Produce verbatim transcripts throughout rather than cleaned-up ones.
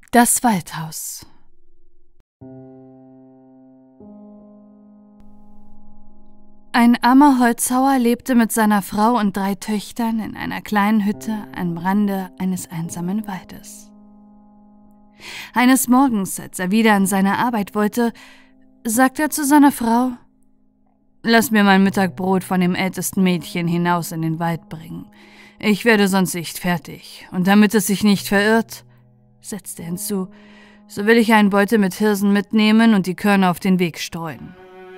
Das Waldhaus. Ein armer Holzhauer lebte mit seiner Frau und drei Töchtern in einer kleinen Hütte am Rande eines einsamen Waldes. Eines Morgens, als er wieder an seine Arbeit wollte, sagte er zu seiner Frau: »Lass mir mein Mittagbrot von dem ältesten Mädchen hinaus in den Wald bringen. Ich werde sonst nicht fertig. Und damit es sich nicht verirrt«, setzte er hinzu, »so will ich einen Beutel mit Hirsen mitnehmen und die Körner auf den Weg streuen.«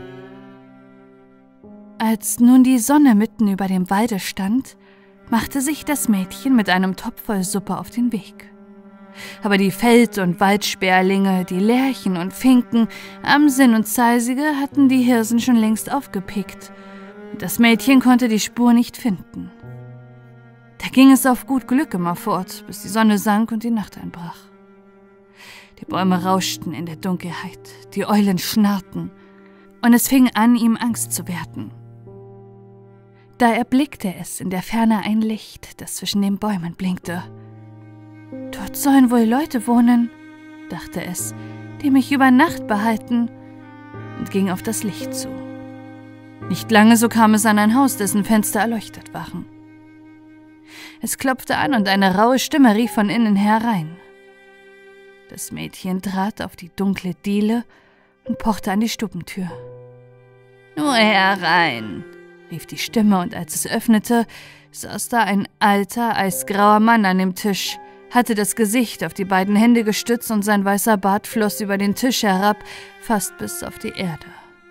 Als nun die Sonne mitten über dem Walde stand, machte sich das Mädchen mit einem Topf voll Suppe auf den Weg. Aber die Feld- und Waldsperlinge, die Lerchen und Finken, Amseln und Zeisige hatten die Hirsen schon längst aufgepickt, und das Mädchen konnte die Spur nicht finden. Da ging es auf gut Glück immer fort, bis die Sonne sank und die Nacht einbrach. Die Bäume rauschten in der Dunkelheit, die Eulen schnarrten, und es fing an, ihm Angst zu werden. Da erblickte es in der Ferne ein Licht, das zwischen den Bäumen blinkte. »Dort sollen wohl Leute wohnen«, dachte es, »die mich über Nacht behalten«, und ging auf das Licht zu. Nicht lange, so kam es an ein Haus, dessen Fenster erleuchtet waren. Es klopfte an und eine raue Stimme rief von innen herein. Das Mädchen trat auf die dunkle Diele und pochte an die Stubentür. »Nur herein«, rief die Stimme, und als es öffnete, saß da ein alter, eisgrauer Mann an dem Tisch, hatte das Gesicht auf die beiden Hände gestützt und sein weißer Bart floss über den Tisch herab, fast bis auf die Erde.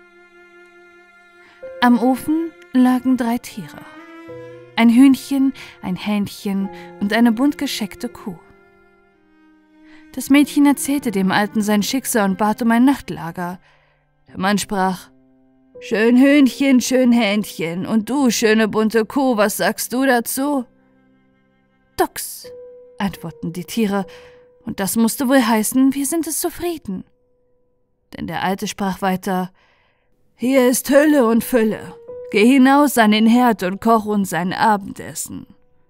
Am Ofen lagen drei Tiere. Ein Hühnchen, ein Hähnchen und eine bunt gescheckte Kuh. Das Mädchen erzählte dem Alten sein Schicksal und bat um ein Nachtlager. Der Mann sprach: »Schön Hühnchen, schön Hähnchen, und du, schöne bunte Kuh, was sagst du dazu?« »Dux«, antworteten die Tiere, und das musste wohl heißen, wir sind es zufrieden. Denn der Alte sprach weiter: »Hier ist Hülle und Fülle. Geh hinaus an den Herd und koch uns ein Abendessen.«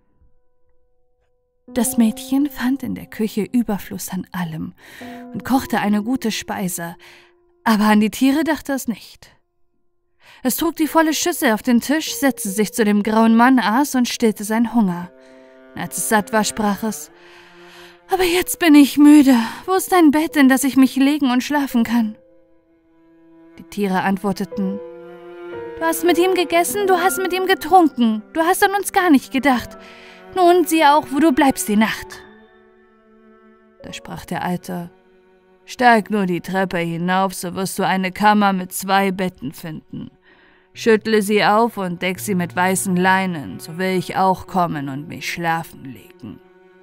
Das Mädchen fand in der Küche Überfluss an allem und kochte eine gute Speise, aber an die Tiere dachte es nicht. Es trug die volle Schüssel auf den Tisch, setzte sich zu dem grauen Mann, aß und stillte seinen Hunger. Und als es satt war, sprach es: »Aber jetzt bin ich müde. Wo ist dein Bett, in das ich mich legen und schlafen kann?« Die Tiere antworteten: »Du hast mit ihm gegessen, du hast mit ihm getrunken, du hast an uns gar nicht gedacht. Nun sieh auch, wo du bleibst die Nacht.« Da sprach der Alte: »Steig nur die Treppe hinauf, so wirst du eine Kammer mit zwei Betten finden. Schüttle sie auf und deck sie mit weißen Leinen, so will ich auch kommen und mich schlafen legen.«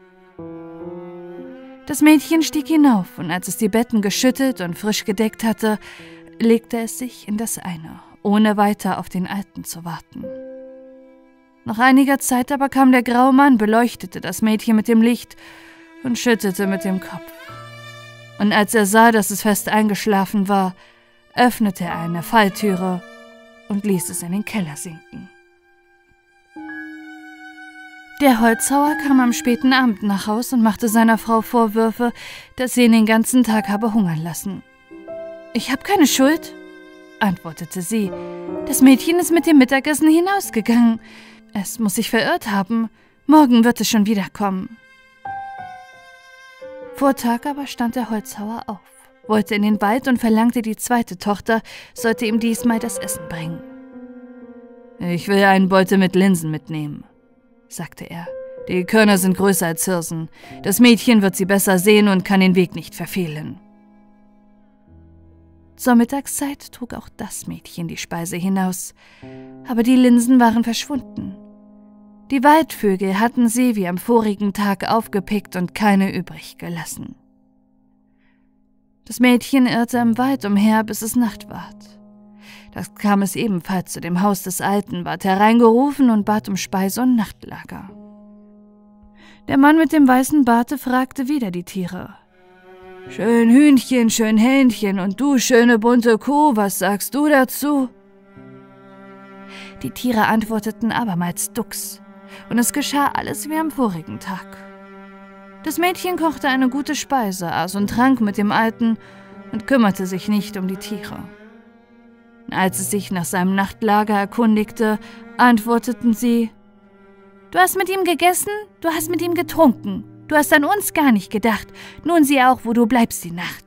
Das Mädchen stieg hinauf, und als es die Betten geschüttelt und frisch gedeckt hatte, legte es sich in das eine, ohne weiter auf den Alten zu warten. Nach einiger Zeit aber kam der graue Mann, beleuchtete das Mädchen mit dem Licht und schüttelte mit dem Kopf. Und als er sah, dass es fest eingeschlafen war, öffnete er eine Falltüre und ließ es in den Keller sinken. Der Holzhauer kam am späten Abend nach Haus und machte seiner Frau Vorwürfe, dass sie ihn den ganzen Tag habe hungern lassen. »Ich habe keine Schuld«, antwortete sie. »Das Mädchen ist mit dem Mittagessen hinausgegangen. Es muss sich verirrt haben. Morgen wird es schon wiederkommen.« Vor Tag aber stand der Holzhauer auf, wollte in den Wald und verlangte, die zweite Tochter sollte ihm diesmal das Essen bringen. »Ich will einen Beutel mit Linsen mitnehmen«, sagte er. »Die Körner sind größer als Hirsen. Das Mädchen wird sie besser sehen und kann den Weg nicht verfehlen.« Zur Mittagszeit trug auch das Mädchen die Speise hinaus, aber die Linsen waren verschwunden. Die Waldvögel hatten sie wie am vorigen Tag aufgepickt und keine übrig gelassen. Das Mädchen irrte im Wald umher, bis es Nacht ward. Da kam es ebenfalls zu dem Haus des Alten, ward hereingerufen und bat um Speise und Nachtlager. Der Mann mit dem weißen Barte fragte wieder die Tiere: »Schön Hühnchen, schön Hähnchen, und du, schöne bunte Kuh, was sagst du dazu?« Die Tiere antworteten abermals Dux, und es geschah alles wie am vorigen Tag. Das Mädchen kochte eine gute Speise, aß und trank mit dem Alten und kümmerte sich nicht um die Tiere. Als es sich nach seinem Nachtlager erkundigte, antworteten sie: »Du hast mit ihm gegessen, du hast mit ihm getrunken, du hast an uns gar nicht gedacht, nun sieh auch, wo du bleibst die Nacht.«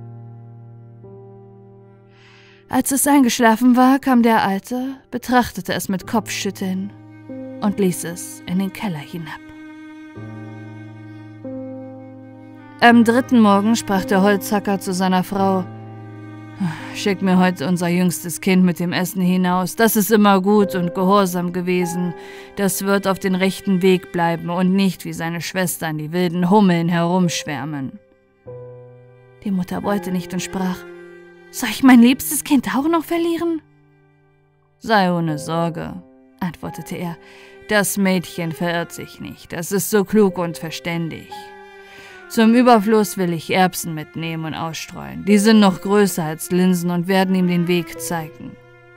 Als es eingeschlafen war, kam der Alte, betrachtete es mit Kopfschütteln und ließ es in den Keller hinab. Am dritten Morgen sprach der Holzhacker zu seiner Frau: »Schick mir heute unser jüngstes Kind mit dem Essen hinaus. Das ist immer gut und gehorsam gewesen. Das wird auf den rechten Weg bleiben und nicht wie seine Schwestern die wilden Hummeln herumschwärmen.« Die Mutter wollte nicht und sprach: »Soll ich mein liebstes Kind auch noch verlieren?« »Sei ohne Sorge«, antwortete er. »Das Mädchen verirrt sich nicht. Das ist so klug und verständig. Zum Überfluss will ich Erbsen mitnehmen und ausstreuen. Die sind noch größer als Linsen und werden ihm den Weg zeigen.«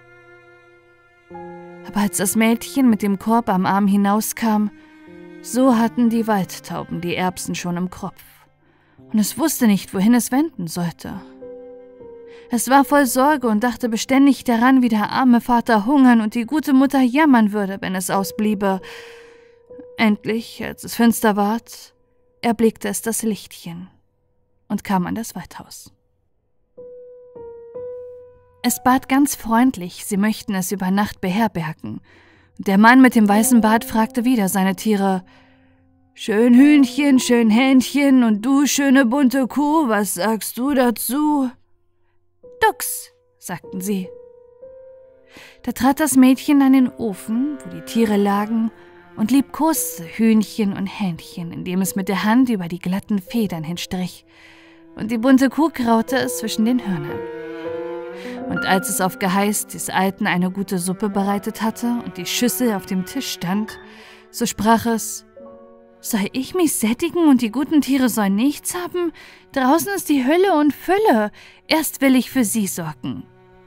Aber als das Mädchen mit dem Korb am Arm hinauskam, so hatten die Waldtauben die Erbsen schon im Kropf, und es wusste nicht, wohin es wenden sollte. Es war voll Sorge und dachte beständig daran, wie der arme Vater hungern und die gute Mutter jammern würde, wenn es ausbliebe. Endlich, als es finster ward, erblickte es das Lichtchen und kam an das Waldhaus. Es bat ganz freundlich, sie möchten es über Nacht beherbergen. Der Mann mit dem weißen Bart fragte wieder seine Tiere: »Schön Hühnchen, schön Hähnchen, und du, schöne bunte Kuh, was sagst du dazu?« »Dux«, sagten sie. Da trat das Mädchen an den Ofen, wo die Tiere lagen, und liebkoste Hühnchen und Hähnchen, indem es mit der Hand über die glatten Federn hinstrich, und die bunte Kuh kraute es zwischen den Hörnern. Und als es auf Geheiß des Alten eine gute Suppe bereitet hatte und die Schüssel auf dem Tisch stand, so sprach es: »Soll ich mich sättigen und die guten Tiere sollen nichts haben? Draußen ist die Hölle und Fülle. Erst will ich für sie sorgen.«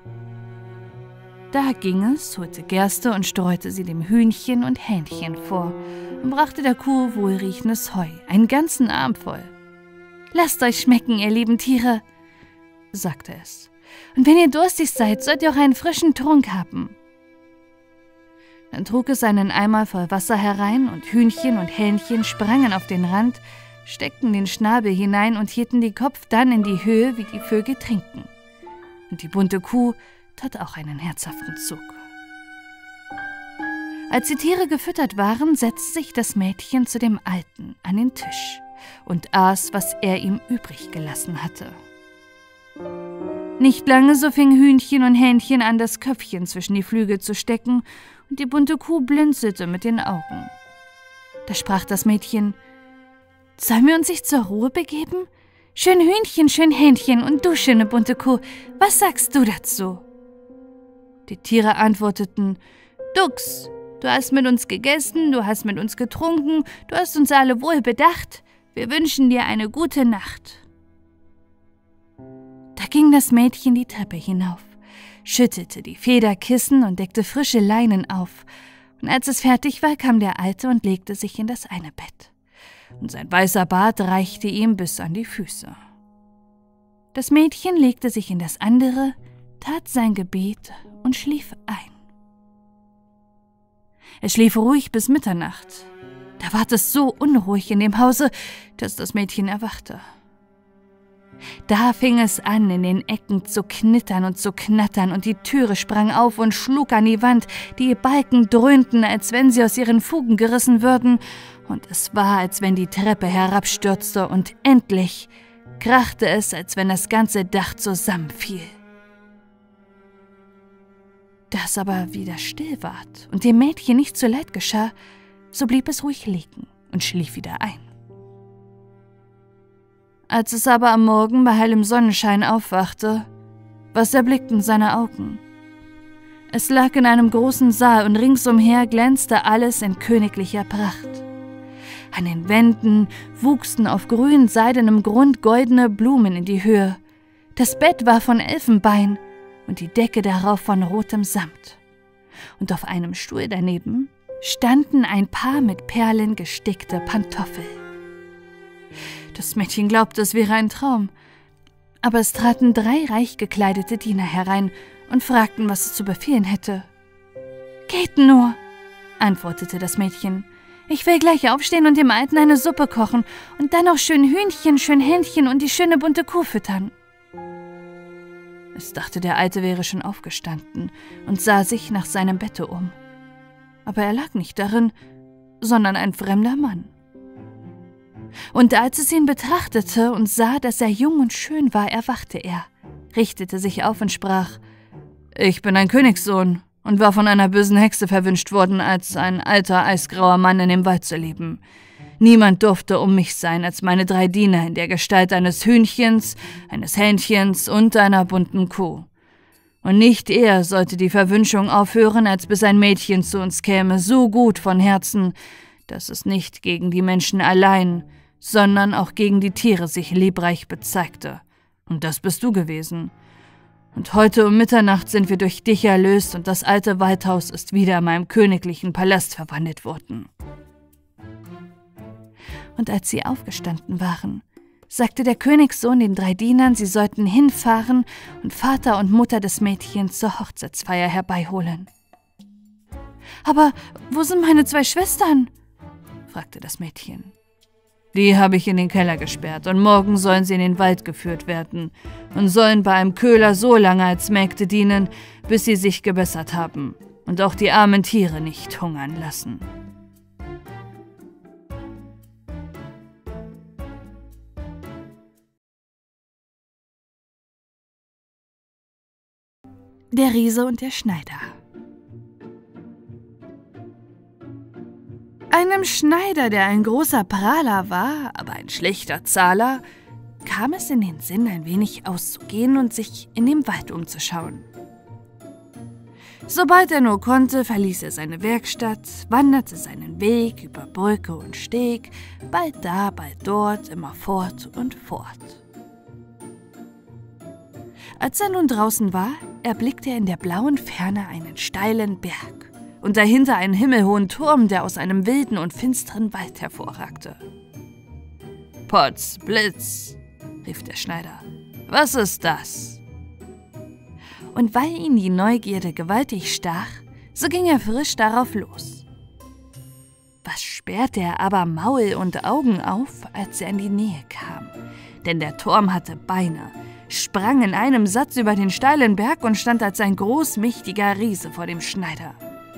Da ging es, holte Gerste und streute sie dem Hühnchen und Hähnchen vor und brachte der Kuh wohlriechendes Heu, einen ganzen Arm voll. »Lasst euch schmecken, ihr lieben Tiere«, sagte es. »Und wenn ihr durstig seid, sollt ihr auch einen frischen Trunk haben.« Dann trug es einen Eimer voll Wasser herein, und Hühnchen und Hähnchen sprangen auf den Rand, steckten den Schnabel hinein und hielten den Kopf dann in die Höhe, wie die Vögel trinken. Und die bunte Kuh tat auch einen herzhaften Zug. Als die Tiere gefüttert waren, setzte sich das Mädchen zu dem Alten an den Tisch und aß, was er ihm übrig gelassen hatte. Nicht lange, so fing Hühnchen und Hähnchen an, das Köpfchen zwischen die Flügel zu stecken, und die bunte Kuh blinzelte mit den Augen. Da sprach das Mädchen: »Sollen wir uns nicht zur Ruhe begeben? Schön Hühnchen, schön Hähnchen, und du, schöne bunte Kuh, was sagst du dazu?« Die Tiere antworteten: »Dux, du hast mit uns gegessen, du hast mit uns getrunken, du hast uns alle wohl bedacht. Wir wünschen dir eine gute Nacht.« Da ging das Mädchen die Treppe hinauf, schüttelte die Federkissen und deckte frische Leinen auf, und als es fertig war, kam der Alte und legte sich in das eine Bett, und sein weißer Bart reichte ihm bis an die Füße. Das Mädchen legte sich in das andere, tat sein Gebet und schlief ein. Es schlief ruhig bis Mitternacht. Da ward es so unruhig in dem Hause, dass das Mädchen erwachte. Da fing es an, in den Ecken zu knittern und zu knattern, und die Türe sprang auf und schlug an die Wand, die Balken dröhnten, als wenn sie aus ihren Fugen gerissen würden, und es war, als wenn die Treppe herabstürzte, und endlich krachte es, als wenn das ganze Dach zusammenfiel. Da es aber wieder still ward und dem Mädchen nicht zu leid geschah, so blieb es ruhig liegen und schlief wieder ein. Als es aber am Morgen bei hellem Sonnenschein aufwachte, was erblickten seine Augen? Es lag in einem großen Saal, und ringsumher glänzte alles in königlicher Pracht. An den Wänden wuchsen auf grün seidenem Grund goldene Blumen in die Höhe. Das Bett war von Elfenbein und die Decke darauf von rotem Samt. Und auf einem Stuhl daneben standen ein Paar mit Perlen gestickte Pantoffel. Das Mädchen glaubte, es wäre ein Traum. Aber es traten drei reich gekleidete Diener herein und fragten, was es zu befehlen hätte. »Geht nur«, antwortete das Mädchen. »Ich will gleich aufstehen und dem Alten eine Suppe kochen und dann noch schön Hühnchen, schön Hähnchen und die schöne bunte Kuh füttern.« Es dachte, der Alte wäre schon aufgestanden und sah sich nach seinem Bette um. Aber er lag nicht darin, sondern ein fremder Mann. Und als es ihn betrachtete und sah, dass er jung und schön war, erwachte er, richtete sich auf und sprach: »Ich bin ein Königssohn und war von einer bösen Hexe verwünscht worden, als ein alter, eisgrauer Mann in dem Wald zu leben. Niemand durfte um mich sein als meine drei Diener in der Gestalt eines Hühnchens, eines Hähnchens und einer bunten Kuh. Und nicht eher sollte die Verwünschung aufhören, als bis ein Mädchen zu uns käme, so gut von Herzen, dass es nicht gegen die Menschen allein, sondern auch gegen die Tiere sich liebreich bezeigte. Und das bist du gewesen. Und heute um Mitternacht sind wir durch dich erlöst und das alte Waldhaus ist wieder in meinem königlichen Palast verwandelt worden.« Und als sie aufgestanden waren, sagte der Königssohn den drei Dienern, sie sollten hinfahren und Vater und Mutter des Mädchens zur Hochzeitsfeier herbeiholen. »Aber wo sind meine zwei Schwestern?« fragte das Mädchen. »Die habe ich in den Keller gesperrt, und morgen sollen sie in den Wald geführt werden und sollen bei einem Köhler so lange als Mägde dienen, bis sie sich gebessert haben und auch die armen Tiere nicht hungern lassen.« Der Riese und der Schneider. Einem Schneider, der ein großer Prahler war, aber ein schlechter Zahler, kam es in den Sinn, ein wenig auszugehen und sich in dem Wald umzuschauen. Sobald er nur konnte, verließ er seine Werkstatt, wanderte seinen Weg über Brücke und Steg, bald da, bald dort, immer fort und fort. Als er nun draußen war, erblickte er in der blauen Ferne einen steilen Berg und dahinter einen himmelhohen Turm, der aus einem wilden und finsteren Wald hervorragte. »Potz, Blitz«, rief der Schneider, »was ist das?« Und weil ihn die Neugierde gewaltig stach, so ging er frisch darauf los. Was sperrte er aber Maul und Augen auf, als er in die Nähe kam, denn der Turm hatte Beine, sprang in einem Satz über den steilen Berg und stand als ein großmächtiger Riese vor dem Schneider.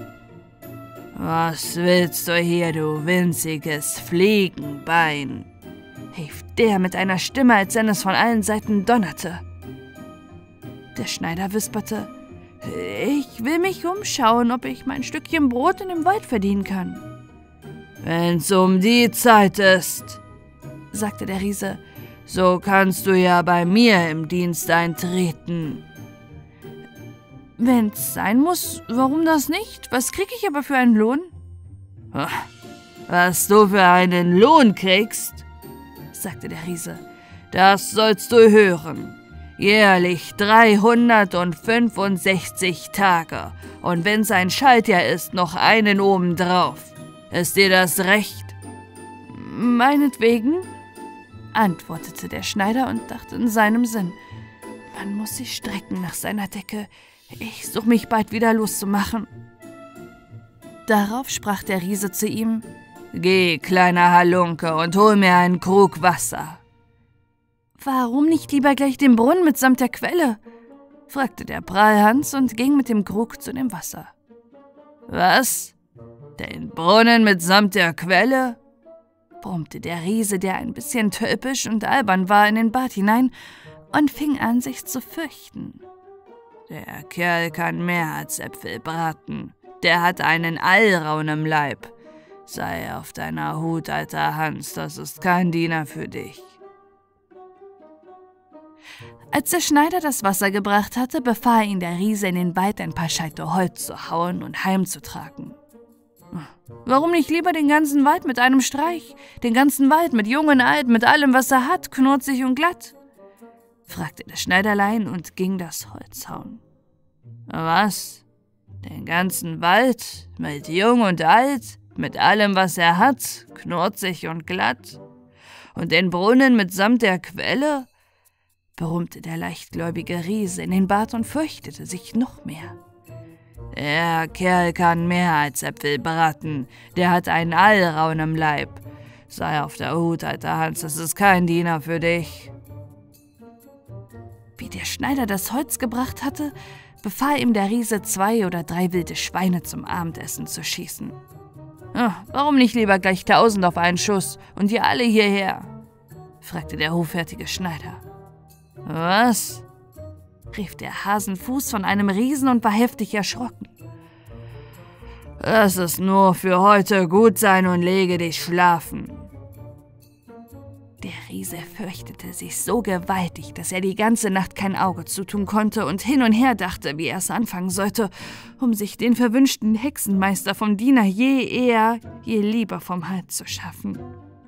»Was willst du hier, du winziges Fliegenbein?« rief der mit einer Stimme, als wenn es von allen Seiten donnerte. Der Schneider wisperte: »Ich will mich umschauen, ob ich mein Stückchen Brot in dem Wald verdienen kann.« »Wenn's um die Zeit ist«, sagte der Riese, »so kannst du ja bei mir im Dienst eintreten.« »Wenn's sein muss, warum das nicht? Was krieg ich aber für einen Lohn?« »Was du für einen Lohn kriegst«, sagte der Riese, »das sollst du hören. Jährlich dreihundertfünfundsechzig Tage und wenn's ein Schaltjahr ist, noch einen obendrauf. Ist dir das recht?« »Meinetwegen«, antwortete der Schneider und dachte in seinem Sinn, man muss sich strecken nach seiner Decke. Ich suche mich bald wieder loszumachen. Darauf sprach der Riese zu ihm: »Geh, kleiner Halunke, und hol mir einen Krug Wasser.« »Warum nicht lieber gleich den Brunnen mitsamt der Quelle?« fragte der Prahlhans und ging mit dem Krug zu dem Wasser. »Was? Den Brunnen mitsamt der Quelle?« brummte der Riese, der ein bisschen tölpisch und albern war, in den Bart hinein und fing an, sich zu fürchten. »Der Kerl kann mehr als Äpfel braten. Der hat einen Alraun im Leib. Sei auf deiner Hut, alter Hans, das ist kein Diener für dich.« Als der Schneider das Wasser gebracht hatte, befahl ihn der Riese, in den Wald ein paar Scheite Holz zu hauen und heimzutragen. »Warum nicht lieber den ganzen Wald mit einem Streich? Den ganzen Wald mit Jung und Alt, mit allem, was er hat, knurzig und glatt?« fragte das Schneiderlein und ging das Holz hauen. »Was? Den ganzen Wald mit Jung und Alt, mit allem, was er hat, knurzig und glatt? Und den Brunnen mitsamt der Quelle?« brummte der leichtgläubige Riese in den Bart und fürchtete sich noch mehr. »Der Kerl kann mehr als Äpfel braten, der hat einen Alraun im Leib. Sei auf der Hut, alter Hans, das ist kein Diener für dich.« Wie der Schneider das Holz gebracht hatte, befahl ihm der Riese, zwei oder drei wilde Schweine zum Abendessen zu schießen. »Ach, warum nicht lieber gleich tausend auf einen Schuss und ihr alle hierher?« fragte der hoffärtige Schneider. »Was?« rief der Hasenfuß von einem Riesen und war heftig erschrocken. »Lass es nur für heute gut sein und lege dich schlafen.« Der Riese fürchtete sich so gewaltig, dass er die ganze Nacht kein Auge zutun konnte und hin und her dachte, wie er es anfangen sollte, um sich den verwünschten Hexenmeister vom Diener je eher, je lieber vom Hals zu schaffen.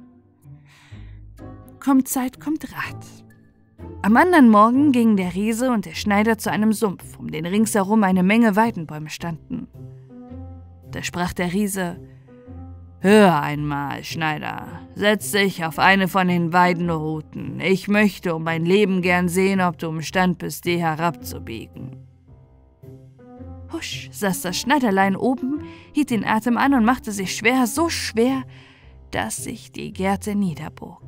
Kommt Zeit, kommt Rat. Am anderen Morgen gingen der Riese und der Schneider zu einem Sumpf, um den ringsherum eine Menge Weidenbäume standen. Da sprach der Riese: »Hör einmal, Schneider, setz dich auf eine von den Weidenruten. Ich möchte um mein Leben gern sehen, ob du imstand bist, die herabzubiegen.« Husch, saß das Schneiderlein oben, hielt den Atem an und machte sich schwer, so schwer, dass sich die Gerte niederbog.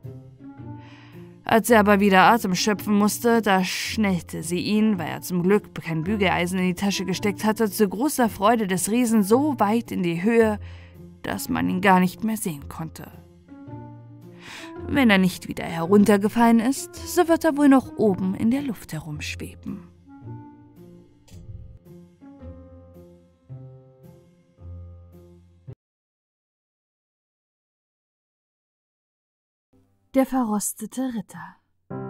Als er aber wieder Atem schöpfen musste, da schnellte sie ihn, weil er zum Glück kein Bügeleisen in die Tasche gesteckt hatte, zu großer Freude des Riesen so weit in die Höhe, dass man ihn gar nicht mehr sehen konnte. Wenn er nicht wieder heruntergefallen ist, so wird er wohl noch oben in der Luft herumschweben. Der verrostete Ritter.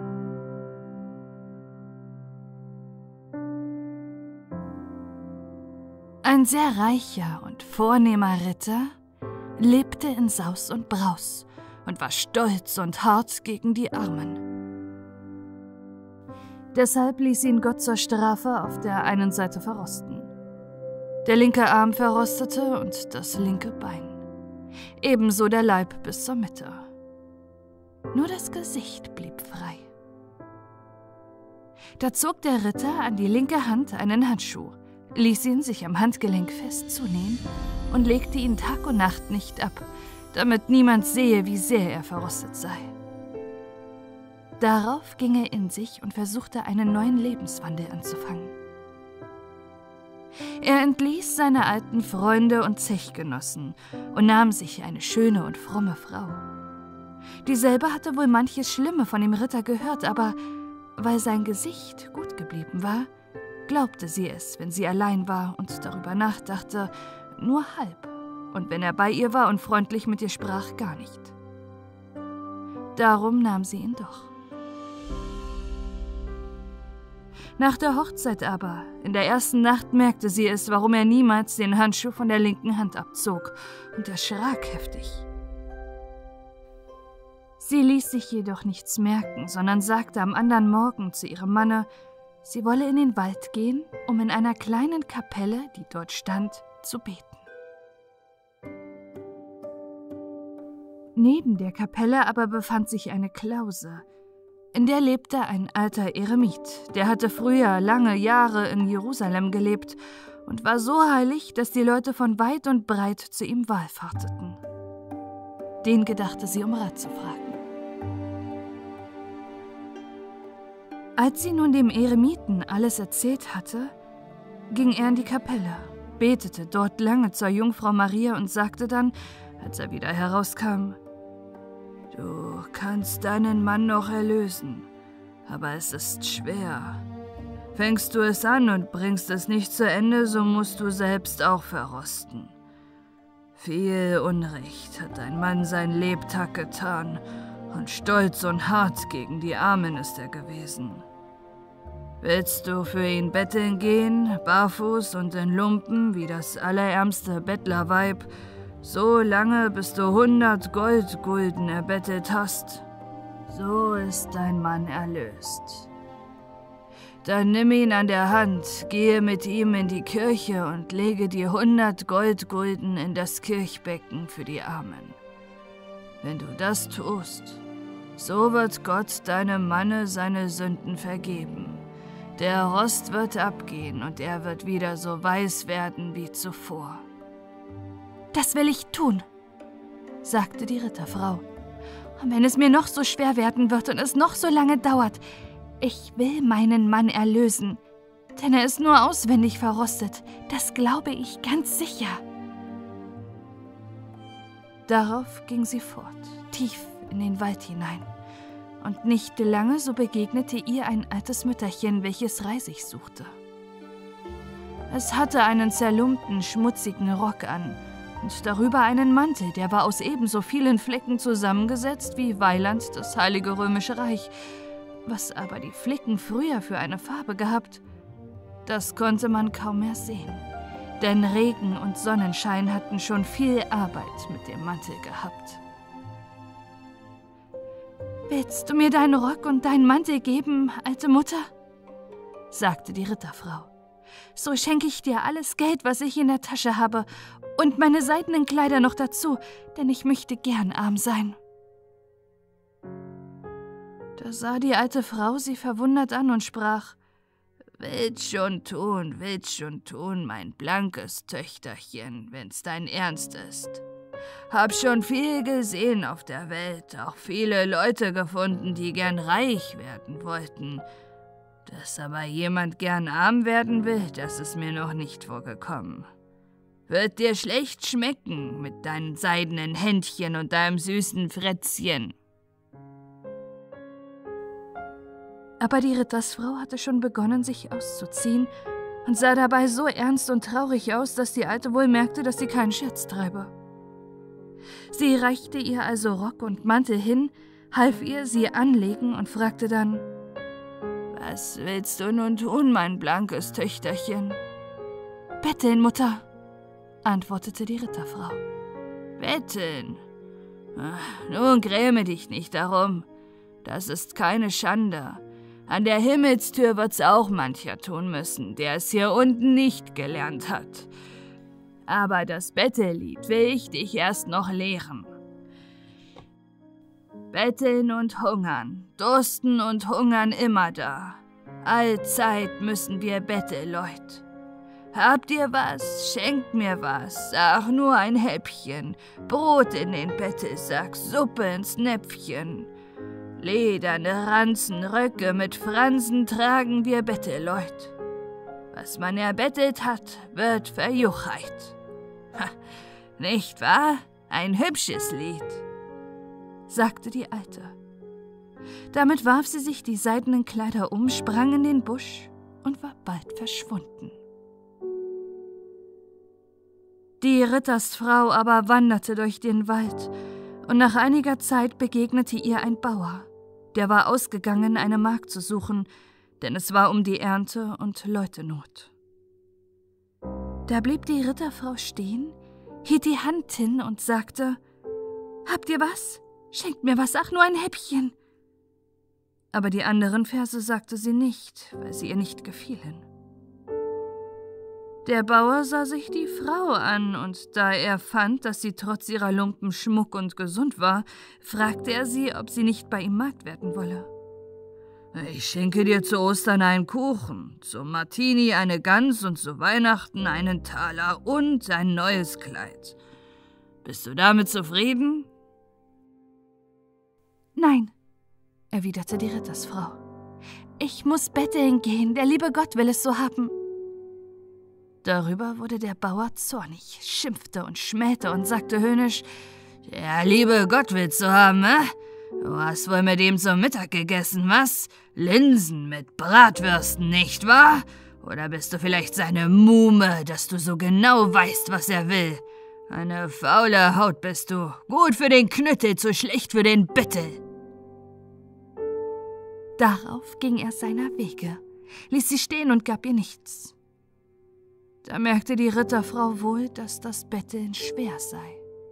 Ein sehr reicher und vornehmer Ritter lebte in Saus und Braus und war stolz und hart gegen die Armen. Deshalb ließ ihn Gott zur Strafe auf der einen Seite verrosten. Der linke Arm verrostete und das linke Bein. Ebenso der Leib bis zur Mitte. Nur das Gesicht blieb frei. Da zog der Ritter an die linke Hand einen Handschuh, ließ ihn sich am Handgelenk fest zunähen und legte ihn Tag und Nacht nicht ab, damit niemand sehe, wie sehr er verrostet sei. Darauf ging er in sich und versuchte, einen neuen Lebenswandel anzufangen. Er entließ seine alten Freunde und Zechgenossen und nahm sich eine schöne und fromme Frau. Dieselbe hatte wohl manches Schlimme von dem Ritter gehört, aber weil sein Gesicht gut geblieben war, glaubte sie es, wenn sie allein war und darüber nachdachte, nur halb, und wenn er bei ihr war und freundlich mit ihr sprach, gar nicht. Darum nahm sie ihn doch. Nach der Hochzeit aber, in der ersten Nacht, merkte sie es, warum er niemals den Handschuh von der linken Hand abzog, und erschrak heftig. Sie ließ sich jedoch nichts merken, sondern sagte am anderen Morgen zu ihrem Manne, sie wolle in den Wald gehen, um in einer kleinen Kapelle, die dort stand, zu beten. Neben der Kapelle aber befand sich eine Klause. In der lebte ein alter Eremit, der hatte früher lange Jahre in Jerusalem gelebt und war so heilig, dass die Leute von weit und breit zu ihm wallfahrteten. Den gedachte sie, um Rat zu fragen. Als sie nun dem Eremiten alles erzählt hatte, ging er in die Kapelle, betete dort lange zur Jungfrau Maria und sagte dann, als er wieder herauskam: »Du kannst deinen Mann noch erlösen, aber es ist schwer. Fängst du es an und bringst es nicht zu Ende, so musst du selbst auch verrosten. Viel Unrecht hat dein Mann sein Lebtag getan, und stolz und hart gegen die Armen ist er gewesen. Willst du für ihn betteln gehen, barfuß und in Lumpen, wie das allerärmste Bettlerweib, so lange, bis du hundert Goldgulden erbettelt hast, so ist dein Mann erlöst. Dann nimm ihn an der Hand, gehe mit ihm in die Kirche und lege die hundert Goldgulden in das Kirchbecken für die Armen. Wenn du das tust, So wird Gott deinem Manne seine Sünden vergeben. Der Rost wird abgehen und er wird wieder so weiß werden wie zuvor.« »Das will ich tun«, sagte die Ritterfrau. »Und wenn es mir noch so schwer werden wird und es noch so lange dauert, ich will meinen Mann erlösen, denn er ist nur auswendig verrostet, das glaube ich ganz sicher.« Darauf ging sie fort, tief in den Wald hinein, und nicht lange so begegnete ihr ein altes Mütterchen, welches Reisig suchte. Es hatte einen zerlumpten, schmutzigen Rock an und darüber einen Mantel, der war aus ebenso vielen Flecken zusammengesetzt wie Weiland das Heilige Römische Reich. Was aber die Flicken früher für eine Farbe gehabt, das konnte man kaum mehr sehen, denn Regen und Sonnenschein hatten schon viel Arbeit mit dem Mantel gehabt. »Willst du mir deinen Rock und deinen Mantel geben, alte Mutter?« sagte die Ritterfrau. »So schenke ich dir alles Geld, was ich in der Tasche habe, und meine seidenen Kleider noch dazu, denn ich möchte gern arm sein.« Da sah die alte Frau sie verwundert an und sprach: »Willst schon tun, willst schon tun, mein blankes Töchterchen, wenn's dein Ernst ist. Hab schon viel gesehen auf der Welt, auch viele Leute gefunden, die gern reich werden wollten. Dass aber jemand gern arm werden will, das ist mir noch nicht vorgekommen. Wird dir schlecht schmecken mit deinen seidenen Händchen und deinem süßen Frätzchen.« Aber die Rittersfrau hatte schon begonnen, sich auszuziehen und sah dabei so ernst und traurig aus, dass die Alte wohl merkte, dass sie keinen Scherz treibe. Sie reichte ihr also Rock und Mantel hin, half ihr sie anlegen und fragte dann: »Was willst du nun tun, mein blankes Töchterchen?« »Betteln, Mutter«, antwortete die Ritterfrau. »Betteln? Ach, nun gräme dich nicht darum. Das ist keine Schande. An der Himmelstür wird's auch mancher tun müssen, der es hier unten nicht gelernt hat. Aber das Bettellied will ich dich erst noch lehren. Betteln und hungern, dursten und hungern immer da. Allzeit müssen wir Bettelleut. Habt ihr was, schenkt mir was, ach nur ein Häppchen, Brot in den Bettelsack, Suppe ins Näpfchen. Lederne Ranzen, Röcke mit Fransen tragen wir Bettelleut. Was man erbettelt hat, wird verjucheit. Ha, nicht wahr? Ein hübsches Lied«, sagte die Alte. Damit warf sie sich die seidenen Kleider um, sprang in den Busch und war bald verschwunden. Die Rittersfrau aber wanderte durch den Wald, und nach einiger Zeit begegnete ihr ein Bauer, der war ausgegangen, eine Magd zu suchen, denn es war um die Ernte und Leutenot. Da blieb die Ritterfrau stehen, hielt die Hand hin und sagte: »Habt ihr was? Schenkt mir was, ach nur ein Häppchen.« Aber die anderen Verse sagte sie nicht, weil sie ihr nicht gefielen. Der Bauer sah sich die Frau an, und da er fand, dass sie trotz ihrer Lumpen schmuck und gesund war, fragte er sie, ob sie nicht bei ihm Magd werden wolle. »Ich schenke dir zu Ostern einen Kuchen, zum Martini eine Gans und zu Weihnachten einen Taler und ein neues Kleid. Bist du damit zufrieden?« »Nein«, erwiderte die Rittersfrau. »Ich muss betteln gehen, der liebe Gott will es so haben.« Darüber wurde der Bauer zornig, schimpfte und schmähte und sagte höhnisch: »Der liebe Gott will's so haben, eh? Du hast wohl mit ihm zum Mittag gegessen, was? Linsen mit Bratwürsten, nicht wahr? Oder bist du vielleicht seine Muhme, dass du so genau weißt, was er will? Eine faule Haut bist du, gut für den Knüttel, zu schlecht für den Bettel.« Darauf ging er seiner Wege, ließ sie stehen und gab ihr nichts. Da merkte die Ritterfrau wohl, dass das Betteln schwer sei.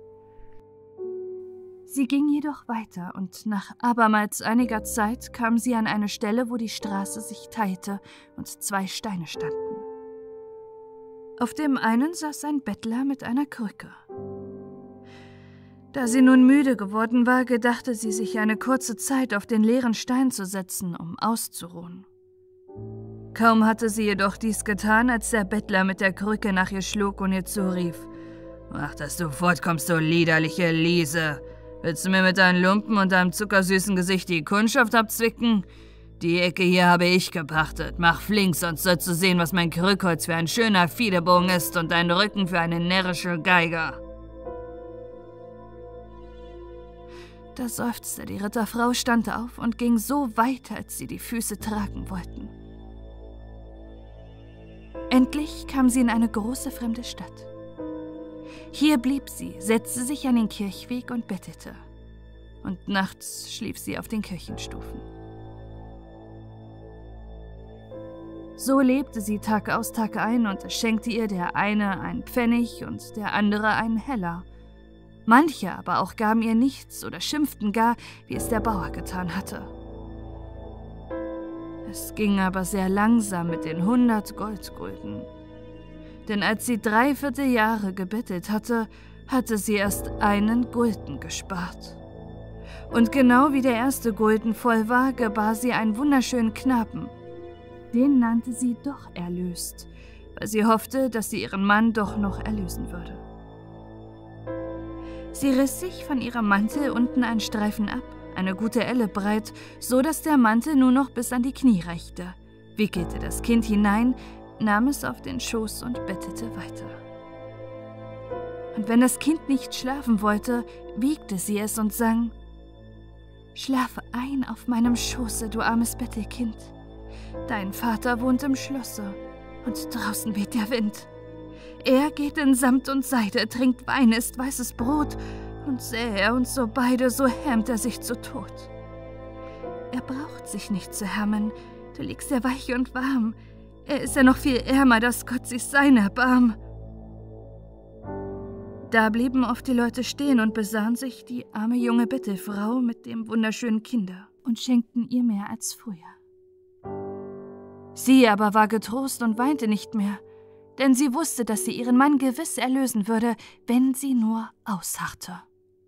Sie ging jedoch weiter, und nach abermals einiger Zeit kam sie an eine Stelle, wo die Straße sich teilte und zwei Steine standen. Auf dem einen saß ein Bettler mit einer Krücke. Da sie nun müde geworden war, gedachte sie sich eine kurze Zeit auf den leeren Stein zu setzen, um auszuruhen. Kaum hatte sie jedoch dies getan, als der Bettler mit der Krücke nach ihr schlug und ihr zurief: »Mach, dass du fortkommst, du liederliche Liese! Willst du mir mit deinen Lumpen und deinem zuckersüßen Gesicht die Kundschaft abzwicken? Die Ecke hier habe ich gepachtet. Mach flink, sonst sollst du sehen, was mein Krückholz für ein schöner Fiedebogen ist und dein Rücken für eine närrische Geiger.« Da seufzte die Ritterfrau, stand auf und ging so weit, als sie die Füße tragen wollten. Endlich kam sie in eine große fremde Stadt. Hier blieb sie, setzte sich an den Kirchweg und bettete. Und nachts schlief sie auf den Kirchenstufen. So lebte sie Tag aus Tag ein und es schenkte ihr der eine einen Pfennig und der andere einen Heller. Manche aber auch gaben ihr nichts oder schimpften gar, wie es der Bauer getan hatte. Es ging aber sehr langsam mit den hundert Goldgulden. Denn als sie drei Vierteljahre gebettelt hatte, hatte sie erst einen Gulden gespart. Und genau wie der erste Gulden voll war, gebar sie einen wunderschönen Knaben. Den nannte sie doch erlöst, weil sie hoffte, dass sie ihren Mann doch noch erlösen würde. Sie riss sich von ihrem Mantel unten einen Streifen ab, eine gute Elle breit, so dass der Mantel nur noch bis an die Knie reichte, wickelte das Kind hinein, nahm es auf den Schoß und bettete weiter. Und wenn das Kind nicht schlafen wollte, wiegte sie es und sang: »Schlafe ein auf meinem Schoße, du armes Bettelkind. Dein Vater wohnt im Schlosse und draußen weht der Wind. Er geht in Samt und Seide, trinkt Wein, isst weißes Brot, und sähe er uns so beide, so hämt er sich zu Tod. Er braucht sich nicht zu härmen, du liegst ja weich und warm. Er ist ja noch viel ärmer, dass Gott sich sein erbarm.« Da blieben oft die Leute stehen und besahen sich die arme junge Bettelfrau mit dem wunderschönen Kinder und schenkten ihr mehr als früher. Sie aber war getrost und weinte nicht mehr, denn sie wusste, dass sie ihren Mann gewiss erlösen würde, wenn sie nur ausharrte.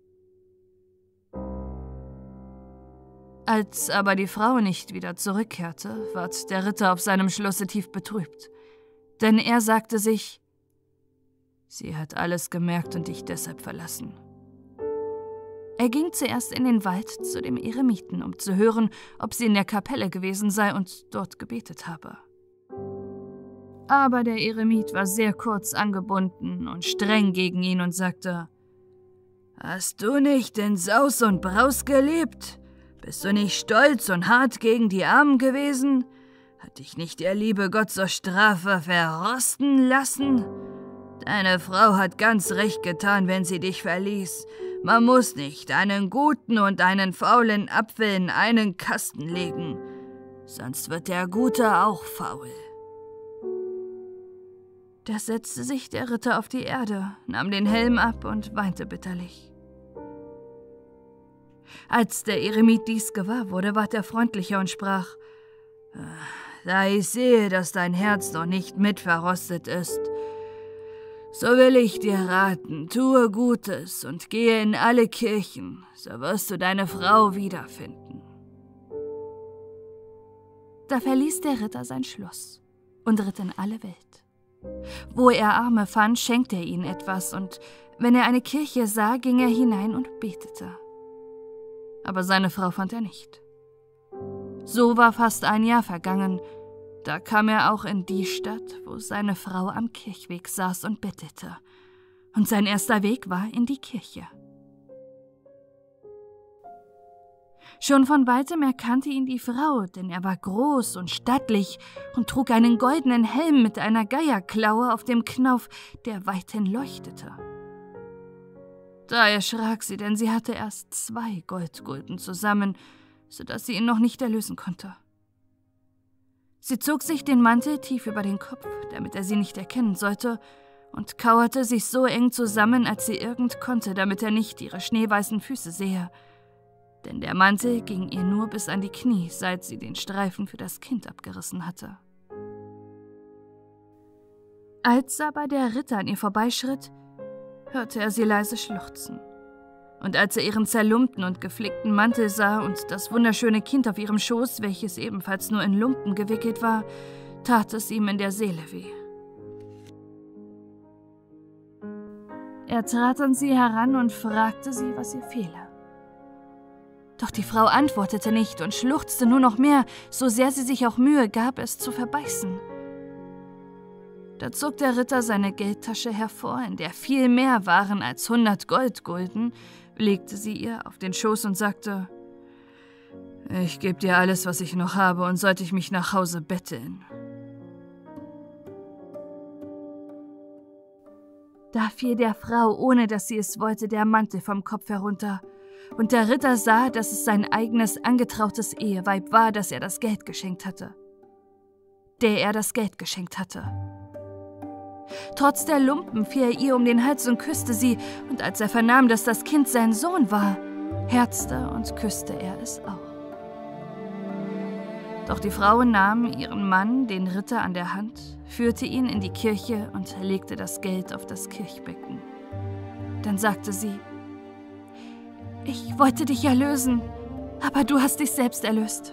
Als aber die Frau nicht wieder zurückkehrte, ward der Ritter auf seinem Schlosse tief betrübt, denn er sagte sich: »Sie hat alles gemerkt und dich deshalb verlassen.« Er ging zuerst in den Wald zu dem Eremiten, um zu hören, ob sie in der Kapelle gewesen sei und dort gebetet habe. Aber der Eremit war sehr kurz angebunden und streng gegen ihn und sagte: »Hast du nicht in Saus und Braus gelebt? Bist du nicht stolz und hart gegen die Armen gewesen? Hat dich nicht der liebe Gott zur Strafe verrosten lassen? Deine Frau hat ganz recht getan, wenn sie dich verließ. Man muss nicht einen guten und einen faulen Apfel in einen Kasten legen, sonst wird der Gute auch faul.« Da setzte sich der Ritter auf die Erde, nahm den Helm ab und weinte bitterlich. Als der Eremit dies gewahr wurde, ward er freundlicher und sprach: »Da ich sehe, dass dein Herz noch nicht mit verrostet ist, so will ich dir raten, tue Gutes und gehe in alle Kirchen, so wirst du deine Frau wiederfinden.« Da verließ der Ritter sein Schloss und ritt in alle Welt. Wo er Arme fand, schenkte er ihnen etwas, und wenn er eine Kirche sah, ging er hinein und betete. Aber seine Frau fand er nicht. So war fast ein Jahr vergangen, da kam er auch in die Stadt, wo seine Frau am Kirchweg saß und bettelte, und sein erster Weg war in die Kirche. Schon von weitem erkannte ihn die Frau, denn er war groß und stattlich und trug einen goldenen Helm mit einer Geierklaue auf dem Knauf, der weithin leuchtete. Da erschrak sie, denn sie hatte erst zwei Goldgulden zusammen, so dass sie ihn noch nicht erlösen konnte. Sie zog sich den Mantel tief über den Kopf, damit er sie nicht erkennen sollte, und kauerte sich so eng zusammen, als sie irgend konnte, damit er nicht ihre schneeweißen Füße sehe. Denn der Mantel ging ihr nur bis an die Knie, seit sie den Streifen für das Kind abgerissen hatte. Als aber der Ritter an ihr vorbeischritt, hörte er sie leise schluchzen. Und als er ihren zerlumpten und geflickten Mantel sah und das wunderschöne Kind auf ihrem Schoß, welches ebenfalls nur in Lumpen gewickelt war, tat es ihm in der Seele weh. Er trat an sie heran und fragte sie, was ihr fehle. Doch die Frau antwortete nicht und schluchzte nur noch mehr, so sehr sie sich auch Mühe gab, es zu verbeißen. Da zog der Ritter seine Geldtasche hervor, in der viel mehr waren als hundert Goldgulden, legte sie ihr auf den Schoß und sagte: »Ich gebe dir alles, was ich noch habe, und sollte ich mich nach Hause betteln.« Da fiel der Frau, ohne dass sie es wollte, der Mantel vom Kopf herunter, und der Ritter sah, dass es sein eigenes angetrautes Eheweib war, das er das Geld geschenkt hatte. Der er das Geld geschenkt hatte. Trotz der Lumpen fiel er ihr um den Hals und küsste sie, und als er vernahm, dass das Kind sein Sohn war, herzte und küsste er es auch. Doch die Frau nahm ihren Mann, den Ritter, an der Hand, führte ihn in die Kirche und legte das Geld auf das Kirchbecken. Dann sagte sie: »Ich wollte dich erlösen, aber du hast dich selbst erlöst.«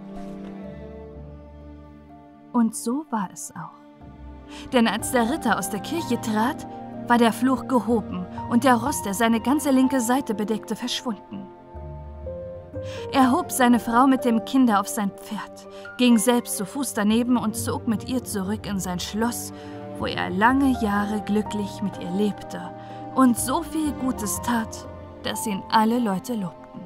Und so war es auch. Denn als der Ritter aus der Kirche trat, war der Fluch gehoben und der Rost, der seine ganze linke Seite bedeckte, verschwunden. Er hob seine Frau mit dem Kinde auf sein Pferd, ging selbst zu Fuß daneben und zog mit ihr zurück in sein Schloss, wo er lange Jahre glücklich mit ihr lebte und so viel Gutes tat, dass ihn alle Leute lobten.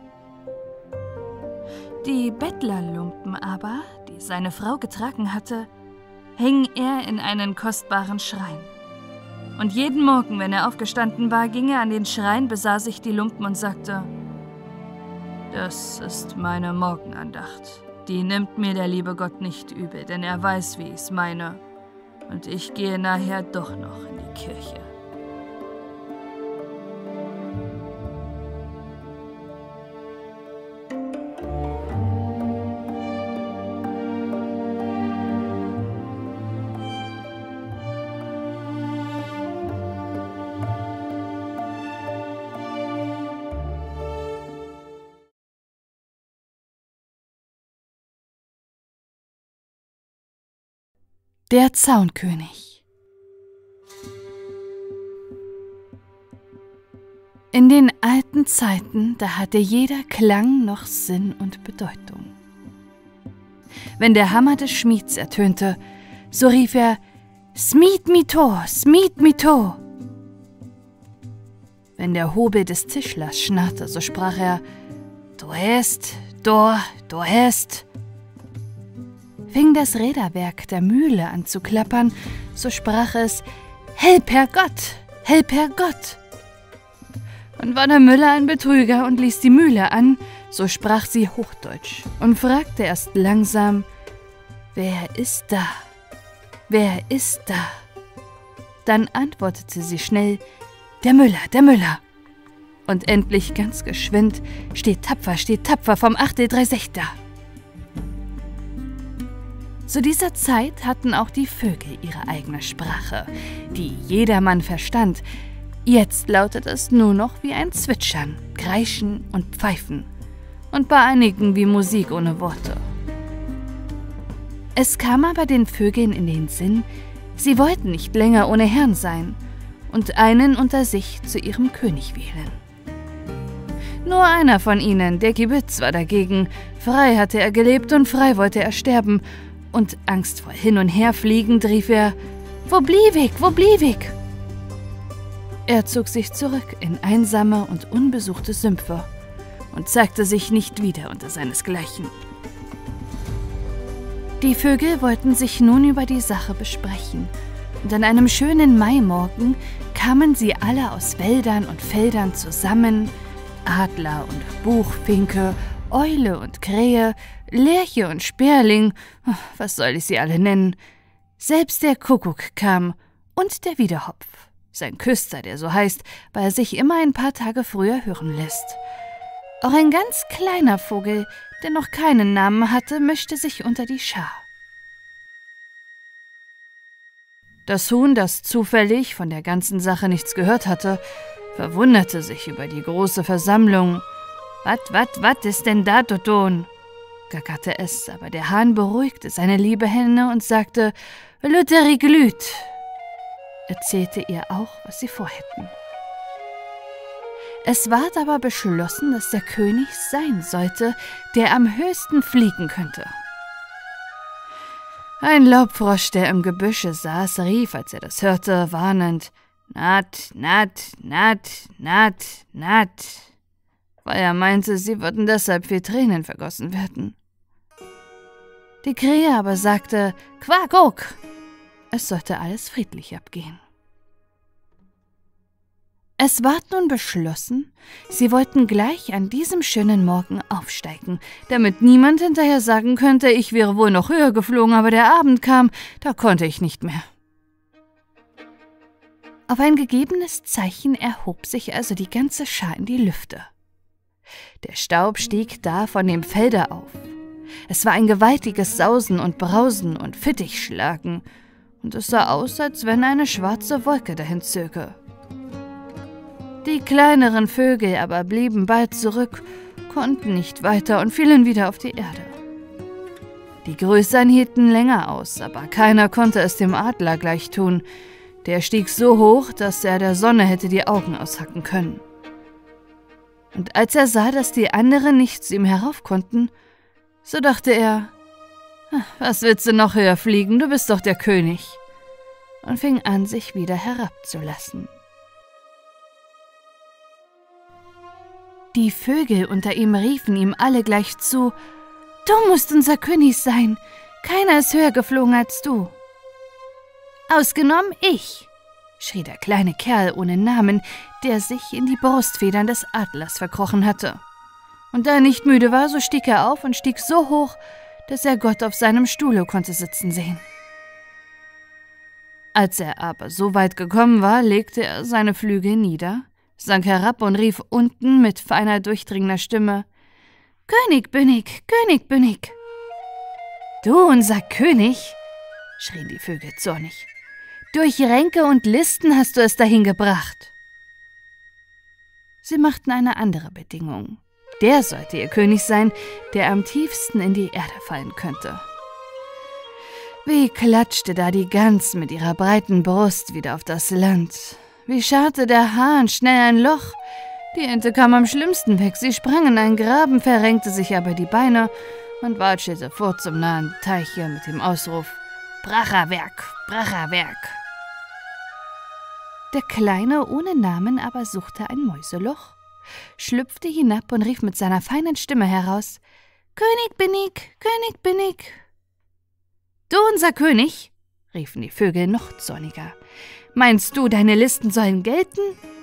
Die Bettlerlumpen aber, die seine Frau getragen hatte, hing er in einen kostbaren Schrein. Und jeden Morgen, wenn er aufgestanden war, ging er an den Schrein, besah sich die Lumpen und sagte: »Das ist meine Morgenandacht. Die nimmt mir der liebe Gott nicht übel, denn er weiß, wie ich's meine. Und ich gehe nachher doch noch in die Kirche.« Der Zaunkönig. In den alten Zeiten, da hatte jeder Klang noch Sinn und Bedeutung. Wenn der Hammer des Schmieds ertönte, so rief er: »Smied mi to, smied mi to!« Wenn der Hobel des Tischlers schnarrte, so sprach er: »Du hast, du, du hast!« Fing das Räderwerk der Mühle an zu klappern, so sprach es: »Help, Herr Gott, help, Herr Gott!« Und war der Müller ein Betrüger und ließ die Mühle an, so sprach sie Hochdeutsch und fragte erst langsam: »Wer ist da? Wer ist da?« Dann antwortete sie schnell: »Der Müller, der Müller!« Und endlich ganz geschwind: »Steht tapfer, steht tapfer vom Achtel drei Sechster!« Zu dieser Zeit hatten auch die Vögel ihre eigene Sprache, die jedermann verstand. Jetzt lautet es nur noch wie ein Zwitschern, Kreischen und Pfeifen und bei einigen wie Musik ohne Worte. Es kam aber den Vögeln in den Sinn, sie wollten nicht länger ohne Herrn sein und einen unter sich zu ihrem König wählen. Nur einer von ihnen, der Gebitz, war dagegen. Frei hatte er gelebt und frei wollte er sterben. Und angstvoll hin und her fliegend rief er: »Wo blieb ich, wo blieb ich?« Er zog sich zurück in einsame und unbesuchte Sümpfe und zeigte sich nicht wieder unter seinesgleichen. Die Vögel wollten sich nun über die Sache besprechen, und an einem schönen Maimorgen kamen sie alle aus Wäldern und Feldern zusammen, Adler und Buchfinke, Eule und Krähe, Lerche und Sperling, was soll ich sie alle nennen? Selbst der Kuckuck kam und der Wiedehopf, sein Küster, der so heißt, weil er sich immer ein paar Tage früher hören lässt. Auch ein ganz kleiner Vogel, der noch keinen Namen hatte, mischte sich unter die Schar. Das Huhn, das zufällig von der ganzen Sache nichts gehört hatte, verwunderte sich über die große Versammlung. »Wat, wat, wat ist denn da, Toton?« gackerte es, aber der Hahn beruhigte seine liebe Henne und sagte, »Lüteri glüht«, erzählte ihr auch, was sie vorhätten. Es ward aber beschlossen, dass der König sein sollte, der am höchsten fliegen könnte. Ein Laubfrosch, der im Gebüsche saß, rief, als er das hörte, warnend, »Nat, nat, nat, nat, nat«, weil er meinte, sie würden deshalb viel Tränen vergossen werden. Die Krähe aber sagte, »Quak, ok«, es sollte alles friedlich abgehen. Es ward nun beschlossen, sie wollten gleich an diesem schönen Morgen aufsteigen, damit niemand hinterher sagen könnte, ich wäre wohl noch höher geflogen, aber der Abend kam, da konnte ich nicht mehr. Auf ein gegebenes Zeichen erhob sich also die ganze Schar in die Lüfte. Der Staub stieg da von dem Felde auf. Es war ein gewaltiges Sausen und Brausen und Fittichschlagen, und es sah aus, als wenn eine schwarze Wolke dahin zöge. Die kleineren Vögel aber blieben bald zurück, konnten nicht weiter und fielen wieder auf die Erde. Die Größeren hielten länger aus, aber keiner konnte es dem Adler gleich tun. Der stieg so hoch, dass er der Sonne hätte die Augen aushacken können. Und als er sah, dass die anderen nicht zu ihm herauf konnten, so dachte er, was willst du noch höher fliegen, du bist doch der König, und fing an, sich wieder herabzulassen. Die Vögel unter ihm riefen ihm alle gleich zu, »Du musst unser König sein, keiner ist höher geflogen als du.« »Ausgenommen ich«, schrie der kleine Kerl ohne Namen, der sich in die Brustfedern des Adlers verkrochen hatte. Und da er nicht müde war, so stieg er auf und stieg so hoch, dass er Gott auf seinem Stuhle konnte sitzen sehen. Als er aber so weit gekommen war, legte er seine Flügel nieder, sank herab und rief unten mit feiner, durchdringender Stimme, »König Bünnig, König Bünnig!« »Du, unser König«, schrien die Vögel zornig, »durch Ränke und Listen hast du es dahin gebracht.« Sie machten eine andere Bedingung. Der sollte ihr König sein, der am tiefsten in die Erde fallen könnte. Wie klatschte da die Gans mit ihrer breiten Brust wieder auf das Land. Wie scharrte der Hahn schnell ein Loch. Die Ente kam am schlimmsten weg. Sie sprang in einen Graben, verrenkte sich aber die Beine und watschelte fort zum nahen Teiche mit dem Ausruf, »Bracherwerk, Bracherwerk!« Der Kleine ohne Namen aber suchte ein Mäuseloch, schlüpfte hinab und rief mit seiner feinen Stimme heraus, »König bin ich, König bin ich!« »Du, unser König«, riefen die Vögel noch zorniger, »meinst du, deine Listen sollen gelten?«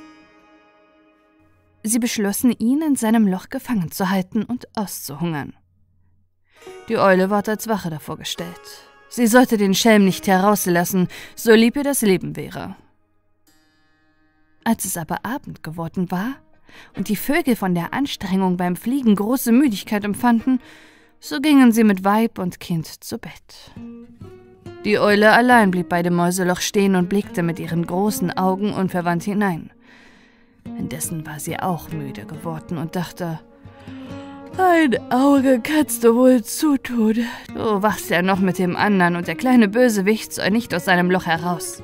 Sie beschlossen, ihn in seinem Loch gefangen zu halten und auszuhungern. Die Eule ward als Wache davor gestellt. Sie sollte den Schelm nicht herauslassen, so lieb ihr das Leben wäre. Als es aber Abend geworden war und die Vögel von der Anstrengung beim Fliegen große Müdigkeit empfanden, so gingen sie mit Weib und Kind zu Bett. Die Eule allein blieb bei dem Mäuseloch stehen und blickte mit ihren großen Augen unverwandt hinein. Indessen war sie auch müde geworden und dachte, »Ein Auge kannst du wohl zutun. Du wachst ja noch mit dem anderen und der kleine Bösewicht soll nicht aus seinem Loch heraus.«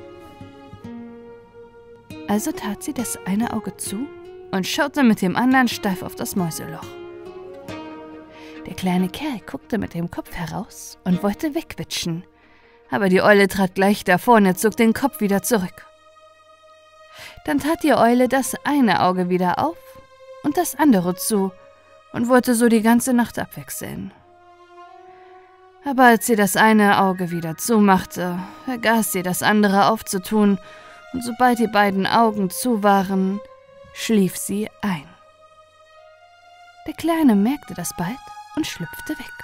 Also tat sie das eine Auge zu und schaute mit dem anderen steif auf das Mäuseloch. Der kleine Kerl guckte mit dem Kopf heraus und wollte wegwitschen, aber die Eule trat gleich davor und er zog den Kopf wieder zurück. Dann tat die Eule das eine Auge wieder auf und das andere zu und wollte so die ganze Nacht abwechseln. Aber als sie das eine Auge wieder zumachte, vergaß sie das andere aufzutun, und sobald die beiden Augen zu waren, schlief sie ein. Der Kleine merkte das bald und schlüpfte weg.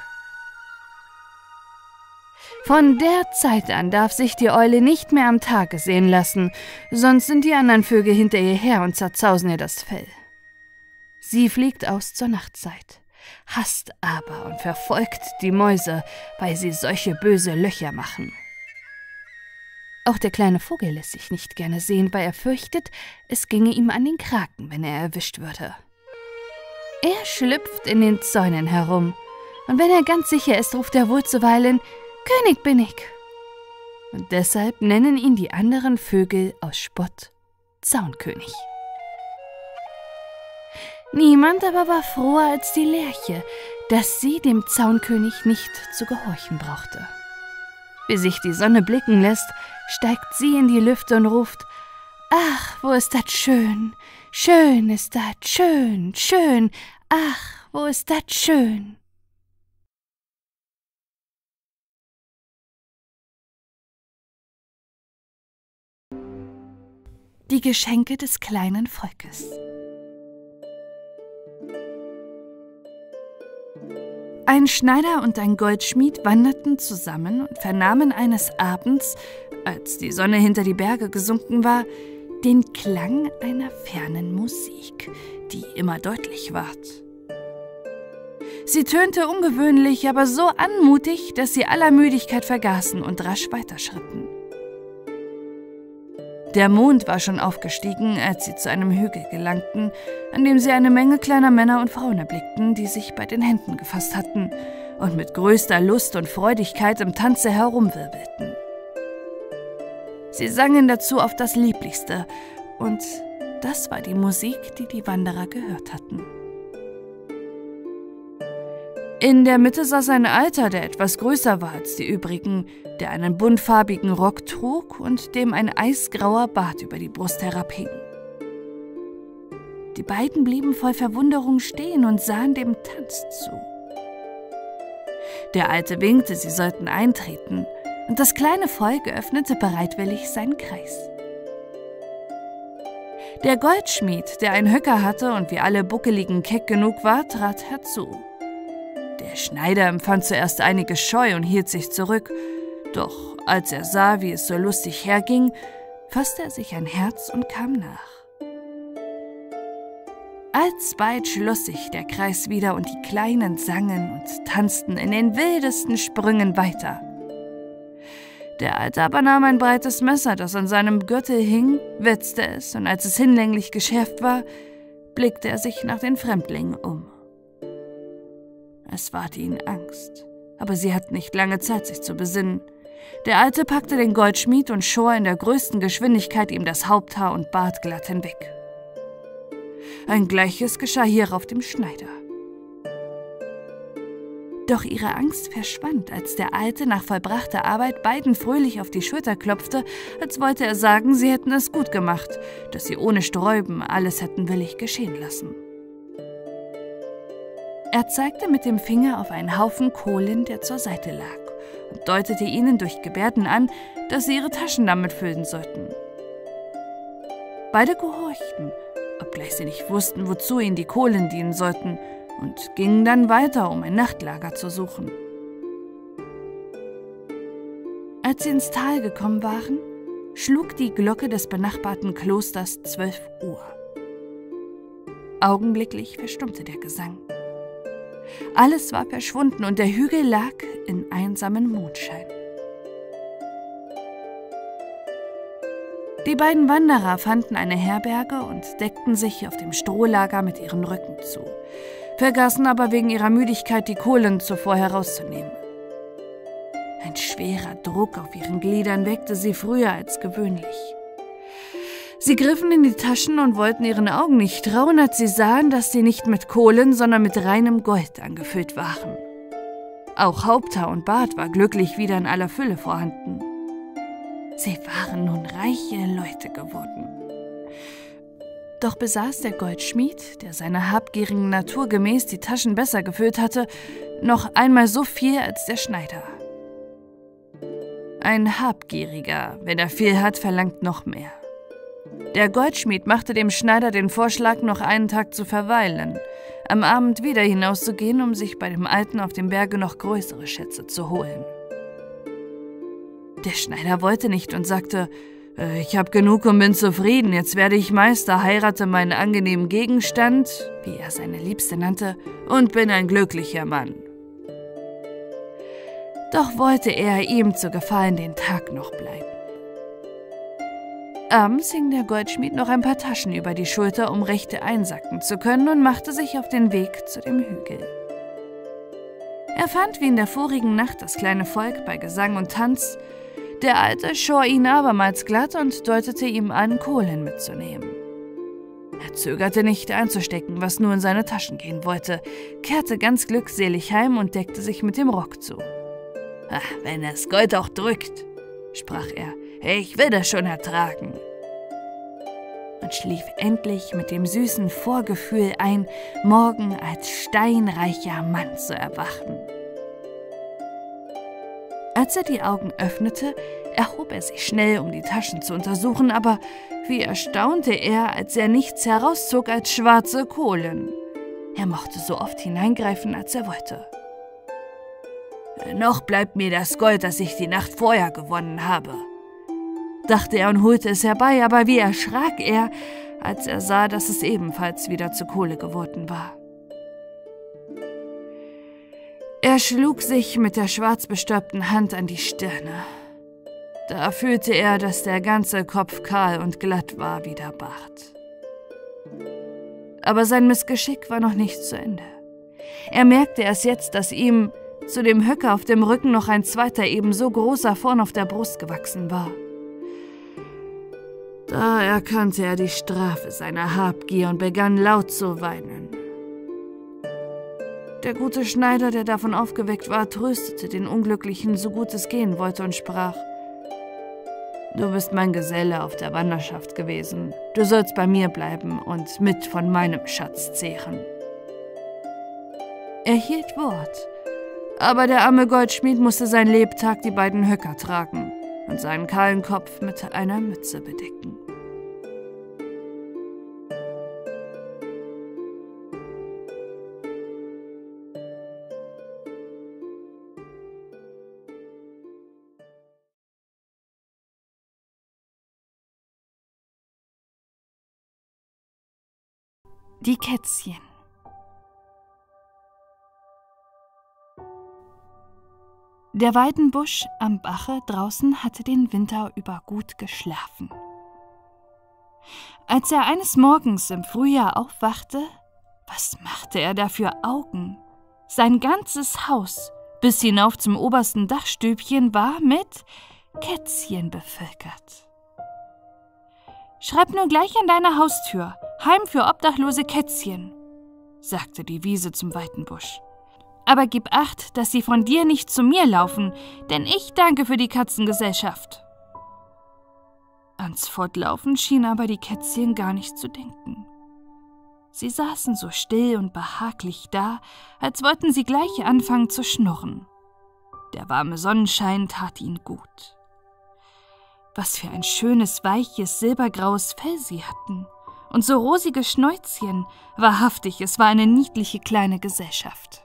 Von der Zeit an darf sich die Eule nicht mehr am Tage sehen lassen, sonst sind die anderen Vögel hinter ihr her und zerzausen ihr das Fell. Sie fliegt aus zur Nachtzeit, hasst aber und verfolgt die Mäuse, weil sie solche böse Löcher machen. Auch der kleine Vogel lässt sich nicht gerne sehen, weil er fürchtet, es ginge ihm an den Kragen, wenn er erwischt würde. Er schlüpft in den Zäunen herum, und wenn er ganz sicher ist, ruft er wohl zuweilen: »König bin ich!« Und deshalb nennen ihn die anderen Vögel aus Spott Zaunkönig. Niemand aber war froher als die Lerche, dass sie dem Zaunkönig nicht zu gehorchen brauchte. Wie sich die Sonne blicken lässt, steigt sie in die Lüfte und ruft: »Ach, wo ist das schön, schön ist das, schön, schön, ach, wo ist das schön!« Die Geschenke des kleinen Volkes. Ein Schneider und ein Goldschmied wanderten zusammen und vernahmen eines Abends, als die Sonne hinter die Berge gesunken war, den Klang einer fernen Musik, die immer deutlich ward. Sie tönte ungewöhnlich, aber so anmutig, dass sie aller Müdigkeit vergaßen und rasch weiterschritten. Der Mond war schon aufgestiegen, als sie zu einem Hügel gelangten, an dem sie eine Menge kleiner Männer und Frauen erblickten, die sich bei den Händen gefasst hatten und mit größter Lust und Freudigkeit im Tanze herumwirbelten. Sie sangen dazu auf das Lieblichste, und das war die Musik, die die Wanderer gehört hatten. In der Mitte saß ein Alter, der etwas größer war als die übrigen, der einen buntfarbigen Rock trug und dem ein eisgrauer Bart über die Brust herabhing. Die beiden blieben voll Verwunderung stehen und sahen dem Tanz zu. Der Alte winkte, sie sollten eintreten, und das kleine Volk öffnete bereitwillig seinen Kreis. Der Goldschmied, der einen Höcker hatte und wie alle Buckeligen keck genug war, trat herzu. Der Schneider empfand zuerst einige Scheu und hielt sich zurück, doch als er sah, wie es so lustig herging, fasste er sich ein Herz und kam nach. Alsbald schloss sich der Kreis wieder und die Kleinen sangen und tanzten in den wildesten Sprüngen weiter. Der Alte aber nahm ein breites Messer, das an seinem Gürtel hing, wetzte es, und als es hinlänglich geschärft war, blickte er sich nach den Fremdlingen um. Es ward ihnen Angst, aber sie hatten nicht lange Zeit, sich zu besinnen. Der Alte packte den Goldschmied und schor in der größten Geschwindigkeit ihm das Haupthaar und Bart glatt hinweg. Ein Gleiches geschah hierauf dem Schneider. Doch ihre Angst verschwand, als der Alte nach vollbrachter Arbeit beiden fröhlich auf die Schulter klopfte, als wollte er sagen, sie hätten es gut gemacht, dass sie ohne Sträuben alles hätten willig geschehen lassen. Er zeigte mit dem Finger auf einen Haufen Kohlen, der zur Seite lag, und deutete ihnen durch Gebärden an, dass sie ihre Taschen damit füllen sollten. Beide gehorchten, obgleich sie nicht wussten, wozu ihnen die Kohlen dienen sollten, und gingen dann weiter, um ein Nachtlager zu suchen. Als sie ins Tal gekommen waren, schlug die Glocke des benachbarten Klosters zwölf Uhr. Augenblicklich verstummte der Gesang. Alles war verschwunden und der Hügel lag in einsamen Mondschein. Die beiden Wanderer fanden eine Herberge und deckten sich auf dem Strohlager mit ihren Rücken zu, vergaßen aber wegen ihrer Müdigkeit, die Kohlen zuvor herauszunehmen. Ein schwerer Druck auf ihren Gliedern weckte sie früher als gewöhnlich. Sie griffen in die Taschen und wollten ihren Augen nicht trauen, als sie sahen, dass sie nicht mit Kohlen, sondern mit reinem Gold angefüllt waren. Auch Haupthaar und Bart war glücklich wieder in aller Fülle vorhanden. Sie waren nun reiche Leute geworden. Doch besaß der Goldschmied, der seiner habgierigen Natur gemäß die Taschen besser gefüllt hatte, noch einmal so viel als der Schneider. Ein Habgieriger, wenn er viel hat, verlangt noch mehr. Der Goldschmied machte dem Schneider den Vorschlag, noch einen Tag zu verweilen, am Abend wieder hinauszugehen, um sich bei dem Alten auf dem Berge noch größere Schätze zu holen. Der Schneider wollte nicht und sagte: »Ich habe genug und bin zufrieden, jetzt werde ich Meister, heirate meinen angenehmen Gegenstand«, wie er seine Liebste nannte, »und bin ein glücklicher Mann.« Doch wollte er ihm zu gefallen den Tag noch bleiben. Abends hing der Goldschmied noch ein paar Taschen über die Schulter, um Rechte einsacken zu können, und machte sich auf den Weg zu dem Hügel. Er fand wie in der vorigen Nacht das kleine Volk bei Gesang und Tanz. Der Alte schor ihn abermals glatt und deutete ihm an, Kohlen mitzunehmen. Er zögerte nicht einzustecken, was nur in seine Taschen gehen wollte, kehrte ganz glückselig heim und deckte sich mit dem Rock zu. »Ach, wenn das Gold auch drückt«, sprach er, »ich will das schon ertragen.« Und schlief endlich mit dem süßen Vorgefühl ein, morgen als steinreicher Mann zu erwachen. Als er die Augen öffnete, erhob er sich schnell, um die Taschen zu untersuchen, aber wie erstaunte er, als er nichts herauszog als schwarze Kohlen. Er mochte so oft hineingreifen, als er wollte. »Noch bleibt mir das Gold, das ich die Nacht vorher gewonnen habe«, dachte er und holte es herbei, aber wie erschrak er, als er sah, dass es ebenfalls wieder zu Kohle geworden war. Er schlug sich mit der schwarz bestäubten Hand an die Stirne. Da fühlte er, dass der ganze Kopf kahl und glatt war wie der Bart. Aber sein Missgeschick war noch nicht zu Ende. Er merkte erst jetzt, dass ihm zu dem Höcker auf dem Rücken noch ein zweiter ebenso großer vorn auf der Brust gewachsen war. Da erkannte er die Strafe seiner Habgier und begann laut zu weinen. Der gute Schneider, der davon aufgeweckt war, tröstete den Unglücklichen, so gut es gehen wollte, und sprach: »Du bist mein Geselle auf der Wanderschaft gewesen. Du sollst bei mir bleiben und mit von meinem Schatz zehren.« Er hielt Wort, aber der arme Goldschmied musste sein Lebtag die beiden Höcker tragen und seinen kahlen Kopf mit einer Mütze bedecken. Die Kätzchen. Der Weidenbusch am Bache draußen hatte den Winter über gut geschlafen. Als er eines Morgens im Frühjahr aufwachte, was machte er da für Augen? Sein ganzes Haus, bis hinauf zum obersten Dachstübchen, war mit Kätzchen bevölkert. »Schreib nur gleich an deine Haustür: Heim für obdachlose Kätzchen«, sagte die Wiese zum Weidenbusch. »Aber gib acht, dass sie von dir nicht zu mir laufen, denn ich danke für die Katzengesellschaft.« Ans Fortlaufen schien aber die Kätzchen gar nicht zu denken. Sie saßen so still und behaglich da, als wollten sie gleich anfangen zu schnurren. Der warme Sonnenschein tat ihnen gut. Was für ein schönes, weiches, silbergraues Fell sie hatten. Und so rosige Schnäuzchen. Wahrhaftig, es war eine niedliche kleine Gesellschaft.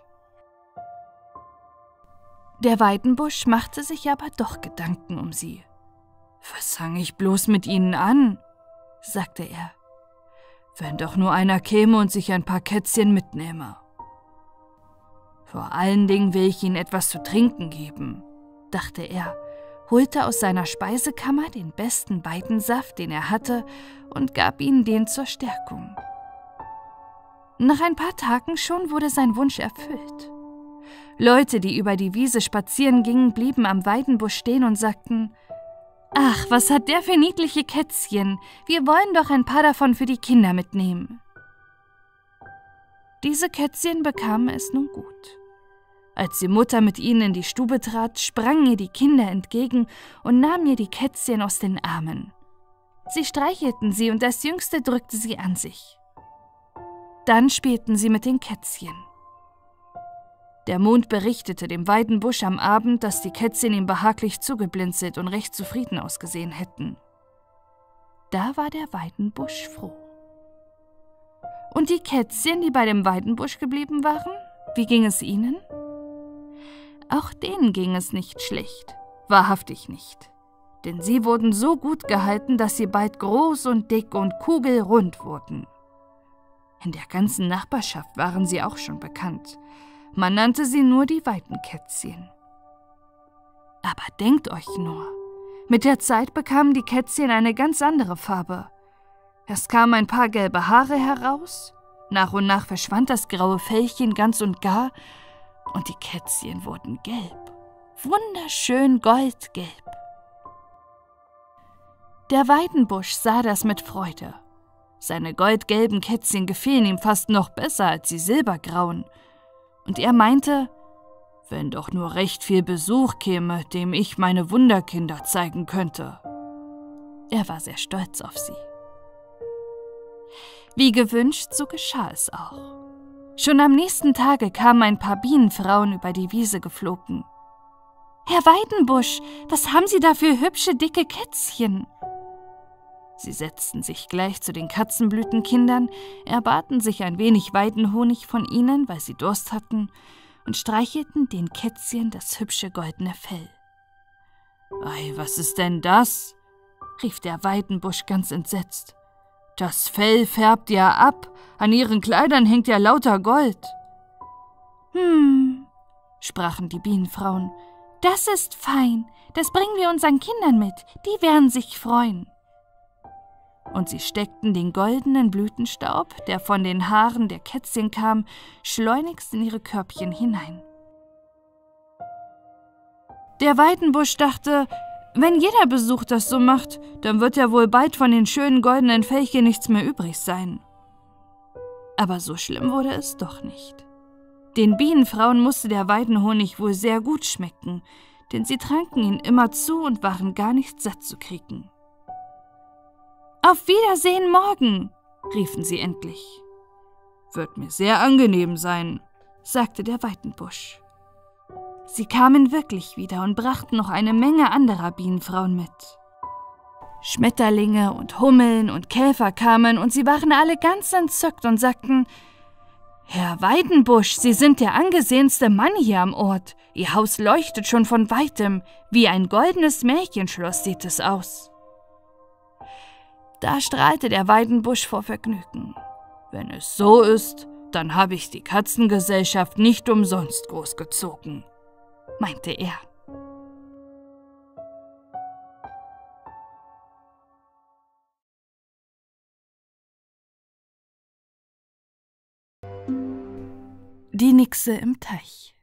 Der Weidenbusch machte sich aber doch Gedanken um sie. »Was fang ich bloß mit ihnen an?«, sagte er. »Wenn doch nur einer käme und sich ein paar Kätzchen mitnehme. Vor allen Dingen will ich ihnen etwas zu trinken geben«, dachte er, holte aus seiner Speisekammer den besten Weidensaft, den er hatte, und gab ihnen den zur Stärkung. Nach ein paar Tagen schon wurde sein Wunsch erfüllt. Leute, die über die Wiese spazieren gingen, blieben am Weidenbusch stehen und sagten: »Ach, was hat der für niedliche Kätzchen? Wir wollen doch ein paar davon für die Kinder mitnehmen.« Diese Kätzchen bekamen es nun gut. Als die Mutter mit ihnen in die Stube trat, sprangen ihr die Kinder entgegen und nahmen ihr die Kätzchen aus den Armen. Sie streichelten sie und das Jüngste drückte sie an sich. Dann spielten sie mit den Kätzchen. Der Mond berichtete dem Weidenbusch am Abend, dass die Kätzchen ihm behaglich zugeblinzelt und recht zufrieden ausgesehen hätten. Da war der Weidenbusch froh. Und die Kätzchen, die bei dem Weidenbusch geblieben waren, wie ging es ihnen? Auch denen ging es nicht schlecht, wahrhaftig nicht. Denn sie wurden so gut gehalten, dass sie bald groß und dick und kugelrund wurden. In der ganzen Nachbarschaft waren sie auch schon bekannt. Man nannte sie nur die Weidenkätzchen. Aber denkt euch nur, Mit der Zeit bekamen die Kätzchen eine ganz andere Farbe. Erst kamen ein paar gelbe Haare heraus, nach und nach verschwand das graue Fellchen ganz und gar und die Kätzchen wurden gelb, wunderschön goldgelb. Der Weidenbusch sah das mit Freude. Seine goldgelben Kätzchen gefielen ihm fast noch besser als die silbergrauen. Und er meinte, wenn doch nur recht viel Besuch käme, dem ich meine Wunderkinder zeigen könnte. Er war sehr stolz auf sie. Wie gewünscht, so geschah es auch. Schon am nächsten Tage kamen ein paar Bienenfrauen über die Wiese geflogen. »Herr Weidenbusch, was haben Sie da für hübsche, dicke Kätzchen?« Sie setzten sich gleich zu den Katzenblütenkindern, erbaten sich ein wenig Weidenhonig von ihnen, weil sie Durst hatten, und streichelten den Kätzchen das hübsche goldene Fell. »Ei, was ist denn das?« rief der Weidenbusch ganz entsetzt. »Das Fell färbt ja ab, an ihren Kleidern hängt ja lauter Gold.« »Hm«, sprachen die Bienenfrauen, »das ist fein, das bringen wir unseren Kindern mit, die werden sich freuen.« Und sie steckten den goldenen Blütenstaub, der von den Haaren der Kätzchen kam, schleunigst in ihre Körbchen hinein. Der Weidenbusch dachte, wenn jeder Besuch das so macht, dann wird ja wohl bald von den schönen goldenen Fellchen nichts mehr übrig sein. Aber so schlimm wurde es doch nicht. Den Bienenfrauen musste der Weidenhonig wohl sehr gut schmecken, denn sie tranken ihn immer zu und waren gar nicht satt zu kriegen. »Auf Wiedersehen morgen«, riefen sie endlich. »Wird mir sehr angenehm sein«, sagte der Weidenbusch. Sie kamen wirklich wieder und brachten noch eine Menge anderer Bienenfrauen mit. Schmetterlinge und Hummeln und Käfer kamen und sie waren alle ganz entzückt und sagten, »Herr Weidenbusch, Sie sind der angesehenste Mann hier am Ort. Ihr Haus leuchtet schon von weitem, wie ein goldenes Märchenschloss sieht es aus.« Da strahlte der Weidenbusch vor Vergnügen. »Wenn es so ist, dann habe ich die Katzengesellschaft nicht umsonst großgezogen«, meinte er. Die Nixe im Teich.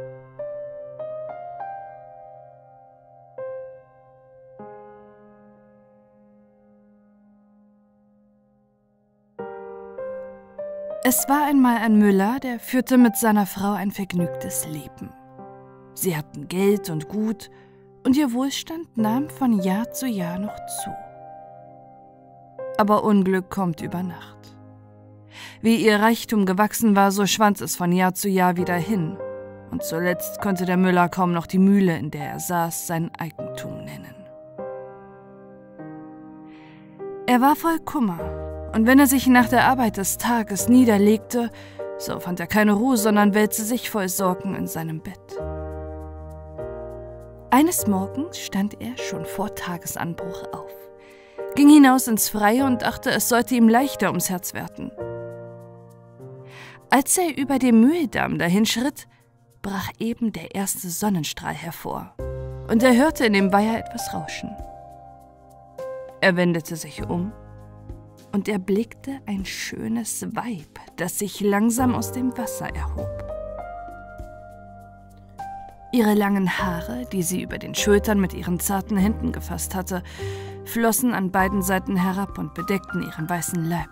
Es war einmal ein Müller, der führte mit seiner Frau ein vergnügtes Leben. Sie hatten Geld und Gut, und ihr Wohlstand nahm von Jahr zu Jahr noch zu. Aber Unglück kommt über Nacht. Wie ihr Reichtum gewachsen war, so schwand es von Jahr zu Jahr wieder hin, und zuletzt konnte der Müller kaum noch die Mühle, in der er saß, sein Eigentum nennen. Er war voll Kummer, und wenn er sich nach der Arbeit des Tages niederlegte, so fand er keine Ruhe, sondern wälzte sich voll Sorgen in seinem Bett. Eines Morgens stand er schon vor Tagesanbruch auf, ging hinaus ins Freie und dachte, es sollte ihm leichter ums Herz werden. Als er über dem Mühldamm dahinschritt, brach eben der erste Sonnenstrahl hervor, und er hörte in dem Weiher etwas rauschen. Er wendete sich um, und erblickte ein schönes Weib, das sich langsam aus dem Wasser erhob. Ihre langen Haare, die sie über den Schultern mit ihren zarten Händen gefasst hatte, flossen an beiden Seiten herab und bedeckten ihren weißen Leib.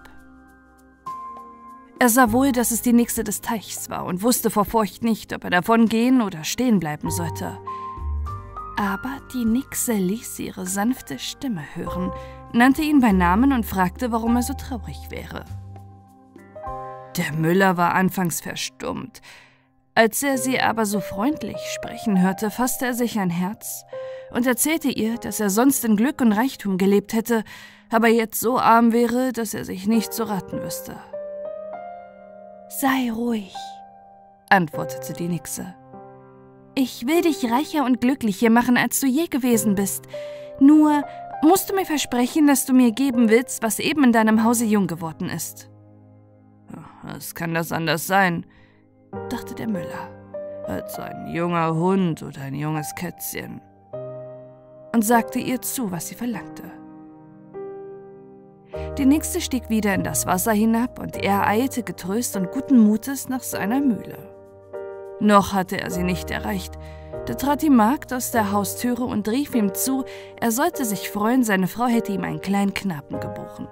Er sah wohl, dass es die Nixe des Teichs war und wusste vor Furcht nicht, ob er davon gehen oder stehen bleiben sollte. Aber die Nixe ließ ihre sanfte Stimme hören, nannte ihn bei Namen und fragte, warum er so traurig wäre. Der Müller war anfangs verstummt. Als er sie aber so freundlich sprechen hörte, fasste er sich ein Herz und erzählte ihr, dass er sonst in Glück und Reichtum gelebt hätte, aber jetzt so arm wäre, dass er sich nicht zu raten wüsste. »Sei ruhig«, antwortete die Nixe. »Ich will dich reicher und glücklicher machen, als du je gewesen bist. Nur musst du mir versprechen, dass du mir geben willst, was eben in deinem Hause jung geworden ist.« »Was kann das anders sein?«, dachte der Müller, »als ein junger Hund oder ein junges Kätzchen.« und sagte ihr zu, was sie verlangte. Die Nixe stieg wieder in das Wasser hinab und er eilte getröst und guten Mutes nach seiner Mühle. Noch hatte er sie nicht erreicht, da trat die Magd aus der Haustüre und rief ihm zu, er sollte sich freuen, seine Frau hätte ihm einen kleinen Knaben geboren.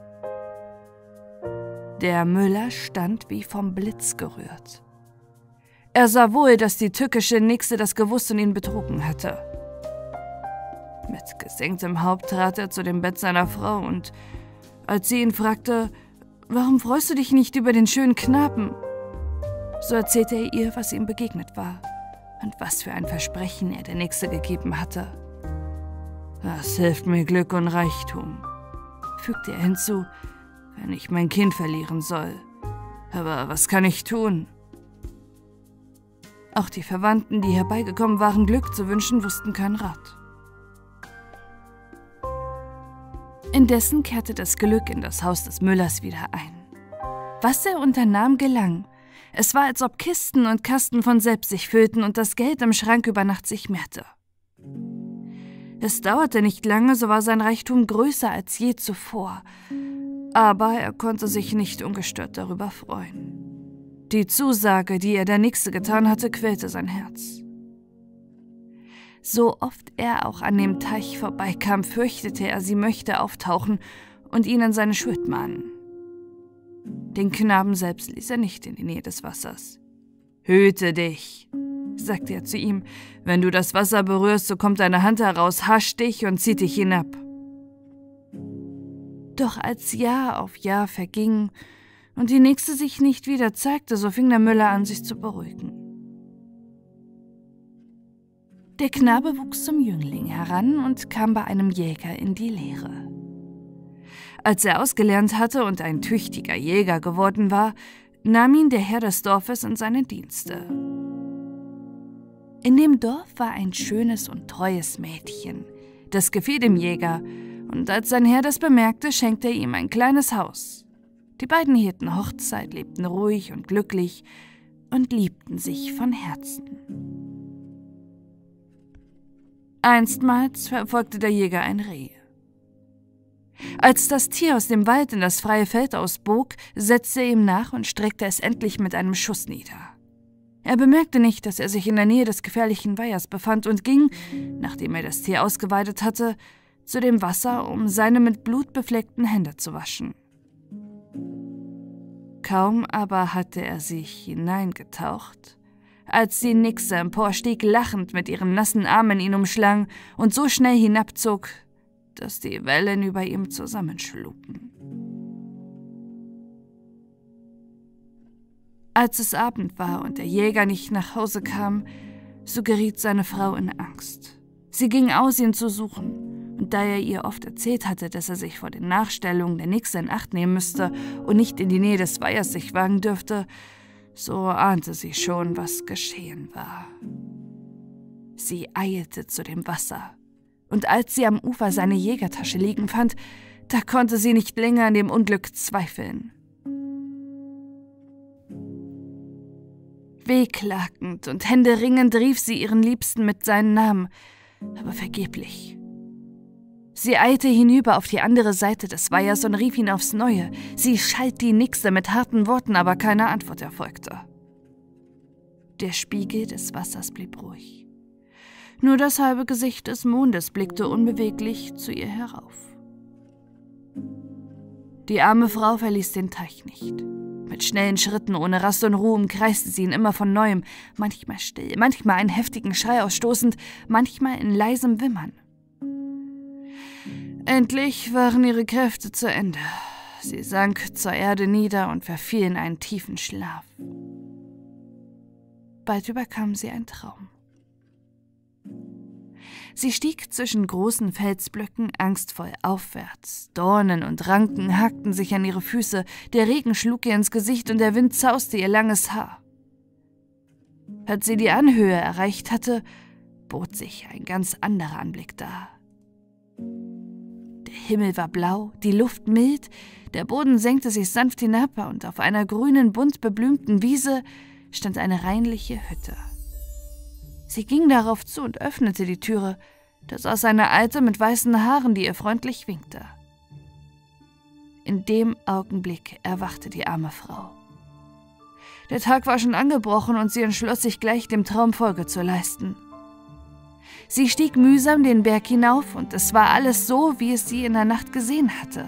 Der Müller stand wie vom Blitz gerührt. Er sah wohl, dass die tückische Nixe das gewusst und ihn betrogen hatte. Mit gesenktem Haupt trat er zu dem Bett seiner Frau und als sie ihn fragte, »Warum freust du dich nicht über den schönen Knaben?« so erzählte er ihr, was ihm begegnet war und was für ein Versprechen er der Nixe gegeben hatte. »Das hilft mir Glück und Reichtum«, fügte er hinzu, »wenn ich mein Kind verlieren soll. Aber was kann ich tun?« Auch die Verwandten, die herbeigekommen waren, Glück zu wünschen, wussten keinen Rat. Indessen kehrte das Glück in das Haus des Müllers wieder ein. Was er unternahm, gelang. Es war, als ob Kisten und Kasten von selbst sich füllten und das Geld im Schrank über Nacht sich mehrte. Es dauerte nicht lange, so war sein Reichtum größer als je zuvor. Aber er konnte sich nicht ungestört darüber freuen. Die Zusage, die er der Nixe getan hatte, quälte sein Herz. So oft er auch an dem Teich vorbeikam, fürchtete er, sie möchte auftauchen und ihn an seine Schuld mahnen. Den Knaben selbst ließ er nicht in die Nähe des Wassers. »Hüte dich«, sagte er zu ihm, »wenn du das Wasser berührst, so kommt deine Hand heraus, hascht dich und zieht dich hinab.« Doch als Jahr auf Jahr verging und die Nixe sich nicht wieder zeigte, so fing der Müller an, sich zu beruhigen. Der Knabe wuchs zum Jüngling heran und kam bei einem Jäger in die Lehre. Als er ausgelernt hatte und ein tüchtiger Jäger geworden war, nahm ihn der Herr des Dorfes in seine Dienste. In dem Dorf war ein schönes und treues Mädchen. Das gefiel dem Jäger, und als sein Herr das bemerkte, schenkte er ihm ein kleines Haus. Die beiden hielten Hochzeit, lebten ruhig und glücklich und liebten sich von Herzen. Einstmals verfolgte der Jäger ein Reh. Als das Tier aus dem Wald in das freie Feld ausbog, setzte er ihm nach und streckte es endlich mit einem Schuss nieder. Er bemerkte nicht, dass er sich in der Nähe des gefährlichen Weihers befand und ging, nachdem er das Tier ausgeweidet hatte, zu dem Wasser, um seine mit Blut befleckten Hände zu waschen. Kaum aber hatte er sich hineingetaucht, als die Nixe emporstieg, lachend mit ihren nassen Armen ihn umschlang und so schnell hinabzog, dass die Wellen über ihm zusammenschlugen. Als es Abend war und der Jäger nicht nach Hause kam, so geriet seine Frau in Angst. Sie ging aus, ihn zu suchen, und da er ihr oft erzählt hatte, dass er sich vor den Nachstellungen der Nixe in Acht nehmen müsste und nicht in die Nähe des Weihers sich wagen dürfte, so ahnte sie schon, was geschehen war. Sie eilte zu dem Wasser, und als sie am Ufer seine Jägertasche liegen fand, da konnte sie nicht länger an dem Unglück zweifeln. Wehklagend und händeringend rief sie ihren Liebsten mit seinen Namen, aber vergeblich. Sie eilte hinüber auf die andere Seite des Weihers und rief ihn aufs Neue. Sie schalt die Nixe mit harten Worten, aber keine Antwort erfolgte. Der Spiegel des Wassers blieb ruhig. Nur das halbe Gesicht des Mondes blickte unbeweglich zu ihr herauf. Die arme Frau verließ den Teich nicht. Mit schnellen Schritten, ohne Rast und Ruhe, umkreiste sie ihn immer von Neuem, manchmal still, manchmal einen heftigen Schrei ausstoßend, manchmal in leisem Wimmern. Endlich waren ihre Kräfte zu Ende. Sie sank zur Erde nieder und verfiel in einen tiefen Schlaf. Bald überkam sie ein Traum. Sie stieg zwischen großen Felsblöcken angstvoll aufwärts. Dornen und Ranken hakten sich an ihre Füße, der Regen schlug ihr ins Gesicht und der Wind zauste ihr langes Haar. Als sie die Anhöhe erreicht hatte, bot sich ein ganz anderer Anblick dar. Der Himmel war blau, die Luft mild, der Boden senkte sich sanft hinab und auf einer grünen, bunt beblümten Wiese stand eine reinliche Hütte. Sie ging darauf zu und öffnete die Türe, Da saß eine Alte mit weißen Haaren, die ihr freundlich winkte. In dem Augenblick erwachte die arme Frau. Der Tag war schon angebrochen und sie entschloss sich gleich, dem Traum Folge zu leisten. Sie stieg mühsam den Berg hinauf und es war alles so, wie es sie in der Nacht gesehen hatte.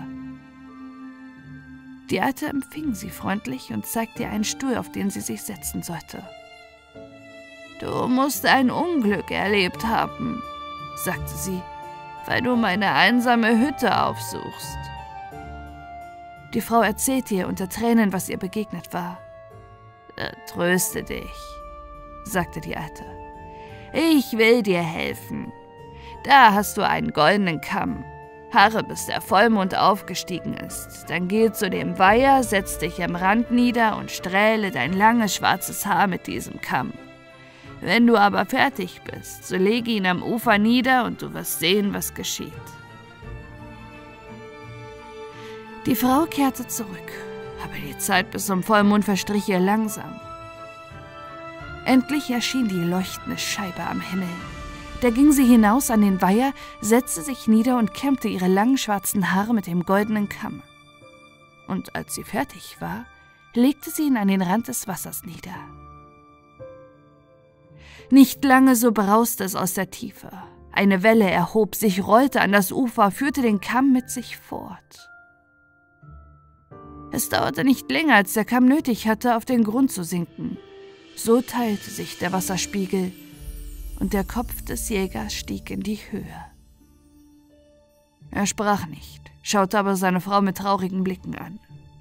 Die Alte empfing sie freundlich und zeigte ihr einen Stuhl, auf den sie sich setzen sollte. »Du musst ein Unglück erlebt haben«, sagte sie, »weil du meine einsame Hütte aufsuchst.« Die Frau erzählte ihr unter Tränen, was ihr begegnet war. »Tröste dich«, sagte die Alte. »Ich will dir helfen. Da hast du einen goldenen Kamm. Harre, bis der Vollmond aufgestiegen ist. Dann geh zu dem Weiher, setz dich am Rand nieder und strähle dein langes schwarzes Haar mit diesem Kamm. Wenn du aber fertig bist, so lege ihn am Ufer nieder und du wirst sehen, was geschieht.« Die Frau kehrte zurück, aber die Zeit bis zum Vollmond verstrich ihr langsam. Endlich erschien die leuchtende Scheibe am Himmel. Da ging sie hinaus an den Weiher, setzte sich nieder und kämmte ihre langen schwarzen Haare mit dem goldenen Kamm. Und als sie fertig war, legte sie ihn an den Rand des Wassers nieder. Nicht lange, so brauste es aus der Tiefe. Eine Welle erhob sich, rollte an das Ufer, führte den Kamm mit sich fort. Es dauerte nicht länger, als der Kamm nötig hatte, auf den Grund zu sinken. So teilte sich der Wasserspiegel und der Kopf des Jägers stieg in die Höhe. Er sprach nicht, schaute aber seine Frau mit traurigen Blicken an.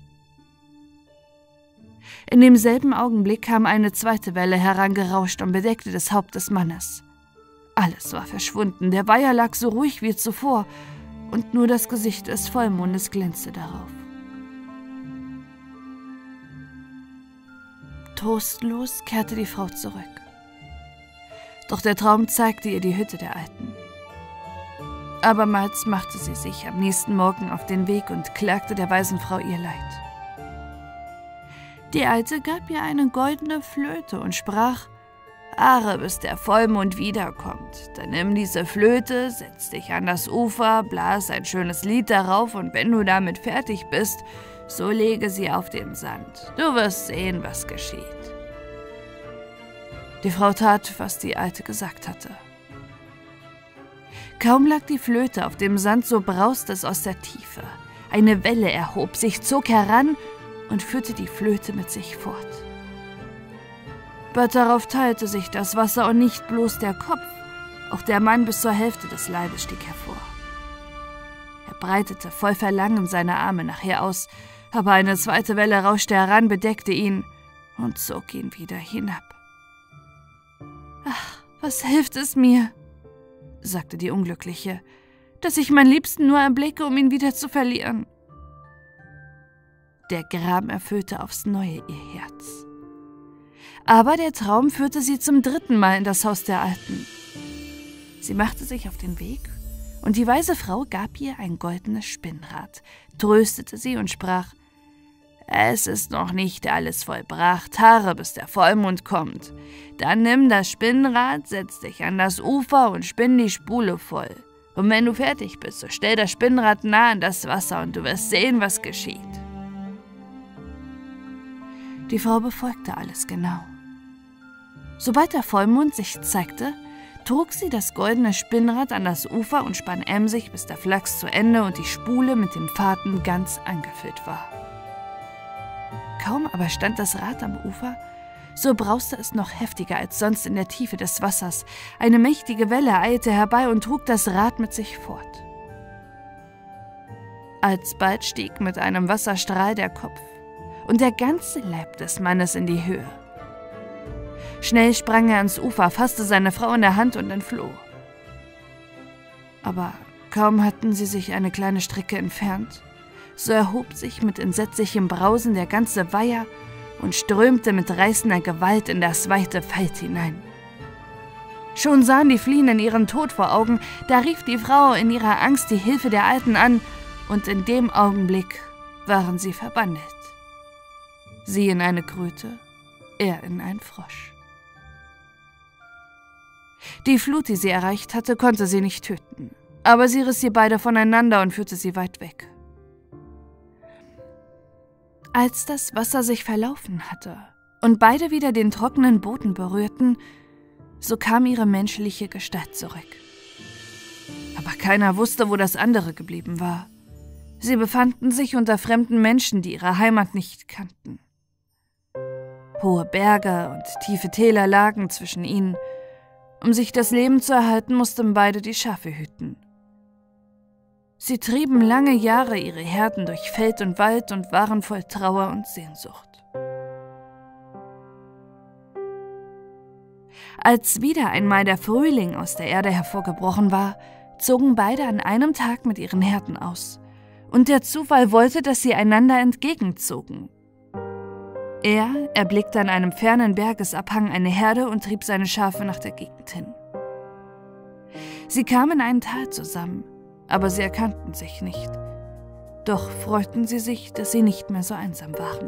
In demselben Augenblick kam eine zweite Welle herangerauscht und bedeckte das Haupt des Mannes. Alles war verschwunden, der Weiher lag so ruhig wie zuvor, und nur das Gesicht des Vollmondes glänzte darauf. Trostlos kehrte die Frau zurück. Doch der Traum zeigte ihr die Hütte der Alten. Abermals machte sie sich am nächsten Morgen auf den Weg und klagte der weisen Frau ihr Leid. Die Alte gab ihr eine goldene Flöte und sprach: »Harre, bis der Vollmond wiederkommt. Dann nimm diese Flöte, setz dich an das Ufer, blas ein schönes Lied darauf und wenn du damit fertig bist, so lege sie auf den Sand. Du wirst sehen, was geschieht.« Die Frau tat, was die Alte gesagt hatte. Kaum lag die Flöte auf dem Sand, so brauste es aus der Tiefe. Eine Welle erhob sich, zog heran und führte die Flöte mit sich fort. Bald darauf teilte sich das Wasser und nicht bloß der Kopf, auch der Mann bis zur Hälfte des Leibes stieg hervor. Er breitete voll Verlangen seine Arme nachher aus, aber eine zweite Welle rauschte heran, bedeckte ihn und zog ihn wieder hinab. »Ach, was hilft es mir«, sagte die Unglückliche, »dass ich meinen Liebsten nur erblicke, um ihn wieder zu verlieren.« Der Gram erfüllte aufs Neue ihr Herz. Aber der Traum führte sie zum dritten Mal in das Haus der Alten. Sie machte sich auf den Weg, und die weise Frau gab ihr ein goldenes Spinnrad, tröstete sie und sprach: »Es ist noch nicht alles vollbracht, harre, bis der Vollmond kommt. Dann nimm das Spinnrad, setz dich an das Ufer und spinn die Spule voll. Und wenn du fertig bist, so stell das Spinnrad nah an das Wasser und du wirst sehen, was geschieht.« Die Frau befolgte alles genau. Sobald der Vollmond sich zeigte, trug sie das goldene Spinnrad an das Ufer und spann emsig, bis der Flachs zu Ende und die Spule mit dem Faden ganz angefüllt war. Kaum aber stand das Rad am Ufer, so brauste es noch heftiger als sonst in der Tiefe des Wassers. Eine mächtige Welle eilte herbei und trug das Rad mit sich fort. Alsbald stieg mit einem Wasserstrahl der Kopf und der ganze Leib des Mannes in die Höhe. Schnell sprang er ans Ufer, fasste seine Frau in der Hand und entfloh. Aber kaum hatten sie sich eine kleine Strecke entfernt, so erhob sich mit entsetzlichem Brausen der ganze Weiher und strömte mit reißender Gewalt in das weite Feld hinein. Schon sahen die Fliehenden ihren Tod vor Augen, da rief die Frau in ihrer Angst die Hilfe der Alten an, und in dem Augenblick waren sie verbandelt. Sie in eine Kröte, er in einen Frosch. Die Flut, die sie erreicht hatte, konnte sie nicht töten, aber sie riss sie beide voneinander und führte sie weit weg. Als das Wasser sich verlaufen hatte und beide wieder den trockenen Boden berührten, so kam ihre menschliche Gestalt zurück. Aber keiner wusste, wo das andere geblieben war. Sie befanden sich unter fremden Menschen, die ihre Heimat nicht kannten. Hohe Berge und tiefe Täler lagen zwischen ihnen. Um sich das Leben zu erhalten, mussten beide die Schafe hüten. Sie trieben lange Jahre ihre Herden durch Feld und Wald und waren voll Trauer und Sehnsucht. Als wieder einmal der Frühling aus der Erde hervorgebrochen war, zogen beide an einem Tag mit ihren Herden aus. Und der Zufall wollte, dass sie einander entgegenzogen. Er erblickte an einem fernen Bergesabhang eine Herde und trieb seine Schafe nach der Gegend hin. Sie kamen in ein Tal zusammen, aber sie erkannten sich nicht. Doch freuten sie sich, dass sie nicht mehr so einsam waren.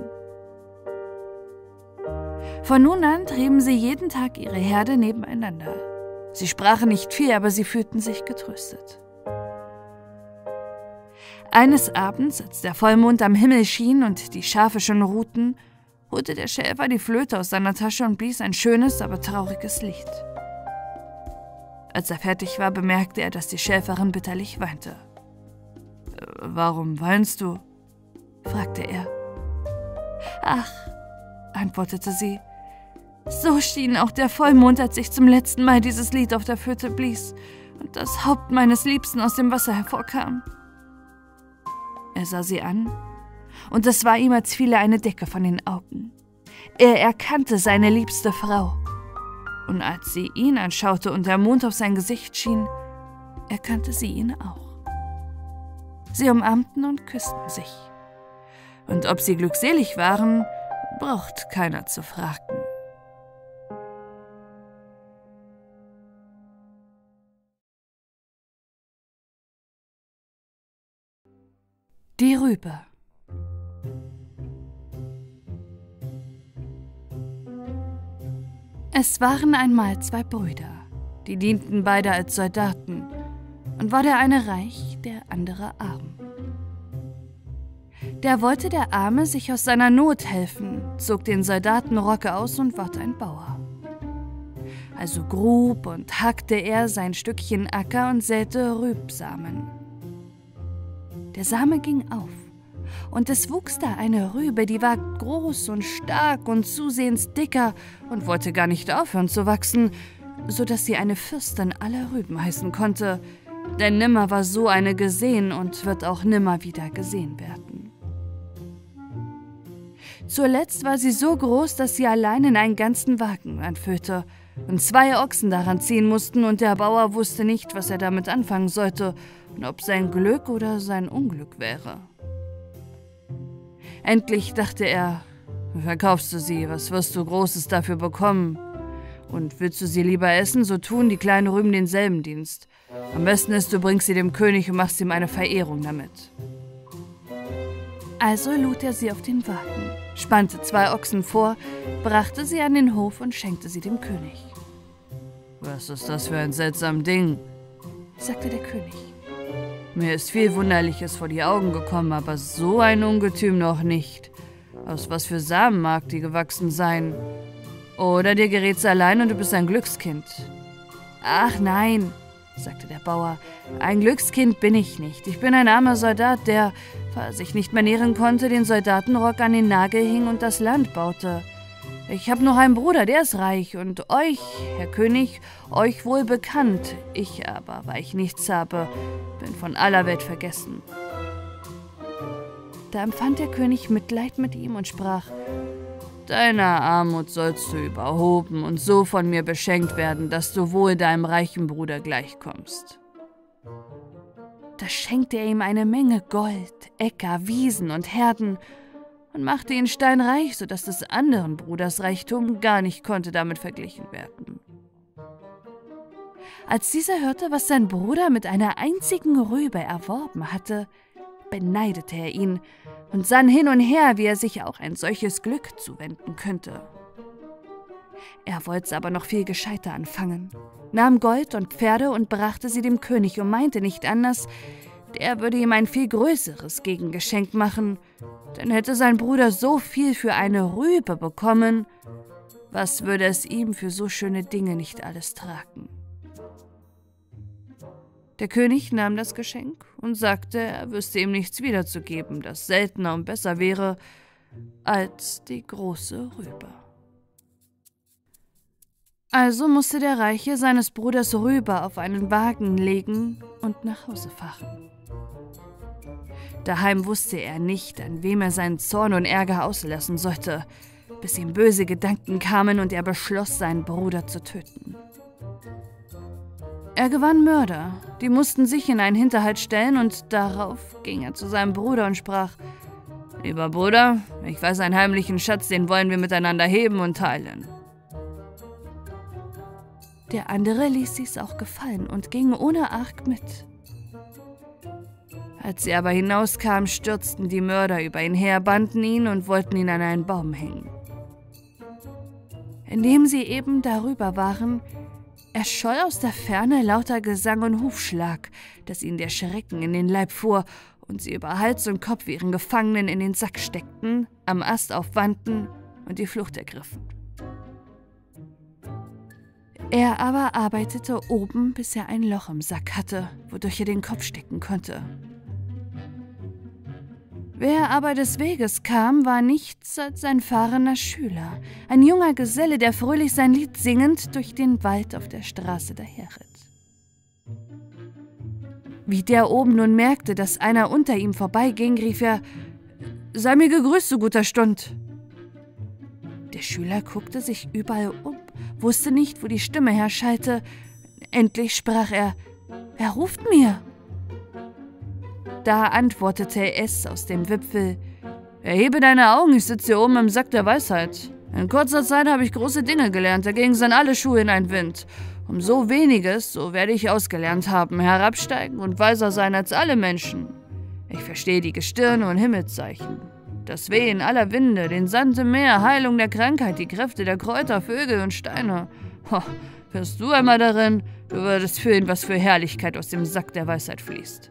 Von nun an trieben sie jeden Tag ihre Herde nebeneinander. Sie sprachen nicht viel, aber sie fühlten sich getröstet. Eines Abends, als der Vollmond am Himmel schien und die Schafe schon ruhten, holte der Schäfer die Flöte aus seiner Tasche und blies ein schönes, aber trauriges Lied. Als er fertig war, bemerkte er, dass die Schäferin bitterlich weinte. »Warum weinst du?« fragte er. »Ach«, antwortete sie, »so schien auch der Vollmond, als ich zum letzten Mal dieses Lied auf der Flöte blies und das Haupt meines Liebsten aus dem Wasser hervorkam.« Er sah sie an, und es war ihm, als fiele eine Decke von den Augen. Er erkannte seine liebste Frau. Und als sie ihn anschaute und der Mond auf sein Gesicht schien, erkannte sie ihn auch. Sie umarmten und küssten sich. Und ob sie glückselig waren, braucht keiner zu fragen. Die Rübe. Es waren einmal zwei Brüder, die dienten beide als Soldaten, und war der eine reich, der andere arm. Der wollte der Arme sich aus seiner Not helfen, zog den Soldatenrocke aus und ward ein Bauer. Also grub und hackte er sein Stückchen Acker und säte Rübsamen. Der Same ging auf, und es wuchs da eine Rübe, die war groß und stark und zusehends dicker und wollte gar nicht aufhören zu wachsen, so dass sie eine Fürstin aller Rüben heißen konnte, denn nimmer war so eine gesehen und wird auch nimmer wieder gesehen werden. Zuletzt war sie so groß, dass sie allein in einen ganzen Wagen anfüllte und zwei Ochsen daran ziehen mussten, und der Bauer wusste nicht, was er damit anfangen sollte und ob sein Glück oder sein Unglück wäre. Endlich dachte er, verkaufst du sie, was wirst du Großes dafür bekommen? Und willst du sie lieber essen, so tun die kleinen Rüben denselben Dienst. Am besten ist, du bringst sie dem König und machst ihm eine Verehrung damit. Also lud er sie auf den Wagen, spannte zwei Ochsen vor, brachte sie an den Hof und schenkte sie dem König. »Was ist das für ein seltsames Ding?« sagte der König. »Mir ist viel Wunderliches vor die Augen gekommen, aber so ein Ungetüm noch nicht. Aus was für Samen mag die gewachsen sein? Oder dir gerät's allein und du bist ein Glückskind?« »Ach nein«, sagte der Bauer, »ein Glückskind bin ich nicht. Ich bin ein armer Soldat, der, falls ich nicht mehr nähren konnte, den Soldatenrock an den Nagel hing und das Land baute. Ich habe noch einen Bruder, der ist reich, und euch, Herr König, euch wohl bekannt. Ich aber, weil ich nichts habe, bin von aller Welt vergessen.« Da empfand der König Mitleid mit ihm und sprach, »Deiner Armut sollst du überhoben und so von mir beschenkt werden, dass du wohl deinem reichen Bruder gleichkommst.« Da schenkte er ihm eine Menge Gold, Äcker, Wiesen und Herden und machte ihn steinreich, so dass des anderen Bruders Reichtum gar nicht konnte damit verglichen werden. Als dieser hörte, was sein Bruder mit einer einzigen Rübe erworben hatte, beneidete er ihn und sann hin und her, wie er sich auch ein solches Glück zuwenden könnte. Er wollte es aber noch viel gescheiter anfangen. nahm Gold und Pferde und brachte sie dem König und meinte nicht anders, der würde ihm ein viel größeres Gegengeschenk machen, denn hätte sein Bruder so viel für eine Rübe bekommen, was würde es ihm für so schöne Dinge nicht alles tragen? Der König nahm das Geschenk und sagte, er wüsste ihm nichts wiederzugeben, das seltener und besser wäre als die große Rübe. Also musste der Reiche seines Bruders Rübe auf einen Wagen legen und nach Hause fahren. Daheim wusste er nicht, an wem er seinen Zorn und Ärger auslassen sollte, bis ihm böse Gedanken kamen und er beschloss, seinen Bruder zu töten. Er gewann Mörder, die mussten sich in einen Hinterhalt stellen und darauf ging er zu seinem Bruder und sprach: »Lieber Bruder, ich weiß einen heimlichen Schatz, den wollen wir miteinander heben und teilen.« Der andere ließ sich's auch gefallen und ging ohne Arg mit. Als sie aber hinauskamen, stürzten die Mörder über ihn her, banden ihn und wollten ihn an einen Baum hängen. Indem sie eben darüber waren, erscholl aus der Ferne lauter Gesang und Hufschlag, dass ihnen der Schrecken in den Leib fuhr und sie über Hals und Kopf ihren Gefangenen in den Sack steckten, am Ast aufwanden und die Flucht ergriffen. Er aber arbeitete oben, bis er ein Loch im Sack hatte, wodurch er den Kopf stecken konnte. Wer aber des Weges kam, war nichts als ein fahrender Schüler, ein junger Geselle, der fröhlich sein Lied singend durch den Wald auf der Straße daherritt. Wie der oben nun merkte, dass einer unter ihm vorbeiging, rief er: »Sei mir gegrüßt, so guter Stund!« Der Schüler guckte sich überall um, wusste nicht, wo die Stimme herschallte. Endlich sprach er: »Er ruft mir!« Da antwortete es aus dem Wipfel: »Erhebe deine Augen, ich sitze hier oben im Sack der Weisheit. In kurzer Zeit habe ich große Dinge gelernt, dagegen sind alle Schuhe in ein Wind. Um so weniges, so werde ich ausgelernt haben, herabsteigen und weiser sein als alle Menschen. Ich verstehe die Gestirne und Himmelszeichen, das Wehen aller Winde, den Sand im Meer, Heilung der Krankheit, die Kräfte der Kräuter, Vögel und Steine. Ho, wärst du einmal darin, du würdest fühlen, was für Herrlichkeit aus dem Sack der Weisheit fließt.«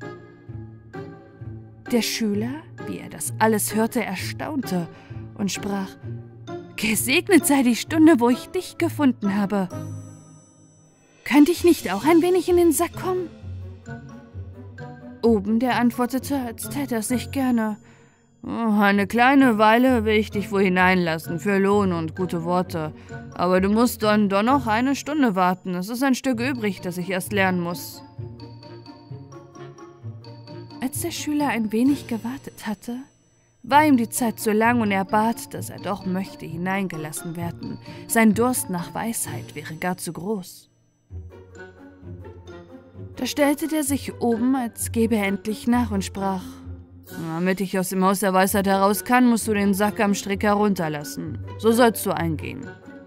Der Schüler, wie er das alles hörte, erstaunte und sprach: »Gesegnet sei die Stunde, wo ich dich gefunden habe. Könnte ich nicht auch ein wenig in den Sack kommen?« Oben, der antwortete, als täte er es nicht gerne: »Oh, eine kleine Weile will ich dich wohl hineinlassen, für Lohn und gute Worte. Aber du musst dann doch noch eine Stunde warten. Es ist ein Stück übrig, das ich erst lernen muss.« Als der Schüler ein wenig gewartet hatte, war ihm die Zeit zu lang und er bat, dass er doch möchte hineingelassen werden. Sein Durst nach Weisheit wäre gar zu groß. Da stellte der sich oben, als gebe er endlich nach und sprach: »Damit ich aus dem Haus der Weisheit heraus kann, musst du den Sack am Strick herunterlassen. So sollst du eingehen.«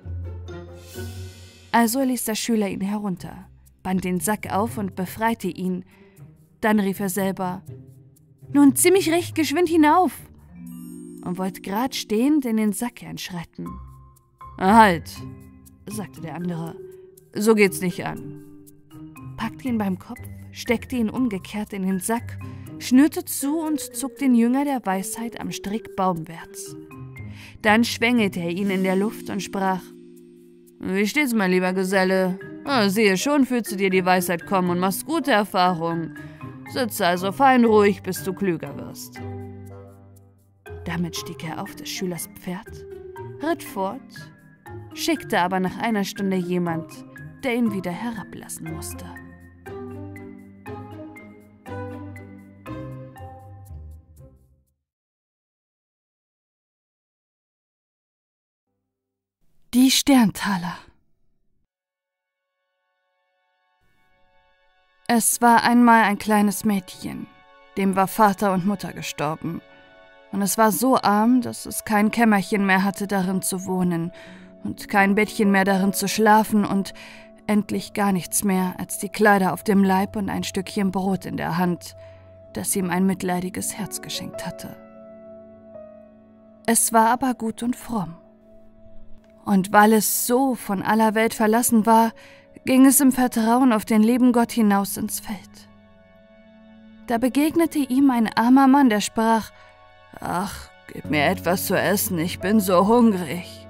Also ließ der Schüler ihn herunter, band den Sack auf und befreite ihn. Dann rief er selber: »Nun zieh mich recht geschwind hinauf!« und wollte grad stehend in den Sack einschreiten. »Halt«, sagte der andere, »so geht's nicht an.« Packte ihn beim Kopf, steckte ihn umgekehrt in den Sack, schnürte zu und zog den Jünger der Weisheit am Strick baumwärts. Dann schwängelte er ihn in der Luft und sprach: »Wie steht's, mein lieber Geselle? Oh, siehe, schon fühlst du dir die Weisheit kommen und machst gute Erfahrungen. Sitze also fein ruhig, bis du klüger wirst.« Damit stieg er auf des Schülers Pferd, ritt fort, schickte aber nach einer Stunde jemand, der ihn wieder herablassen musste. Die Sterntaler. Es war einmal ein kleines Mädchen, dem war Vater und Mutter gestorben, und es war so arm, dass es kein Kämmerchen mehr hatte, darin zu wohnen, und kein Bettchen mehr darin zu schlafen, und endlich gar nichts mehr als die Kleider auf dem Leib und ein Stückchen Brot in der Hand, das ihm ein mitleidiges Herz geschenkt hatte. Es war aber gut und fromm. Und weil es so von aller Welt verlassen war, ging es im Vertrauen auf den lieben Gott hinaus ins Feld. Da begegnete ihm ein armer Mann, der sprach: »Ach, gib mir etwas zu essen, ich bin so hungrig.«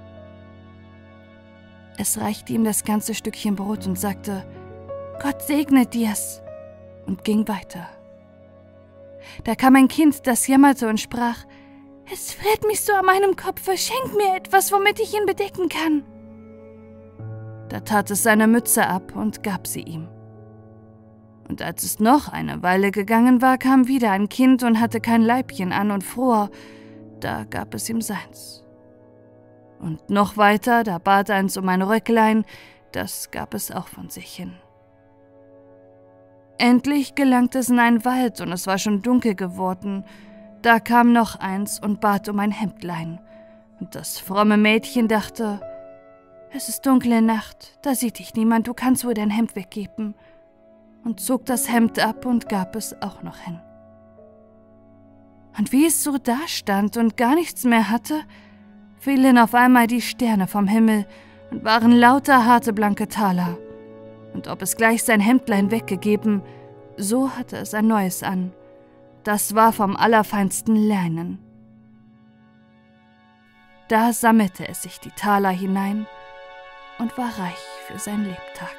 Es reichte ihm das ganze Stückchen Brot und sagte: »Gott segne dir's«, und ging weiter. Da kam ein Kind, das jammerte und sprach: »Es friert mich so an meinem Kopfe, schenk mir etwas, womit ich ihn bedecken kann.« Da tat es seine Mütze ab und gab sie ihm. Und als es noch eine Weile gegangen war, kam wieder ein Kind und hatte kein Leibchen an und fror, da gab es ihm seins. Und noch weiter, da bat eins um ein Röcklein, das gab es auch von sich hin. Endlich gelangte es in einen Wald und es war schon dunkel geworden. Da kam noch eins und bat um ein Hemdlein. Und das fromme Mädchen dachte: »Es ist dunkle Nacht, da sieht dich niemand, du kannst wohl dein Hemd weggeben.« Und zog das Hemd ab und gab es auch noch hin. Und wie es so dastand und gar nichts mehr hatte, fielen auf einmal die Sterne vom Himmel und waren lauter harte blanke Taler. Und ob es gleich sein Hemdlein weggegeben, so hatte es ein neues an. Das war vom allerfeinsten Leinen. Da sammelte es sich die Taler hinein und war reich für sein Lebtag.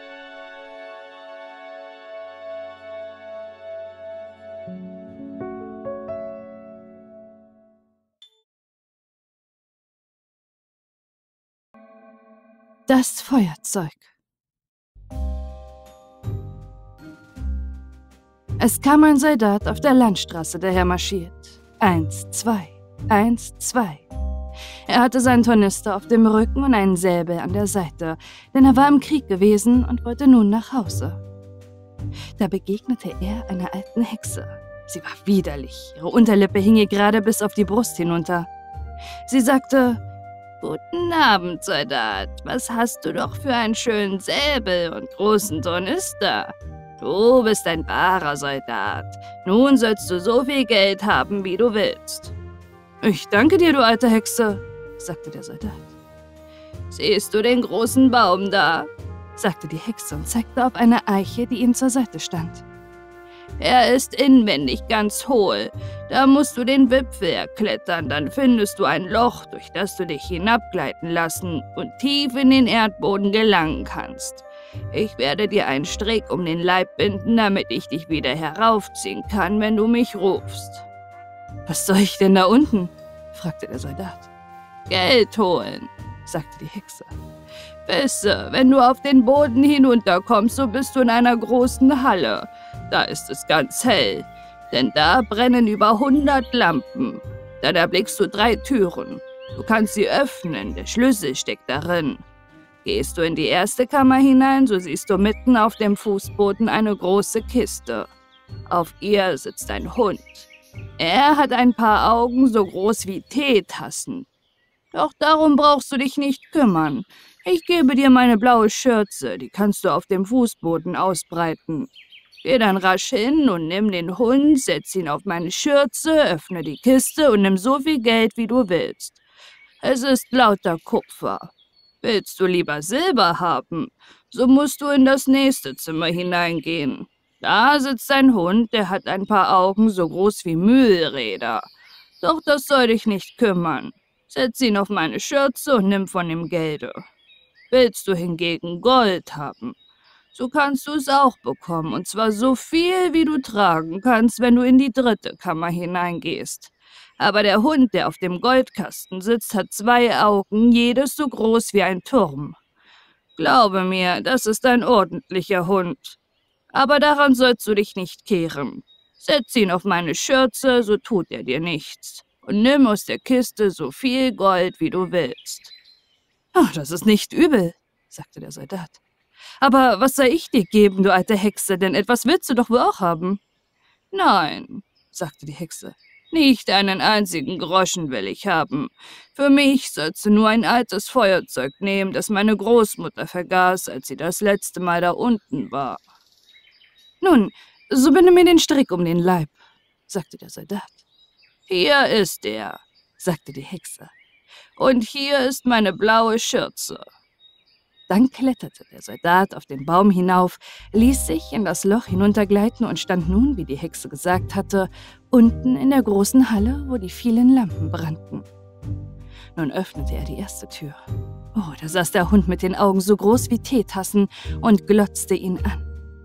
Das Feuerzeug. Es kam ein Soldat auf der Landstraße dahermarschiert. Eins, zwei, eins, zwei. Er hatte seinen Tornister auf dem Rücken und einen Säbel an der Seite, denn er war im Krieg gewesen und wollte nun nach Hause. Da begegnete er einer alten Hexe. Sie war widerlich, ihre Unterlippe hing ihr gerade bis auf die Brust hinunter. Sie sagte: »Guten Abend, Soldat, was hast du doch für einen schönen Säbel und großen Tornister? Du bist ein wahrer Soldat. Nun sollst du so viel Geld haben, wie du willst.« »Ich danke dir, du alte Hexe«, sagte der Soldat. »Siehst du den großen Baum da?«, sagte die Hexe und zeigte auf eine Eiche, die ihm zur Seite stand. »Er ist inwendig ganz hohl. Da musst du den Wipfel erklettern, dann findest du ein Loch, durch das du dich hinabgleiten lassen und tief in den Erdboden gelangen kannst. Ich werde dir einen Strick um den Leib binden, damit ich dich wieder heraufziehen kann, wenn du mich rufst.« »Was soll ich denn da unten?«, fragte der Soldat. »Geld holen«, sagte die Hexe. »Wisse, wenn du auf den Boden hinunterkommst, so bist du in einer großen Halle. Da ist es ganz hell, denn da brennen über hundert Lampen. Dann erblickst du drei Türen. Du kannst sie öffnen, der Schlüssel steckt darin. Gehst du in die erste Kammer hinein, so siehst du mitten auf dem Fußboden eine große Kiste. Auf ihr sitzt ein Hund. Er hat ein paar Augen so groß wie Teetassen. Doch darum brauchst du dich nicht kümmern. Ich gebe dir meine blaue Schürze, die kannst du auf dem Fußboden ausbreiten. Geh dann rasch hin und nimm den Hund, setz ihn auf meine Schürze, öffne die Kiste und nimm so viel Geld, wie du willst. Es ist lauter Kupfer. Willst du lieber Silber haben, so musst du in das nächste Zimmer hineingehen. Da sitzt ein Hund, der hat ein paar Augen so groß wie Mühlräder. Doch das soll dich nicht kümmern. Setz ihn auf meine Schürze und nimm von dem Gelde. Willst du hingegen Gold haben, so kannst du es auch bekommen, und zwar so viel, wie du tragen kannst, wenn du in die dritte Kammer hineingehst. Aber der Hund, der auf dem Goldkasten sitzt, hat zwei Augen, jedes so groß wie ein Turm. Glaube mir, das ist ein ordentlicher Hund. Aber daran sollst du dich nicht kehren. Setz ihn auf meine Schürze, so tut er dir nichts. Und nimm aus der Kiste so viel Gold, wie du willst.« »Oh, das ist nicht übel«, sagte der Soldat. »Aber was soll ich dir geben, du alte Hexe, denn etwas willst du doch wohl auch haben?« »Nein«, sagte die Hexe, »nicht einen einzigen Groschen will ich haben. Für mich sollst du nur ein altes Feuerzeug nehmen, das meine Großmutter vergaß, als sie das letzte Mal da unten war.« »Nun, so binde mir den Strick um den Leib«, sagte der Soldat. »Hier ist er«, sagte die Hexe, »und hier ist meine blaue Schürze.« Dann kletterte der Soldat auf den Baum hinauf, ließ sich in das Loch hinuntergleiten und stand nun, wie die Hexe gesagt hatte, unten in der großen Halle, wo die vielen Lampen brannten. Nun öffnete er die erste Tür. Oh, da saß der Hund mit den Augen so groß wie Teetassen und glotzte ihn an.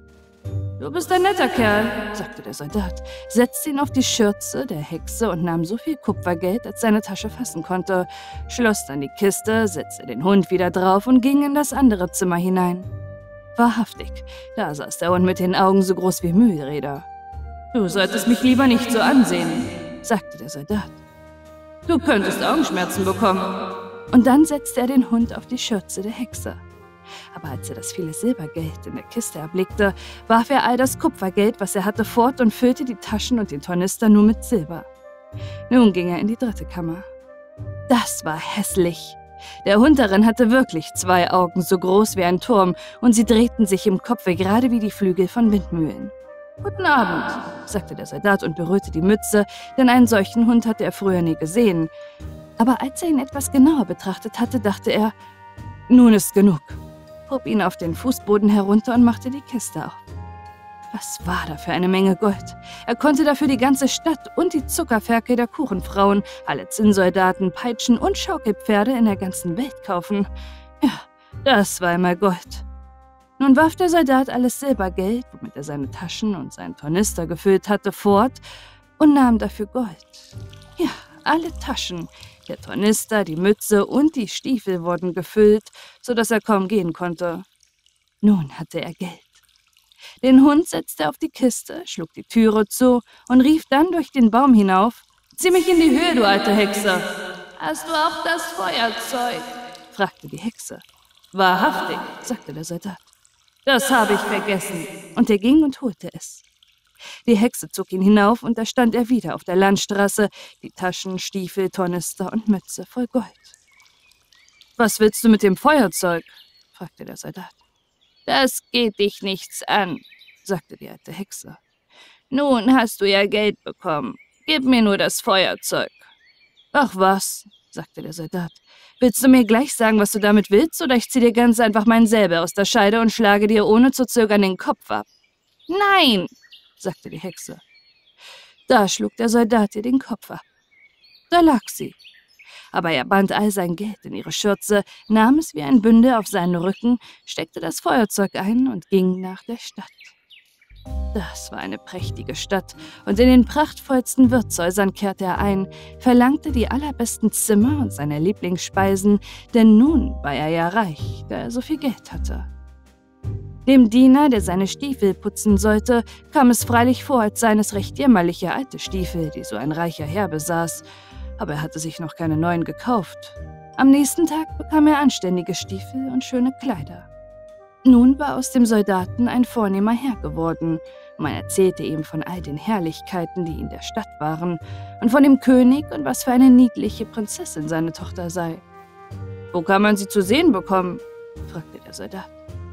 »Du bist ein netter Kerl«, sagte der Soldat, setzte ihn auf die Schürze der Hexe und nahm so viel Kupfergeld, als seine Tasche fassen konnte, schloss dann die Kiste, setzte den Hund wieder drauf und ging in das andere Zimmer hinein. Wahrhaftig, da saß der Hund mit den Augen so groß wie Mühlräder. »Du solltest mich lieber nicht so ansehen«, sagte der Soldat. »Du könntest Augenschmerzen bekommen.« Und dann setzte er den Hund auf die Schürze der Hexe. Aber als er das viele Silbergeld in der Kiste erblickte, warf er all das Kupfergeld, was er hatte, fort und füllte die Taschen und den Tornister nur mit Silber. Nun ging er in die dritte Kammer. Das war hässlich. Der Hund darin hatte wirklich zwei Augen, so groß wie ein Turm, und sie drehten sich im Kopfe gerade wie die Flügel von Windmühlen. »Guten Abend«, sagte der Soldat und berührte die Mütze, denn einen solchen Hund hatte er früher nie gesehen. Aber als er ihn etwas genauer betrachtet hatte, dachte er, nun ist genug, hob ihn auf den Fußboden herunter und machte die Kiste auf. Was war da für eine Menge Gold? Er konnte dafür die ganze Stadt und die Zuckerferkel der Kuchenfrauen, alle Zinnsoldaten, Peitschen und Schaukelpferde in der ganzen Welt kaufen. Ja, das war einmal Gold. Nun warf der Soldat alles Silbergeld, womit er seine Taschen und seinen Tornister gefüllt hatte, fort und nahm dafür Gold. Ja, alle Taschen, der Tornister, die Mütze und die Stiefel wurden gefüllt, so dass er kaum gehen konnte. Nun hatte er Geld. Den Hund setzte er auf die Kiste, schlug die Türe zu und rief dann durch den Baum hinauf, »Zieh mich in die Höhe, du alte Hexe!« »Hast du auch das Feuerzeug?« fragte die Hexe. »Wahrhaftig«, sagte der Soldat. »Das habe ich vergessen.« Und er ging und holte es. Die Hexe zog ihn hinauf, und da stand er wieder auf der Landstraße, die Taschen, Stiefel, Tornister und Mütze voll Gold. »Was willst du mit dem Feuerzeug?« fragte der Soldat. »Das geht dich nichts an«, sagte die alte Hexe. »Nun hast du ja Geld bekommen. Gib mir nur das Feuerzeug.« »Ach was«, sagte der Soldat. »Willst du mir gleich sagen, was du damit willst, oder ich zieh dir ganz einfach meinen Säbel aus der Scheide und schlage dir ohne zu zögern den Kopf ab?« »Nein«, sagte die Hexe. Da schlug der Soldat ihr den Kopf ab. Da lag sie. Aber er band all sein Geld in ihre Schürze, nahm es wie ein Bündel auf seinen Rücken, steckte das Feuerzeug ein und ging nach der Stadt. Das war eine prächtige Stadt, und in den prachtvollsten Wirtshäusern kehrte er ein, verlangte die allerbesten Zimmer und seine Lieblingsspeisen, denn nun war er ja reich, da er so viel Geld hatte. Dem Diener, der seine Stiefel putzen sollte, kam es freilich vor, als seien es recht jämmerliche alte Stiefel, die so ein reicher Herr besaß, aber er hatte sich noch keine neuen gekauft. Am nächsten Tag bekam er anständige Stiefel und schöne Kleider. Nun war aus dem Soldaten ein vornehmer Herr geworden. Man erzählte ihm von all den Herrlichkeiten, die in der Stadt waren, und von dem König und was für eine niedliche Prinzessin seine Tochter sei. »Wo kann man sie zu sehen bekommen?« fragte der Soldat.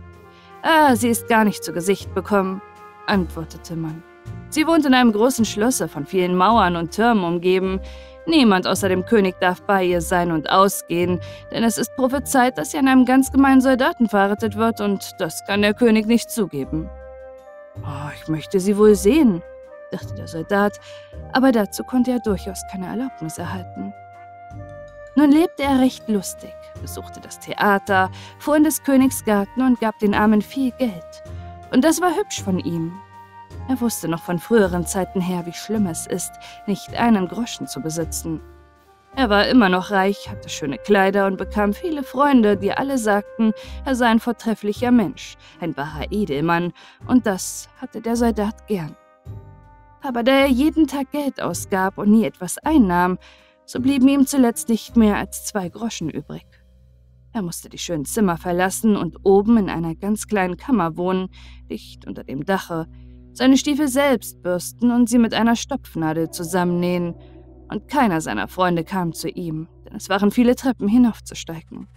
»Ah, sie ist gar nicht zu Gesicht bekommen«, antwortete man. »Sie wohnt in einem großen Schlosse von vielen Mauern und Türmen umgeben. Niemand außer dem König darf bei ihr sein und ausgehen, denn es ist prophezeit, dass sie an einem ganz gemeinen Soldaten verheiratet wird, und das kann der König nicht zugeben.« »Oh, ich möchte sie wohl sehen«, dachte der Soldat, aber dazu konnte er durchaus keine Erlaubnis erhalten. Nun lebte er recht lustig, besuchte das Theater, fuhr in des Königs Garten und gab den Armen viel Geld. Und das war hübsch von ihm. Er wusste noch von früheren Zeiten her, wie schlimm es ist, nicht einen Groschen zu besitzen. Er war immer noch reich, hatte schöne Kleider und bekam viele Freunde, die alle sagten, er sei ein vortrefflicher Mensch, ein wahrer Edelmann, und das hatte der Soldat gern. Aber da er jeden Tag Geld ausgab und nie etwas einnahm, so blieben ihm zuletzt nicht mehr als zwei Groschen übrig. Er musste die schönen Zimmer verlassen und oben in einer ganz kleinen Kammer wohnen, dicht unter dem Dache, seine Stiefel selbst bürsten und sie mit einer Stopfnadel zusammennähen, und keiner seiner Freunde kam zu ihm, denn es waren viele Treppen hinaufzusteigen.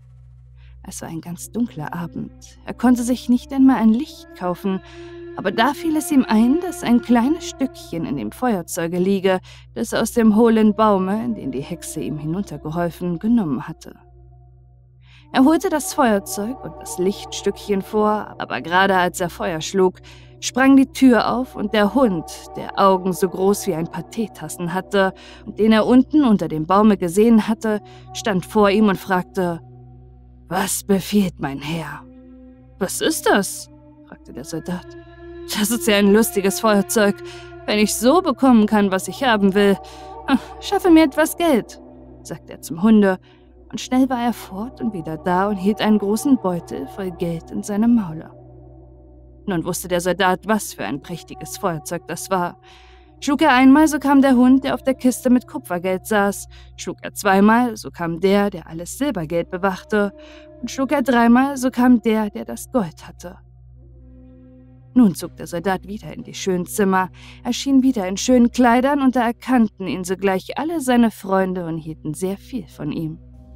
Es war ein ganz dunkler Abend, er konnte sich nicht einmal ein Licht kaufen, aber da fiel es ihm ein, dass ein kleines Stückchen in dem Feuerzeuge liege, das er aus dem hohlen Baume, in den die Hexe ihm hinuntergeholfen, genommen hatte. Er holte das Feuerzeug und das Lichtstückchen vor, aber gerade als er Feuer schlug, sprang die Tür auf und der Hund, der Augen so groß wie ein paar Teetassen hatte und den er unten unter dem Baume gesehen hatte, stand vor ihm und fragte: »Was befiehlt mein Herr?« »Was ist das?« fragte der Soldat. »Das ist ja ein lustiges Feuerzeug. Wenn ich so bekommen kann, was ich haben will, schaffe mir etwas Geld«, sagte er zum Hunde, und schnell war er fort und wieder da und hielt einen großen Beutel voll Geld in seinem Maule. Nun wusste der Soldat, was für ein prächtiges Feuerzeug das war. Schlug er einmal, so kam der Hund, der auf der Kiste mit Kupfergeld saß. Schlug er zweimal, so kam der, der alles Silbergeld bewachte. Und schlug er dreimal, so kam der, der das Gold hatte. Nun zog der Soldat wieder in die schönen Zimmer, erschien wieder in schönen Kleidern, und da erkannten ihn sogleich alle seine Freunde und hielten sehr viel von ihm.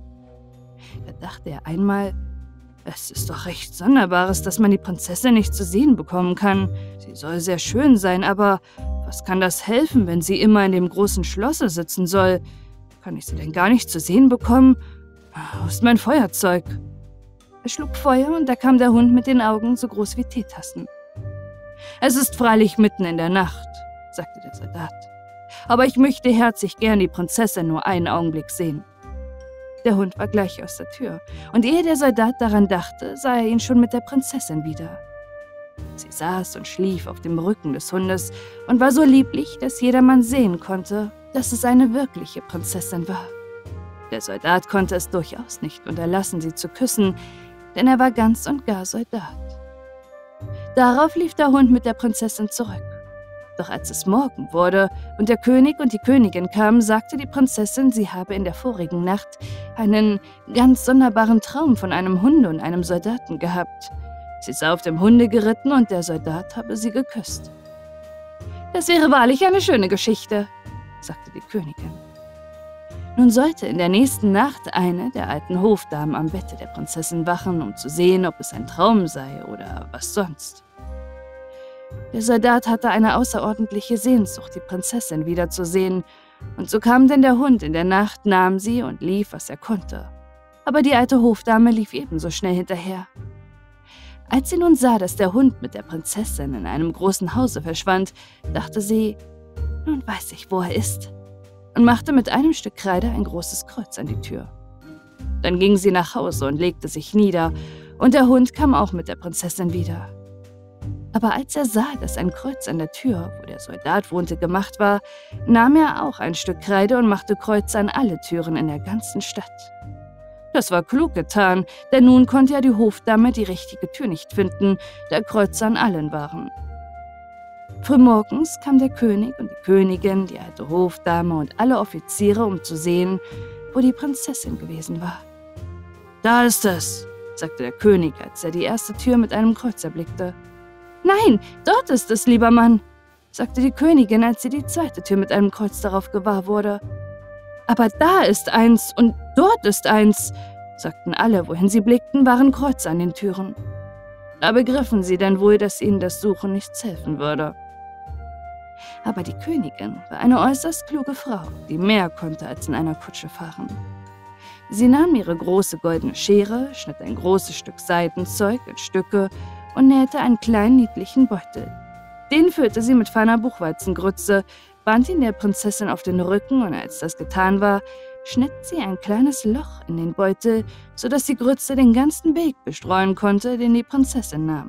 Da dachte er einmal: Es ist doch recht Sonderbares, dass man die Prinzessin nicht zu sehen bekommen kann. Sie soll sehr schön sein, aber was kann das helfen, wenn sie immer in dem großen Schlosse sitzen soll? Kann ich sie denn gar nicht zu sehen bekommen? Wo ist mein Feuerzeug? Er schlug Feuer, und da kam der Hund mit den Augen so groß wie Teetassen. »Es ist freilich mitten in der Nacht«, sagte der Soldat, »aber ich möchte herzlich gern die Prinzessin nur einen Augenblick sehen.« Der Hund war gleich aus der Tür, und ehe der Soldat daran dachte, sah er ihn schon mit der Prinzessin wieder. Sie saß und schlief auf dem Rücken des Hundes und war so lieblich, dass jedermann sehen konnte, dass es eine wirkliche Prinzessin war. Der Soldat konnte es durchaus nicht unterlassen, sie zu küssen, denn er war ganz und gar Soldat. Darauf lief der Hund mit der Prinzessin zurück. Doch als es Morgen wurde und der König und die Königin kamen, sagte die Prinzessin, sie habe in der vorigen Nacht einen ganz sonderbaren Traum von einem Hunde und einem Soldaten gehabt. Sie sei auf dem Hunde geritten und der Soldat habe sie geküsst. »Das wäre wahrlich eine schöne Geschichte«, sagte die Königin. Nun sollte in der nächsten Nacht eine der alten Hofdamen am Bette der Prinzessin wachen, um zu sehen, ob es ein Traum sei oder was sonst. Der Soldat hatte eine außerordentliche Sehnsucht, die Prinzessin wiederzusehen, und so kam denn der Hund in der Nacht, nahm sie und lief, was er konnte. Aber die alte Hofdame lief ebenso schnell hinterher. Als sie nun sah, dass der Hund mit der Prinzessin in einem großen Hause verschwand, dachte sie: »Nun weiß ich, wo er ist«, und machte mit einem Stück Kreide ein großes Kreuz an die Tür. Dann ging sie nach Hause und legte sich nieder, und der Hund kam auch mit der Prinzessin wieder. Aber als er sah, dass ein Kreuz an der Tür, wo der Soldat wohnte, gemacht war, nahm er auch ein Stück Kreide und machte Kreuze an alle Türen in der ganzen Stadt. Das war klug getan, denn nun konnte ja die Hofdame die richtige Tür nicht finden, da Kreuze an allen waren. Frühmorgens kam der König und die Königin, die alte Hofdame und alle Offiziere, um zu sehen, wo die Prinzessin gewesen war. »Da ist es«, sagte der König, als er die erste Tür mit einem Kreuz erblickte. »Nein, dort ist es, lieber Mann«, sagte die Königin, als sie die zweite Tür mit einem Kreuz darauf gewahr wurde. »Aber da ist eins und dort ist eins«, sagten alle, wohin sie blickten, waren Kreuze an den Türen. Da begriffen sie denn wohl, dass ihnen das Suchen nichts helfen würde. Aber die Königin war eine äußerst kluge Frau, die mehr konnte als in einer Kutsche fahren. Sie nahm ihre große goldene Schere, schnitt ein großes Stück Seidenzeug in Stücke und nähte einen kleinen niedlichen Beutel. Den füllte sie mit feiner Buchweizengrütze, band ihn der Prinzessin auf den Rücken, und als das getan war, schnitt sie ein kleines Loch in den Beutel, sodass die Grütze den ganzen Weg bestreuen konnte, den die Prinzessin nahm.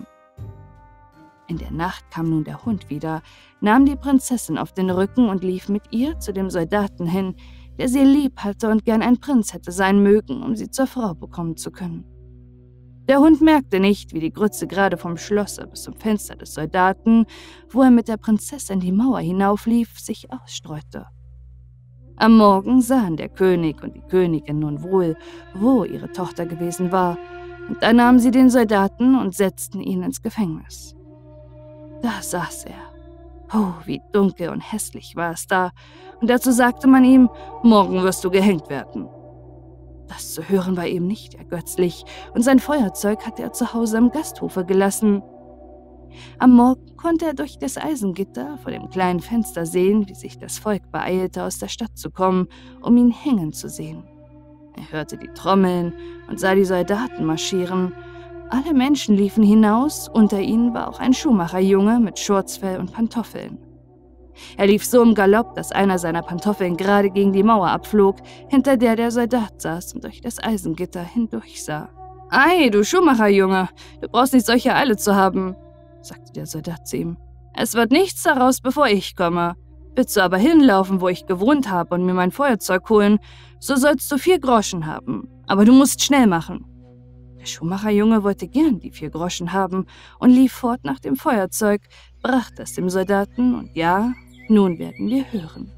In der Nacht kam nun der Hund wieder, nahm die Prinzessin auf den Rücken und lief mit ihr zu dem Soldaten hin, der sie lieb hatte und gern ein Prinz hätte sein mögen, um sie zur Frau bekommen zu können. Der Hund merkte nicht, wie die Grütze gerade vom Schlosse bis zum Fenster des Soldaten, wo er mit der Prinzessin die Mauer hinauflief, sich ausstreute. Am Morgen sahen der König und die Königin nun wohl, wo ihre Tochter gewesen war, und da nahmen sie den Soldaten und setzten ihn ins Gefängnis. Da saß er. Oh, wie dunkel und hässlich war es da, und dazu sagte man ihm: »Morgen wirst du gehängt werden.« Das zu hören war ihm nicht ergötzlich, und sein Feuerzeug hatte er zu Hause am Gasthofe gelassen. Am Morgen konnte er durch das Eisengitter vor dem kleinen Fenster sehen, wie sich das Volk beeilte, aus der Stadt zu kommen, um ihn hängen zu sehen. Er hörte die Trommeln und sah die Soldaten marschieren. Alle Menschen liefen hinaus, unter ihnen war auch ein Schuhmacherjunge mit Schurzfell und Pantoffeln. Er lief so im Galopp, dass einer seiner Pantoffeln gerade gegen die Mauer abflog, hinter der der Soldat saß und durch das Eisengitter hindurchsah. »Ei, du Schuhmacherjunge, du brauchst nicht solche Eile zu haben«, sagte der Soldat zu ihm. »Es wird nichts daraus, bevor ich komme. Willst du aber hinlaufen, wo ich gewohnt habe und mir mein Feuerzeug holen, so sollst du vier Groschen haben, aber du musst schnell machen.« Der Schuhmacherjunge wollte gern die vier Groschen haben und lief fort nach dem Feuerzeug, brachte es dem Soldaten und ja, nun werden wir hören.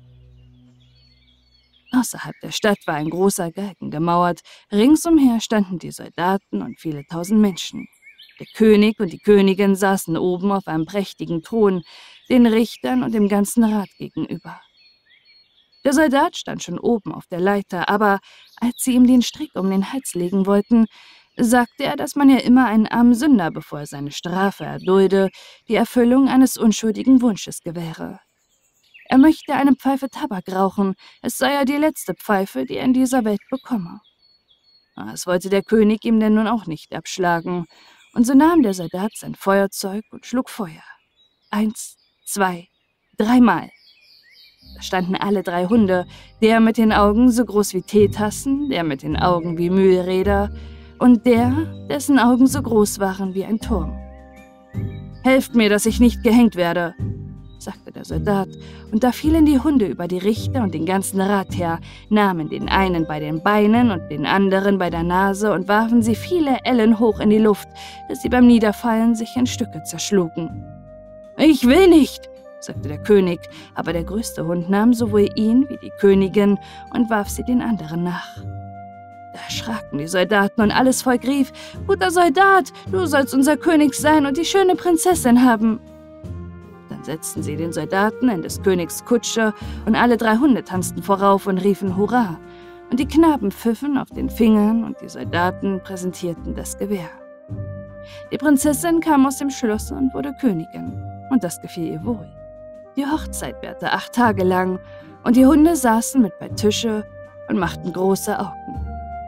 Außerhalb der Stadt war ein großer Galgen gemauert, ringsumher standen die Soldaten und viele tausend Menschen. Der König und die Königin saßen oben auf einem prächtigen Thron, den Richtern und dem ganzen Rat gegenüber. Der Soldat stand schon oben auf der Leiter, aber als sie ihm den Strick um den Hals legen wollten, sagte er, dass man ja immer einen armen Sünder, bevor er seine Strafe erdulde, die Erfüllung eines unschuldigen Wunsches gewähre. Er möchte eine Pfeife Tabak rauchen, es sei ja die letzte Pfeife, die er in dieser Welt bekomme. Das wollte der König ihm denn nun auch nicht abschlagen, und so nahm der Soldat sein Feuerzeug und schlug Feuer. Eins, zwei, dreimal. Da standen alle drei Hunde, der mit den Augen so groß wie Teetassen, der mit den Augen wie Mühlräder und der, dessen Augen so groß waren wie ein Turm. »Helft mir, dass ich nicht gehängt werde«, sagte der Soldat, und da fielen die Hunde über die Richter und den ganzen Rat her, nahmen den einen bei den Beinen und den anderen bei der Nase und warfen sie viele Ellen hoch in die Luft, dass sie beim Niederfallen sich in Stücke zerschlugen. »Ich will nicht«, sagte der König, aber der größte Hund nahm sowohl ihn wie die Königin und warf sie den anderen nach. Da erschraken die Soldaten und alles Volk rief, »Guter Soldat, du sollst unser König sein und die schöne Prinzessin haben.« Dann setzten sie den Soldaten in des Königs Kutsche und alle drei Hunde tanzten vorauf und riefen Hurra, und die Knaben pfiffen auf den Fingern und die Soldaten präsentierten das Gewehr. Die Prinzessin kam aus dem Schloss und wurde Königin, und das gefiel ihr wohl. Die Hochzeit währte acht Tage lang, und die Hunde saßen mit bei Tische und machten große Augen.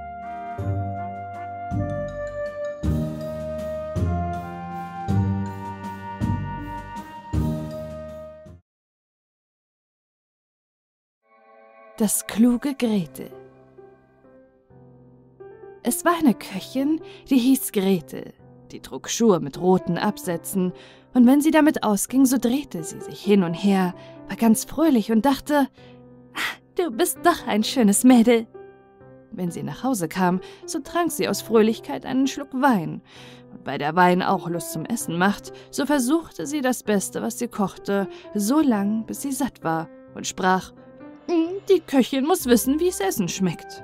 Das kluge Gretel. Es war eine Köchin, die hieß Gretel. Die trug Schuhe mit roten Absätzen, und wenn sie damit ausging, so drehte sie sich hin und her, war ganz fröhlich und dachte, »Du bist doch ein schönes Mädel.« Wenn sie nach Hause kam, so trank sie aus Fröhlichkeit einen Schluck Wein. Und weil der Wein auch Lust zum Essen macht, so versuchte sie das Beste, was sie kochte, so lang, bis sie satt war, und sprach, »Die Köchin muss wissen, wie es Essen schmeckt.«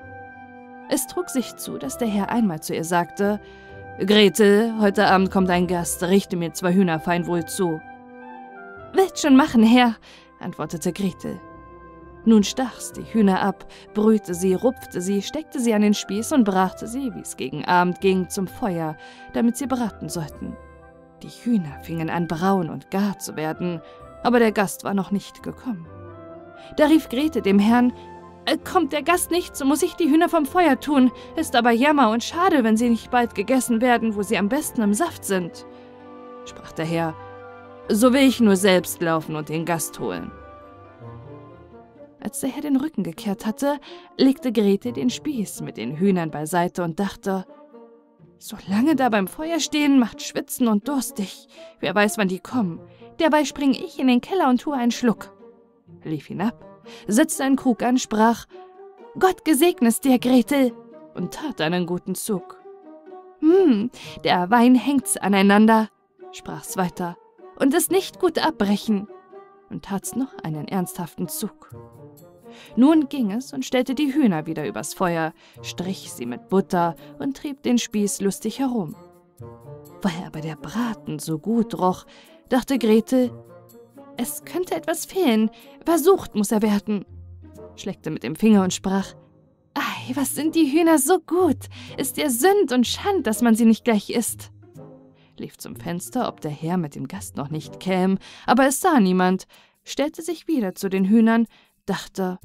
Es trug sich zu, dass der Herr einmal zu ihr sagte, »Gretel, heute Abend kommt ein Gast, richte mir zwei Hühner fein wohl zu.« »Willst schon machen, Herr«, antwortete Gretel. Nun stach's die Hühner ab, brühte sie, rupfte sie, steckte sie an den Spieß und brachte sie, wie es gegen Abend ging, zum Feuer, damit sie braten sollten. Die Hühner fingen an, braun und gar zu werden, aber der Gast war noch nicht gekommen. Da rief Gretel dem Herrn, »Kommt der Gast nicht, so muss ich die Hühner vom Feuer tun. Ist aber Jammer und schade, wenn sie nicht bald gegessen werden, wo sie am besten im Saft sind.« Sprach der Herr, »So will ich nur selbst laufen und den Gast holen.« Als der Herr den Rücken gekehrt hatte, legte Gretel den Spieß mit den Hühnern beiseite und dachte, »So lange da beim Feuer stehen, macht schwitzen und durstig. Wer weiß, wann die kommen. Dabei springe ich in den Keller und tue einen Schluck.« Lief hinab, setzte einen Krug an, sprach, »Gott gesegne es dir, Gretel«, und tat einen guten Zug. »Hm, der Wein hängt's aneinander«, sprach's weiter, »und ist nicht gut abbrechen«, und tat's noch einen ernsthaften Zug. Nun ging es und stellte die Hühner wieder übers Feuer, strich sie mit Butter und trieb den Spieß lustig herum. Weil aber der Braten so gut roch, dachte Gretel, es könnte etwas fehlen, versucht muss er werden. Schleckte mit dem Finger und sprach, »Ei, was sind die Hühner so gut! Ist ja Sünd und Schand, dass man sie nicht gleich isst.« Lief zum Fenster, ob der Herr mit dem Gast noch nicht käm, aber es sah niemand, stellte sich wieder zu den Hühnern, dachte,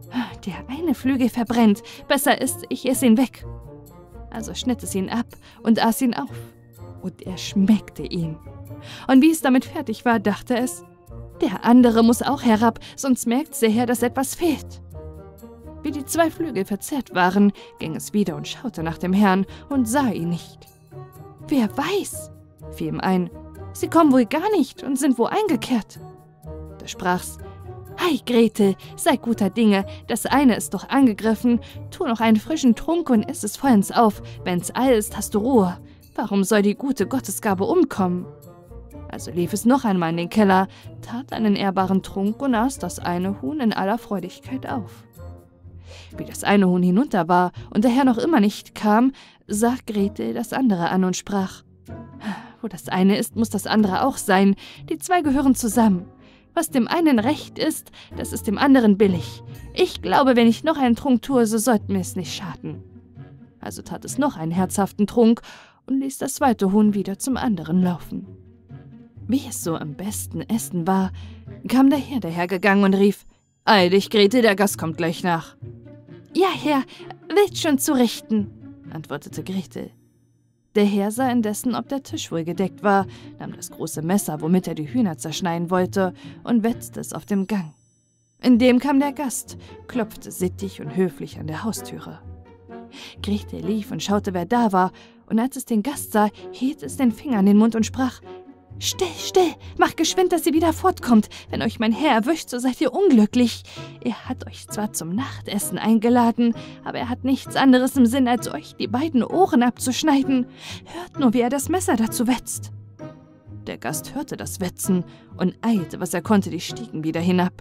Der eine Flügel verbrennt, besser ist, ich esse ihn weg. Also schnitt es ihn ab und aß ihn auf. Und er schmeckte ihn. Und wie es damit fertig war, dachte es, der andere muss auch herab, sonst merkt der Herr, dass etwas fehlt. Wie die zwei Flügel verzehrt waren, ging es wieder und schaute nach dem Herrn und sah ihn nicht. »Wer weiß«, fiel ihm ein, »sie kommen wohl gar nicht und sind wo eingekehrt.« Da sprach's, »Ei, Gretel, sei guter Dinge, das eine ist doch angegriffen, tu noch einen frischen Trunk und iss es vollends auf, wenn's all ist, hast du Ruhe. Warum soll die gute Gottesgabe umkommen?« Also lief es noch einmal in den Keller, tat einen ehrbaren Trunk und aß das eine Huhn in aller Freudigkeit auf. Wie das eine Huhn hinunter war und der Herr noch immer nicht kam, sah Gretel das andere an und sprach, »Wo das eine ist, muss das andere auch sein, die zwei gehören zusammen. Was dem einen recht ist, das ist dem anderen billig. Ich glaube, wenn ich noch einen Trunk tue, so sollte mir es nicht schaden.« Also tat es noch einen herzhaften Trunk und ließ das zweite Huhn wieder zum anderen laufen. Wie es so am besten essen war, kam der Herr dahergegangen und rief, »Eil dich, Gretel, der Gast kommt gleich nach.« »Ja, Herr, willst schon zurichten«, antwortete Gretel. Der Herr sah indessen, ob der Tisch wohl gedeckt war, nahm das große Messer, womit er die Hühner zerschneiden wollte, und wetzte es auf dem Gang. Indem kam der Gast, klopfte sittig und höflich an der Haustüre. Gretel lief und schaute, wer da war, und als es den Gast sah, hielt es den Finger an den Mund und sprach, »Still, still, macht geschwind, dass ihr wieder fortkommt. Wenn euch mein Herr erwischt, so seid ihr unglücklich. Er hat euch zwar zum Nachtessen eingeladen, aber er hat nichts anderes im Sinn, als euch die beiden Ohren abzuschneiden. Hört nur, wie er das Messer dazu wetzt.« Der Gast hörte das Wetzen und eilte, was er konnte, die Stiegen wieder hinab.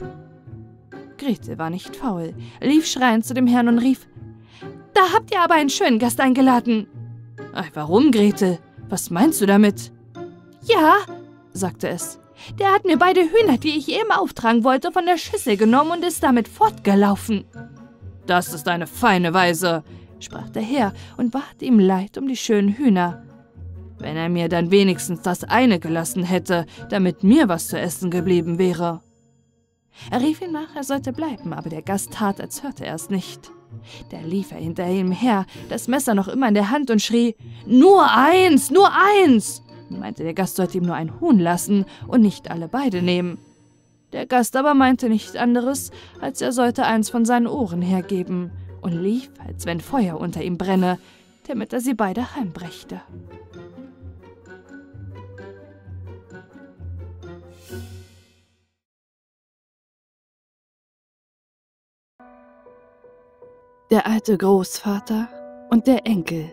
Gretel war nicht faul, lief schreiend zu dem Herrn und rief, »Da habt ihr aber einen schönen Gast eingeladen.« »Ach, warum, Gretel? Was meinst du damit?« »Ja«, sagte es, »der hat mir beide Hühner, die ich eben auftragen wollte, von der Schüssel genommen und ist damit fortgelaufen.« »Das ist eine feine Weise«, sprach der Herr und ward ihm leid um die schönen Hühner. »Wenn er mir dann wenigstens das eine gelassen hätte, damit mir was zu essen geblieben wäre.« Er rief ihn nach, er sollte bleiben, aber der Gast tat, als hörte er es nicht. Da lief er hinter ihm her, das Messer noch immer in der Hand und schrie, »Nur eins, nur eins!« meinte, der Gast sollte ihm nur ein Huhn lassen und nicht alle beide nehmen. Der Gast aber meinte nicht anderes, als er sollte eins von seinen Ohren hergeben und lief, als wenn Feuer unter ihm brenne, damit er sie beide heimbrächte. Der alte Großvater und der Enkel.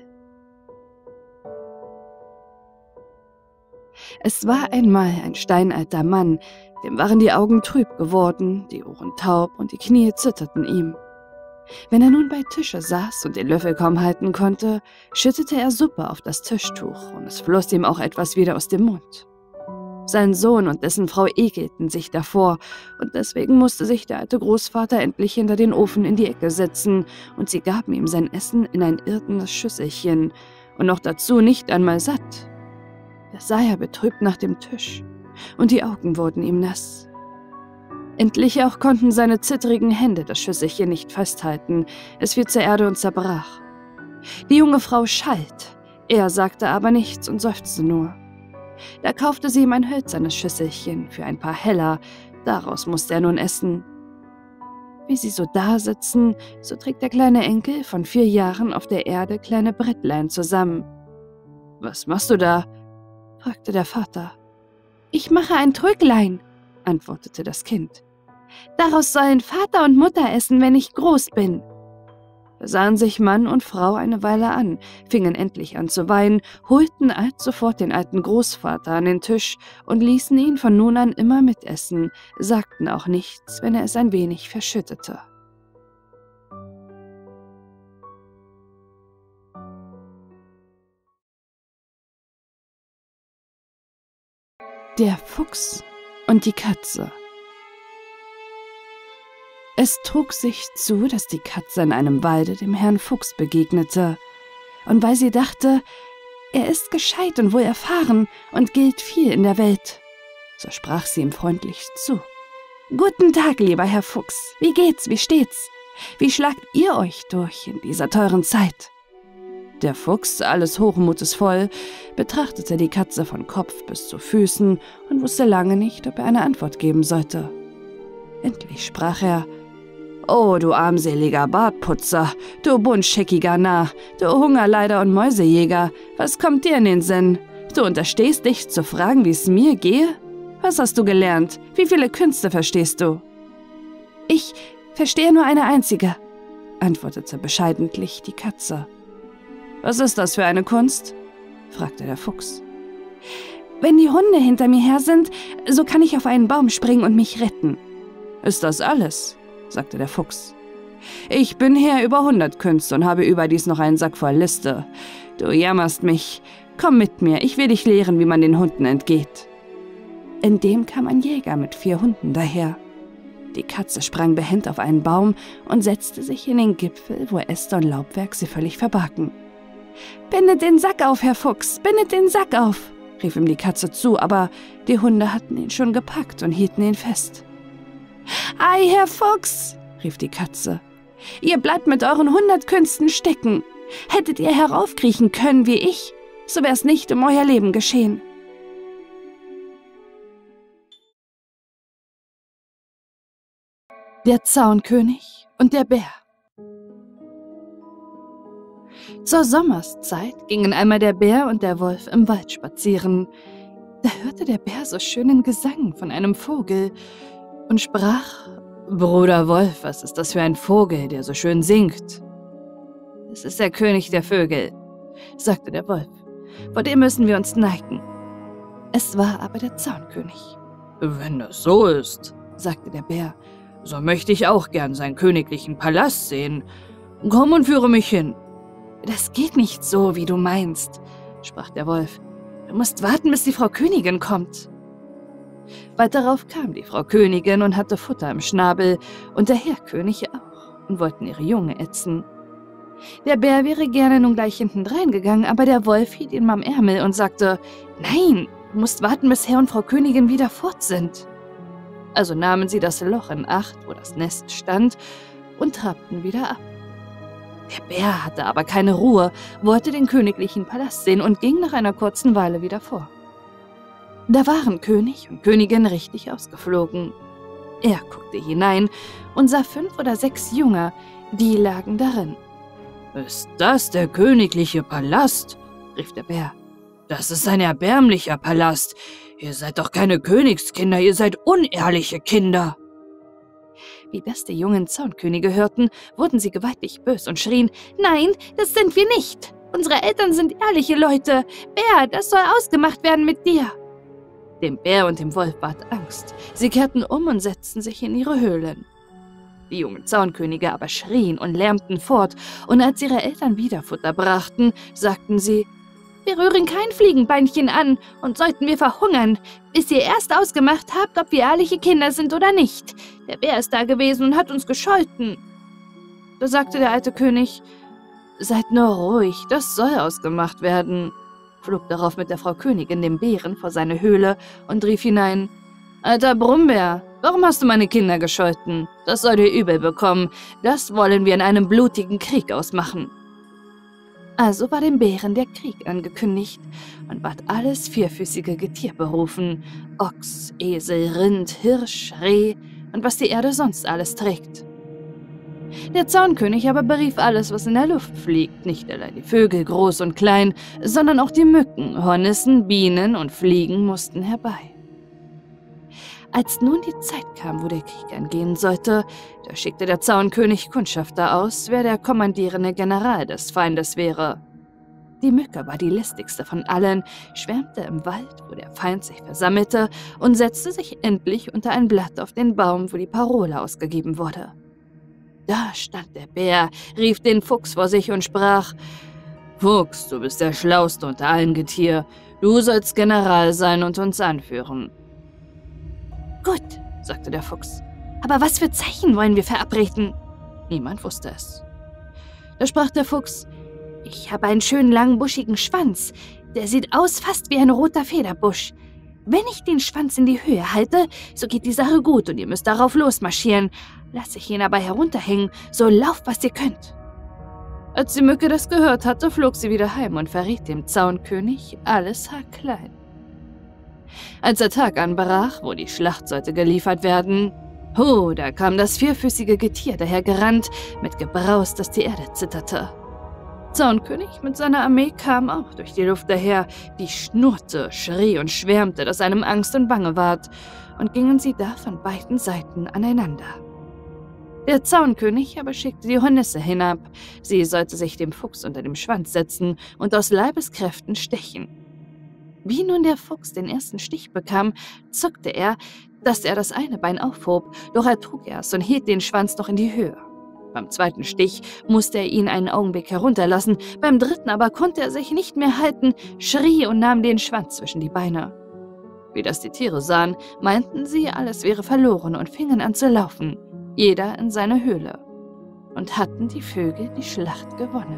Es war einmal ein steinalter Mann, dem waren die Augen trüb geworden, die Ohren taub und die Knie zitterten ihm. Wenn er nun bei Tische saß und den Löffel kaum halten konnte, schüttete er Suppe auf das Tischtuch und es floss ihm auch etwas wieder aus dem Mund. Sein Sohn und dessen Frau ekelten sich davor, und deswegen musste sich der alte Großvater endlich hinter den Ofen in die Ecke setzen, und sie gaben ihm sein Essen in ein irdenes Schüsselchen und noch dazu nicht einmal satt. Da sah er betrübt nach dem Tisch, und die Augen wurden ihm nass. Endlich auch konnten seine zittrigen Hände das Schüsselchen nicht festhalten, es fiel zur Erde und zerbrach. Die junge Frau schalt, er sagte aber nichts und seufzte nur. Da kaufte sie ihm ein hölzernes Schüsselchen für ein paar Heller, daraus musste er nun essen. Wie sie so dasitzen, so trägt der kleine Enkel von vier Jahren auf der Erde kleine Brettlein zusammen. »Was machst du da?« fragte der Vater. »Ich mache ein Tröglein«, antwortete das Kind. »Daraus sollen Vater und Mutter essen, wenn ich groß bin.« Da sahen sich Mann und Frau eine Weile an, fingen endlich an zu weinen, holten alsofort den alten Großvater an den Tisch und ließen ihn von nun an immer mitessen, sagten auch nichts, wenn er es ein wenig verschüttete. Der Fuchs und die Katze. Es trug sich zu, dass die Katze in einem Walde dem Herrn Fuchs begegnete, und weil sie dachte, er ist gescheit und wohl erfahren und gilt viel in der Welt, so sprach sie ihm freundlichst zu. »Guten Tag, lieber Herr Fuchs, wie geht's, wie steht's? Wie schlagt ihr euch durch in dieser teuren Zeit?« Der Fuchs, alles Hochmutes voll, betrachtete die Katze von Kopf bis zu Füßen und wusste lange nicht, ob er eine Antwort geben sollte. Endlich sprach er: »Oh, du armseliger Bartputzer, du buntscheckiger Narr, du Hungerleider und Mäusejäger, was kommt dir in den Sinn? Du unterstehst dich zu fragen, wie es mir gehe? Was hast du gelernt? Wie viele Künste verstehst du?« »Ich verstehe nur eine einzige«, antwortete bescheidentlich die Katze. »Was ist das für eine Kunst?« fragte der Fuchs. »Wenn die Hunde hinter mir her sind, so kann ich auf einen Baum springen und mich retten.« »Ist das alles?«, sagte der Fuchs. »Ich bin Herr über hundert Künste und habe überdies noch einen Sack voll Liste. Du jammerst mich. Komm mit mir, ich will dich lehren, wie man den Hunden entgeht.« Indem kam ein Jäger mit vier Hunden daher. Die Katze sprang behend auf einen Baum und setzte sich in den Gipfel, wo Äste und Laubwerk sie völlig verbargen. »Bindet den Sack auf, Herr Fuchs, bindet den Sack auf«, rief ihm die Katze zu, aber die Hunde hatten ihn schon gepackt und hielten ihn fest. »Ei, Herr Fuchs«, rief die Katze, »ihr bleibt mit euren hundert Künsten stecken. Hättet ihr heraufkriechen können wie ich, so wär's nicht um euer Leben geschehen.« Der Zaunkönig und der Bär. Zur Sommerszeit gingen einmal der Bär und der Wolf im Wald spazieren. Da hörte der Bär so schönen Gesang von einem Vogel und sprach: »Bruder Wolf, was ist das für ein Vogel, der so schön singt?« »Es ist der König der Vögel«, sagte der Wolf. »Vor dem müssen wir uns neigen.« Es war aber der Zaunkönig. »Wenn das so ist«, sagte der Bär, »so möchte ich auch gern seinen königlichen Palast sehen. Komm und führe mich hin.« »Das geht nicht so, wie du meinst«, sprach der Wolf. »Du musst warten, bis die Frau Königin kommt.« Bald darauf kam die Frau Königin und hatte Futter im Schnabel und der Herr König auch und wollten ihre Junge ätzen. Der Bär wäre gerne nun gleich hintendrein gegangen, aber der Wolf hielt ihn am Ärmel und sagte: »Nein, du musst warten, bis Herr und Frau Königin wieder fort sind.« Also nahmen sie das Loch in Acht, wo das Nest stand, und trabten wieder ab. Der Bär hatte aber keine Ruhe, wollte den königlichen Palast sehen und ging nach einer kurzen Weile wieder vor. Da waren König und Königin richtig ausgeflogen. Er guckte hinein und sah fünf oder sechs Junge, die lagen darin. »Ist das der königliche Palast?«, rief der Bär. »Das ist ein erbärmlicher Palast. Ihr seid doch keine Königskinder, ihr seid unehrliche Kinder.« Wie das die jungen Zaunkönige hörten, wurden sie gewaltig bös und schrien: »Nein, das sind wir nicht. Unsere Eltern sind ehrliche Leute. Bär, das soll ausgemacht werden mit dir.« Dem Bär und dem Wolf ward Angst. Sie kehrten um und setzten sich in ihre Höhlen. Die jungen Zaunkönige aber schrien und lärmten fort, und als ihre Eltern wieder Futter brachten, sagten sie: »Wir rühren kein Fliegenbeinchen an, und sollten wir verhungern, bis ihr erst ausgemacht habt, ob wir ehrliche Kinder sind oder nicht. Der Bär ist da gewesen und hat uns gescholten.« Da sagte der alte König: »Seid nur ruhig, das soll ausgemacht werden«, flog darauf mit der Frau Königin dem Bären vor seine Höhle und rief hinein: »Alter Brummbär, warum hast du meine Kinder gescholten? Das soll dir übel bekommen. Das wollen wir in einem blutigen Krieg ausmachen.« Also war dem Bären der Krieg angekündigt und ward alles vierfüßige Getier berufen: Ochs, Esel, Rind, Hirsch, Reh und was die Erde sonst alles trägt. Der Zaunkönig aber berief alles, was in der Luft fliegt, nicht allein die Vögel, groß und klein, sondern auch die Mücken, Hornissen, Bienen und Fliegen mussten herbei. Als nun die Zeit kam, wo der Krieg angehen sollte, da schickte der Zaunkönig Kundschafter aus, wer der kommandierende General des Feindes wäre. Die Mücke war die listigste von allen, schwärmte im Wald, wo der Feind sich versammelte, und setzte sich endlich unter ein Blatt auf den Baum, wo die Parole ausgegeben wurde. Da stand der Bär, rief den Fuchs vor sich und sprach: »Fuchs, du bist der Schlauste unter allen Getier. Du sollst General sein und uns anführen.« »Gut«, sagte der Fuchs, »aber was für Zeichen wollen wir verabreden?« Niemand wusste es. Da sprach der Fuchs: »Ich habe einen schönen langen, buschigen Schwanz. Der sieht aus fast wie ein roter Federbusch. Wenn ich den Schwanz in die Höhe halte, so geht die Sache gut und ihr müsst darauf losmarschieren. Lasse ich ihn aber herunterhängen, so lauft, was ihr könnt.« Als die Mücke das gehört hatte, flog sie wieder heim und verriet dem Zaunkönig alles haarklein. Als der Tag anbrach, wo die Schlacht sollte geliefert werden, ho, da kam das vierfüßige Getier dahergerannt, mit Gebraus, dass die Erde zitterte. Zaunkönig mit seiner Armee kam auch durch die Luft daher, die schnurrte, schrie und schwärmte, dass einem Angst und Bange ward, und gingen sie da von beiden Seiten aneinander. Der Zaunkönig aber schickte die Hornisse hinab, sie sollte sich dem Fuchs unter dem Schwanz setzen und aus Leibeskräften stechen. Wie nun der Fuchs den ersten Stich bekam, zuckte er, dass er das eine Bein aufhob, doch er trug er's und hielt den Schwanz noch in die Höhe. Beim zweiten Stich musste er ihn einen Augenblick herunterlassen, beim dritten aber konnte er sich nicht mehr halten, schrie und nahm den Schwanz zwischen die Beine. Wie das die Tiere sahen, meinten sie, alles wäre verloren und fingen an zu laufen, jeder in seine Höhle, und hatten die Vögel die Schlacht gewonnen.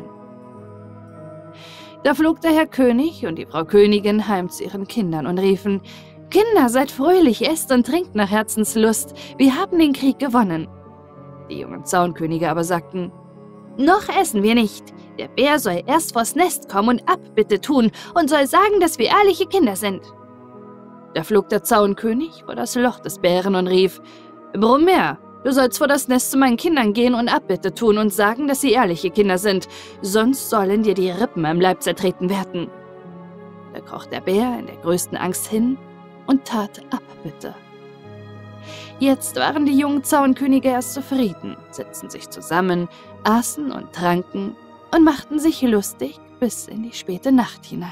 Da flog der Herr König und die Frau Königin heim zu ihren Kindern und riefen: »Kinder, seid fröhlich, esst und trinkt nach Herzenslust, wir haben den Krieg gewonnen.« Die jungen Zaunkönige aber sagten: »Noch essen wir nicht. Der Bär soll erst vors Nest kommen und Abbitte tun und soll sagen, dass wir ehrliche Kinder sind.« Da flog der Zaunkönig vor das Loch des Bären und rief: »Brummbär, du sollst vor das Nest zu meinen Kindern gehen und Abbitte tun und sagen, dass sie ehrliche Kinder sind, sonst sollen dir die Rippen im Leib zertreten werden.« Da kroch der Bär in der größten Angst hin und tat Abbitte. Jetzt waren die jungen Zaunkönige erst zufrieden, setzten sich zusammen, aßen und tranken und machten sich lustig bis in die späte Nacht hinein.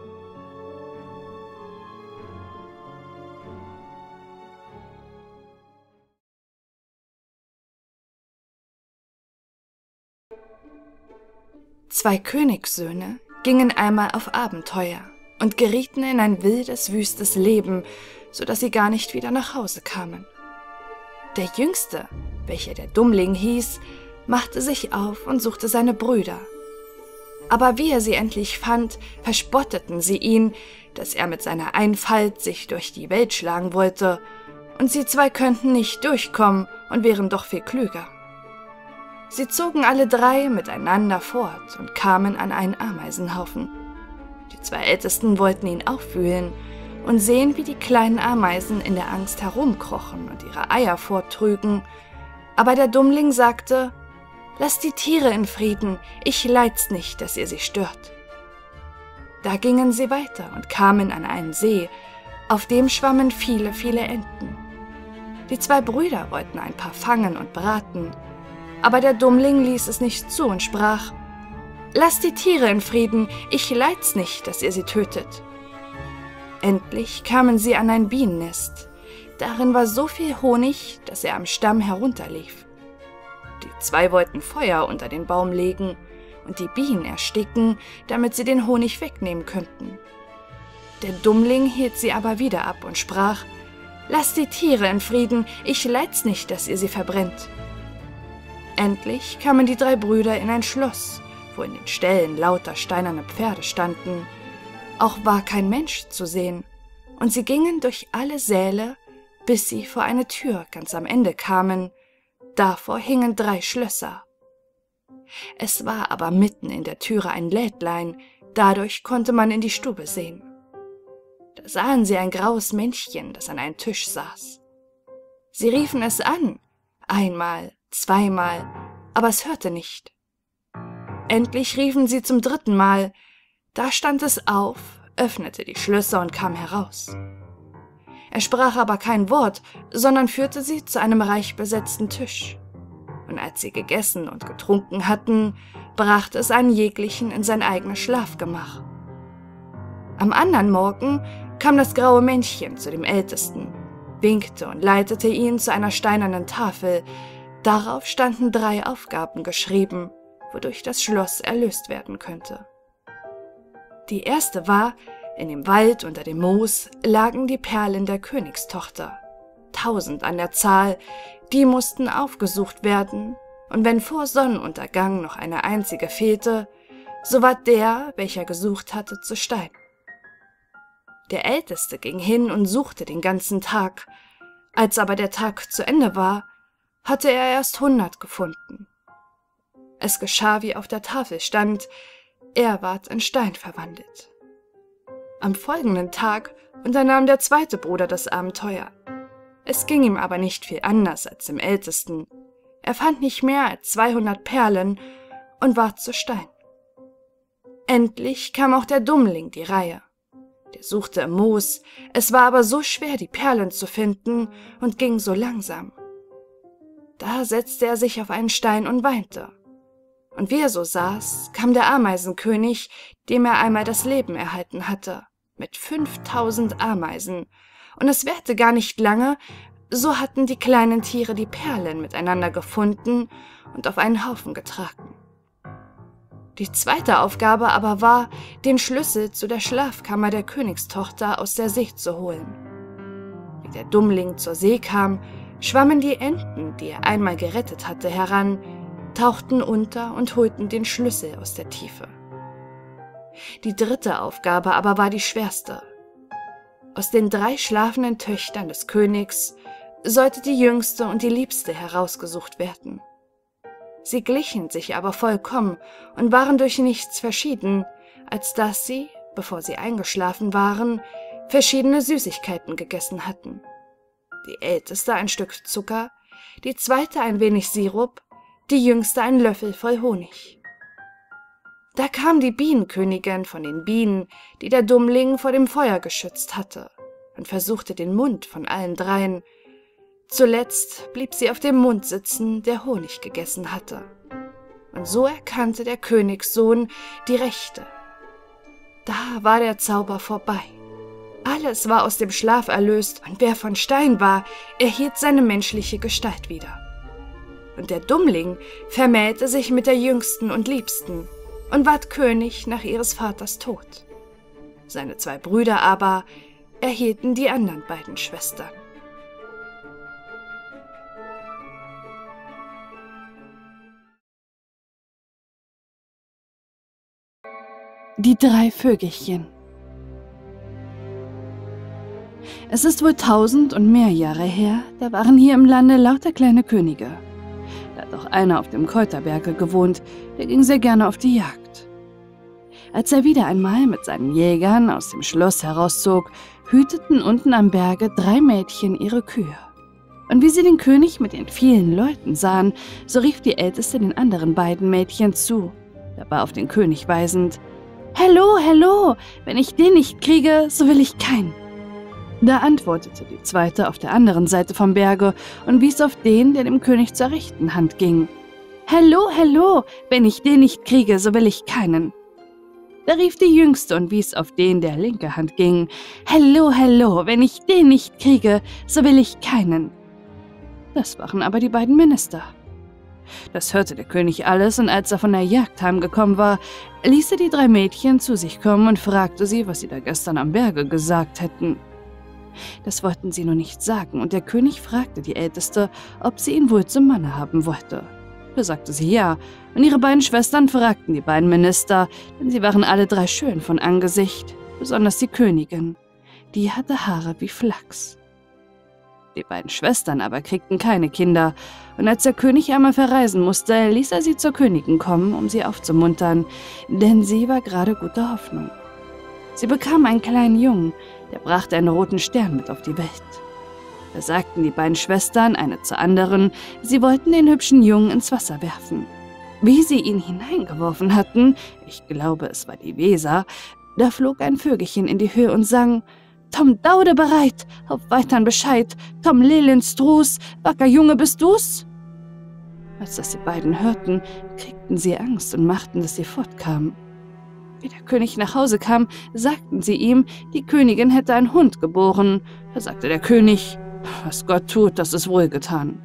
Zwei Königssöhne gingen einmal auf Abenteuer und gerieten in ein wildes, wüstes Leben, so dass sie gar nicht wieder nach Hause kamen. Der Jüngste, welcher der Dummling hieß, machte sich auf und suchte seine Brüder. Aber wie er sie endlich fand, verspotteten sie ihn, dass er mit seiner Einfalt sich durch die Welt schlagen wollte, und sie zwei könnten nicht durchkommen und wären doch viel klüger. Sie zogen alle drei miteinander fort und kamen an einen Ameisenhaufen. Die zwei Ältesten wollten ihn aufwühlen und sehen, wie die kleinen Ameisen in der Angst herumkrochen und ihre Eier forttrügen. Aber der Dummling sagte: »Lasst die Tiere in Frieden, ich leid's nicht, dass ihr sie stört.« Da gingen sie weiter und kamen an einen See, auf dem schwammen viele, viele Enten. Die zwei Brüder wollten ein paar fangen und braten, aber der Dummling ließ es nicht zu und sprach: »Lasst die Tiere in Frieden, ich leid's nicht, dass ihr sie tötet.« Endlich kamen sie an ein Bienennest. Darin war so viel Honig, dass er am Stamm herunterlief. Die zwei wollten Feuer unter den Baum legen und die Bienen ersticken, damit sie den Honig wegnehmen könnten. Der Dummling hielt sie aber wieder ab und sprach: »Lasst die Tiere in Frieden, ich leid's nicht, dass ihr sie verbrennt.« Endlich kamen die drei Brüder in ein Schloss, wo in den Ställen lauter steinerne Pferde standen. Auch war kein Mensch zu sehen, und sie gingen durch alle Säle, bis sie vor eine Tür ganz am Ende kamen. Davor hingen drei Schlösser. Es war aber mitten in der Türe ein Lädlein, dadurch konnte man in die Stube sehen. Da sahen sie ein graues Männchen, das an einem Tisch saß. Sie riefen es an, einmal, zweimal, aber es hörte nicht. Endlich riefen sie zum dritten Mal. Da stand es auf, öffnete die Schlösser und kam heraus. Er sprach aber kein Wort, sondern führte sie zu einem reich besetzten Tisch. Und als sie gegessen und getrunken hatten, brachte es einen jeglichen in sein eigenes Schlafgemach. Am andern Morgen kam das graue Männchen zu dem Ältesten, winkte und leitete ihn zu einer steinernen Tafel. Darauf standen drei Aufgaben geschrieben, wodurch das Schloss erlöst werden könnte. Die erste war: In dem Wald unter dem Moos lagen die Perlen der Königstochter, tausend an der Zahl, die mussten aufgesucht werden, und wenn vor Sonnenuntergang noch eine einzige fehlte, so ward der, welcher gesucht hatte, zu Stein. Der Älteste ging hin und suchte den ganzen Tag. Als aber der Tag zu Ende war, hatte er erst hundert gefunden. Es geschah, wie auf der Tafel stand, er ward in Stein verwandelt. Am folgenden Tag unternahm der zweite Bruder das Abenteuer. Es ging ihm aber nicht viel anders als dem Ältesten. Er fand nicht mehr als zweihundert Perlen und ward zu Stein. Endlich kam auch der Dummling die Reihe. Der suchte im Moos, es war aber so schwer, die Perlen zu finden und ging so langsam. Da setzte er sich auf einen Stein und weinte. Und wie er so saß, kam der Ameisenkönig, dem er einmal das Leben erhalten hatte, mit fünftausend Ameisen, und es währte gar nicht lange, so hatten die kleinen Tiere die Perlen miteinander gefunden und auf einen Haufen getragen. Die zweite Aufgabe aber war, den Schlüssel zu der Schlafkammer der Königstochter aus der See zu holen. Wie der Dummling zur See kam, schwammen die Enten, die er einmal gerettet hatte, heran, tauchten unter und holten den Schlüssel aus der Tiefe. Die dritte Aufgabe aber war die schwerste. Aus den drei schlafenden Töchtern des Königs sollte die jüngste und die liebste herausgesucht werden. Sie glichen sich aber vollkommen und waren durch nichts verschieden, als dass sie, bevor sie eingeschlafen waren, verschiedene Süßigkeiten gegessen hatten. Die älteste ein Stück Zucker, die zweite ein wenig Sirup, die jüngste ein Löffel voll Honig. Da kam die Bienenkönigin von den Bienen, die der Dummling vor dem Feuer geschützt hatte, und versuchte den Mund von allen dreien. Zuletzt blieb sie auf dem Mund sitzen, der Honig gegessen hatte. Und so erkannte der Königssohn die Rechte. Da war der Zauber vorbei. Alles war aus dem Schlaf erlöst, und wer von Stein war, erhielt seine menschliche Gestalt wieder. Und der Dummling vermählte sich mit der Jüngsten und Liebsten und ward König nach ihres Vaters Tod. Seine zwei Brüder aber erhielten die anderen beiden Schwestern. Die drei Vögelchen. Es ist wohl tausend und mehr Jahre her, da waren hier im Lande lauter kleine Könige. Da hat auch einer auf dem Keuterberge gewohnt, der ging sehr gerne auf die Jagd. Als er wieder einmal mit seinen Jägern aus dem Schloss herauszog, hüteten unten am Berge drei Mädchen ihre Kühe. Und wie sie den König mit den vielen Leuten sahen, so rief die Älteste den anderen beiden Mädchen zu, dabei auf den König weisend: »Hallo, hallo, wenn ich den nicht kriege, so will ich keinen.« Da antwortete die zweite auf der anderen Seite vom Berge und wies auf den, der dem König zur rechten Hand ging. »Hallo, hallo, wenn ich den nicht kriege, so will ich keinen.« Da rief die Jüngste und wies auf den, der linke Hand ging. »Hallo, hallo, wenn ich den nicht kriege, so will ich keinen.« Das waren aber die beiden Minister. Das hörte der König alles, und als er von der Jagd heimgekommen war, ließ er die drei Mädchen zu sich kommen und fragte sie, was sie da gestern am Berge gesagt hätten. Das wollten sie nur nicht sagen, und der König fragte die Älteste, ob sie ihn wohl zum Manne haben wollte. Da sagte sie ja, und ihre beiden Schwestern fragten die beiden Minister, denn sie waren alle drei schön von Angesicht, besonders die Königin. Die hatte Haare wie Flachs. Die beiden Schwestern aber kriegten keine Kinder, und als der König einmal verreisen musste, ließ er sie zur Königin kommen, um sie aufzumuntern, denn sie war gerade guter Hoffnung. Sie bekam einen kleinen Jungen, der brachte einen roten Stern mit auf die Welt. Da sagten die beiden Schwestern, eine zur anderen, sie wollten den hübschen Jungen ins Wasser werfen. Wie sie ihn hineingeworfen hatten, ich glaube, es war die Weser, da flog ein Vögelchen in die Höhe und sang: »Tom Daude bereit, auf weitern Bescheid, Tom Lelins Truß, wacker Junge bist du's?« Als das die beiden hörten, kriegten sie Angst und machten, dass sie fortkamen. Wie der König nach Hause kam, sagten sie ihm, die Königin hätte einen Hund geboren. Da sagte der König: »Was Gott tut, das ist wohlgetan.«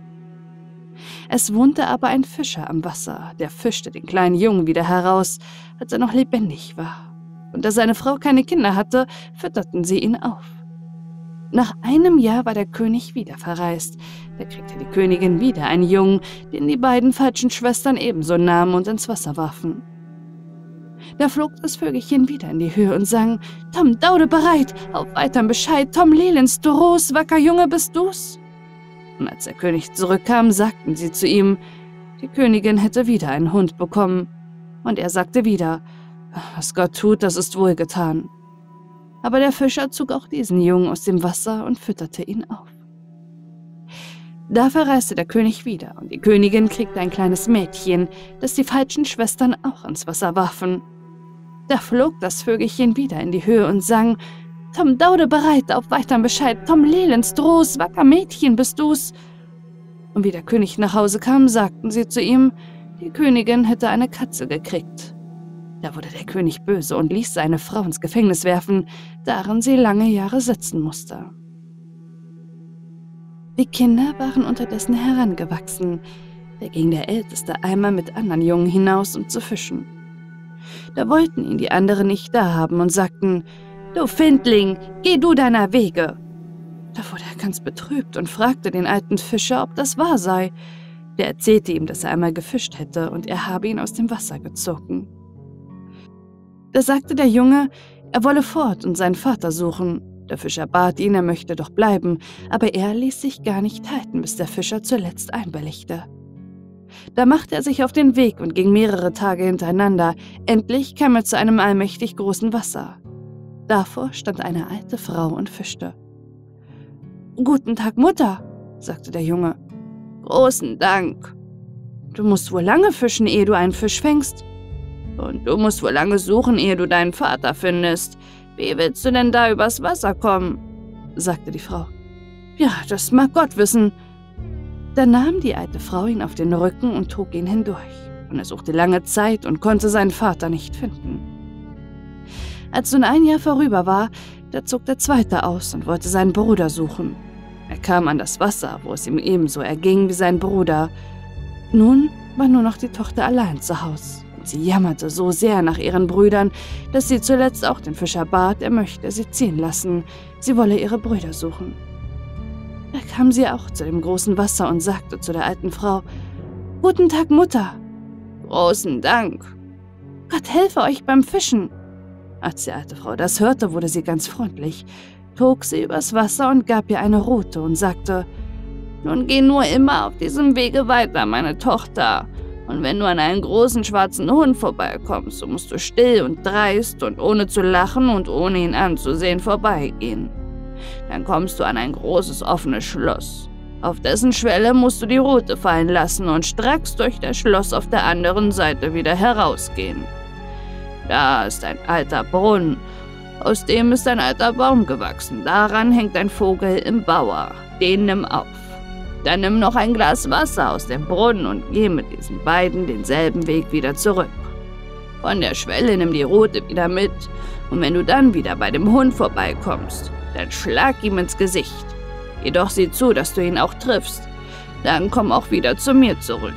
Es wohnte aber ein Fischer am Wasser, der fischte den kleinen Jungen wieder heraus, als er noch lebendig war. Und da seine Frau keine Kinder hatte, fütterten sie ihn auf. Nach einem Jahr war der König wieder verreist. Da kriegte die Königin wieder einen Jungen, den die beiden falschen Schwestern ebenso nahmen und ins Wasser warfen. Da flog das Vögelchen wieder in die Höhe und sang: »Tom Daude bereit, auf weitern Bescheid, Tom Lelens, du Ros, wacker Junge bist du's?« Und als der König zurückkam, sagten sie zu ihm, die Königin hätte wieder einen Hund bekommen. Und er sagte wieder: »Was Gott tut, das ist wohlgetan.« Aber der Fischer zog auch diesen Jungen aus dem Wasser und fütterte ihn auf. Da verreiste der König wieder, und die Königin kriegte ein kleines Mädchen, das die falschen Schwestern auch ins Wasser warfen. Da flog das Vögelchen wieder in die Höhe und sang: »Tom Daude bereit, auf weitern Bescheid, Tom Lelens, Droß, wacker Mädchen bist du's.« Und wie der König nach Hause kam, sagten sie zu ihm, die Königin hätte eine Katze gekriegt. Da wurde der König böse und ließ seine Frau ins Gefängnis werfen, darin sie lange Jahre sitzen musste. Die Kinder waren unterdessen herangewachsen. Da ging der Älteste einmal mit anderen Jungen hinaus, um zu fischen. Da wollten ihn die anderen nicht da haben und sagten: »Du Findling, geh du deiner Wege!« Da wurde er ganz betrübt und fragte den alten Fischer, ob das wahr sei. Der erzählte ihm, dass er einmal gefischt hätte und er habe ihn aus dem Wasser gezogen. Da sagte der Junge, er wolle fort und seinen Vater suchen. Der Fischer bat ihn, er möchte doch bleiben, aber er ließ sich gar nicht halten, bis der Fischer zuletzt einwilligte. Da machte er sich auf den Weg und ging mehrere Tage hintereinander. Endlich kam er zu einem allmächtig großen Wasser. Davor stand eine alte Frau und fischte. »Guten Tag, Mutter«, sagte der Junge. »Großen Dank. Du musst wohl lange fischen, ehe du einen Fisch fängst. Und du musst wohl lange suchen, ehe du deinen Vater findest. Wie willst du denn da übers Wasser kommen?« sagte die Frau. »Ja, das mag Gott wissen.« Da nahm die alte Frau ihn auf den Rücken und trug ihn hindurch. Und er suchte lange Zeit und konnte seinen Vater nicht finden. Als nun ein Jahr vorüber war, da zog der Zweite aus und wollte seinen Bruder suchen. Er kam an das Wasser, wo es ihm ebenso erging wie sein Bruder. Nun war nur noch die Tochter allein zu Haus. Sie jammerte so sehr nach ihren Brüdern, dass sie zuletzt auch den Fischer bat, er möchte sie ziehen lassen, sie wolle ihre Brüder suchen. Da kam sie auch zu dem großen Wasser und sagte zu der alten Frau: »Guten Tag, Mutter.« »Großen Dank.« »Gott helfe euch beim Fischen.« Als die alte Frau das hörte, wurde sie ganz freundlich, trug sie übers Wasser und gab ihr eine Rute und sagte: »Nun geh nur immer auf diesem Wege weiter, meine Tochter. Und wenn du an einen großen schwarzen Hund vorbeikommst, so musst du still und dreist und ohne zu lachen und ohne ihn anzusehen vorbeigehen. Dann kommst du an ein großes offenes Schloss. Auf dessen Schwelle musst du die Rute fallen lassen und stracks durch das Schloss auf der anderen Seite wieder herausgehen. Da ist ein alter Brunnen, aus dem ist ein alter Baum gewachsen. Daran hängt ein Vogel im Bauer. Den nimm auf. Dann nimm noch ein Glas Wasser aus dem Brunnen und geh mit diesen beiden denselben Weg wieder zurück. Von der Schwelle nimm die Rute wieder mit, und wenn du dann wieder bei dem Hund vorbeikommst, dann schlag ihm ins Gesicht. Jedoch sieh zu, dass du ihn auch triffst. Dann komm auch wieder zu mir zurück.«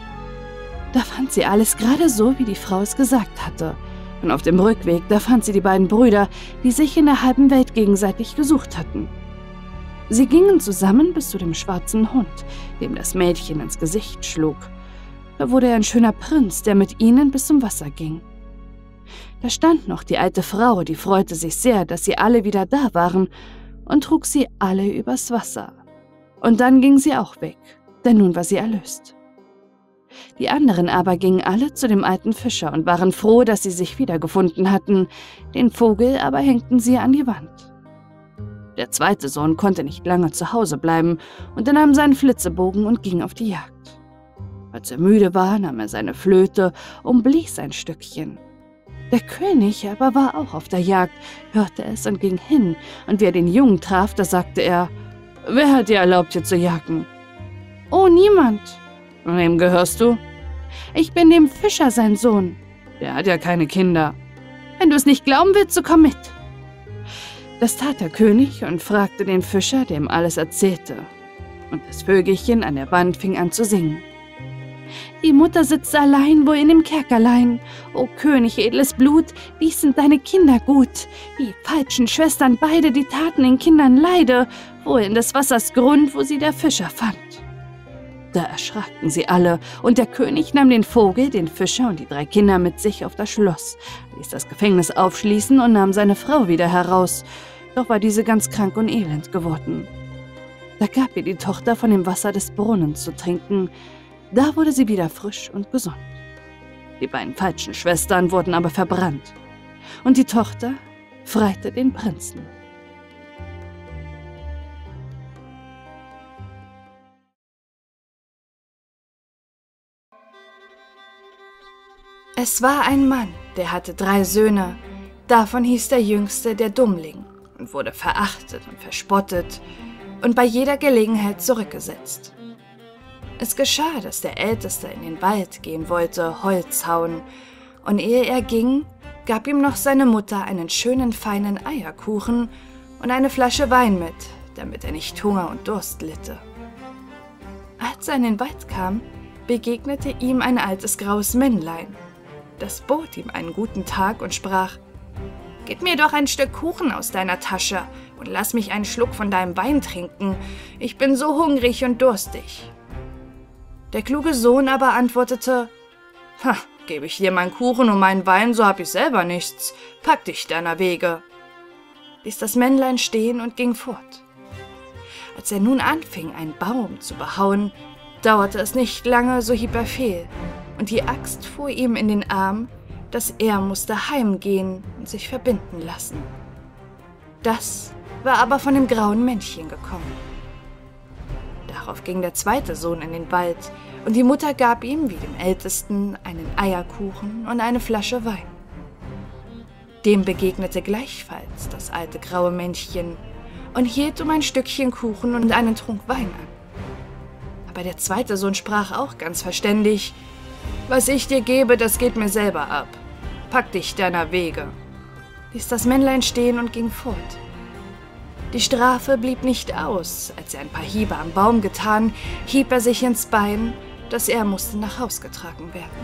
Da fand sie alles gerade so, wie die Frau es gesagt hatte. Und auf dem Rückweg, da fand sie die beiden Brüder, die sich in der halben Welt gegenseitig gesucht hatten. Sie gingen zusammen bis zu dem schwarzen Hund, dem das Mädchen ins Gesicht schlug. Da wurde er ein schöner Prinz, der mit ihnen bis zum Wasser ging. Da stand noch die alte Frau, die freute sich sehr, dass sie alle wieder da waren, und trug sie alle übers Wasser. Und dann ging sie auch weg, denn nun war sie erlöst. Die anderen aber gingen alle zu dem alten Fischer und waren froh, dass sie sich wiedergefunden hatten. Den Vogel aber hängten sie an die Wand. Der zweite Sohn konnte nicht lange zu Hause bleiben, und er nahm seinen Flitzebogen und ging auf die Jagd. Als er müde war, nahm er seine Flöte und blies ein Stückchen. Der König aber war auch auf der Jagd, hörte es und ging hin, und wie er den Jungen traf, da sagte er: »Wer hat dir erlaubt, hier zu jagen?« »Oh, niemand.« »Wem gehörst du?« »Ich bin dem Fischer, sein Sohn.« »Der hat ja keine Kinder.« »Wenn du es nicht glauben willst, so komm mit.« Das tat der König und fragte den Fischer, der ihm alles erzählte. Und das Vögelchen an der Wand fing an zu singen. »Die Mutter sitzt allein, wo in dem Kerkerlein. O König, edles Blut, dies sind deine Kinder gut. Die falschen Schwestern beide, die taten den Kindern Leide, wohl in des Wassers Grund, wo sie der Fischer fand.« Da erschraken sie alle, und der König nahm den Vogel, den Fischer und die drei Kinder mit sich auf das Schloss, ließ das Gefängnis aufschließen und nahm seine Frau wieder heraus, doch war diese ganz krank und elend geworden. Da gab ihr die Tochter von dem Wasser des Brunnens zu trinken, da wurde sie wieder frisch und gesund. Die beiden falschen Schwestern wurden aber verbrannt, und die Tochter freite den Prinzen. Es war ein Mann, der hatte drei Söhne, davon hieß der jüngste der Dummling und wurde verachtet und verspottet und bei jeder Gelegenheit zurückgesetzt. Es geschah, dass der Älteste in den Wald gehen wollte, Holz hauen, und ehe er ging, gab ihm noch seine Mutter einen schönen feinen Eierkuchen und eine Flasche Wein mit, damit er nicht Hunger und Durst litte. Als er in den Wald kam, begegnete ihm ein altes graues Männlein. Das bot ihm einen guten Tag und sprach: »Gib mir doch ein Stück Kuchen aus deiner Tasche und lass mich einen Schluck von deinem Wein trinken. Ich bin so hungrig und durstig.« Der kluge Sohn aber antwortete: »Ha, gebe ich dir meinen Kuchen und meinen Wein, so hab ich selber nichts. Pack dich deiner Wege.« Ließ das Männlein stehen und ging fort. Als er nun anfing, einen Baum zu behauen, dauerte es nicht lange, so hieb er fehl, und die Axt fuhr ihm in den Arm, dass er musste heimgehen und sich verbinden lassen. Das war aber von dem grauen Männchen gekommen. Darauf ging der zweite Sohn in den Wald, und die Mutter gab ihm, wie dem Ältesten, einen Eierkuchen und eine Flasche Wein. Dem begegnete gleichfalls das alte graue Männchen und hielt um ein Stückchen Kuchen und einen Trunk Wein an. Aber der zweite Sohn sprach auch ganz verständig: »Was ich dir gebe, das geht mir selber ab. Pack dich deiner Wege.« Ließ das Männlein stehen und ging fort. Die Strafe blieb nicht aus. Als er ein paar Hiebe am Baum getan, hieb er sich ins Bein, dass er musste nach Haus getragen werden.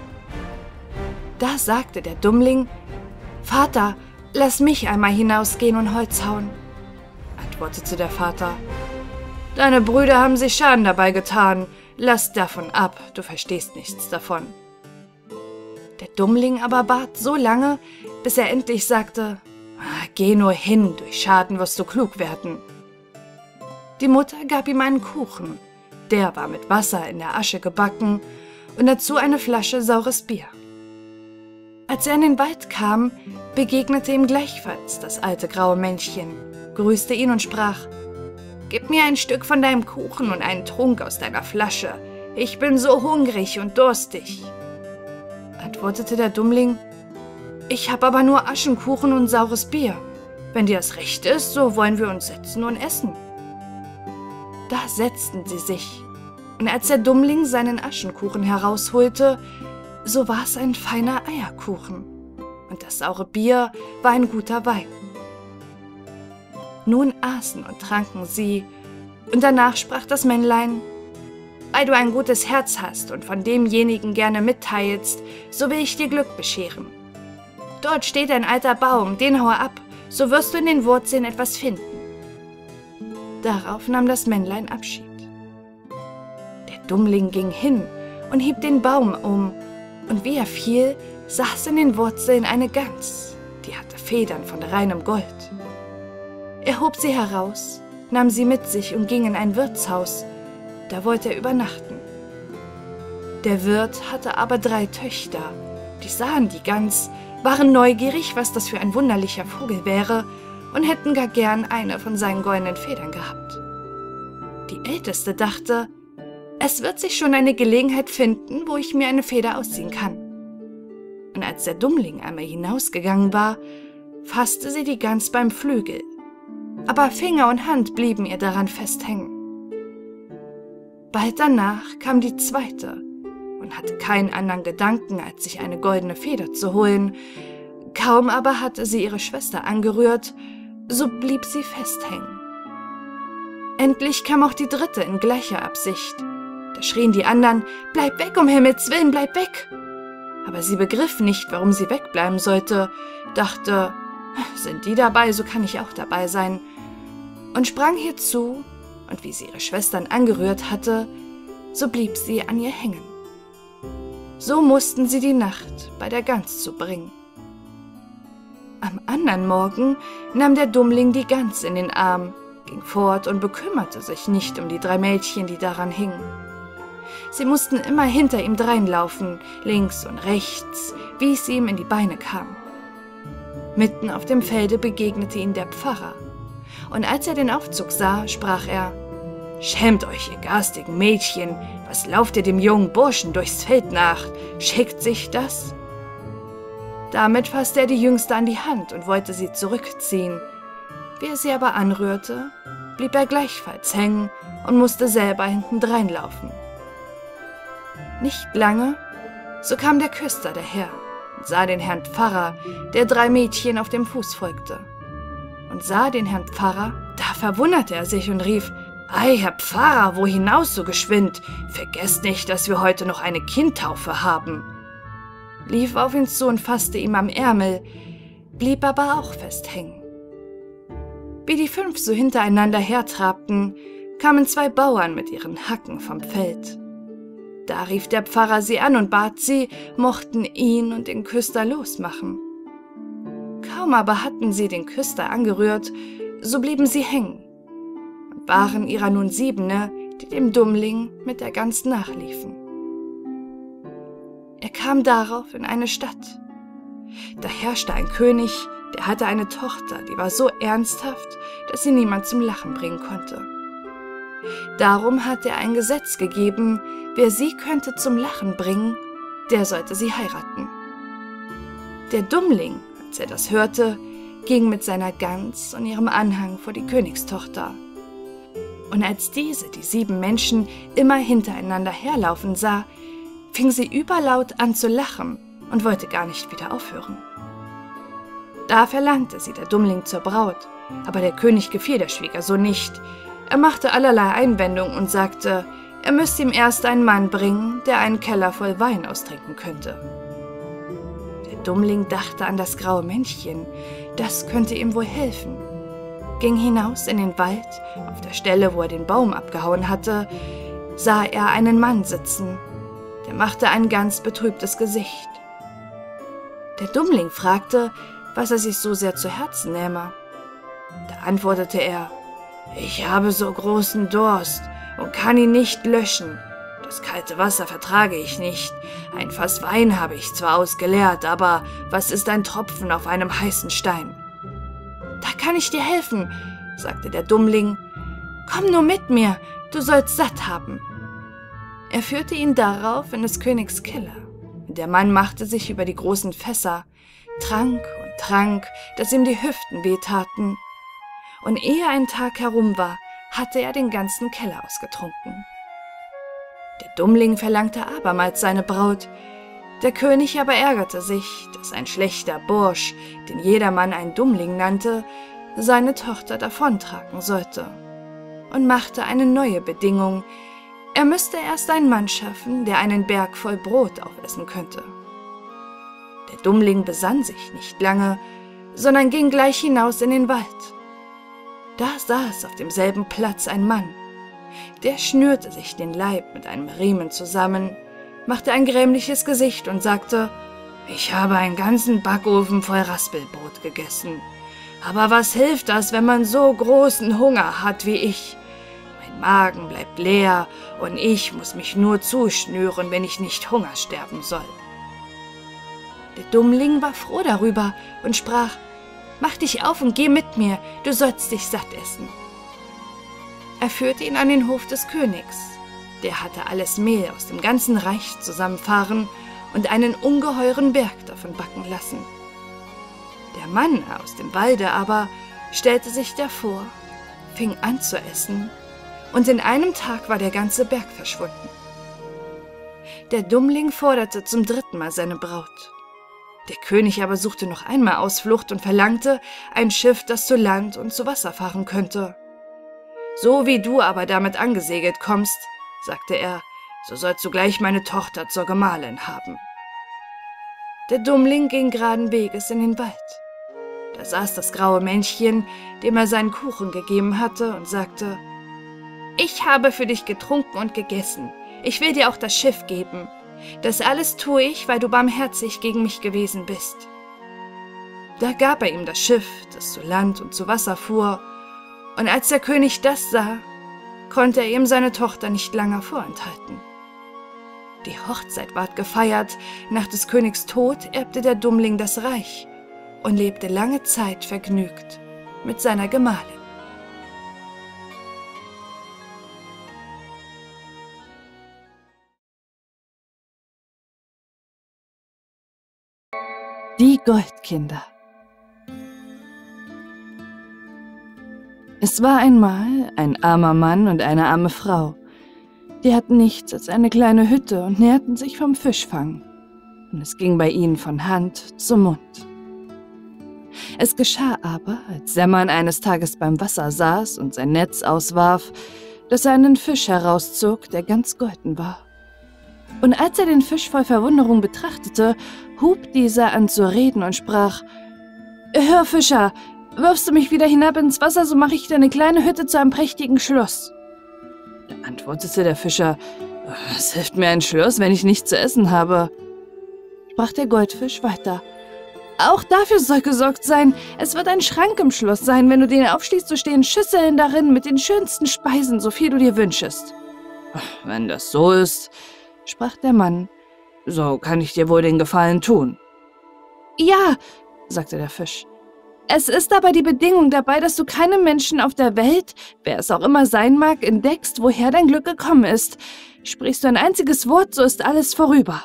Da sagte der Dummling: »Vater, lass mich einmal hinausgehen und Holz hauen.« Antwortete der Vater: »Deine Brüder haben sich Schaden dabei getan. Lass davon ab, du verstehst nichts davon.« Der Dummling aber bat so lange, bis er endlich sagte: »Geh nur hin, durch Schaden wirst du klug werden.« Die Mutter gab ihm einen Kuchen, der war mit Wasser in der Asche gebacken, und dazu eine Flasche saures Bier. Als er in den Wald kam, begegnete ihm gleichfalls das alte graue Männchen, grüßte ihn und sprach: »Gib mir ein Stück von deinem Kuchen und einen Trunk aus deiner Flasche. Ich bin so hungrig und durstig.« Antwortete der Dummling: »Ich hab aber nur Aschenkuchen und saures Bier. Wenn dir das recht ist, so wollen wir uns setzen und essen.« Da setzten sie sich, und als der Dummling seinen Aschenkuchen herausholte, so war es ein feiner Eierkuchen, und das saure Bier war ein guter Wein. Nun aßen und tranken sie, und danach sprach das Männlein: »Weil du ein gutes Herz hast und von demjenigen gerne mitteilst, so will ich dir Glück bescheren. Dort steht ein alter Baum, den haue ab, so wirst du in den Wurzeln etwas finden.« Darauf nahm das Männlein Abschied. Der Dummling ging hin und hieb den Baum um, und wie er fiel, saß in den Wurzeln eine Gans, die hatte Federn von reinem Gold. Er hob sie heraus, nahm sie mit sich und ging in ein Wirtshaus, da wollte er übernachten. Der Wirt hatte aber drei Töchter, die sahen die Gans, waren neugierig, was das für ein wunderlicher Vogel wäre, und hätten gar gern eine von seinen goldenen Federn gehabt. Die Älteste dachte: »Es wird sich schon eine Gelegenheit finden, wo ich mir eine Feder ausziehen kann.« Und als der Dummling einmal hinausgegangen war, fasste sie die Gans beim Flügel, aber Finger und Hand blieben ihr daran festhängen. Bald danach kam die zweite und hatte keinen anderen Gedanken, als sich eine goldene Feder zu holen. Kaum aber hatte sie ihre Schwester angerührt, so blieb sie festhängen. Endlich kam auch die dritte in gleicher Absicht. Da schrien die anderen: »Bleib weg, um Himmels Willen, bleib weg!« Aber sie begriff nicht, warum sie wegbleiben sollte, dachte: »Sind die dabei, so kann ich auch dabei sein«, und sprang hierzu, und wie sie ihre Schwestern angerührt hatte, so blieb sie an ihr hängen. So mussten sie die Nacht bei der Gans zubringen. Am anderen Morgen nahm der Dummling die Gans in den Arm, ging fort und bekümmerte sich nicht um die drei Mädchen, die daran hingen. Sie mussten immer hinter ihm dreinlaufen, links und rechts, wie es ihm in die Beine kam. Mitten auf dem Felde begegnete ihm der Pfarrer, und als er den Aufzug sah, sprach er: »Schämt euch, ihr garstigen Mädchen, was lauft ihr dem jungen Burschen durchs Feld nach? Schickt sich das?« Damit fasste er die Jüngste an die Hand und wollte sie zurückziehen. Wie er sie aber anrührte, blieb er gleichfalls hängen und musste selber hintendrein laufen. Nicht lange, so kam der Küster daher und sah den Herrn Pfarrer, der drei Mädchen auf dem Fuß folgte. Und sah den Herrn Pfarrer, da verwunderte er sich und rief: »Ei, Herr Pfarrer, wo hinaus so geschwind? Vergesst nicht, dass wir heute noch eine Kindtaufe haben.« Lief auf ihn zu und fasste ihm am Ärmel, blieb aber auch fest hängen. Wie die fünf so hintereinander hertrabten, kamen zwei Bauern mit ihren Hacken vom Feld. Da rief der Pfarrer sie an und bat sie, mochten ihn und den Küster losmachen. Kaum aber hatten sie den Küster angerührt, so blieben sie hängen und waren ihrer nun siebene, die dem Dummling mit der Gans nachliefen. Er kam darauf in eine Stadt. Da herrschte ein König, der hatte eine Tochter, die war so ernsthaft, dass sie niemand zum Lachen bringen konnte. Darum hatte er ein Gesetz gegeben, wer sie könnte zum Lachen bringen, der sollte sie heiraten. Der Dummling, als er das hörte, ging mit seiner Gans und ihrem Anhang vor die Königstochter. Und als diese die sieben Menschen immer hintereinander herlaufen sah, fing sie überlaut an zu lachen und wollte gar nicht wieder aufhören. Da verlangte sie der Dummling zur Braut, aber der König gefiel der Schwiegersohn nicht. Er machte allerlei Einwendungen und sagte, er müsste ihm erst einen Mann bringen, der einen Keller voll Wein austrinken könnte. Der Dummling dachte an das graue Männchen, das könnte ihm wohl helfen, ging hinaus in den Wald. Auf der Stelle, wo er den Baum abgehauen hatte, sah er einen Mann sitzen, der machte ein ganz betrübtes Gesicht. Der Dummling fragte, was er sich so sehr zu Herzen nähme. Da antwortete er: »Ich habe so großen Durst und kann ihn nicht löschen. Das kalte Wasser vertrage ich nicht. Ein Fass Wein habe ich zwar ausgeleert, aber was ist ein Tropfen auf einem heißen Stein?« »Da kann ich dir helfen«, sagte der Dummling. »Komm nur mit mir, du sollst satt haben.« Er führte ihn darauf in des Königs Keller. Der Mann machte sich über die großen Fässer, trank und trank, dass ihm die Hüften wehtaten. Und ehe ein Tag herum war, hatte er den ganzen Keller ausgetrunken. Der Dummling verlangte abermals seine Braut. Der König aber ärgerte sich, dass ein schlechter Bursch, den jedermann ein Dummling nannte, seine Tochter davontragen sollte, und machte eine neue Bedingung: er müsste erst einen Mann schaffen, der einen Berg voll Brot aufessen könnte. Der Dummling besann sich nicht lange, sondern ging gleich hinaus in den Wald. Da saß auf demselben Platz ein Mann. Der schnürte sich den Leib mit einem Riemen zusammen, machte ein grämliches Gesicht und sagte: »Ich habe einen ganzen Backofen voll Raspelbrot gegessen. Aber was hilft das, wenn man so großen Hunger hat wie ich? Mein Magen bleibt leer und ich muss mich nur zuschnüren, wenn ich nicht Hunger sterben soll.« Der Dummling war froh darüber und sprach: »Mach dich auf und geh mit mir, du sollst dich satt essen.« Er führte ihn an den Hof des Königs. Der hatte alles Mehl aus dem ganzen Reich zusammenfahren und einen ungeheuren Berg davon backen lassen. Der Mann aus dem Walde aber stellte sich davor, fing an zu essen, und in einem Tag war der ganze Berg verschwunden. Der Dummling forderte zum dritten Mal seine Braut. Der König aber suchte noch einmal Ausflucht und verlangte ein Schiff, das zu Land und zu Wasser fahren könnte. »So wie du aber damit angesegelt kommst«, sagte er, »so sollst du gleich meine Tochter zur Gemahlin haben.« Der Dummling ging geraden Weges in den Wald. Da saß das graue Männchen, dem er seinen Kuchen gegeben hatte, und sagte: »Ich habe für dich getrunken und gegessen. Ich will dir auch das Schiff geben. Das alles tue ich, weil du barmherzig gegen mich gewesen bist.« Da gab er ihm das Schiff, das zu Land und zu Wasser fuhr, und als der König das sah, konnte er ihm seine Tochter nicht lange vorenthalten. Die Hochzeit ward gefeiert, nach des Königs Tod erbte der Dummling das Reich und lebte lange Zeit vergnügt mit seiner Gemahlin. Die Goldkinder. Es war einmal ein armer Mann und eine arme Frau. Die hatten nichts als eine kleine Hütte und nährten sich vom Fischfang. Und es ging bei ihnen von Hand zu Mund. Es geschah aber, als der Mann eines Tages beim Wasser saß und sein Netz auswarf, dass er einen Fisch herauszog, der ganz golden war. Und als er den Fisch voll Verwunderung betrachtete, hub dieser an zu reden und sprach: »Hör, Fischer, wirfst du mich wieder hinab ins Wasser, so mache ich deine kleine Hütte zu einem prächtigen Schloss.« Da antwortete der Fischer: »Was hilft mir ein Schloss, wenn ich nichts zu essen habe?« Sprach der Goldfisch weiter: »Auch dafür soll gesorgt sein. Es wird ein Schrank im Schloss sein. Wenn du den aufschließt, so stehen Schüsseln darin mit den schönsten Speisen, so viel du dir wünschest.« »Wenn das so ist«, sprach der Mann, »so kann ich dir wohl den Gefallen tun.« »Ja«, sagte der Fisch, »es ist aber die Bedingung dabei, dass du keinem Menschen auf der Welt, wer es auch immer sein mag, entdeckst, woher dein Glück gekommen ist. Sprichst du ein einziges Wort, so ist alles vorüber.«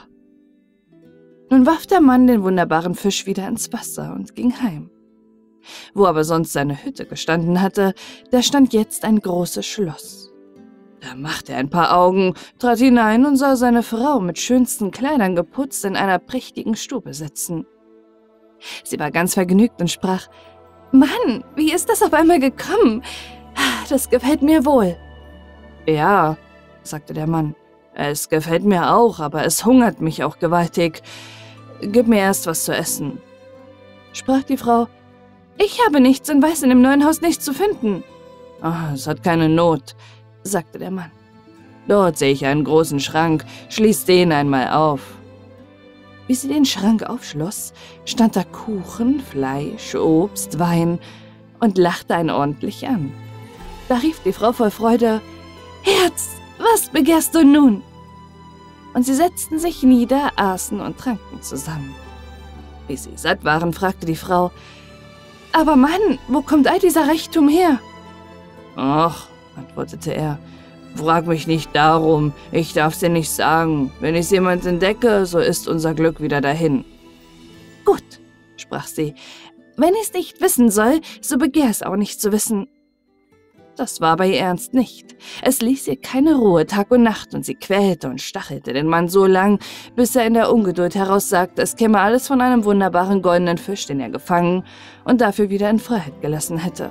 Nun warf der Mann den wunderbaren Fisch wieder ins Wasser und ging heim. Wo aber sonst seine Hütte gestanden hatte, da stand jetzt ein großes Schloss. Da machte er ein paar Augen, trat hinein und sah seine Frau mit schönsten Kleidern geputzt in einer prächtigen Stube sitzen. Sie war ganz vergnügt und sprach: »Mann, wie ist das auf einmal gekommen? Das gefällt mir wohl.« »Ja«, sagte der Mann, »es gefällt mir auch, aber es hungert mich auch gewaltig. Gib mir erst was zu essen.« Sprach die Frau: »Ich habe nichts und weiß in dem neuen Haus nichts zu finden.« »Ach, es hat keine Not«, sagte der Mann. »Dort sehe ich einen großen Schrank, schließ den einmal auf.« Wie sie den Schrank aufschloss, stand da Kuchen, Fleisch, Obst, Wein und lachte ihn ordentlich an. Da rief die Frau voll Freude: »Herz, was begehrst du nun?« Und sie setzten sich nieder, aßen und tranken zusammen. Wie sie satt waren, fragte die Frau: »Aber Mann, wo kommt all dieser Reichtum her?« »Ach«, antwortete er, »frag mich nicht darum, ich darf's dir nicht sagen. Wenn ich's jemand entdecke, so ist unser Glück wieder dahin.« »Gut«, sprach sie, »wenn ich's nicht wissen soll, so begehr es auch nicht zu wissen.« Das war bei ihr ernst nicht. Es ließ ihr keine Ruhe Tag und Nacht, und sie quälte und stachelte den Mann so lang, bis er in der Ungeduld heraussagte, es käme alles von einem wunderbaren goldenen Fisch, den er gefangen und dafür wieder in Freiheit gelassen hätte.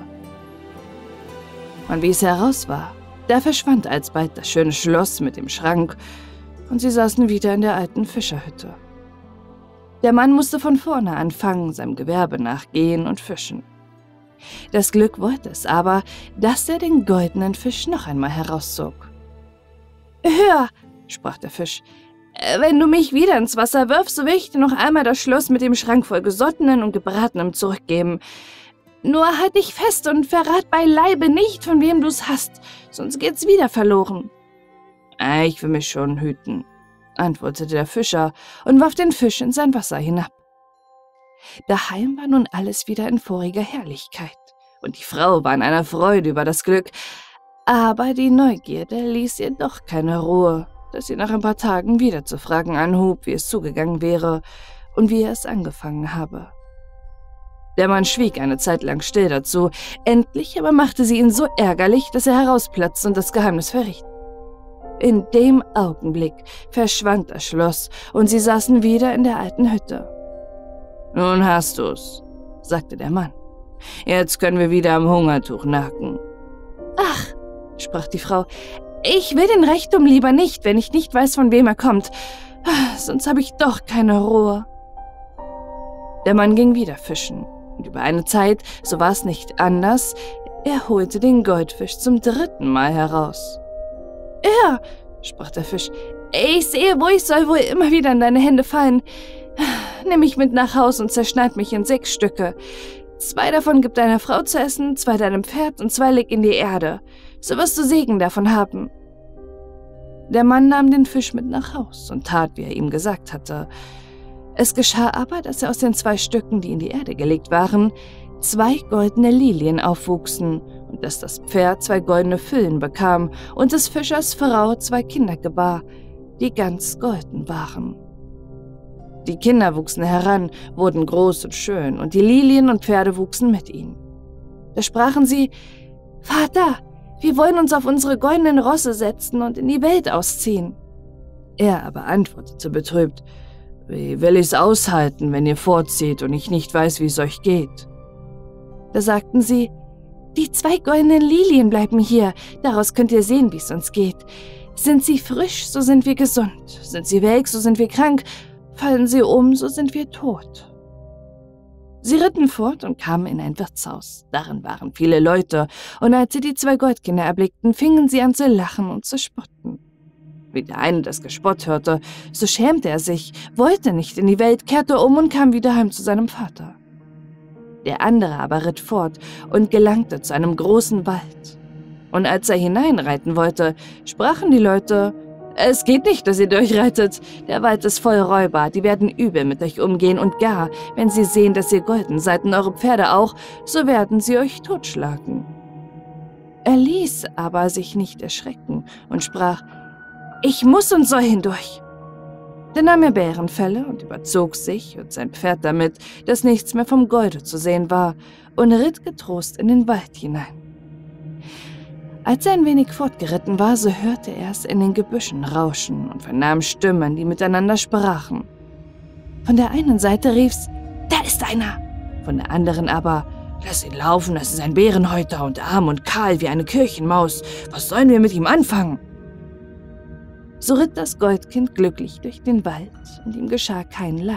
Und wie es heraus war, da verschwand alsbald das schöne Schloss mit dem Schrank, und sie saßen wieder in der alten Fischerhütte. Der Mann musste von vorne anfangen, seinem Gewerbe nachgehen und fischen. Das Glück wollte es aber, dass er den goldenen Fisch noch einmal herauszog. »Hör«, sprach der Fisch, »wenn du mich wieder ins Wasser wirfst, so will ich dir noch einmal das Schloss mit dem Schrank voll Gesottenen und Gebratenem zurückgeben. Nur halt dich fest und verrat beileibe nicht, von wem du's hast, sonst geht's wieder verloren.« »Ich will mich schon hüten«, antwortete der Fischer und warf den Fisch in sein Wasser hinab. Daheim war nun alles wieder in voriger Herrlichkeit, und die Frau war in einer Freude über das Glück, aber die Neugierde ließ ihr doch keine Ruhe, dass sie nach ein paar Tagen wieder zu fragen anhub, wie es zugegangen wäre und wie er es angefangen habe. Der Mann schwieg eine Zeit lang still dazu, endlich aber machte sie ihn so ärgerlich, dass er herausplatzte und das Geheimnis verriet. In dem Augenblick verschwand das Schloss, und sie saßen wieder in der alten Hütte. »Nun hast du's«, sagte der Mann. »Jetzt können wir wieder am Hungertuch nagen.« »Ach«, sprach die Frau, »ich will den Reichtum lieber nicht, wenn ich nicht weiß, von wem er kommt. Sonst habe ich doch keine Ruhe.« Der Mann ging wieder fischen, und über eine Zeit, so war es nicht anders, er holte den Goldfisch zum dritten Mal heraus. »Er«, sprach der Fisch. »Ich sehe, wo ich soll wohl immer wieder in deine Hände fallen. Nimm mich mit nach Haus und zerschneid mich in sechs Stücke. Zwei davon gib deiner Frau zu essen, zwei deinem Pferd und zwei leg in die Erde. So wirst du Segen davon haben.« Der Mann nahm den Fisch mit nach Haus und tat, wie er ihm gesagt hatte. Es geschah aber, dass er aus den zwei Stücken, die in die Erde gelegt waren, zwei goldene Lilien aufwuchsen und dass das Pferd zwei goldene Füllen bekam und des Fischers Frau zwei Kinder gebar, die ganz golden waren. Die Kinder wuchsen heran, wurden groß und schön, und die Lilien und Pferde wuchsen mit ihnen. Da sprachen sie: »Vater, wir wollen uns auf unsere goldenen Rosse setzen und in die Welt ausziehen.« Er aber antwortete betrübt: »Wie will ich's aushalten, wenn ihr fortzieht und ich nicht weiß, wie es euch geht?« Da sagten sie: »Die zwei goldenen Lilien bleiben hier, daraus könnt ihr sehen, wie es uns geht. Sind sie frisch, so sind wir gesund, sind sie welk, so sind wir krank, fallen sie um, so sind wir tot.« Sie ritten fort und kamen in ein Wirtshaus. Darin waren viele Leute, und als sie die zwei Goldkinder erblickten, fingen sie an zu lachen und zu spotten. Wie der eine das Gespott hörte, so schämte er sich, wollte nicht in die Welt, kehrte um und kam wieder heim zu seinem Vater. Der andere aber ritt fort und gelangte zu einem großen Wald. Und als er hineinreiten wollte, sprachen die Leute: »Es geht nicht, dass ihr durchreitet. Der Wald ist voll Räuber, die werden übel mit euch umgehen, und gar, wenn sie sehen, dass ihr golden seid und eure Pferde auch, so werden sie euch totschlagen.« Er ließ aber sich nicht erschrecken und sprach: »Ich muss und soll hindurch.« Dann nahm er Bärenfelle und überzog sich und sein Pferd damit, dass nichts mehr vom Golde zu sehen war, und ritt getrost in den Wald hinein. Als er ein wenig fortgeritten war, so hörte er es in den Gebüschen rauschen und vernahm Stimmen, die miteinander sprachen. Von der einen Seite rief's: »Da ist einer!« Von der anderen aber: »Lass ihn laufen, das ist ein Bärenhäuter und arm und kahl wie eine Kirchenmaus. Was sollen wir mit ihm anfangen?« So ritt das Goldkind glücklich durch den Wald, und ihm geschah kein Leid.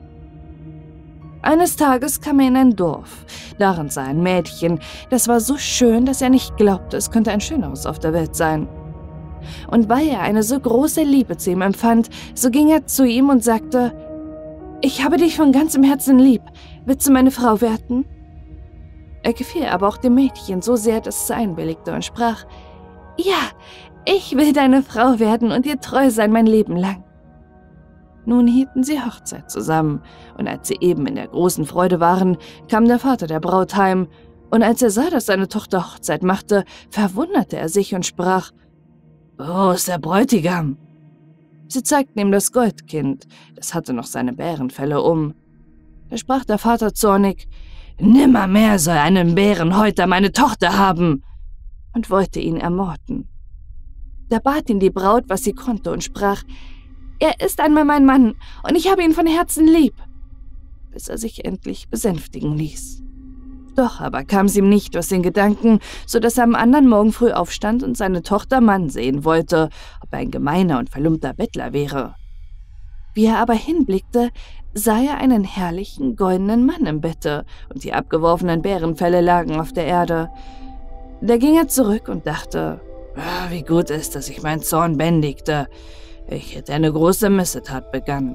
Eines Tages kam er in ein Dorf. Darin sah er ein Mädchen, das war so schön, dass er nicht glaubte, es könnte ein schöneres auf der Welt sein. Und weil er eine so große Liebe zu ihm empfand, so ging er zu ihm und sagte: »Ich habe dich von ganzem Herzen lieb. Willst du meine Frau werden?« Er gefiel aber auch dem Mädchen so sehr, dass es einwilligte und sprach: »Ja, ich will deine Frau werden und dir treu sein mein Leben lang.« Nun hielten sie Hochzeit zusammen, und als sie eben in der großen Freude waren, kam der Vater der Braut heim, und als er sah, dass seine Tochter Hochzeit machte, verwunderte er sich und sprach: »Wo ist der Bräutigam?« Sie zeigten ihm das Goldkind, das hatte noch seine Bärenfelle um. Da sprach der Vater zornig: »Nimmermehr soll einen Bärenhäuter meine Tochter haben«, und wollte ihn ermorden. Da bat ihn die Braut, was sie konnte, und sprach: »Er ist einmal mein Mann, und ich habe ihn von Herzen lieb«, bis er sich endlich besänftigen ließ. Doch aber kam es ihm nicht aus den Gedanken, so dass er am anderen Morgen früh aufstand und seine Tochter Mann sehen wollte, ob er ein gemeiner und verlumpter Bettler wäre. Wie er aber hinblickte, sah er einen herrlichen goldenen Mann im Bette, und die abgeworfenen Bärenfelle lagen auf der Erde. Da ging er zurück und dachte: »Ah, wie gut ist, dass ich meinen Zorn bändigte. Ich hätte eine große Missetat begangen.«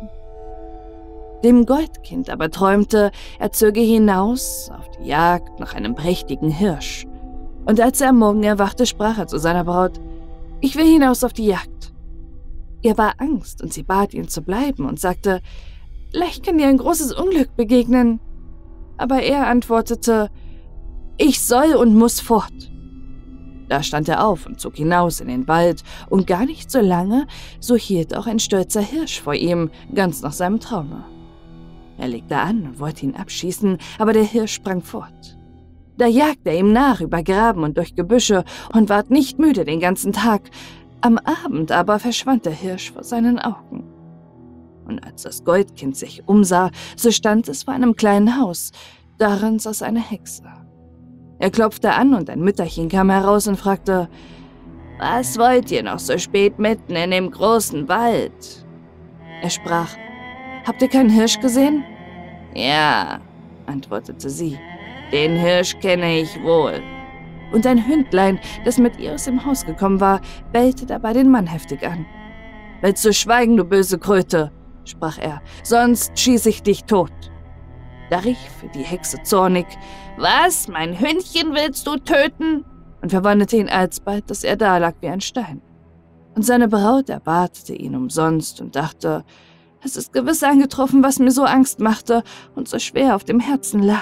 Dem Goldkind aber träumte, er zöge hinaus auf die Jagd nach einem prächtigen Hirsch. Und als er am Morgen erwachte, sprach er zu seiner Braut: »Ich will hinaus auf die Jagd.« Ihr war Angst, und sie bat ihn zu bleiben und sagte: »Leicht kann dir ein großes Unglück begegnen.« Aber er antwortete: »Ich soll und muss fort.« Da stand er auf und zog hinaus in den Wald, und gar nicht so lange, so hielt auch ein stolzer Hirsch vor ihm, ganz nach seinem Traume. Er legte an und wollte ihn abschießen, aber der Hirsch sprang fort. Da jagte er ihm nach über Graben und durch Gebüsche und ward nicht müde den ganzen Tag. Am Abend aber verschwand der Hirsch vor seinen Augen. Und als das Goldkind sich umsah, so stand es vor einem kleinen Haus. Darin saß eine Hexe. Er klopfte an, und ein Mütterchen kam heraus und fragte: »Was wollt ihr noch so spät mitten in dem großen Wald?« Er sprach: »Habt ihr keinen Hirsch gesehen?« »Ja«, antwortete sie, »den Hirsch kenne ich wohl.« Und ein Hündlein, das mit Iris im Haus gekommen war, bellte dabei den Mann heftig an. »Willst du schweigen, du böse Kröte?« sprach er, »sonst schieße ich dich tot.« Da rief die Hexe zornig, »Was, mein Hündchen willst du töten?« und verwandelte ihn alsbald, dass er dalag wie ein Stein. Und seine Braut erwartete ihn umsonst und dachte, es ist gewiss eingetroffen, was mir so Angst machte und so schwer auf dem Herzen lag.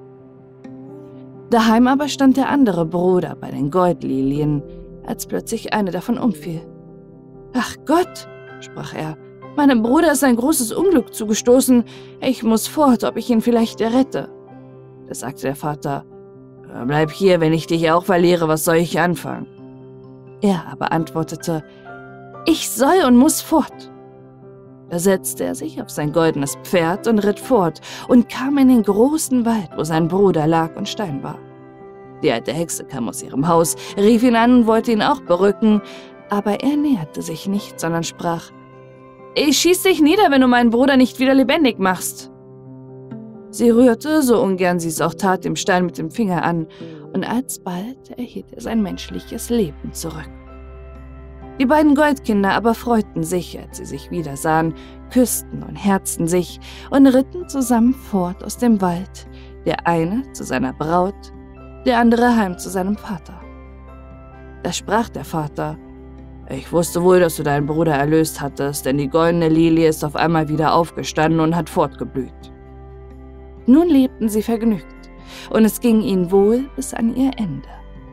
Daheim aber stand der andere Bruder bei den Goldlilien, als plötzlich eine davon umfiel. »Ach Gott«, sprach er, »meinem Bruder ist ein großes Unglück zugestoßen. Ich muss fort, ob ich ihn vielleicht errette.« Da sagte der Vater, »Bleib hier, wenn ich dich auch verliere, was soll ich anfangen?« Er aber antwortete, »Ich soll und muss fort.« Da setzte er sich auf sein goldenes Pferd und ritt fort und kam in den großen Wald, wo sein Bruder lag und Stein war. Die alte Hexe kam aus ihrem Haus, rief ihn an und wollte ihn auch berücken, aber er näherte sich nicht, sondern sprach, »Ich schieß dich nieder, wenn du meinen Bruder nicht wieder lebendig machst.« Sie rührte, so ungern sie es auch tat, dem Stein mit dem Finger an, und alsbald erhielt er sein menschliches Leben zurück. Die beiden Goldkinder aber freuten sich, als sie sich wiedersahen, küssten und herzten sich und ritten zusammen fort aus dem Wald, der eine zu seiner Braut, der andere heim zu seinem Vater. Da sprach der Vater, »Ich wusste wohl, dass du deinen Bruder erlöst hattest, denn die goldene Lilie ist auf einmal wieder aufgestanden und hat fortgeblüht.« Nun lebten sie vergnügt, und es ging ihnen wohl bis an ihr Ende.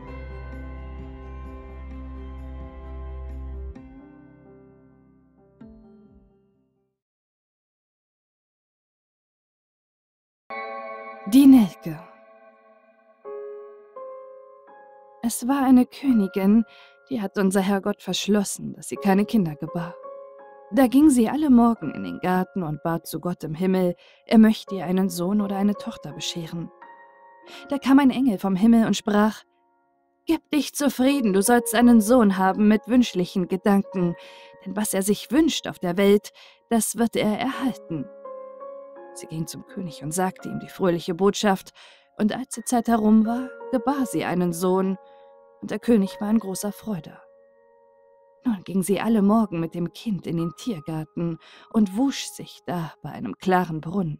Die Nelke. Es war eine Königin, die hat unser Herrgott verschlossen, dass sie keine Kinder gebar. Da ging sie alle Morgen in den Garten und bat zu Gott im Himmel, er möchte ihr einen Sohn oder eine Tochter bescheren. Da kam ein Engel vom Himmel und sprach, »Gib dich zufrieden, du sollst einen Sohn haben mit wünschlichen Gedanken, denn was er sich wünscht auf der Welt, das wird er erhalten.« Sie ging zum König und sagte ihm die fröhliche Botschaft, und als die Zeit herum war, gebar sie einen Sohn, und der König war in großer Freude. Nun ging sie alle Morgen mit dem Kind in den Tiergarten und wusch sich da bei einem klaren Brunnen.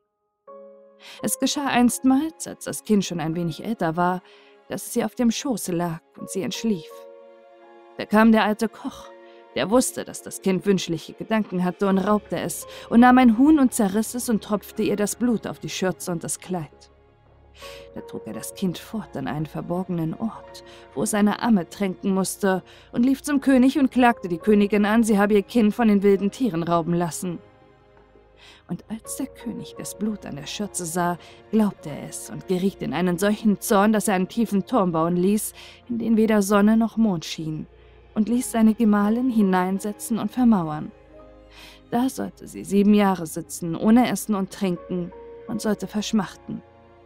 Es geschah einstmals, als das Kind schon ein wenig älter war, dass sie auf dem Schoße lag und sie entschlief. Da kam der alte Koch, der wusste, dass das Kind wünschliche Gedanken hatte und raubte es und nahm ein Huhn und zerriss es und tropfte ihr das Blut auf die Schürze und das Kleid. Da trug er das Kind fort an einen verborgenen Ort, wo es eine Amme tränken musste, und lief zum König und klagte die Königin an, sie habe ihr Kind von den wilden Tieren rauben lassen. Und als der König das Blut an der Schürze sah, glaubte er es und geriet in einen solchen Zorn, dass er einen tiefen Turm bauen ließ, in den weder Sonne noch Mond schien, und ließ seine Gemahlin hineinsetzen und vermauern. Da sollte sie sieben Jahre sitzen, ohne Essen und Trinken, und sollte verschmachten.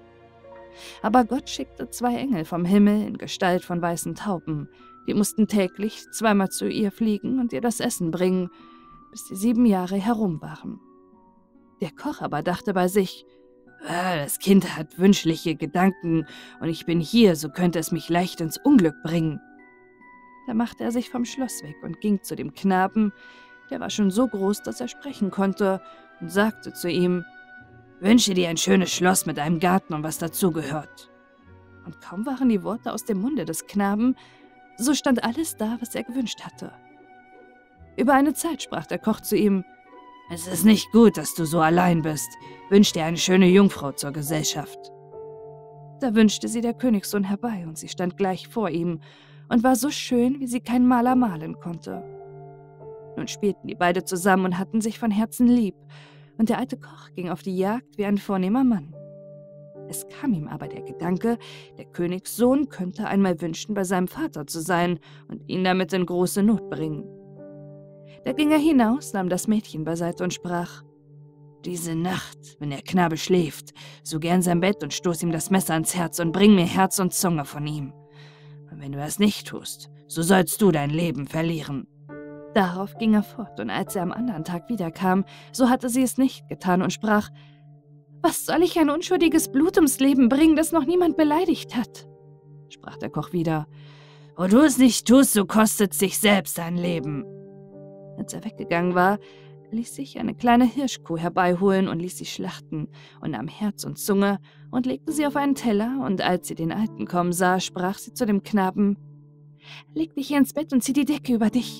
Aber Gott schickte zwei Engel vom Himmel in Gestalt von weißen Tauben, die mussten täglich zweimal zu ihr fliegen und ihr das Essen bringen, bis die sieben Jahre herum waren. Der Koch aber dachte bei sich, ah, das Kind hat wünschliche Gedanken und ich bin hier, so könnte es mich leicht ins Unglück bringen. Da machte er sich vom Schloss weg und ging zu dem Knaben, der war schon so groß, dass er sprechen konnte, und sagte zu ihm, »Wünsche dir ein schönes Schloss mit einem Garten und was dazugehört.« Und kaum waren die Worte aus dem Munde des Knaben, so stand alles da, was er gewünscht hatte. Über eine Zeit sprach der Koch zu ihm, »Es ist nicht gut, dass du so allein bist. Wünsch dir eine schöne Jungfrau zur Gesellschaft.« Da wünschte sie der Königssohn herbei, und sie stand gleich vor ihm und war so schön, wie sie kein Maler malen konnte. Nun spielten die beide zusammen und hatten sich von Herzen lieb, und der alte Koch ging auf die Jagd wie ein vornehmer Mann. Es kam ihm aber der Gedanke, der Königssohn könnte einmal wünschen, bei seinem Vater zu sein und ihn damit in große Not bringen. Da ging er hinaus, nahm das Mädchen beiseite und sprach, »Diese Nacht, wenn der Knabe schläft, so gern sein Bett und stoß ihm das Messer ans Herz und bring mir Herz und Zunge von ihm. Und wenn du das nicht tust, so sollst du dein Leben verlieren.« Darauf ging er fort, und als er am anderen Tag wiederkam, so hatte sie es nicht getan und sprach, »Was soll ich ein unschuldiges Blut ums Leben bringen, das noch niemand beleidigt hat?« sprach der Koch wieder. »Wo du es nicht tust, so kostet es dich selbst dein Leben.« Als er weggegangen war, ließ sich eine kleine Hirschkuh herbeiholen und ließ sie schlachten und nahm Herz und Zunge und legte sie auf einen Teller, und als sie den Alten kommen sah, sprach sie zu dem Knaben, »Leg dich hier ins Bett und zieh die Decke über dich.«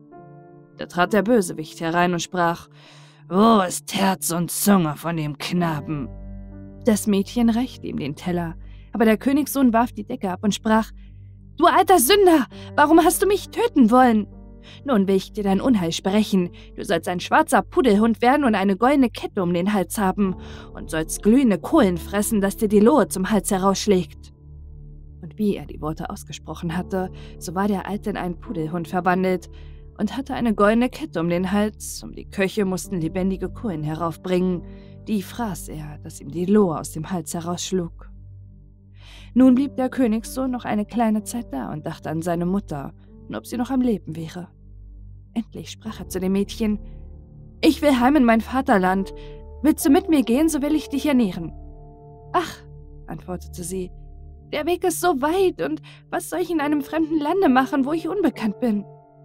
Da trat der Bösewicht herein und sprach, »Wo ist Herz und Zunge von dem Knaben?« Das Mädchen reichte ihm den Teller, aber der Königssohn warf die Decke ab und sprach, »Du alter Sünder, warum hast du mich töten wollen? Nun will ich dir dein Unheil sprechen. Du sollst ein schwarzer Pudelhund werden und eine goldene Kette um den Hals haben und sollst glühende Kohlen fressen, dass dir die Lohe zum Hals herausschlägt.« Und wie er die Worte ausgesprochen hatte, so war der Alte in einen Pudelhund verwandelt und hatte eine goldene Kette um den Hals, und die Köche mussten lebendige Kohlen heraufbringen. Die fraß er, dass ihm die Lohe aus dem Hals herausschlug. Nun blieb der Königssohn noch eine kleine Zeit da und dachte an seine Mutter und ob sie noch am Leben wäre. Endlich sprach er zu dem Mädchen, »Ich will heim in mein Vaterland. Willst du mit mir gehen, so will ich dich ernähren.« »Ach«, antwortete sie, »der Weg ist so weit, und was soll ich in einem fremden Lande machen, wo ich unbekannt bin?«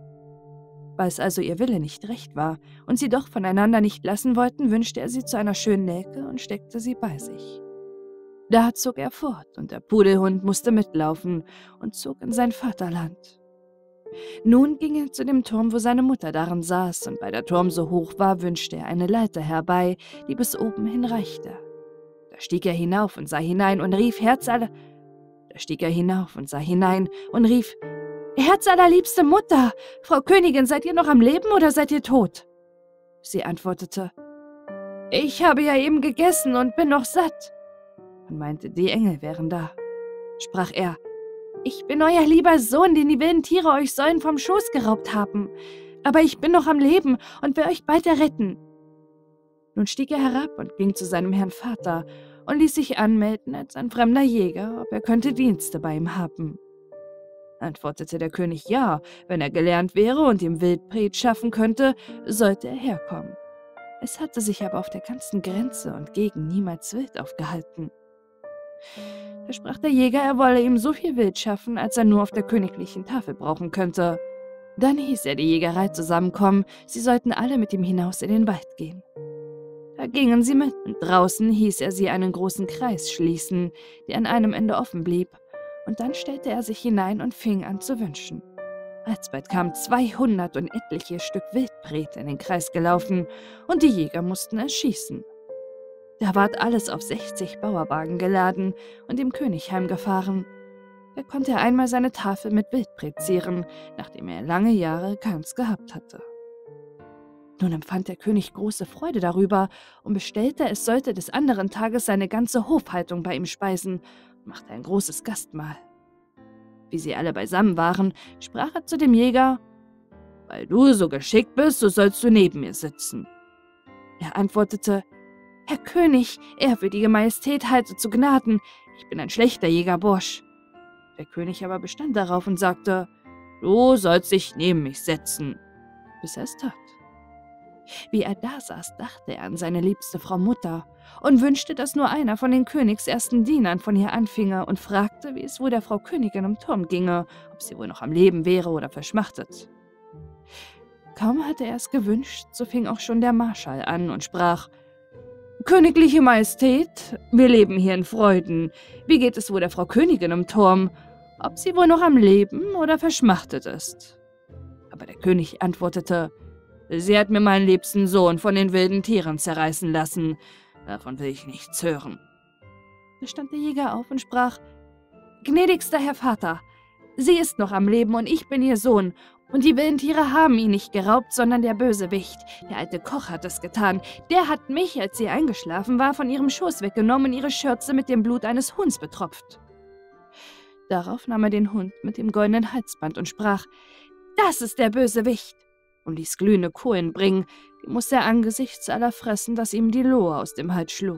Weil es also ihr Wille nicht recht war und sie doch voneinander nicht lassen wollten, wünschte er sie zu einer schönen Nelke und steckte sie bei sich. Da zog er fort, und der Pudelhund musste mitlaufen und zog in sein Vaterland. Nun ging er zu dem Turm, wo seine Mutter darin saß, und weil der Turm so hoch war, wünschte er eine Leiter herbei, die bis oben hin reichte. Da stieg er hinauf und sah hinein und rief, Herz aller... Da stieg er hinauf und sah hinein und rief, »Herzallerliebste Mutter, Frau Königin, seid ihr noch am Leben oder seid ihr tot?« Sie antwortete, »Ich habe ja eben gegessen und bin noch satt.« Und meinte, die Engel wären da. Sprach er, »Ich bin euer lieber Sohn, den die wilden Tiere euch sollen vom Schoß geraubt haben. Aber ich bin noch am Leben und will euch bald erretten.« Nun stieg er herab und ging zu seinem Herrn Vater und ließ sich anmelden als ein fremder Jäger, ob er könnte Dienste bei ihm haben. Antwortete der König, ja, wenn er gelernt wäre und ihm Wildbret schaffen könnte, sollte er herkommen. Es hatte sich aber auf der ganzen Grenze und Gegend niemals Wild aufgehalten. Da sprach der Jäger, er wolle ihm so viel Wild schaffen, als er nur auf der königlichen Tafel brauchen könnte. Dann hieß er die Jägerei zusammenkommen, sie sollten alle mit ihm hinaus in den Wald gehen. Da gingen sie mit, und draußen hieß er sie einen großen Kreis schließen, der an einem Ende offen blieb, und dann stellte er sich hinein und fing an zu wünschen. Alsbald kamen zweihundert und etliche Stück Wildbret in den Kreis gelaufen, und die Jäger mussten es schießen. Da ward alles auf sechzig Bauerwagen geladen und dem König heimgefahren. Da konnte er einmal seine Tafel mit Wildbret zieren, nachdem er lange Jahre keins gehabt hatte. Nun empfand der König große Freude darüber und bestellte, es sollte des anderen Tages seine ganze Hofhaltung bei ihm speisen und machte ein großes Gastmahl. Wie sie alle beisammen waren, sprach er zu dem Jäger, »Weil du so geschickt bist, so sollst du neben mir sitzen.« Er antwortete, »Herr König, ehrwürdige Majestät, halte zu Gnaden, ich bin ein schlechter Jägerbursch.« Der König aber bestand darauf und sagte, »Du sollst dich neben mich setzen«, bis er es tat. Wie er da saß, dachte er an seine liebste Frau Mutter und wünschte, dass nur einer von den Königs ersten Dienern von ihr anfinge und fragte, wie es wohl der Frau Königin im Turm ginge, ob sie wohl noch am Leben wäre oder verschmachtet. Kaum hatte er es gewünscht, so fing auch schon der Marschall an und sprach, »Königliche Majestät, wir leben hier in Freuden. Wie geht es wohl der Frau Königin im Turm, ob sie wohl noch am Leben oder verschmachtet ist?« Aber der König antwortete, »Sie hat mir meinen liebsten Sohn von den wilden Tieren zerreißen lassen. Davon will ich nichts hören.« Da stand der Jäger auf und sprach, »Gnädigster Herr Vater, sie ist noch am Leben und ich bin ihr Sohn. Und die wilden Tiere haben ihn nicht geraubt, sondern der Bösewicht. Der alte Koch hat es getan. Der hat mich, als sie eingeschlafen war, von ihrem Schoß weggenommen und ihre Schürze mit dem Blut eines Huhns betropft.« Darauf nahm er den Hund mit dem goldenen Halsband und sprach, »Das ist der Bösewicht!« und ließ glühende Kohlen bringen, die musste er angesichts aller fressen, dass ihm die Lohe aus dem Hals schlug.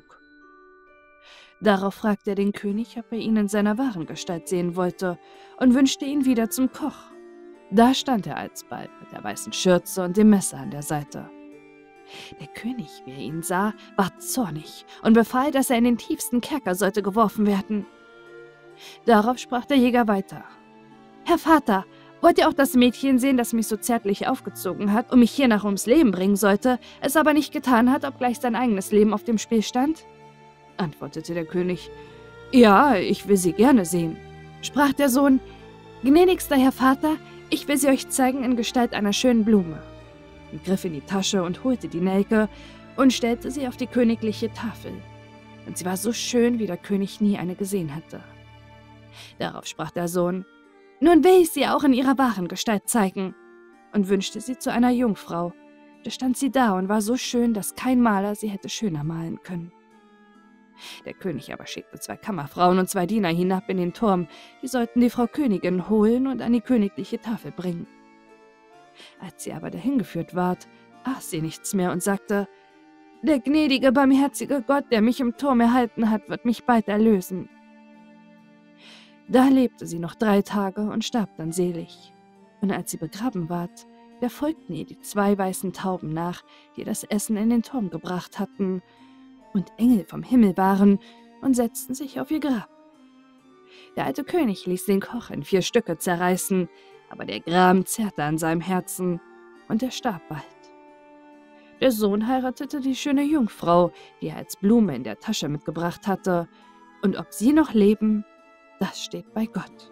Darauf fragte er den König, ob er ihn in seiner wahren Gestalt sehen wollte, und wünschte ihn wieder zum Koch. Da stand er alsbald mit der weißen Schürze und dem Messer an der Seite. Der König, wie er ihn sah, ward zornig und befahl, dass er in den tiefsten Kerker sollte geworfen werden. Darauf sprach der Jäger weiter: »Herr Vater, wollt ihr auch das Mädchen sehen, das mich so zärtlich aufgezogen hat und mich hiernach ums Leben bringen sollte, es aber nicht getan hat, obgleich sein eigenes Leben auf dem Spiel stand?« Antwortete der König: »Ja, ich will sie gerne sehen.« Sprach der Sohn: »Gnädigster Herr Vater, ich will sie euch zeigen in Gestalt einer schönen Blume.« Und griff in die Tasche und holte die Nelke und stellte sie auf die königliche Tafel. Und sie war so schön, wie der König nie eine gesehen hatte. Darauf sprach der Sohn: »Nun will ich sie auch in ihrer wahren Gestalt zeigen«, und wünschte sie zu einer Jungfrau. Da stand sie da und war so schön, dass kein Maler sie hätte schöner malen können. Der König aber schickte zwei Kammerfrauen und zwei Diener hinab in den Turm, die sollten die Frau Königin holen und an die königliche Tafel bringen. Als sie aber dahin geführt ward, aß sie nichts mehr und sagte: »Der gnädige, barmherzige Gott, der mich im Turm erhalten hat, wird mich bald erlösen.« Da lebte sie noch drei Tage und starb dann selig. Und als sie begraben ward, da folgten ihr die zwei weißen Tauben nach, die das Essen in den Turm gebracht hatten, und Engel vom Himmel waren und setzten sich auf ihr Grab. Der alte König ließ den Koch in vier Stücke zerreißen, aber der Gram zerrte an seinem Herzen, und er starb bald. Der Sohn heiratete die schöne Jungfrau, die er als Blume in der Tasche mitgebracht hatte, und ob sie noch leben, das steht bei Gott.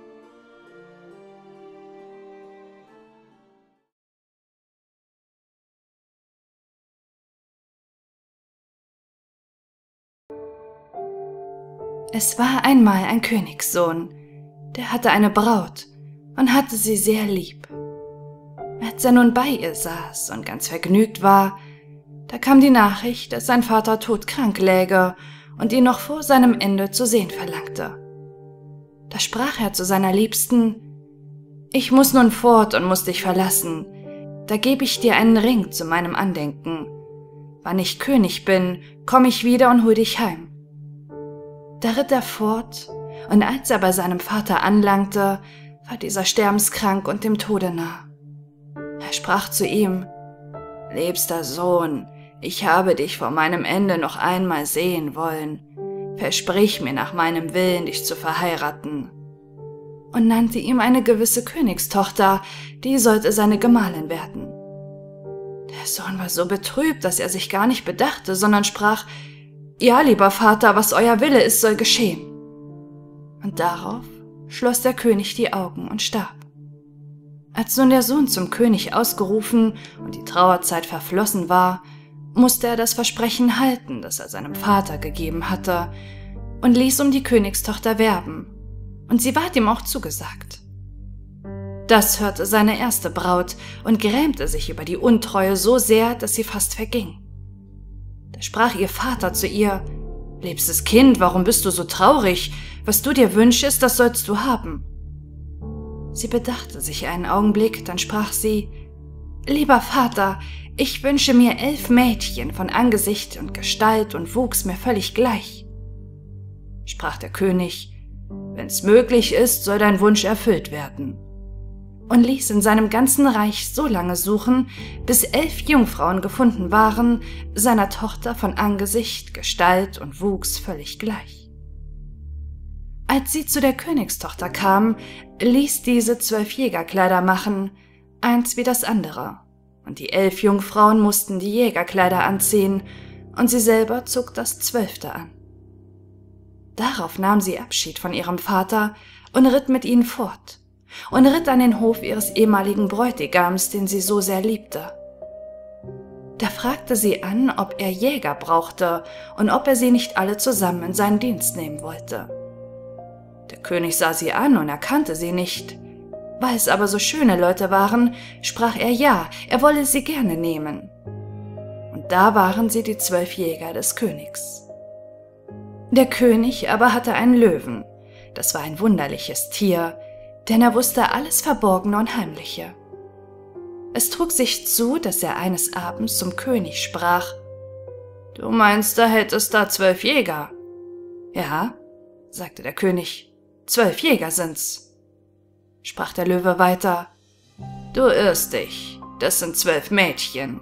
Es war einmal ein Königssohn, der hatte eine Braut und hatte sie sehr lieb. Als er nun bei ihr saß und ganz vergnügt war, da kam die Nachricht, dass sein Vater todkrank läge und ihn noch vor seinem Ende zu sehen verlangte. Da sprach er zu seiner Liebsten: »Ich muss nun fort und muss dich verlassen, da gebe ich dir einen Ring zu meinem Andenken. Wann ich König bin, komm ich wieder und hol dich heim.« Da ritt er fort, und als er bei seinem Vater anlangte, war dieser sterbenskrank und dem Tode nah. Er sprach zu ihm: »Liebster Sohn, ich habe dich vor meinem Ende noch einmal sehen wollen. Versprich mir nach meinem Willen, dich zu verheiraten.« Und nannte ihm eine gewisse Königstochter, die sollte seine Gemahlin werden. Der Sohn war so betrübt, dass er sich gar nicht bedachte, sondern sprach: »Ja, lieber Vater, was euer Wille ist, soll geschehen.« Und darauf schloss der König die Augen und starb. Als nun der Sohn zum König ausgerufen und die Trauerzeit verflossen war, musste er das Versprechen halten, das er seinem Vater gegeben hatte, und ließ um die Königstochter werben, und sie ward ihm auch zugesagt. Das hörte seine erste Braut und grämte sich über die Untreue so sehr, dass sie fast verging. Da sprach ihr Vater zu ihr: »Liebstes Kind, warum bist du so traurig? Was du dir wünschest, das sollst du haben.« Sie bedachte sich einen Augenblick, dann sprach sie: »Lieber Vater, ich wünsche mir elf Mädchen von Angesicht und Gestalt und Wuchs mir völlig gleich.« Sprach der König: »Wenn's möglich ist, soll dein Wunsch erfüllt werden.« Und ließ in seinem ganzen Reich so lange suchen, bis elf Jungfrauen gefunden waren, seiner Tochter von Angesicht, Gestalt und Wuchs völlig gleich. Als sie zu der Königstochter kam, ließ diese zwölf Jägerkleider machen, eins wie das andere, und die elf Jungfrauen mussten die Jägerkleider anziehen, und sie selber zog das zwölfte an. Darauf nahm sie Abschied von ihrem Vater und ritt mit ihnen fort, und ritt an den Hof ihres ehemaligen Bräutigams, den sie so sehr liebte. Da fragte sie an, ob er Jäger brauchte und ob er sie nicht alle zusammen in seinen Dienst nehmen wollte. Der König sah sie an und erkannte sie nicht. Weil es aber so schöne Leute waren, sprach er ja, er wolle sie gerne nehmen. Und da waren sie die zwölf Jäger des Königs. Der König aber hatte einen Löwen. Das war ein wunderliches Tier, denn er wusste alles Verborgene und Heimliche. Es trug sich zu, dass er eines Abends zum König sprach: »Du meinst, da hättest da zwölf Jäger?« »Ja«, sagte der König, »zwölf Jäger sind's.« Sprach der Löwe weiter: »Du irrst dich, das sind zwölf Mädchen.«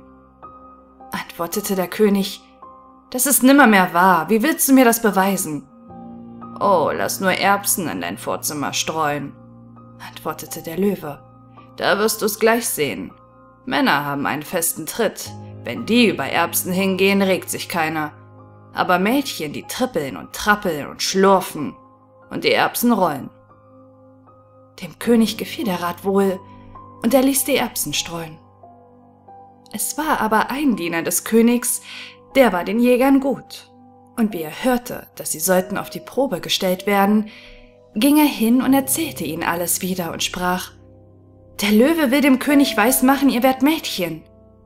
Antwortete der König: »Das ist nimmermehr wahr, wie willst du mir das beweisen?« »Oh, lass nur Erbsen in dein Vorzimmer streuen«, antwortete der Löwe. »Da wirst du's gleich sehen. Männer haben einen festen Tritt. Wenn die über Erbsen hingehen, regt sich keiner. Aber Mädchen, die trippeln und trappeln und schlurfen und die Erbsen rollen.« Dem König gefiel der Rat wohl, und er ließ die Erbsen streuen. Es war aber ein Diener des Königs, der war den Jägern gut. Und wie er hörte, dass sie sollten auf die Probe gestellt werden, ging er hin und erzählte ihnen alles wieder und sprach: »Der Löwe will dem König weismachen, ihr wärt Mädchen.«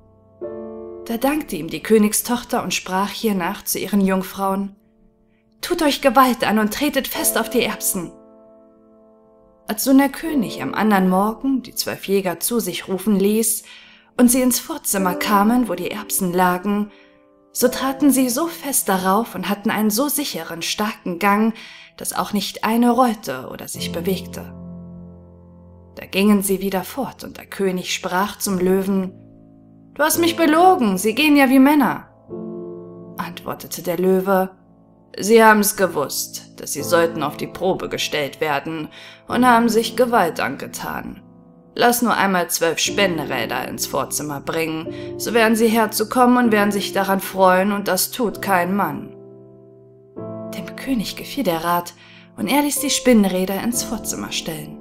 Da dankte ihm die Königstochter und sprach hiernach zu ihren Jungfrauen: »Tut euch Gewalt an und tretet fest auf die Erbsen.« Als nun der König am andern Morgen die zwölf Jäger zu sich rufen ließ und sie ins Vorzimmer kamen, wo die Erbsen lagen, so traten sie so fest darauf und hatten einen so sicheren, starken Gang, dass auch nicht eine rollte oder sich bewegte. Da gingen sie wieder fort, und der König sprach zum Löwen: »Du hast mich belogen, sie gehen ja wie Männer.« Antwortete der Löwe: »Sie haben's gewusst, dass sie sollten auf die Probe gestellt werden und haben sich Gewalt angetan. Lass nur einmal zwölf Spinnräder ins Vorzimmer bringen, so werden sie herzukommen und werden sich daran freuen, und das tut kein Mann.« Dem König gefiel der Rat, und er ließ die Spinnräder ins Vorzimmer stellen.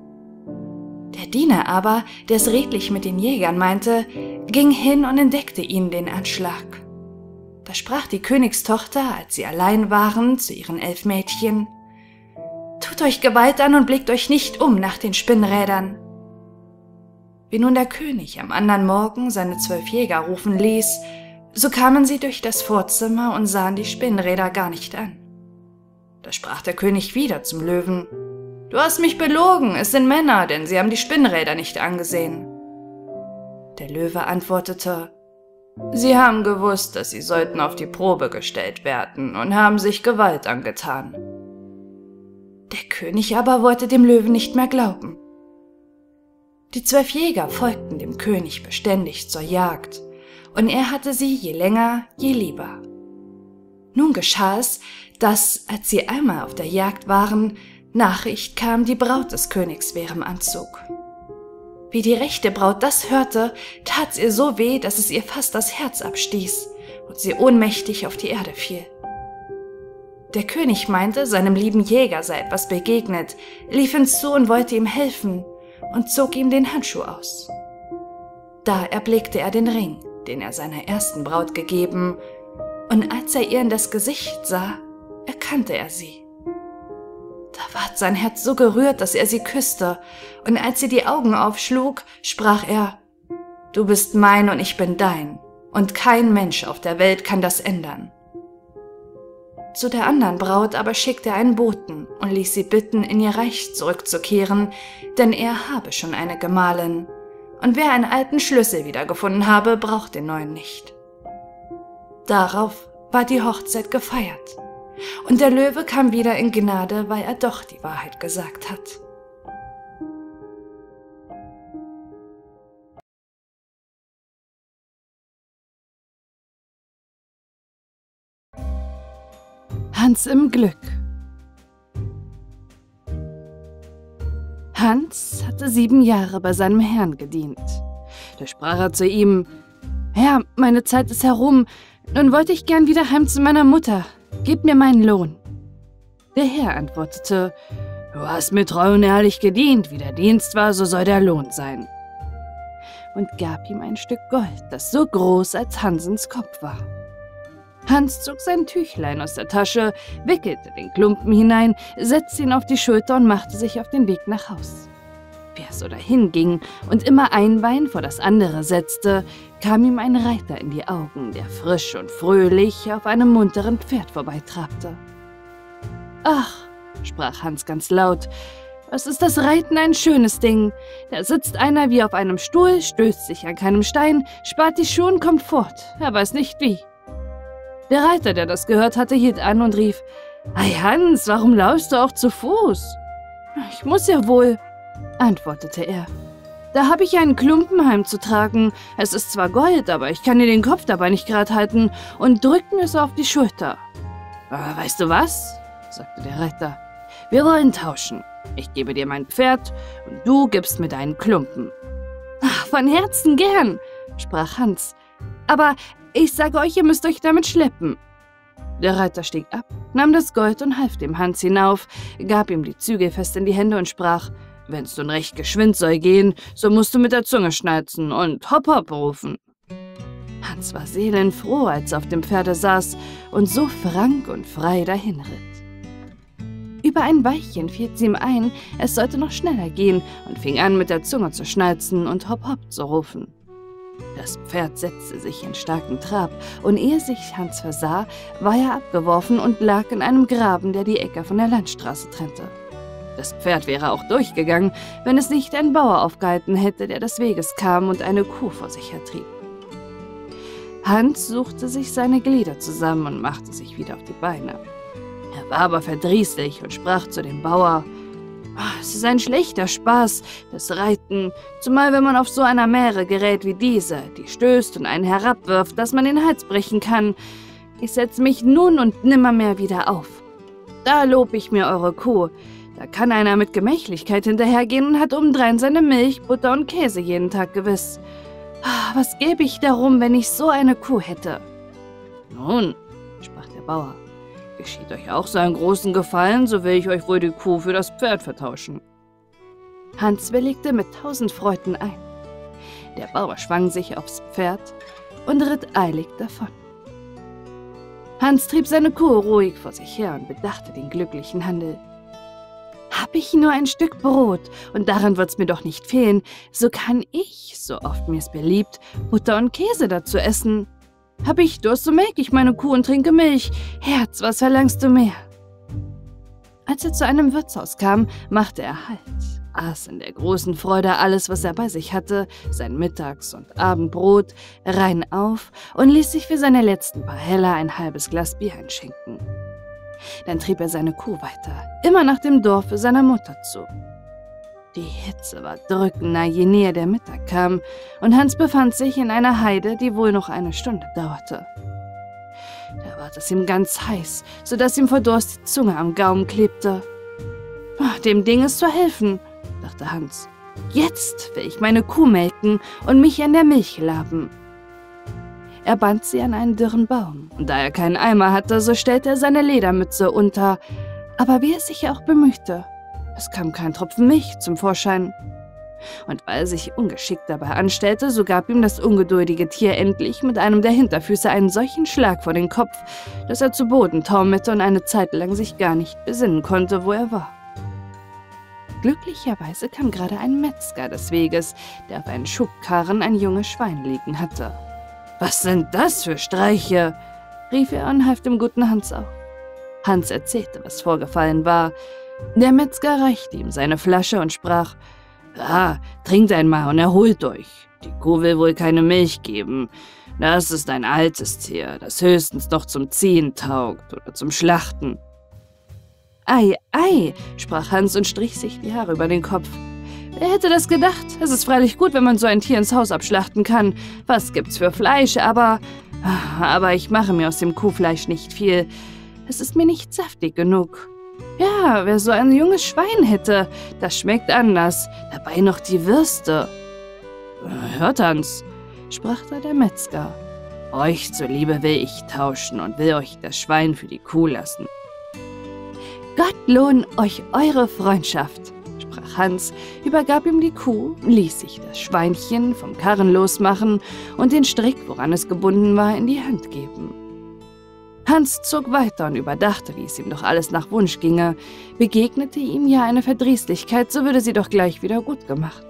Der Diener aber, der es redlich mit den Jägern meinte, ging hin und entdeckte ihnen den Anschlag. Da sprach die Königstochter, als sie allein waren, zu ihren elf Mädchen: »Tut euch Gewalt an und blickt euch nicht um nach den Spinnrädern.« Wie nun der König am andern Morgen seine zwölf Jäger rufen ließ, so kamen sie durch das Vorzimmer und sahen die Spinnräder gar nicht an. Da sprach der König wieder zum Löwen: »Du hast mich belogen, es sind Männer, denn sie haben die Spinnräder nicht angesehen.« Der Löwe antwortete: »Sie haben gewusst, dass sie sollten auf die Probe gestellt werden und haben sich Gewalt angetan.« Der König aber wollte dem Löwen nicht mehr glauben. Die zwölf Jäger folgten dem König beständig zur Jagd, und er hatte sie je länger, je lieber. Nun geschah es, dass, als sie einmal auf der Jagd waren, Nachricht kam, die Braut des Königs wäre im Anzug. Wie die rechte Braut das hörte, tat's ihr so weh, dass es ihr fast das Herz abstieß und sie ohnmächtig auf die Erde fiel. Der König meinte, seinem lieben Jäger sei etwas begegnet, lief hinzu und wollte ihm helfen und zog ihm den Handschuh aus. Da erblickte er den Ring, den er seiner ersten Braut gegeben, und als er ihr in das Gesicht sah, erkannte er sie. Da ward sein Herz so gerührt, dass er sie küsste, und als sie die Augen aufschlug, sprach er: »Du bist mein und ich bin dein, und kein Mensch auf der Welt kann das ändern.« Zu der anderen Braut aber schickte er einen Boten und ließ sie bitten, in ihr Reich zurückzukehren, denn er habe schon eine Gemahlin, und wer einen alten Schlüssel wiedergefunden habe, braucht den neuen nicht. Darauf war die Hochzeit gefeiert, und der Löwe kam wieder in Gnade, weil er doch die Wahrheit gesagt hat. Hans im Glück. Hans hatte sieben Jahre bei seinem Herrn gedient. Da sprach er zu ihm: »Herr, meine Zeit ist herum, nun wollte ich gern wieder heim zu meiner Mutter. Gib mir meinen Lohn.« Der Herr antwortete: »Du hast mir treu und ehrlich gedient, wie der Dienst war, so soll der Lohn sein.« Und gab ihm ein Stück Gold, das so groß als Hansens Kopf war. Hans zog sein Tüchlein aus der Tasche, wickelte den Klumpen hinein, setzte ihn auf die Schulter und machte sich auf den Weg nach Haus. Wie er so dahin ging und immer ein Bein vor das andere setzte, kam ihm ein Reiter in die Augen, der frisch und fröhlich auf einem munteren Pferd vorbeitrabte. »Ach«, sprach Hans ganz laut, »was ist das Reiten ein schönes Ding! Da sitzt einer wie auf einem Stuhl, stößt sich an keinem Stein, spart die Schuhe und kommt fort, er weiß nicht wie.« Der Reiter, der das gehört hatte, hielt an und rief: »Ei Hans, warum laufst du auch zu Fuß?« »Ich muss ja wohl«, antwortete er. »Da habe ich einen Klumpen heimzutragen. Es ist zwar Gold, aber ich kann dir den Kopf dabei nicht gerade halten, und drückt mir so auf die Schulter. Aber weißt du was? sagte der Reiter. »Wir wollen tauschen. Ich gebe dir mein Pferd und du gibst mir deinen Klumpen.« »Ach, von Herzen gern«, sprach Hans. »Aber ich sage euch, ihr müsst euch damit schleppen.« Der Reiter stieg ab, nahm das Gold und half dem Hans hinauf, gab ihm die Zügel fest in die Hände und sprach: »Wenn's nun recht geschwind soll gehen, so musst du mit der Zunge schnalzen und hopp hopp rufen.« Hans war seelenfroh, als er auf dem Pferde saß und so frank und frei dahinritt. Über ein Weilchen fiel es ihm ein, es sollte noch schneller gehen, und fing an, mit der Zunge zu schnalzen und hopp hopp zu rufen. Das Pferd setzte sich in starken Trab, und ehe sich Hans versah, war er abgeworfen und lag in einem Graben, der die Äcker von der Landstraße trennte. Das Pferd wäre auch durchgegangen, wenn es nicht ein Bauer aufgehalten hätte, der des Weges kam und eine Kuh vor sich hertrieb. Hans suchte sich seine Glieder zusammen und machte sich wieder auf die Beine. Er war aber verdrießlich und sprach zu dem Bauer: »Es ist ein schlechter Spaß, das Reiten, zumal wenn man auf so einer Mähre gerät wie diese, die stößt und einen herabwirft, dass man den Hals brechen kann. Ich setze mich nun und nimmermehr wieder auf. Da lob ich mir eure Kuh. Da kann einer mit Gemächlichkeit hinterhergehen und hat obendrein seine Milch, Butter und Käse jeden Tag gewiss. Was gäbe ich darum, wenn ich so eine Kuh hätte?« »Nun«, sprach der Bauer, »geschieht euch auch so einen großen Gefallen, so will ich euch wohl die Kuh für das Pferd vertauschen.« Hans willigte mit tausend Freuden ein. Der Bauer schwang sich aufs Pferd und ritt eilig davon. Hans trieb seine Kuh ruhig vor sich her und bedachte den glücklichen Handel. »Hab ich nur ein Stück Brot, und daran wird's mir doch nicht fehlen, so kann ich, so oft mir's beliebt, Butter und Käse dazu essen. Hab ich Durst, so melk ich meine Kuh und trinke Milch. Herz, was verlangst du mehr?« Als er zu einem Wirtshaus kam, machte er Halt, aß in der großen Freude alles, was er bei sich hatte, sein Mittags- und Abendbrot, rein auf und ließ sich für seine letzten paar Heller ein halbes Glas Bier einschenken. Dann trieb er seine Kuh weiter, immer nach dem Dorfe seiner Mutter zu. Die Hitze war drückender, je näher der Mittag kam, und Hans befand sich in einer Heide, die wohl noch eine Stunde dauerte. Da ward es ihm ganz heiß, so dass ihm vor Durst die Zunge am Gaumen klebte. »Dem Ding ist zu helfen«, dachte Hans. »Jetzt will ich meine Kuh melken und mich an der Milch laben.« Er band sie an einen dürren Baum, und da er keinen Eimer hatte, so stellte er seine Ledermütze unter, aber wie er sich auch bemühte, es kam kein Tropfen Milch zum Vorschein. Und weil er sich ungeschickt dabei anstellte, so gab ihm das ungeduldige Tier endlich mit einem der Hinterfüße einen solchen Schlag vor den Kopf, dass er zu Boden taumelte und eine Zeit lang sich gar nicht besinnen konnte, wo er war. Glücklicherweise kam gerade ein Metzger des Weges, der auf einen Schubkarren ein junges Schwein liegen hatte. »Was sind das für Streiche?« rief er und half dem guten Hans auf. Hans erzählte, was vorgefallen war. Der Metzger reichte ihm seine Flasche und sprach: »Ah, trinkt einmal und erholt euch. Die Kuh will wohl keine Milch geben. Das ist ein altes Tier, das höchstens noch zum Ziehen taugt oder zum Schlachten.« »Ei, ei«, sprach Hans und strich sich die Haare über den Kopf. »Wer hätte das gedacht? Es ist freilich gut, wenn man so ein Tier ins Haus abschlachten kann. Was gibt's für Fleisch, aber... Aber ich mache mir aus dem Kuhfleisch nicht viel. Es ist mir nicht saftig genug. Ja, wer so ein junges Schwein hätte, das schmeckt anders. Dabei noch die Würste.« »Hört, Hans«, sprach da der Metzger, »euch zuliebe will ich tauschen und will euch das Schwein für die Kuh lassen.« »Gott lohn euch eure Freundschaft«, sprach Hans, übergab ihm die Kuh, ließ sich das Schweinchen vom Karren losmachen und den Strick, woran es gebunden war, in die Hand geben. Hans zog weiter und überdachte, wie es ihm doch alles nach Wunsch ginge. Begegnete ihm ja eine Verdrießlichkeit, so würde sie doch gleich wieder gut gemacht.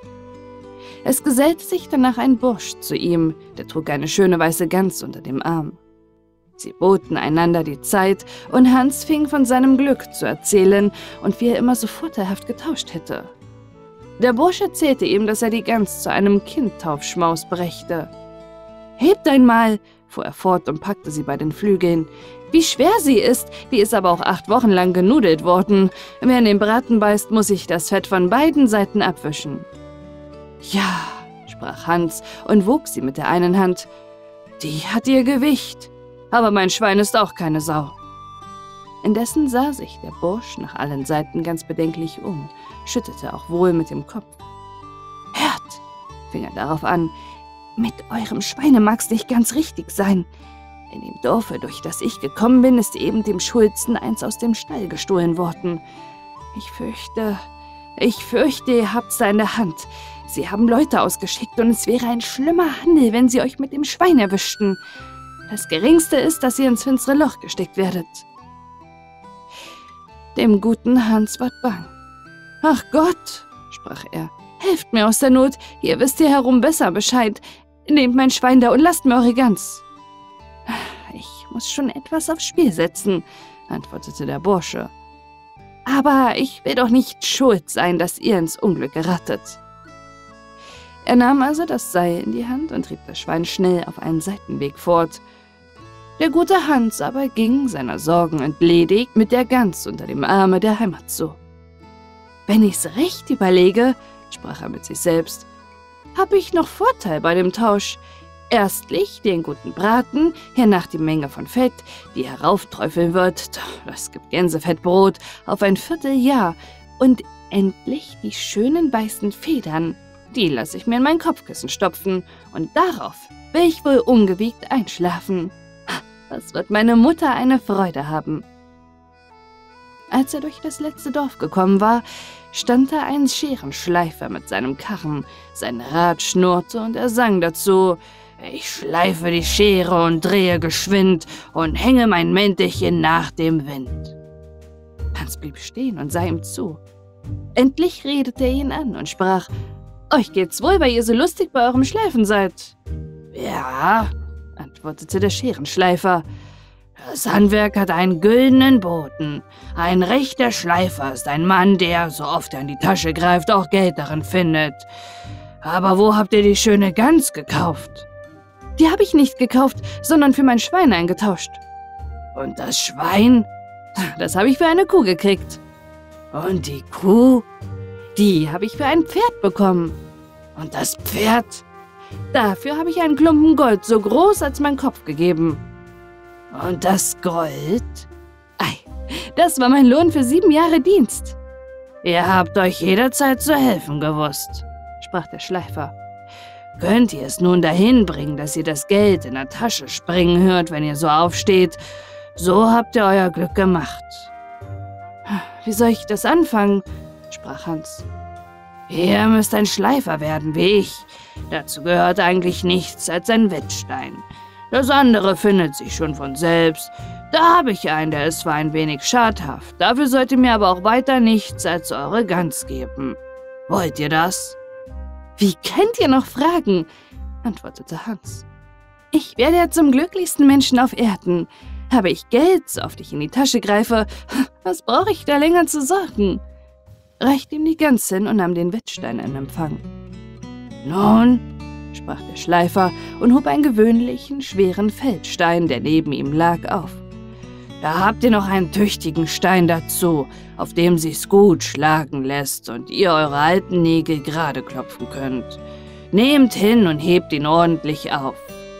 Es gesellte sich danach ein Bursch zu ihm, der trug eine schöne weiße Gans unter dem Arm. Sie boten einander die Zeit, und Hans fing von seinem Glück zu erzählen und wie er immer so vorteilhaft getauscht hätte. Der Bursch erzählte ihm, dass er die Gans zu einem Kindtaufschmaus brächte. »Hebt einmal«, fuhr er fort und packte sie bei den Flügeln. »Wie schwer sie ist, die ist aber auch acht Wochen lang genudelt worden. Wer in den Braten beißt, muss sich das Fett von beiden Seiten abwischen.« »Ja«, sprach Hans und wog sie mit der einen Hand. »Die hat ihr Gewicht. Aber mein Schwein ist auch keine Sau.« Indessen sah sich der Bursch nach allen Seiten ganz bedenklich um, schüttelte auch wohl mit dem Kopf. »Hört«, fing er darauf an, »mit eurem Schweine mag's nicht ganz richtig sein. In dem Dorfe, durch das ich gekommen bin, ist eben dem Schulzen eins aus dem Stall gestohlen worden. Ich fürchte, ich fürchte, ihr habt's da in der Hand. Sie haben Leute ausgeschickt und es wäre ein schlimmer Handel, wenn sie euch mit dem Schwein erwischten. Das Geringste ist, dass ihr ins finstere Loch gesteckt werdet.« Dem guten Hans ward bang. »Ach Gott«, sprach er, »helft mir aus der Not, ihr wisst hier herum besser Bescheid. Nehmt mein Schwein da und lasst mir eure Gans.« »Ich muss schon etwas aufs Spiel setzen«, antwortete der Bursche. »Aber ich will doch nicht schuld sein, dass ihr ins Unglück gerattet.« Er nahm also das Seil in die Hand und trieb das Schwein schnell auf einen Seitenweg fort. Der gute Hans aber ging, seiner Sorgen entledigt, mit der Gans unter dem Arme der Heimat zu. »Wenn ich's recht überlege«, sprach er mit sich selbst, »habe ich noch Vorteil bei dem Tausch. Erstlich den guten Braten, hernach die Menge von Fett, die heraufträufeln wird, das gibt Gänsefettbrot, auf ein Vierteljahr, und endlich die schönen weißen Federn, die lasse ich mir in mein Kopfkissen stopfen, und darauf will ich wohl ungewiegt einschlafen. Das wird meine Mutter eine Freude haben.« Als er durch das letzte Dorf gekommen war, stand da ein Scherenschleifer mit seinem Karren, sein Rad schnurrte und er sang dazu: »Ich schleife die Schere und drehe geschwind und hänge mein Mäntelchen nach dem Wind.« Hans blieb stehen und sah ihm zu. Endlich redete er ihn an und sprach: »Euch geht's wohl, weil ihr so lustig bei eurem Schleifen seid?« »Ja«, antwortete der Scherenschleifer, »das Handwerk hat einen güldenen Boten. Ein rechter Schleifer ist ein Mann, der, so oft er in die Tasche greift, auch Geld darin findet. Aber wo habt ihr die schöne Gans gekauft?« »Die habe ich nicht gekauft, sondern für mein Schwein eingetauscht.« »Und das Schwein?« »Das habe ich für eine Kuh gekriegt.« »Und die Kuh?« »Die habe ich für ein Pferd bekommen.« »Und das Pferd?« »Dafür habe ich einen Klumpen Gold so groß als mein Kopf gegeben.« »Und das Gold?« »Ei, das war mein Lohn für sieben Jahre Dienst.« »Ihr habt euch jederzeit zu helfen gewusst«, sprach der Schleifer. »Könnt ihr es nun dahin bringen, dass ihr das Geld in der Tasche springen hört, wenn ihr so aufsteht? So habt ihr euer Glück gemacht.« »Wie soll ich das anfangen?«, sprach Hans. »Ihr müsst ein Schleifer werden wie ich. Dazu gehört eigentlich nichts als ein Wettstein. Das andere findet sich schon von selbst. Da habe ich einen, der ist zwar ein wenig schadhaft, dafür sollt ihr mir aber auch weiter nichts als eure Gans geben. Wollt ihr das?« »Wie könnt ihr noch fragen?«, antwortete Hans. »Ich werde ja zum glücklichsten Menschen auf Erden. Habe ich Geld, so oft ich in die Tasche greife, was brauche ich da länger zu sorgen?« Reichte ihm die Gans hin und nahm den Wettstein in Empfang. »Nun«, sprach der Schleifer und hob einen gewöhnlichen, schweren Feldstein, der neben ihm lag, auf. »Da habt ihr noch einen tüchtigen Stein dazu, auf dem sich's gut schlagen lässt und ihr eure alten Nägel gerade klopfen könnt. Nehmt hin und hebt ihn ordentlich auf.«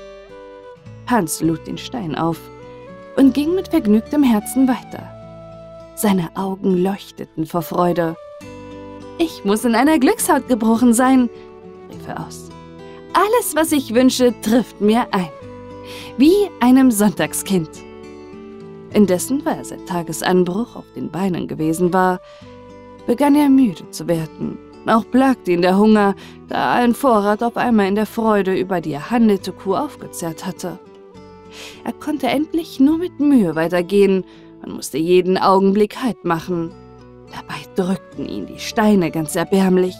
Hans lud den Stein auf und ging mit vergnügtem Herzen weiter. Seine Augen leuchteten vor Freude. »Ich muss in einer Glückshaut gebrochen sein«, rief er aus. »Alles, was ich wünsche, trifft mir ein. Wie einem Sonntagskind.« Indessen, weil er seit Tagesanbruch auf den Beinen gewesen war, begann er müde zu werden. Auch plagte ihn der Hunger, da er allen Vorrat auf einmal in der Freude über die erhandelte Kuh aufgezehrt hatte. Er konnte endlich nur mit Mühe weitergehen und musste jeden Augenblick Halt machen. Dabei drückten ihn die Steine ganz erbärmlich.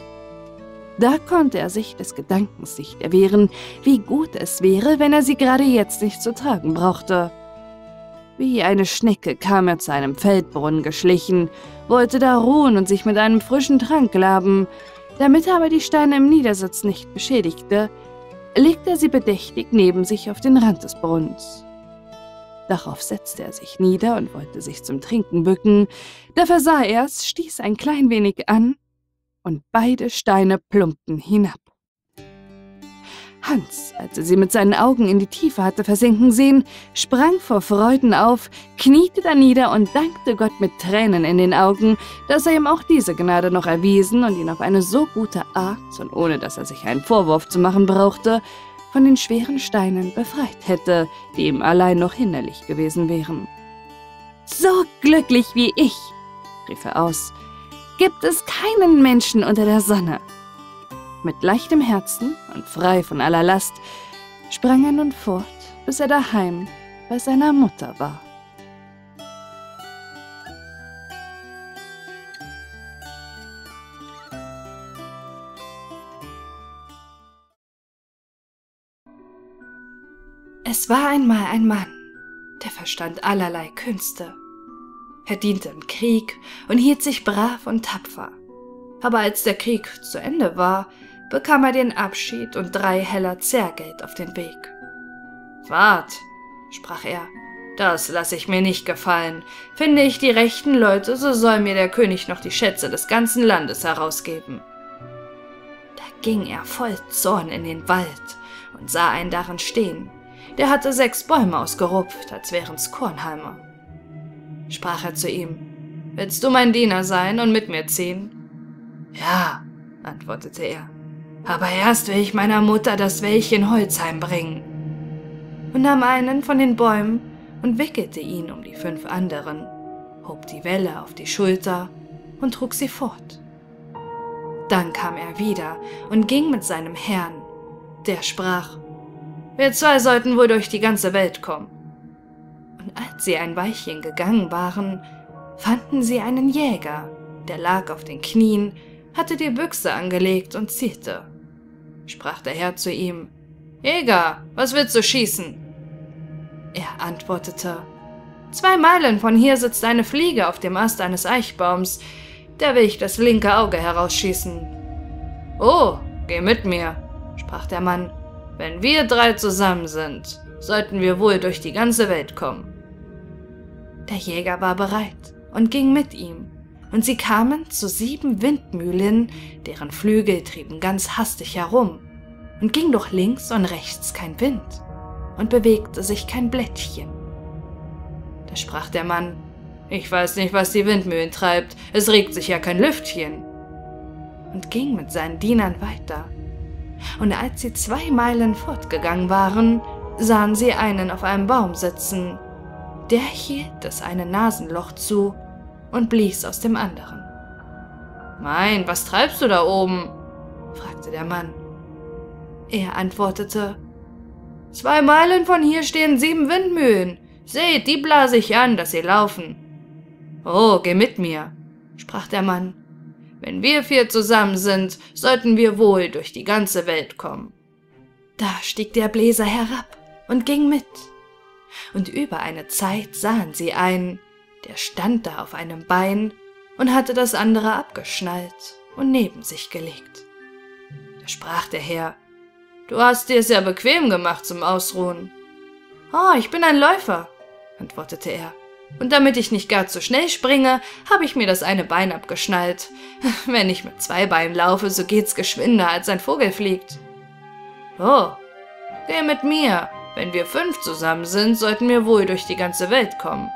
Da konnte er sich des Gedankens nicht erwehren, wie gut es wäre, wenn er sie gerade jetzt nicht zu tragen brauchte. Wie eine Schnecke kam er zu einem Feldbrunnen geschlichen, wollte da ruhen und sich mit einem frischen Trank laben. Damit er aber die Steine im Niedersitz nicht beschädigte, legte er sie bedächtig neben sich auf den Rand des Brunnens. Darauf setzte er sich nieder und wollte sich zum Trinken bücken, da versah er's, stieß ein klein wenig an, und beide Steine plumpten hinab. Hans, als er sie mit seinen Augen in die Tiefe hatte versinken sehen, sprang vor Freuden auf, kniete da nieder und dankte Gott mit Tränen in den Augen, dass er ihm auch diese Gnade noch erwiesen und ihn auf eine so gute Art und ohne dass er sich einen Vorwurf zu machen brauchte, von den schweren Steinen befreit hätte, die ihm allein noch hinderlich gewesen wären. »So glücklich wie ich«, rief er aus, »gibt es keinen Menschen unter der Sonne.« Mit leichtem Herzen und frei von aller Last sprang er nun fort, bis er daheim bei seiner Mutter war. Es war einmal ein Mann, der verstand allerlei Künste. Er diente im Krieg und hielt sich brav und tapfer. Aber als der Krieg zu Ende war, bekam er den Abschied und drei Heller Zehrgeld auf den Weg. »Wart«, sprach er, »das lasse ich mir nicht gefallen. Finde ich die rechten Leute, so soll mir der König noch die Schätze des ganzen Landes herausgeben.« Da ging er voll Zorn in den Wald und sah einen darin stehen. Der hatte sechs Bäume ausgerupft, als wären's Kornhalme. Sprach er zu ihm, »Willst du mein Diener sein und mit mir ziehen?« »Ja«, antwortete er, »aber erst will ich meiner Mutter das Wäldchen Holz heimbringen.« Und nahm einen von den Bäumen und wickelte ihn um die fünf anderen, hob die Welle auf die Schulter und trug sie fort. Dann kam er wieder und ging mit seinem Herrn. Der sprach, »Wir zwei sollten wohl durch die ganze Welt kommen.« Und als sie ein Weilchen gegangen waren, fanden sie einen Jäger, der lag auf den Knien, hatte die Büchse angelegt und zielte. Sprach der Herr zu ihm, »Jäger, was willst du schießen?« Er antwortete, »Zwei Meilen von hier sitzt eine Fliege auf dem Ast eines Eichbaums, der will ich das linke Auge herausschießen.« »Oh, geh mit mir«, sprach der Mann, »wenn wir drei zusammen sind, sollten wir wohl durch die ganze Welt kommen.« Der Jäger war bereit und ging mit ihm, und sie kamen zu sieben Windmühlen, deren Flügel trieben ganz hastig herum, und ging doch links und rechts kein Wind, und bewegte sich kein Blättchen. Da sprach der Mann, »Ich weiß nicht, was die Windmühlen treibt, es regt sich ja kein Lüftchen«, und ging mit seinen Dienern weiter. Und als sie zwei Meilen fortgegangen waren, sahen sie einen auf einem Baum sitzen. Der hielt das eine Nasenloch zu und blies aus dem anderen. »Mein, was treibst du da oben?« fragte der Mann. Er antwortete, »Zwei Meilen von hier stehen sieben Windmühlen. Seht, die blase ich an, dass sie laufen.« »Oh, geh mit mir«, sprach der Mann. »Wenn wir vier zusammen sind, sollten wir wohl durch die ganze Welt kommen.« Da stieg der Bläser herab und ging mit. Und über eine Zeit sahen sie einen, der stand da auf einem Bein und hatte das andere abgeschnallt und neben sich gelegt. Da sprach der Herr, »Du hast dir es ja bequem gemacht zum Ausruhen.« »Oh, ich bin ein Läufer«, antwortete er, »und damit ich nicht gar zu schnell springe, habe ich mir das eine Bein abgeschnallt. Wenn ich mit zwei Beinen laufe, so geht's geschwinder, als ein Vogel fliegt.« »Oh, geh mit mir. Wenn wir fünf zusammen sind, sollten wir wohl durch die ganze Welt kommen.«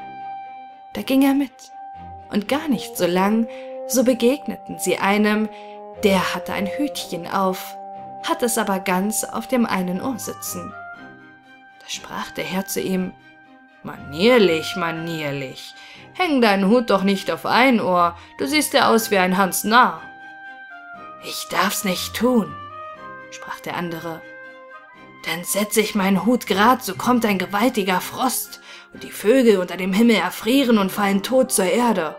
Da ging er mit, und gar nicht so lang, so begegneten sie einem, der hatte ein Hütchen auf, hatte es aber ganz auf dem einen Ohr sitzen. Da sprach der Herr zu ihm, »Manierlich, manierlich, häng deinen Hut doch nicht auf ein Ohr, du siehst ja aus wie ein Hans Narr.« »Ich darf's nicht tun«, sprach der andere, »denn setz ich meinen Hut grad, so kommt ein gewaltiger Frost, und die Vögel unter dem Himmel erfrieren und fallen tot zur Erde.«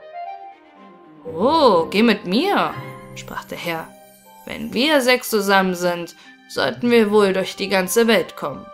»Oh, geh mit mir«, sprach der Herr, »wenn wir sechs zusammen sind, sollten wir wohl durch die ganze Welt kommen.«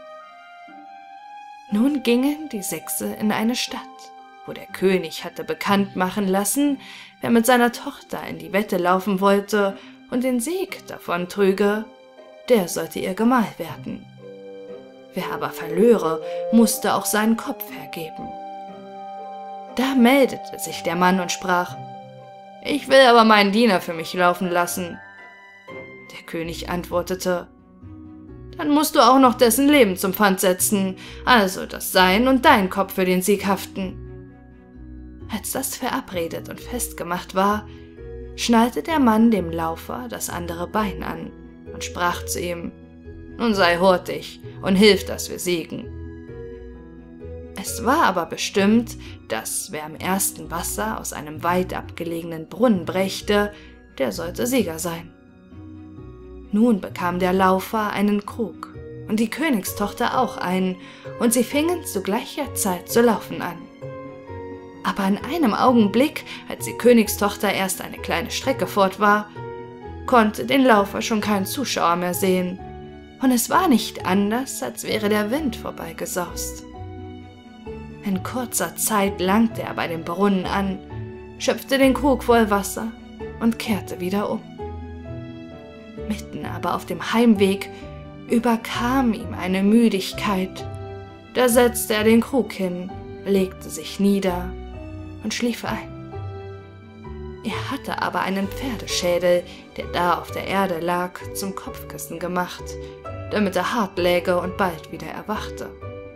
Nun gingen die Sechse in eine Stadt, wo der König hatte bekannt machen lassen, wer mit seiner Tochter in die Wette laufen wollte und den Sieg davon trüge, der sollte ihr Gemahl werden. Wer aber verlöre, musste auch seinen Kopf hergeben. Da meldete sich der Mann und sprach, »Ich will aber meinen Diener für mich laufen lassen.« Der König antwortete, dann musst du auch noch dessen Leben zum Pfand setzen, also dass sein und dein Kopf für den Sieg haften.« Als das verabredet und festgemacht war, schnallte der Mann dem Laufer das andere Bein an und sprach zu ihm: »Nun sei hurtig und hilf, dass wir siegen.« Es war aber bestimmt, dass wer am ersten Wasser aus einem weit abgelegenen Brunnen brächte, der sollte Sieger sein. Nun bekam der Laufer einen Krug und die Königstochter auch einen, und sie fingen zu gleicher Zeit zu laufen an. Aber in einem Augenblick, als die Königstochter erst eine kleine Strecke fort war, konnte den Laufer schon kein Zuschauer mehr sehen, und es war nicht anders, als wäre der Wind vorbeigesaust. In kurzer Zeit langte er bei dem Brunnen an, schöpfte den Krug voll Wasser und kehrte wieder um. Mitten aber auf dem Heimweg überkam ihm eine Müdigkeit. Da setzte er den Krug hin, legte sich nieder und schlief ein. Er hatte aber einen Pferdeschädel, der da auf der Erde lag, zum Kopfkissen gemacht, damit er hart läge und bald wieder erwachte.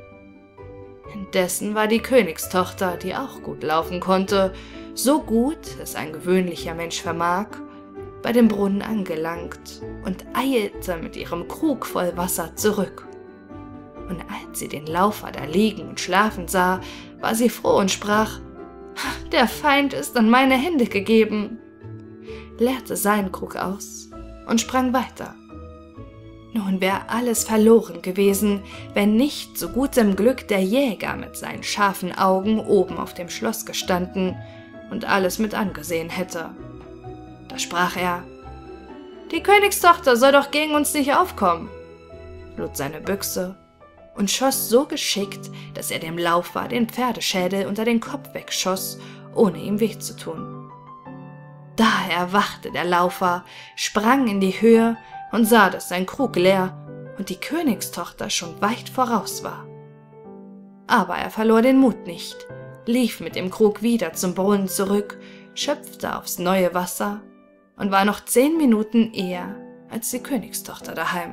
Indessen war die Königstochter, die auch gut laufen konnte, so gut, es ein gewöhnlicher Mensch vermag, bei dem Brunnen angelangt und eilte mit ihrem Krug voll Wasser zurück. Und als sie den Laufer da liegen und schlafen sah, war sie froh und sprach: »Der Feind ist an meine Hände gegeben«, leerte seinen Krug aus und sprang weiter. Nun wäre alles verloren gewesen, wenn nicht zu gutem Glück der Jäger mit seinen scharfen Augen oben auf dem Schloss gestanden und alles mit angesehen hätte. Da sprach er: »Die Königstochter soll doch gegen uns nicht aufkommen«, lud seine Büchse und schoss so geschickt, dass er dem Laufer den Pferdeschädel unter den Kopf wegschoss, ohne ihm weh zu tun. Da erwachte der Laufer, sprang in die Höhe und sah, dass sein Krug leer und die Königstochter schon weit voraus war. Aber er verlor den Mut nicht, lief mit dem Krug wieder zum Brunnen zurück, schöpfte aufs neue Wasser und war noch zehn Minuten eher als die Königstochter daheim.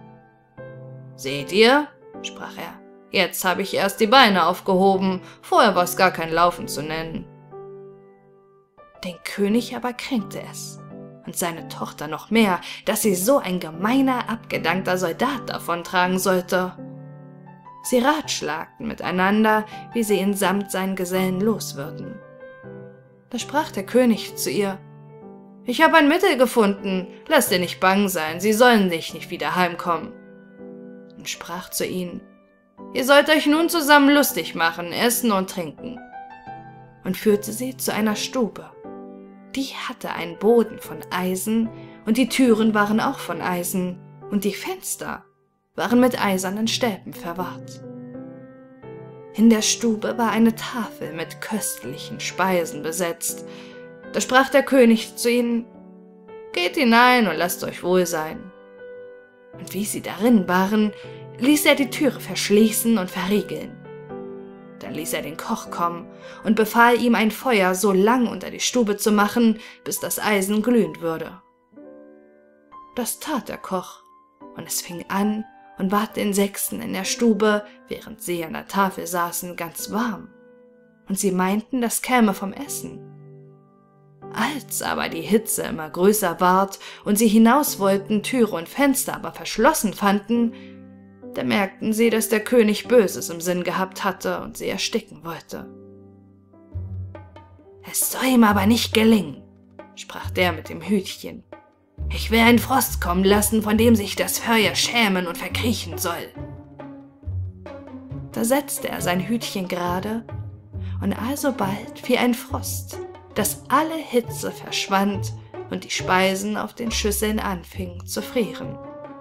»Seht ihr«, sprach er, »jetzt habe ich erst die Beine aufgehoben, vorher war es gar kein Laufen zu nennen.« Den König aber kränkte es, und seine Tochter noch mehr, dass sie so ein gemeiner, abgedankter Soldat davontragen sollte. Sie ratschlagten miteinander, wie sie ihn samt seinen Gesellen los würden. Da sprach der König zu ihr: »Ich habe ein Mittel gefunden, lass dir nicht bang sein, sie sollen dich nicht wieder heimkommen.« Und sprach zu ihnen: »Ihr sollt euch nun zusammen lustig machen, essen und trinken.« Und führte sie zu einer Stube. Die hatte einen Boden von Eisen, und die Türen waren auch von Eisen, und die Fenster waren mit eisernen Stäben verwahrt. In der Stube war eine Tafel mit köstlichen Speisen besetzt. Da sprach der König zu ihnen: »Geht hinein und lasst euch wohl sein.« Und wie sie darin waren, ließ er die Türe verschließen und verriegeln. Dann ließ er den Koch kommen und befahl ihm, ein Feuer so lang unter die Stube zu machen, bis das Eisen glühend würde. Das tat der Koch, und es fing an und ward den Sechsen in der Stube, während sie an der Tafel saßen, ganz warm, und sie meinten, das käme vom Essen. Als aber die Hitze immer größer ward und sie hinaus wollten, Türe und Fenster aber verschlossen fanden, da merkten sie, dass der König Böses im Sinn gehabt hatte und sie ersticken wollte. »Es soll ihm aber nicht gelingen«, sprach der mit dem Hütchen. »Ich will einen Frost kommen lassen, von dem sich das Feuer schämen und verkriechen soll.« Da setzte er sein Hütchen gerade, und alsobald fiel ein Frost, dass alle Hitze verschwand und die Speisen auf den Schüsseln anfingen zu frieren.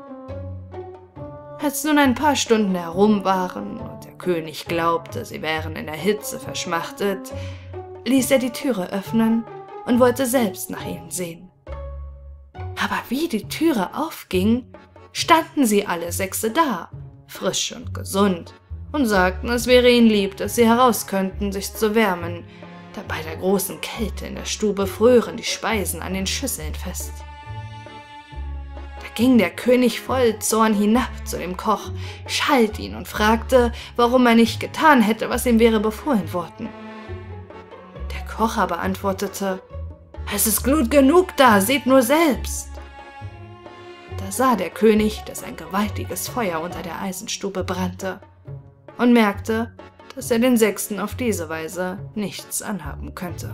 Als nun ein paar Stunden herum waren und der König glaubte, sie wären in der Hitze verschmachtet, ließ er die Türe öffnen und wollte selbst nach ihnen sehen. Aber wie die Türe aufging, standen sie alle Sechse da, frisch und gesund, und sagten, es wäre ihnen lieb, dass sie heraus könnten, sich zu wärmen, da bei der großen Kälte in der Stube frören die Speisen an den Schüsseln fest. Der ging der König voll Zorn hinab zu dem Koch, schalt ihn und fragte, warum er nicht getan hätte, was ihm wäre befohlen worden. Der Koch aber antwortete: »Es ist Glut genug da, seht nur selbst!« Da sah der König, dass ein gewaltiges Feuer unter der Eisenstube brannte und merkte, dass er den Sechsten auf diese Weise nichts anhaben könnte.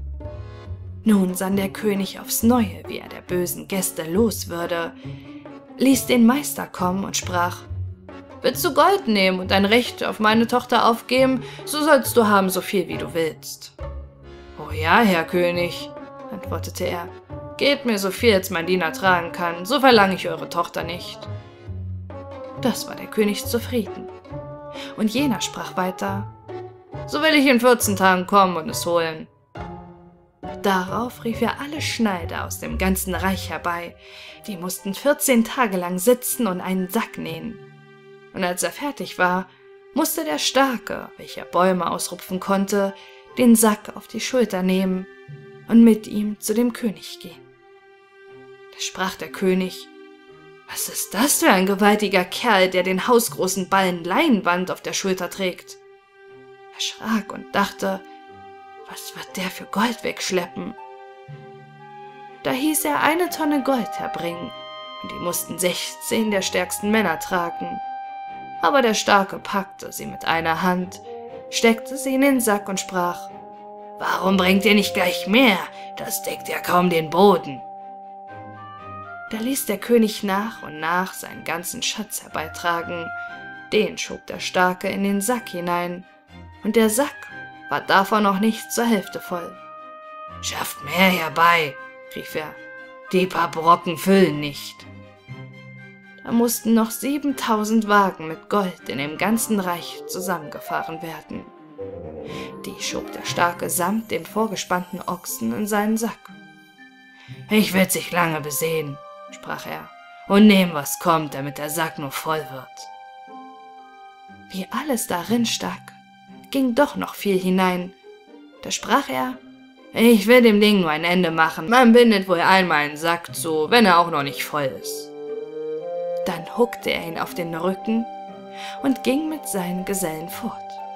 Nun sann der König aufs Neue, wie er der bösen Gäste los würde, ließ den Meister kommen und sprach: »Willst du Gold nehmen und dein Recht auf meine Tochter aufgeben, so sollst du haben, so viel wie du willst.« »Oh ja, Herr König«, antwortete er, »gebt mir so viel, als mein Diener tragen kann, so verlange ich eure Tochter nicht.« Das war der König zufrieden. Und jener sprach weiter: »So will ich in vierzehn Tagen kommen und es holen.« Darauf rief er alle Schneider aus dem ganzen Reich herbei. Die mussten vierzehn Tage lang sitzen und einen Sack nähen. Und als er fertig war, musste der Starke, welcher Bäume ausrupfen konnte, den Sack auf die Schulter nehmen und mit ihm zu dem König gehen. Da sprach der König: »Was ist das für ein gewaltiger Kerl, der den hausgroßen Ballen Leinwand auf der Schulter trägt?« Er schrak und dachte: »Was wird der für Gold wegschleppen?« Da hieß er eine Tonne Gold herbringen, und die mussten sechzehn der stärksten Männer tragen. Aber der Starke packte sie mit einer Hand, steckte sie in den Sack und sprach: »Warum bringt ihr nicht gleich mehr? Das deckt ja kaum den Boden.« Da ließ der König nach und nach seinen ganzen Schatz herbeitragen. Den schob der Starke in den Sack hinein, und der Sack war davon noch nicht zur Hälfte voll. »Schafft mehr herbei«, rief er, »die paar Brocken füllen nicht.« Da mussten noch siebentausend Wagen mit Gold in dem ganzen Reich zusammengefahren werden. Die schob der Starke samt den vorgespannten Ochsen in seinen Sack. »Ich will sich lange besehen«, sprach er, »und nehmen, was kommt, damit der Sack nur voll wird.« Wie alles darin stak, ging doch noch viel hinein. Da sprach er: »Ich will dem Ding nur ein Ende machen. Man bindet wohl einmal einen Sack zu, wenn er auch noch nicht voll ist.« Dann huckte er ihn auf den Rücken und ging mit seinen Gesellen fort.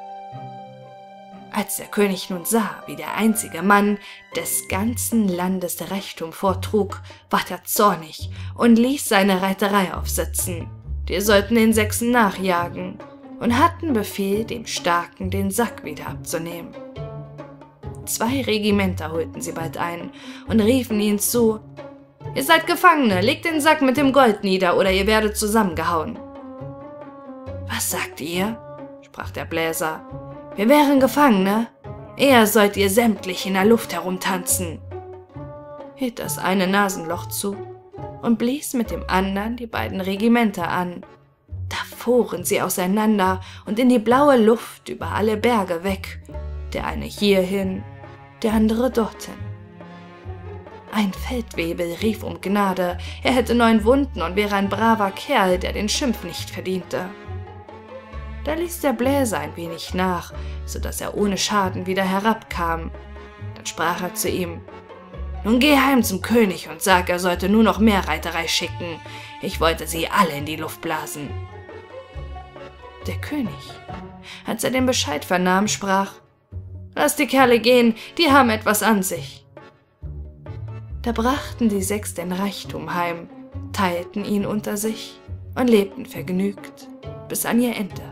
Als der König nun sah, wie der einzige Mann des ganzen Landes Reichtum vortrug, ward er zornig und ließ seine Reiterei aufsitzen. Die sollten den Sechsen nachjagen und hatten Befehl, dem Starken den Sack wieder abzunehmen. Zwei Regimenter holten sie bald ein und riefen ihnen zu: »Ihr seid Gefangene, legt den Sack mit dem Gold nieder, oder ihr werdet zusammengehauen.« »Was sagt ihr?«, sprach der Bläser. »Wir wären Gefangene. Eher sollt ihr sämtlich in der Luft herumtanzen.« Hielt das eine Nasenloch zu und blies mit dem anderen die beiden Regimenter an. Da fuhren sie auseinander und in die blaue Luft über alle Berge weg, der eine hierhin, der andere dorthin. Ein Feldwebel rief um Gnade, er hätte neun Wunden und wäre ein braver Kerl, der den Schimpf nicht verdiente. Da ließ der Bläser ein wenig nach, so dass er ohne Schaden wieder herabkam. Dann sprach er zu ihm: »Nun geh heim zum König und sag, er sollte nur noch mehr Reiterei schicken. Ich wollte sie alle in die Luft blasen.« Der König, als er den Bescheid vernahm, sprach: »Lass die Kerle gehen, die haben etwas an sich.« Da brachten die sechs den Reichtum heim, teilten ihn unter sich und lebten vergnügt bis an ihr Ende.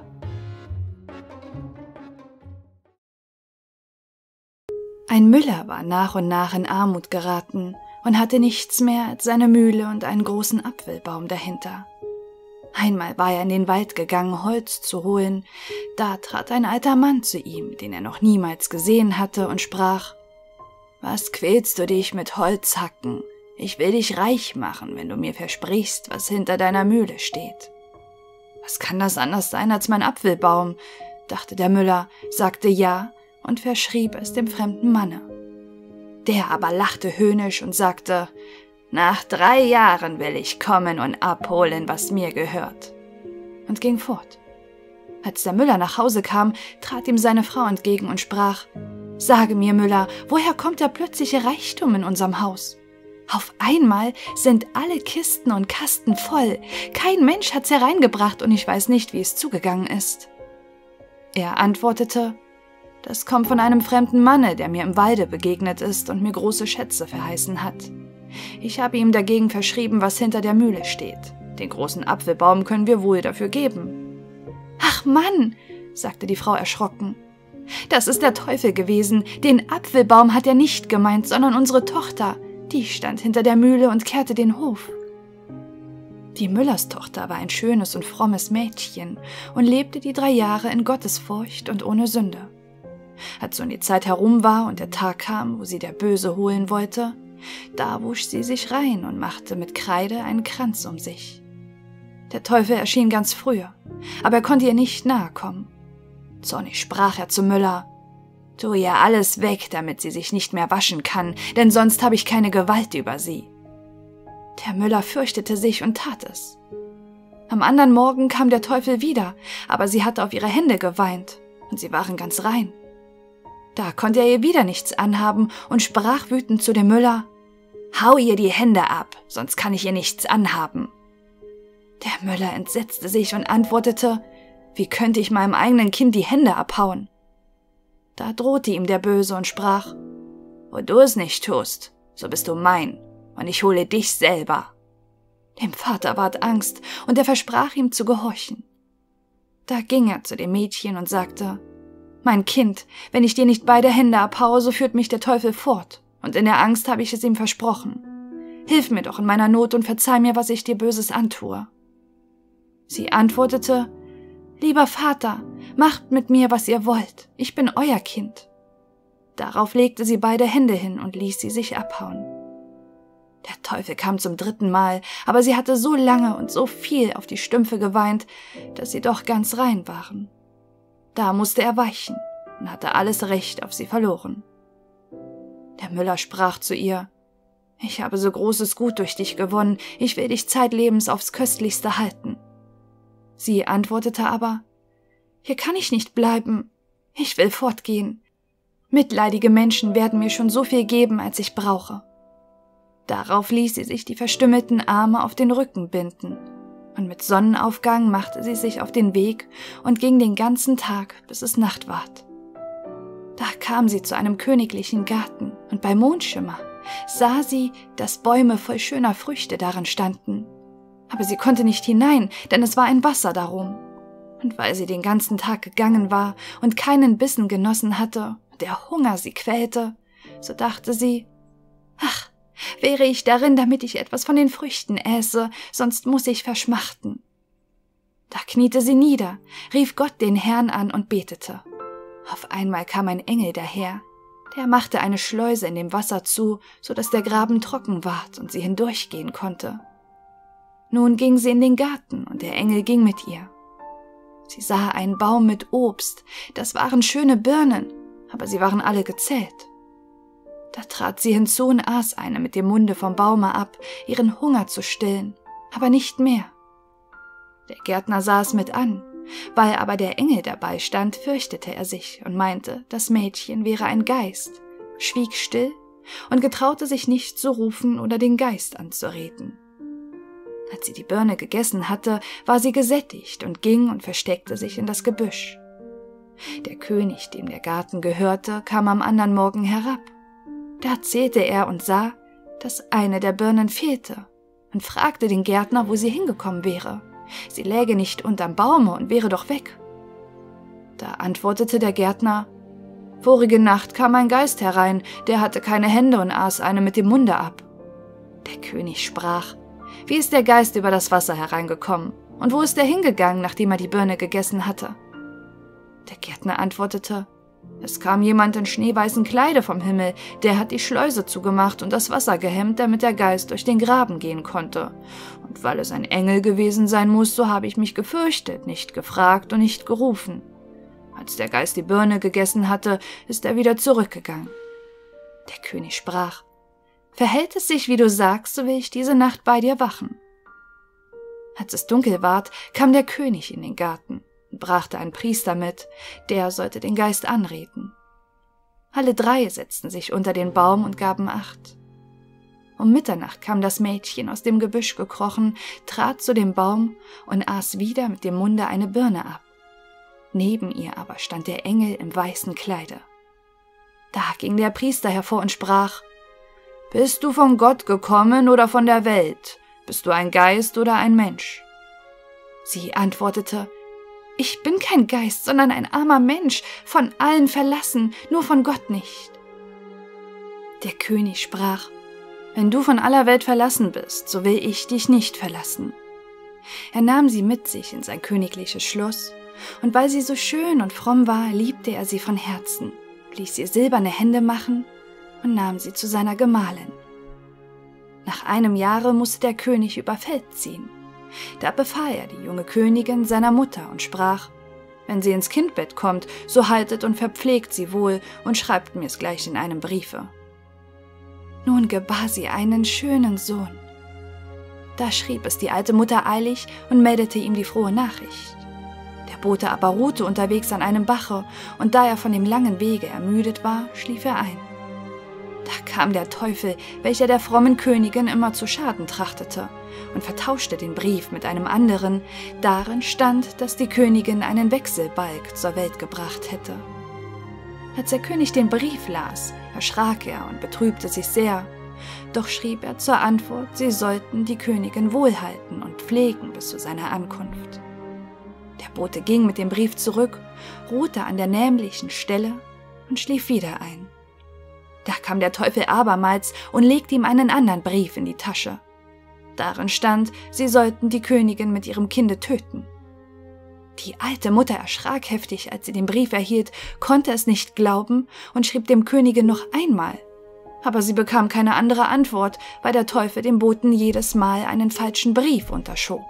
Ein Müller war nach und nach in Armut geraten und hatte nichts mehr als seine Mühle und einen großen Apfelbaum dahinter. Einmal war er in den Wald gegangen, Holz zu holen. Da trat ein alter Mann zu ihm, den er noch niemals gesehen hatte, und sprach: »Was quälst du dich mit Holzhacken? Ich will dich reich machen, wenn du mir versprichst, was hinter deiner Mühle steht.« »Was kann das anders sein als mein Apfelbaum?«, dachte der Müller, sagte ja und verschrieb es dem fremden Manne. Der aber lachte höhnisch und sagte: »Nach drei Jahren will ich kommen und abholen, was mir gehört«, und ging fort. Als der Müller nach Hause kam, trat ihm seine Frau entgegen und sprach: »Sage mir, Müller, woher kommt der plötzliche Reichtum in unserem Haus? Auf einmal sind alle Kisten und Kasten voll. Kein Mensch hat's hereingebracht und ich weiß nicht, wie es zugegangen ist. Er antwortete, das kommt von einem fremden Manne, der mir im Walde begegnet ist und mir große Schätze verheißen hat. Ich habe ihm dagegen verschrieben, was hinter der Mühle steht. Den großen Apfelbaum können wir wohl dafür geben. »Ach Mann«, sagte die Frau erschrocken, »das ist der Teufel gewesen. Den Apfelbaum hat er nicht gemeint, sondern unsere Tochter. Die stand hinter der Mühle und kehrte den Hof.« Die Müllerstochter war ein schönes und frommes Mädchen und lebte die drei Jahre in Gottesfurcht und ohne Sünde. Als nun die Zeit herum war und der Tag kam, wo sie der Böse holen wollte, da wusch sie sich rein und machte mit Kreide einen Kranz um sich. Der Teufel erschien ganz früher, aber er konnte ihr nicht nahe kommen. Zornig sprach er zum Müller, »Tu ihr alles weg, damit sie sich nicht mehr waschen kann, denn sonst habe ich keine Gewalt über sie.« Der Müller fürchtete sich und tat es. Am anderen Morgen kam der Teufel wieder, aber sie hatte auf ihre Hände geweint, und sie waren ganz rein. Da konnte er ihr wieder nichts anhaben und sprach wütend zu dem Müller, »Hau ihr die Hände ab, sonst kann ich ihr nichts anhaben.« Der Müller entsetzte sich und antwortete, »Wie könnte ich meinem eigenen Kind die Hände abhauen?« Da drohte ihm der Böse und sprach, »Wo du es nicht tust, so bist du mein, und ich hole dich selber.« Dem Vater ward Angst, und er versprach ihm zu gehorchen. Da ging er zu dem Mädchen und sagte, »Mein Kind, wenn ich dir nicht beide Hände abhaue, so führt mich der Teufel fort, und in der Angst habe ich es ihm versprochen. Hilf mir doch in meiner Not und verzeih mir, was ich dir Böses antue.« Sie antwortete, »Lieber Vater, macht mit mir, was ihr wollt, ich bin euer Kind.« Darauf legte sie beide Hände hin und ließ sie sich abhauen. Der Teufel kam zum dritten Mal, aber sie hatte so lange und so viel auf die Stümpfe geweint, dass sie doch ganz rein waren. Da musste er weichen und hatte alles Recht auf sie verloren. Der Müller sprach zu ihr, »Ich habe so großes Gut durch dich gewonnen, ich will dich zeitlebens aufs Köstlichste halten.« Sie antwortete aber, »Hier kann ich nicht bleiben, ich will fortgehen. Mitleidige Menschen werden mir schon so viel geben, als ich brauche.« Darauf ließ sie sich die verstümmelten Arme auf den Rücken binden, und mit Sonnenaufgang machte sie sich auf den Weg und ging den ganzen Tag, bis es Nacht ward. Da kam sie zu einem königlichen Garten, und bei Mondschimmer sah sie, dass Bäume voll schöner Früchte darin standen. Aber sie konnte nicht hinein, denn es war ein Wasser darum. Und weil sie den ganzen Tag gegangen war und keinen Bissen genossen hatte, und der Hunger sie quälte, so dachte sie, »Ach, wäre ich darin, damit ich etwas von den Früchten äße, sonst muss ich verschmachten.« Da kniete sie nieder, rief Gott den Herrn an und betete. Auf einmal kam ein Engel daher, der machte eine Schleuse in dem Wasser zu, so dass der Graben trocken ward und sie hindurchgehen konnte. Nun ging sie in den Garten, und der Engel ging mit ihr. Sie sah einen Baum mit Obst, das waren schöne Birnen, aber sie waren alle gezählt. Da trat sie hinzu und aß eine mit dem Munde vom Baume ab, ihren Hunger zu stillen, aber nicht mehr. Der Gärtner sah es mit an, weil aber der Engel dabei stand, fürchtete er sich und meinte, das Mädchen wäre ein Geist, schwieg still und getraute sich nicht zu rufen oder den Geist anzureden. Als sie die Birne gegessen hatte, war sie gesättigt und ging und versteckte sich in das Gebüsch. Der König, dem der Garten gehörte, kam am andern Morgen herab. Da zählte er und sah, dass eine der Birnen fehlte, und fragte den Gärtner, wo sie hingekommen wäre. Sie läge nicht unterm Baume und wäre doch weg. Da antwortete der Gärtner, »Vorige Nacht kam ein Geist herein, der hatte keine Hände und aß eine mit dem Munde ab.« Der König sprach, »Wie ist der Geist über das Wasser hereingekommen? Und wo ist er hingegangen, nachdem er die Birne gegessen hatte?« Der Gärtner antwortete, »Es kam jemand in schneeweißen Kleide vom Himmel, der hat die Schleuse zugemacht und das Wasser gehemmt, damit der Geist durch den Graben gehen konnte. Und weil es ein Engel gewesen sein muss, so habe ich mich gefürchtet, nicht gefragt und nicht gerufen. Als der Geist die Birne gegessen hatte, ist er wieder zurückgegangen.« Der König sprach, »Verhält es sich, wie du sagst, so will ich diese Nacht bei dir wachen.« Als es dunkel ward, kam der König in den Garten und brachte einen Priester mit, der sollte den Geist anreden. Alle drei setzten sich unter den Baum und gaben Acht. Um Mitternacht kam das Mädchen aus dem Gebüsch gekrochen, trat zu dem Baum und aß wieder mit dem Munde eine Birne ab. Neben ihr aber stand der Engel im weißen Kleide. Da ging der Priester hervor und sprach: »Bist du von Gott gekommen oder von der Welt? Bist du ein Geist oder ein Mensch?« Sie antwortete: »Ich bin kein Geist, sondern ein armer Mensch, von allen verlassen, nur von Gott nicht.« Der König sprach: »Wenn du von aller Welt verlassen bist, so will ich dich nicht verlassen.« Er nahm sie mit sich in sein königliches Schloss, und weil sie so schön und fromm war, liebte er sie von Herzen, ließ ihr silberne Hände machen und nahm sie zu seiner Gemahlin. Nach einem Jahre musste der König über Feld ziehen. Da befahl er die junge Königin seiner Mutter und sprach: »Wenn sie ins Kindbett kommt, so haltet und verpflegt sie wohl und schreibt mir's gleich in einem Briefe.« Nun gebar sie einen schönen Sohn. Da schrieb es die alte Mutter eilig und meldete ihm die frohe Nachricht. Der Bote aber ruhte unterwegs an einem Bache, und da er von dem langen Wege ermüdet war, schlief er ein. Da kam der Teufel, welcher der frommen Königin immer zu schaden trachtete, und vertauschte den Brief mit einem anderen. Darin stand, dass die Königin einen Wechselbalg zur Welt gebracht hätte. Als der König den Brief las, erschrak er und betrübte sich sehr. Doch schrieb er zur Antwort, sie sollten die Königin wohlhalten und pflegen bis zu seiner Ankunft. Der Bote ging mit dem Brief zurück, ruhte an der nämlichen Stelle und schlief wieder ein. Da kam der Teufel abermals und legte ihm einen anderen Brief in die Tasche. Darin stand, sie sollten die Königin mit ihrem Kinde töten. Die alte Mutter erschrak heftig, als sie den Brief erhielt, konnte es nicht glauben und schrieb dem Königin noch einmal. Aber sie bekam keine andere Antwort, weil der Teufel dem Boten jedes Mal einen falschen Brief unterschob.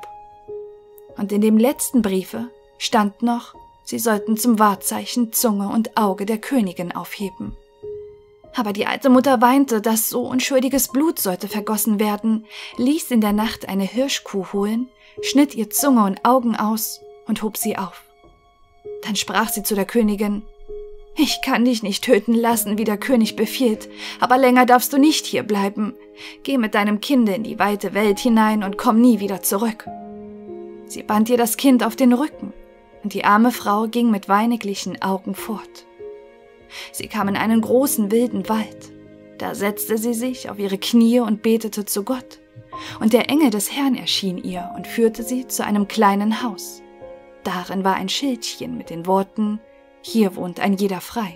Und in dem letzten Briefe stand noch, sie sollten zum Wahrzeichen Zunge und Auge der Königin aufheben. Aber die alte Mutter weinte, dass so unschuldiges Blut sollte vergossen werden, ließ in der Nacht eine Hirschkuh holen, schnitt ihr Zunge und Augen aus und hob sie auf. Dann sprach sie zu der Königin: »Ich kann dich nicht töten lassen, wie der König befiehlt, aber länger darfst du nicht hier bleiben. Geh mit deinem Kinde in die weite Welt hinein und komm nie wieder zurück.« Sie band ihr das Kind auf den Rücken, und die arme Frau ging mit weiniglichen Augen fort. Sie kam in einen großen wilden Wald. Da setzte sie sich auf ihre Knie und betete zu Gott. Und der Engel des Herrn erschien ihr und führte sie zu einem kleinen Haus. Darin war ein Schildchen mit den Worten: »Hier wohnt ein jeder frei.«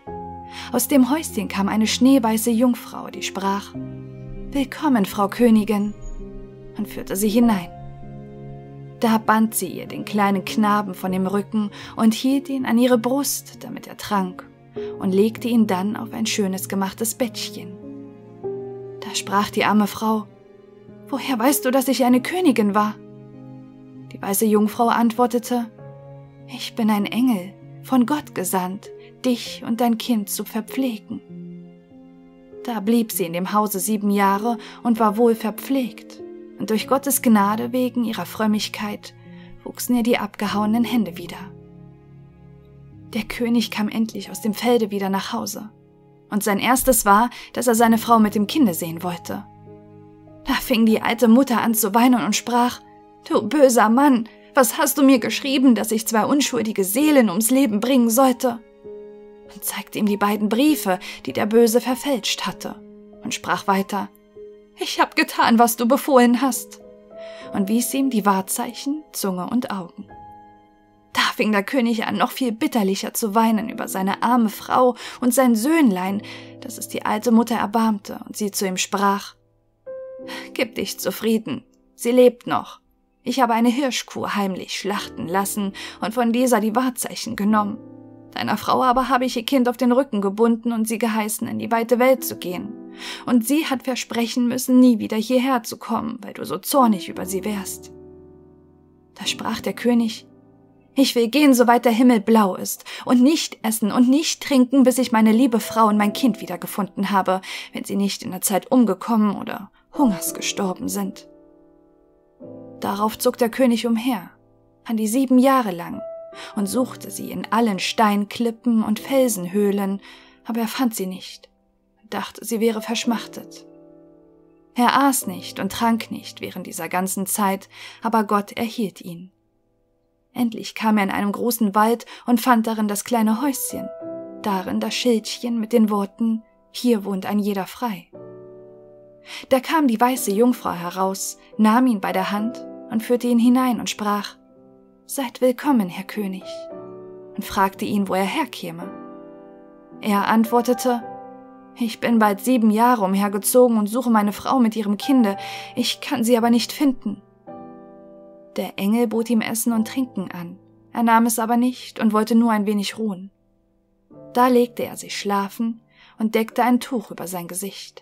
Aus dem Häuschen kam eine schneeweiße Jungfrau, die sprach: »Willkommen, Frau Königin«, und führte sie hinein. Da band sie ihr den kleinen Knaben von dem Rücken und hielt ihn an ihre Brust, damit er trank, und legte ihn dann auf ein schönes gemachtes Bettchen. Da sprach die arme Frau: »Woher weißt du, dass ich eine Königin war?« Die weiße Jungfrau antwortete: »Ich bin ein Engel, von Gott gesandt, dich und dein Kind zu verpflegen.« Da blieb sie in dem Hause sieben Jahre und war wohl verpflegt, und durch Gottes Gnade wegen ihrer Frömmigkeit wuchsen ihr die abgehauenen Hände wieder. Der König kam endlich aus dem Felde wieder nach Hause, und sein erstes war, dass er seine Frau mit dem Kinde sehen wollte. Da fing die alte Mutter an zu weinen und sprach: »Du böser Mann, was hast du mir geschrieben, dass ich zwei unschuldige Seelen ums Leben bringen sollte?« Und zeigte ihm die beiden Briefe, die der Böse verfälscht hatte, und sprach weiter: »Ich hab getan, was du befohlen hast«, und wies ihm die Wahrzeichen, Zunge und Augen. Da fing der König an, noch viel bitterlicher zu weinen über seine arme Frau und sein Söhnlein, dass es die alte Mutter erbarmte und sie zu ihm sprach: »Gib dich zufrieden, sie lebt noch. Ich habe eine Hirschkuh heimlich schlachten lassen und von dieser die Wahrzeichen genommen. Deiner Frau aber habe ich ihr Kind auf den Rücken gebunden und sie geheißen, in die weite Welt zu gehen. Und sie hat versprechen müssen, nie wieder hierher zu kommen, weil du so zornig über sie wärst.« Da sprach der König: »Ich will gehen, soweit der Himmel blau ist, und nicht essen und nicht trinken, bis ich meine liebe Frau und mein Kind wiedergefunden habe, wenn sie nicht in der Zeit umgekommen oder hungers gestorben sind.« Darauf zog der König umher, an die sieben Jahre lang, und suchte sie in allen Steinklippen und Felsenhöhlen, aber er fand sie nicht und dachte, sie wäre verschmachtet. Er aß nicht und trank nicht während dieser ganzen Zeit, aber Gott erhielt ihn. Endlich kam er in einem großen Wald und fand darin das kleine Häuschen, darin das Schildchen mit den Worten: Hier wohnt ein jeder frei. Da kam die weiße Jungfrau heraus, nahm ihn bei der Hand und führte ihn hinein und sprach: Seid willkommen, Herr König, und fragte ihn, wo er herkäme. Er antwortete: Ich bin bald sieben Jahre umhergezogen und suche meine Frau mit ihrem Kinde, ich kann sie aber nicht finden. Der Engel bot ihm Essen und Trinken an, er nahm es aber nicht und wollte nur ein wenig ruhen. Da legte er sich schlafen und deckte ein Tuch über sein Gesicht.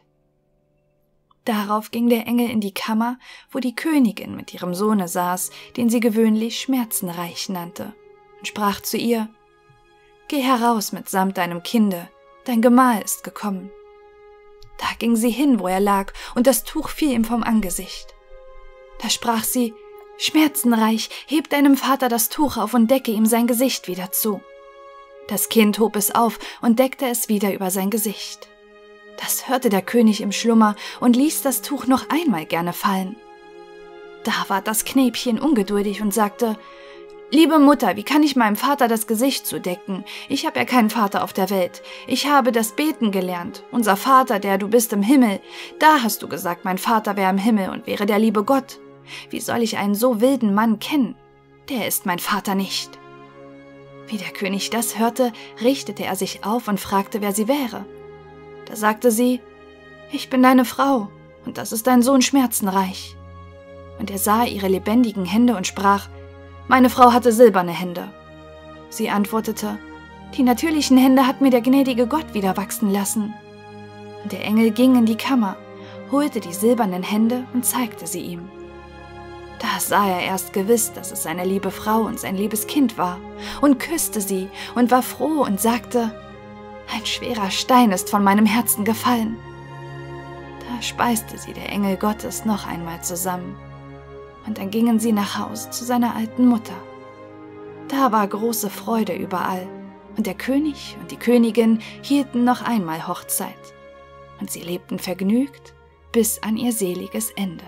Darauf ging der Engel in die Kammer, wo die Königin mit ihrem Sohne saß, den sie gewöhnlich Schmerzenreich nannte, und sprach zu ihr: Geh heraus mitsamt deinem Kinde, dein Gemahl ist gekommen. Da ging sie hin, wo er lag, und das Tuch fiel ihm vom Angesicht. Da sprach sie: Schmerzenreich, heb deinem Vater das Tuch auf und decke ihm sein Gesicht wieder zu. Das Kind hob es auf und deckte es wieder über sein Gesicht. Das hörte der König im Schlummer und ließ das Tuch noch einmal gerne fallen. Da ward das Knäbchen ungeduldig und sagte: Liebe Mutter, wie kann ich meinem Vater das Gesicht zudecken? Ich habe ja keinen Vater auf der Welt. Ich habe das Beten gelernt. Unser Vater, der du bist im Himmel. Da hast du gesagt, mein Vater wäre im Himmel und wäre der liebe Gott. Wie soll ich einen so wilden Mann kennen? Der ist mein Vater nicht. Wie der König das hörte, richtete er sich auf und fragte, wer sie wäre. Da sagte sie: Ich bin deine Frau, und das ist dein Sohn Schmerzenreich. Und er sah ihre lebendigen Hände und sprach: Meine Frau hatte silberne Hände. Sie antwortete: Die natürlichen Hände hat mir der gnädige Gott wieder wachsen lassen. Und der Engel ging in die Kammer, holte die silbernen Hände und zeigte sie ihm. Da sah er erst gewiss, dass es seine liebe Frau und sein liebes Kind war, und küsste sie und war froh und sagte: Ein schwerer Stein ist von meinem Herzen gefallen. Da speiste sie der Engel Gottes noch einmal zusammen, und dann gingen sie nach Haus zu seiner alten Mutter. Da war große Freude überall, und der König und die Königin hielten noch einmal Hochzeit, und sie lebten vergnügt bis an ihr seliges Ende.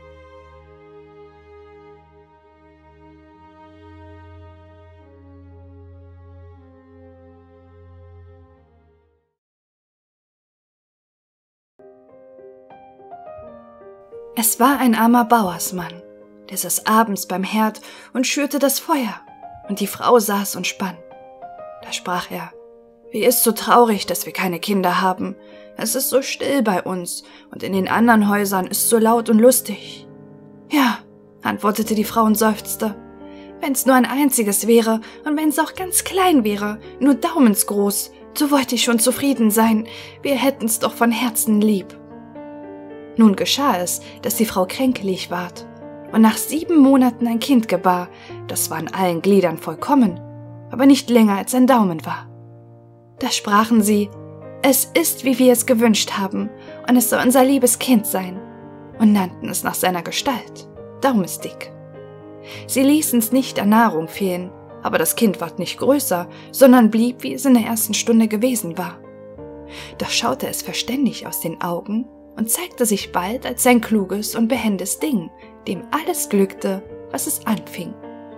Es war ein armer Bauersmann, der saß abends beim Herd und schürte das Feuer, und die Frau saß und spann. Da sprach er: Wie ist so traurig, dass wir keine Kinder haben. Es ist so still bei uns, und in den anderen Häusern ist so laut und lustig. Ja, antwortete die Frau und seufzte, wenn's nur ein einziges wäre, und wenn's auch ganz klein wäre, nur daumensgroß, so wollte ich schon zufrieden sein, wir hätten's doch von Herzen lieb. Nun geschah es, dass die Frau kränklich ward und nach sieben Monaten ein Kind gebar, das war in allen Gliedern vollkommen, aber nicht länger als ein Daumen war. Da sprachen sie: Es ist, wie wir es gewünscht haben, und es soll unser liebes Kind sein, und nannten es nach seiner Gestalt, daumesdick. Sie ließen's nicht an Nahrung fehlen, aber das Kind ward nicht größer, sondern blieb, wie es in der ersten Stunde gewesen war. Doch schaute es verständig aus den Augen und zeigte sich bald als ein kluges und behendes Ding, dem alles glückte, was es anfing.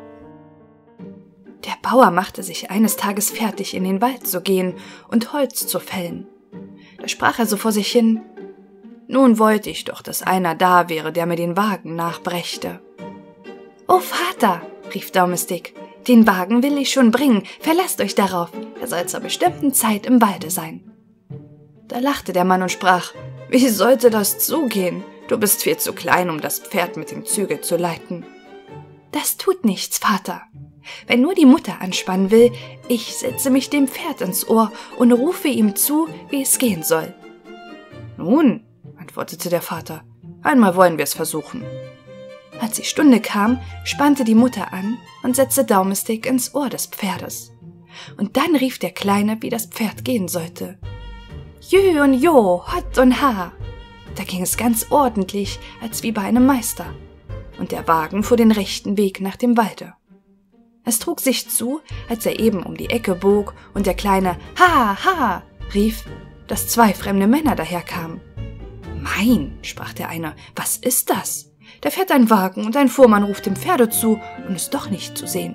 Der Bauer machte sich eines Tages fertig, in den Wald zu gehen und Holz zu fällen. Da sprach er so vor sich hin: Nun wollte ich doch, dass einer da wäre, der mir den Wagen nachbrächte. »O Vater«, rief Daumesdick, »den Wagen will ich schon bringen, verlasst euch darauf, er soll zur bestimmten Zeit im Walde sein.« Da lachte der Mann und sprach: »Wie sollte das zugehen? Du bist viel zu klein, um das Pferd mit dem Zügel zu leiten.« »Das tut nichts, Vater. Wenn nur die Mutter anspannen will, ich setze mich dem Pferd ins Ohr und rufe ihm zu, wie es gehen soll.« »Nun«, antwortete der Vater, »einmal wollen wir es versuchen.« Als die Stunde kam, spannte die Mutter an und setzte Daumesdick ins Ohr des Pferdes. Und dann rief der Kleine, wie das Pferd gehen sollte. Jö und Jo, Hott und Ha. Da ging es ganz ordentlich, als wie bei einem Meister. Und der Wagen fuhr den rechten Weg nach dem Walde. Es trug sich zu, als er eben um die Ecke bog und der Kleine Ha, Ha rief, dass zwei fremde Männer daherkamen. Mein, sprach der eine, was ist das? Da fährt ein Wagen und ein Fuhrmann ruft dem Pferde zu und ist doch nicht zu sehen.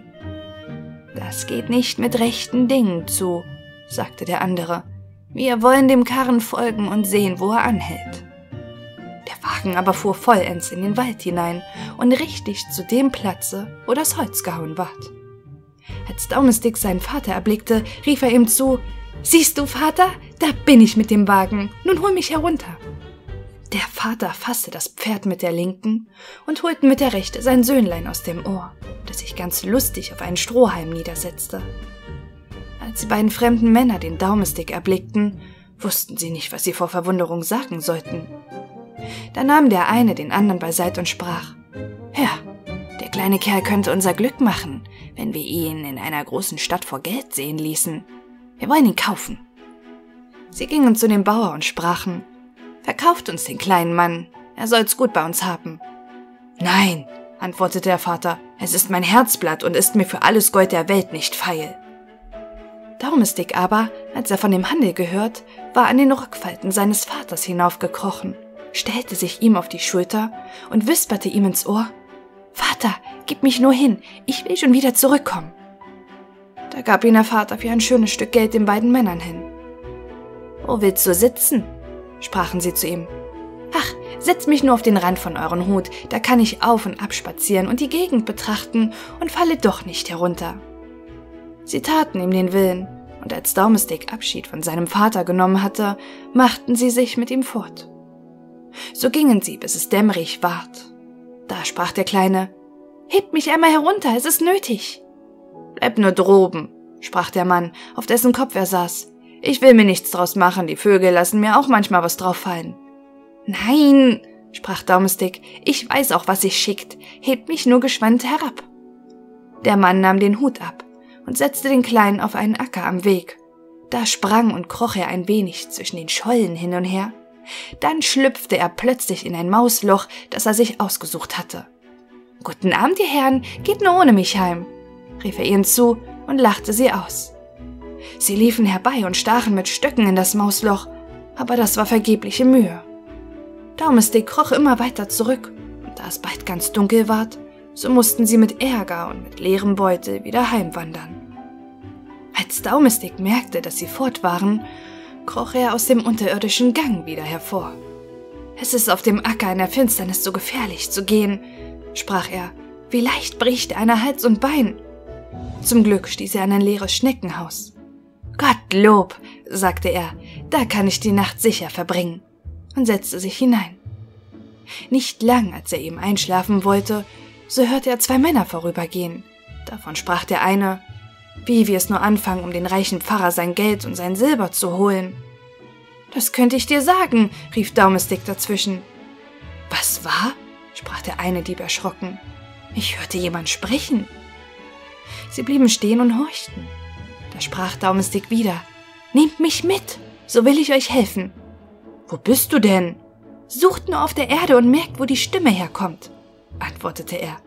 Das geht nicht mit rechten Dingen zu, sagte der andere. Wir wollen dem Karren folgen und sehen, wo er anhält. Der Wagen aber fuhr vollends in den Wald hinein und richtig zu dem Platze, wo das Holz gehauen ward. Als Daumestick seinen Vater erblickte, rief er ihm zu, »Siehst du, Vater, da bin ich mit dem Wagen, nun hol mich herunter.« Der Vater fasste das Pferd mit der linken und holte mit der rechten sein Söhnlein aus dem Ohr, das sich ganz lustig auf einen Strohhalm niedersetzte. Als die beiden fremden Männer den Daumestick erblickten, wussten sie nicht, was sie vor Verwunderung sagen sollten. Da nahm der eine den anderen beiseite und sprach, »Hör, der kleine Kerl könnte unser Glück machen, wenn wir ihn in einer großen Stadt vor Geld sehen ließen. Wir wollen ihn kaufen.« Sie gingen zu dem Bauer und sprachen, »Verkauft uns den kleinen Mann, er soll's gut bei uns haben.« »Nein«, antwortete der Vater, »es ist mein Herzblatt und ist mir für alles Gold der Welt nicht feil.« Daumestick aber, als er von dem Handel gehört, war an den Rockfalten seines Vaters hinaufgekrochen, stellte sich ihm auf die Schulter und wisperte ihm ins Ohr, »Vater, gib mich nur hin, ich will schon wieder zurückkommen.« Da gab ihn der Vater für ein schönes Stück Geld den beiden Männern hin. »Wo willst du sitzen?« sprachen sie zu ihm. »Ach, setz mich nur auf den Rand von euren Hut, da kann ich auf und ab spazieren und die Gegend betrachten und falle doch nicht herunter.« Sie taten ihm den Willen, und als Daumestick Abschied von seinem Vater genommen hatte, machten sie sich mit ihm fort. So gingen sie, bis es dämmerig ward. Da sprach der Kleine, »Hebt mich einmal herunter, es ist nötig.« »Bleib nur droben«, sprach der Mann, auf dessen Kopf er saß. »Ich will mir nichts draus machen, die Vögel lassen mir auch manchmal was drauf fallen.« »Nein«, sprach Daumestick, »ich weiß auch, was sich schickt, hebt mich nur geschwind herab.« Der Mann nahm den Hut ab und setzte den Kleinen auf einen Acker am Weg. Da sprang und kroch er ein wenig zwischen den Schollen hin und her. Dann schlüpfte er plötzlich in ein Mausloch, das er sich ausgesucht hatte. »Guten Abend, ihr Herren, geht nur ohne mich heim«, rief er ihnen zu und lachte sie aus. Sie liefen herbei und stachen mit Stöcken in das Mausloch, aber das war vergebliche Mühe. Daumestick kroch immer weiter zurück, und da es bald ganz dunkel ward, so mussten sie mit Ärger und mit leerem Beutel wieder heimwandern. Als Daumestick merkte, dass sie fort waren, kroch er aus dem unterirdischen Gang wieder hervor. »Es ist auf dem Acker in der Finsternis so gefährlich zu gehen«, sprach er, »wie leicht bricht einer Hals und Bein.« Zum Glück stieß er an ein leeres Schneckenhaus. »Gottlob«, sagte er, »da kann ich die Nacht sicher verbringen«, und setzte sich hinein. Nicht lang, als er eben einschlafen wollte, so hörte er zwei Männer vorübergehen. Davon sprach der eine, »Wie wir es nur anfangen, um den reichen Pfarrer sein Geld und sein Silber zu holen.« »Das könnte ich dir sagen«, rief Daumestick dazwischen. »Was war?« sprach der eine Dieb erschrocken. »Ich hörte jemand sprechen.« Sie blieben stehen und horchten. Da sprach Daumestick wieder, »Nehmt mich mit, so will ich euch helfen.« »Wo bist du denn?« »Sucht nur auf der Erde und merkt, wo die Stimme herkommt«, antwortete er.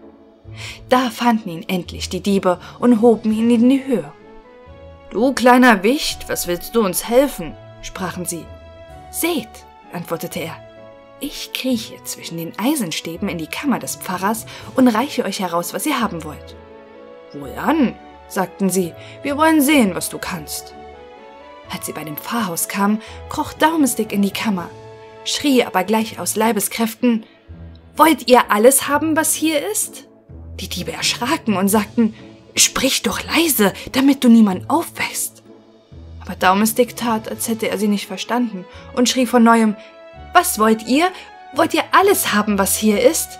Da fanden ihn endlich die Diebe und hoben ihn in die Höhe. »Du kleiner Wicht, was willst du uns helfen?« sprachen sie. »Seht«, antwortete er, »ich krieche zwischen den Eisenstäben in die Kammer des Pfarrers und reiche euch heraus, was ihr haben wollt.« »Wohlan«, sagten sie, »wir wollen sehen, was du kannst.« Als sie bei dem Pfarrhaus kamen, kroch Daumestick in die Kammer, schrie aber gleich aus Leibeskräften, »Wollt ihr alles haben, was hier ist?« Die Diebe erschraken und sagten, »Sprich doch leise, damit du niemand aufwächst.« Aber Daumestick tat, als hätte er sie nicht verstanden und schrie von Neuem, »Was wollt ihr? Wollt ihr alles haben, was hier ist?«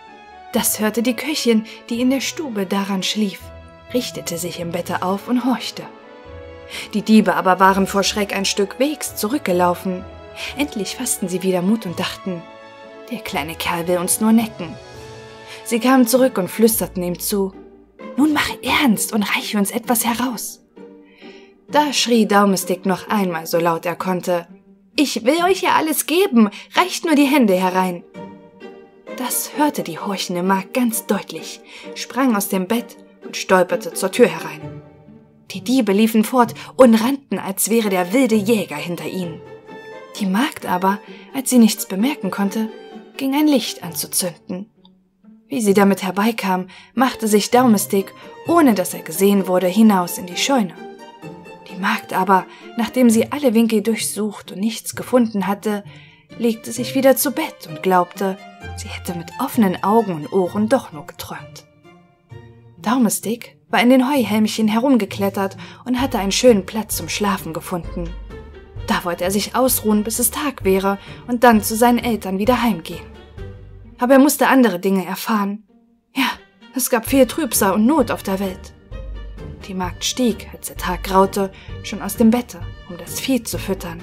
Das hörte die Köchin, die in der Stube daran schlief, richtete sich im Bette auf und horchte. Die Diebe aber waren vor Schreck ein Stück Wegs zurückgelaufen. Endlich fassten sie wieder Mut und dachten, der kleine Kerl will uns nur necken. Sie kamen zurück und flüsterten ihm zu, »Nun mach ernst und reiche uns etwas heraus.« Da schrie Daumestick noch einmal so laut er konnte, »Ich will euch ja alles geben, reicht nur die Hände herein.« Das hörte die horchende Magd ganz deutlich, sprang aus dem Bett und stolperte zur Tür herein. Die Diebe liefen fort und rannten, als wäre der wilde Jäger hinter ihnen. Die Magd aber, als sie nichts bemerken konnte, ging ein Licht anzuzünden. Wie sie damit herbeikam, machte sich Daumestick, ohne dass er gesehen wurde, hinaus in die Scheune. Die Magd aber, nachdem sie alle Winkel durchsucht und nichts gefunden hatte, legte sich wieder zu Bett und glaubte, sie hätte mit offenen Augen und Ohren doch nur geträumt. Daumestick war in den Heuhälmchen herumgeklettert und hatte einen schönen Platz zum Schlafen gefunden. Da wollte er sich ausruhen, bis es Tag wäre und dann zu seinen Eltern wieder heimgehen. Aber er musste andere Dinge erfahren. Ja, es gab viel Trübsal und Not auf der Welt. Die Magd stieg, als der Tag graute, schon aus dem Bette, um das Vieh zu füttern.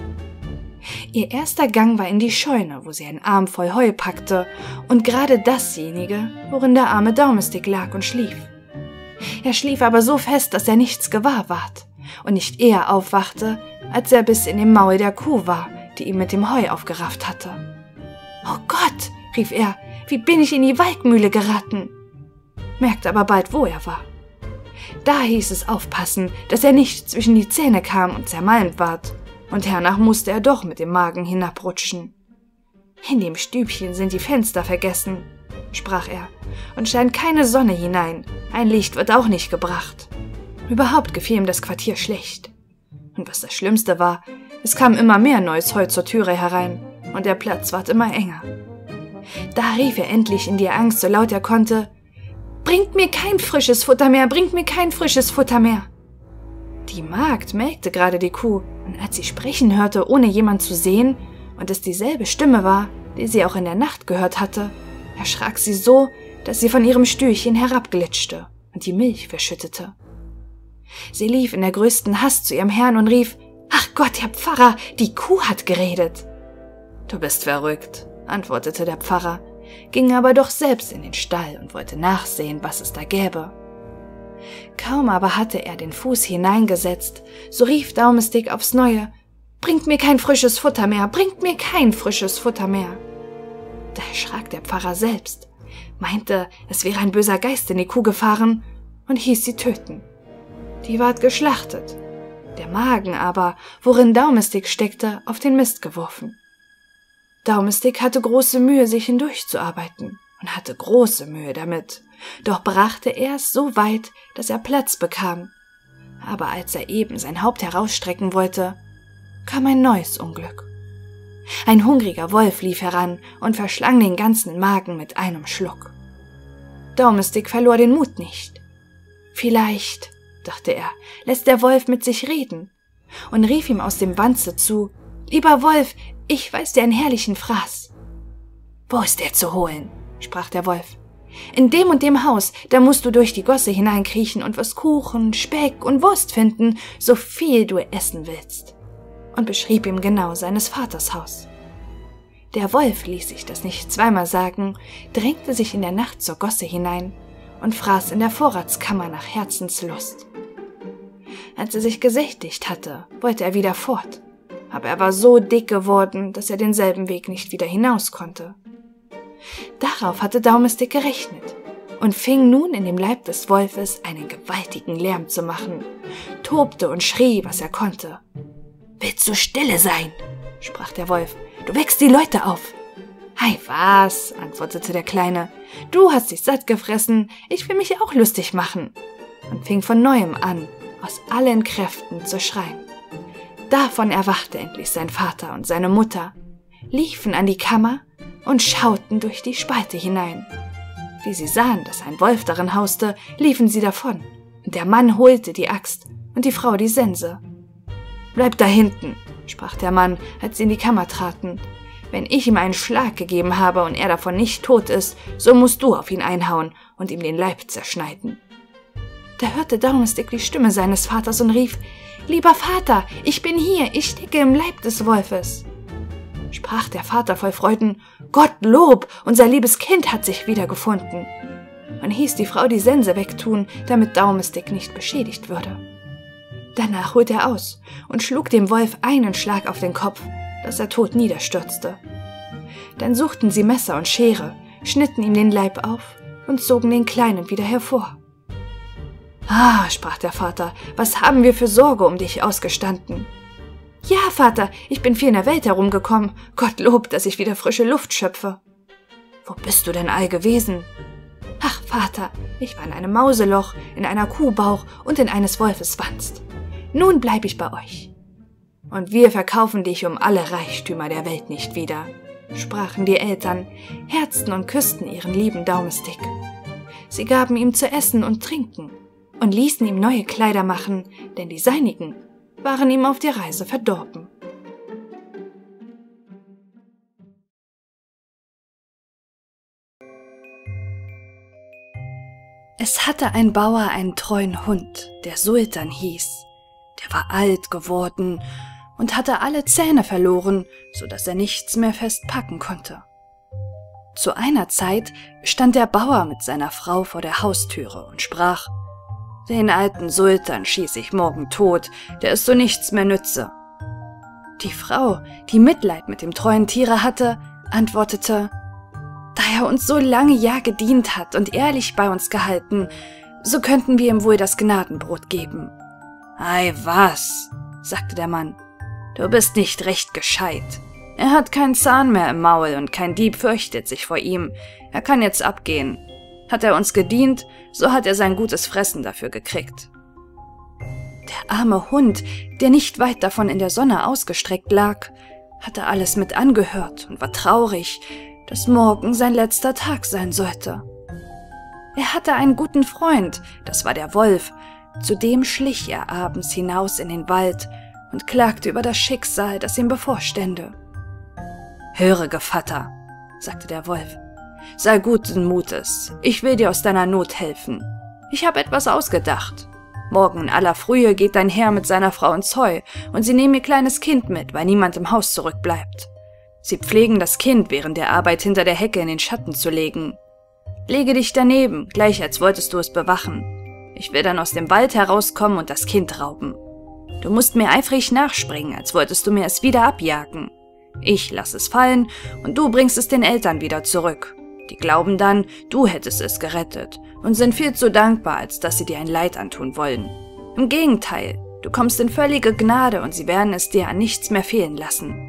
Ihr erster Gang war in die Scheune, wo sie einen Arm voll Heu packte, und gerade dasjenige, worin der arme Daumestick lag und schlief. Er schlief aber so fest, dass er nichts gewahr ward und nicht eher aufwachte, als er bis in dem Maul der Kuh war, die ihn mit dem Heu aufgerafft hatte. »Oh Gott«, rief er, »wie bin ich in die Walkmühle geraten?« Merkte aber bald, wo er war. Da hieß es aufpassen, dass er nicht zwischen die Zähne kam und zermalmt ward, und hernach musste er doch mit dem Magen hinabrutschen. »In dem Stübchen sind die Fenster vergessen«, sprach er, »und scheint keine Sonne hinein, ein Licht wird auch nicht gebracht.« Überhaupt gefiel ihm das Quartier schlecht. Und was das Schlimmste war, es kam immer mehr neues Heu zur Türe herein, und der Platz ward immer enger. Da rief er endlich in die Angst, so laut er konnte, »Bringt mir kein frisches Futter mehr, bringt mir kein frisches Futter mehr!« Die Magd melkte gerade die Kuh, und als sie sprechen hörte, ohne jemand zu sehen, und es dieselbe Stimme war, die sie auch in der Nacht gehört hatte, erschrak sie so, dass sie von ihrem Stühlchen herabglitschte und die Milch verschüttete. Sie lief in der größten Hast zu ihrem Herrn und rief, »Ach Gott, Herr Pfarrer, die Kuh hat geredet!« »Du bist verrückt«, antwortete der Pfarrer, ging aber doch selbst in den Stall und wollte nachsehen, was es da gäbe. Kaum aber hatte er den Fuß hineingesetzt, so rief Daumestick aufs Neue, »Bringt mir kein frisches Futter mehr, bringt mir kein frisches Futter mehr!« Da erschrak der Pfarrer selbst, meinte, es wäre ein böser Geist in die Kuh gefahren und hieß sie töten. Die ward geschlachtet, der Magen aber, worin Daumestick steckte, auf den Mist geworfen. Daumestick hatte große Mühe, sich hindurchzuarbeiten und hatte große Mühe damit, doch brachte er es so weit, dass er Platz bekam. Aber als er eben sein Haupt herausstrecken wollte, kam ein neues Unglück. Ein hungriger Wolf lief heran und verschlang den ganzen Magen mit einem Schluck. Daumestick verlor den Mut nicht. Vielleicht, dachte er, lässt der Wolf mit sich reden, und rief ihm aus dem Wanze zu, »Lieber Wolf, ich weiß dir einen herrlichen Fraß.« »Wo ist der zu holen?« sprach der Wolf. »In dem und dem Haus, da musst du durch die Gosse hineinkriechen und wirst Kuchen, Speck und Wurst finden, so viel du essen willst.« Und beschrieb ihm genau seines Vaters Haus. Der Wolf ließ sich das nicht zweimal sagen, drängte sich in der Nacht zur Gosse hinein und fraß in der Vorratskammer nach Herzenslust. Als er sich gesättigt hatte, wollte er wieder fort, aber er war so dick geworden, dass er denselben Weg nicht wieder hinaus konnte. Darauf hatte Daumestick gerechnet und fing nun in dem Leib des Wolfes einen gewaltigen Lärm zu machen, tobte und schrie, was er konnte. »Willst du stille sein?« sprach der Wolf. »Du wächst die Leute auf.« »Ei was«, antwortete der Kleine, »du hast dich satt gefressen, ich will mich auch lustig machen«, und fing von neuem an, aus allen Kräften zu schreien. Davon erwachte endlich sein Vater und seine Mutter, liefen an die Kammer und schauten durch die Spalte hinein. Wie sie sahen, dass ein Wolf darin hauste, liefen sie davon, und der Mann holte die Axt und die Frau die Sense. »Bleib da hinten«, sprach der Mann, als sie in die Kammer traten. »Wenn ich ihm einen Schlag gegeben habe und er davon nicht tot ist, so musst du auf ihn einhauen und ihm den Leib zerschneiden.« Da hörte Daumestick die Stimme seines Vaters und rief, »Lieber Vater, ich bin hier, ich stecke im Leib des Wolfes.« Sprach der Vater voll Freuden, »Gottlob, unser liebes Kind hat sich wiedergefunden«, und hieß die Frau die Sense wegtun, damit Daumestick nicht beschädigt würde. Danach holte er aus und schlug dem Wolf einen Schlag auf den Kopf, dass er tot niederstürzte. Dann suchten sie Messer und Schere, schnitten ihm den Leib auf und zogen den Kleinen wieder hervor. »Ah«, sprach der Vater, »was haben wir für Sorge um dich ausgestanden?« »Ja, Vater, ich bin viel in der Welt herumgekommen. Gottlob, dass ich wieder frische Luft schöpfe.« »Wo bist du denn all gewesen?« »Ach, Vater, ich war in einem Mauseloch, in einer Kuhbauch und in eines Wolfes Wanst. Nun bleib ich bei euch.« »Und wir verkaufen dich um alle Reichtümer der Welt nicht wieder«, sprachen die Eltern, herzten und küssten ihren lieben Daumestick. Sie gaben ihm zu essen und trinken und ließen ihm neue Kleider machen, denn die seinigen waren ihm auf der Reise verdorben. Es hatte ein Bauer einen treuen Hund, der Sultan hieß. Der war alt geworden und hatte alle Zähne verloren, so dass er nichts mehr fest packen konnte. Zu einer Zeit stand der Bauer mit seiner Frau vor der Haustüre und sprach: »Den alten Sultan schieß ich morgen tot, der ist so nichts mehr nütze.« Die Frau, die Mitleid mit dem treuen Tiere hatte, antwortete: »Da er uns so lange Jahr gedient hat und ehrlich bei uns gehalten, so könnten wir ihm wohl das Gnadenbrot geben.« »Ei, was?«, sagte der Mann, »du bist nicht recht gescheit. Er hat keinen Zahn mehr im Maul und kein Dieb fürchtet sich vor ihm. Er kann jetzt abgehen. Hat er uns gedient, so hat er sein gutes Fressen dafür gekriegt.« Der arme Hund, der nicht weit davon in der Sonne ausgestreckt lag, hatte alles mit angehört und war traurig, dass morgen sein letzter Tag sein sollte. Er hatte einen guten Freund, das war der Wolf, zu dem schlich er abends hinaus in den Wald und klagte über das Schicksal, das ihm bevorstände. »Höre, Gevatter«, sagte der Wolf, »sei guten Mutes, ich will dir aus deiner Not helfen. Ich habe etwas ausgedacht. Morgen in aller Frühe geht dein Herr mit seiner Frau ins Heu, und sie nehmen ihr kleines Kind mit, weil niemand im Haus zurückbleibt. Sie pflegen das Kind während der Arbeit hinter der Hecke in den Schatten zu legen. Lege dich daneben, gleich als wolltest du es bewachen. Ich will dann aus dem Wald herauskommen und das Kind rauben. Du musst mir eifrig nachspringen, als wolltest du mir es wieder abjagen. Ich lass es fallen und du bringst es den Eltern wieder zurück. Die glauben dann, du hättest es gerettet und sind viel zu dankbar, als dass sie dir ein Leid antun wollen. Im Gegenteil, du kommst in völlige Gnade und sie werden es dir an nichts mehr fehlen lassen.«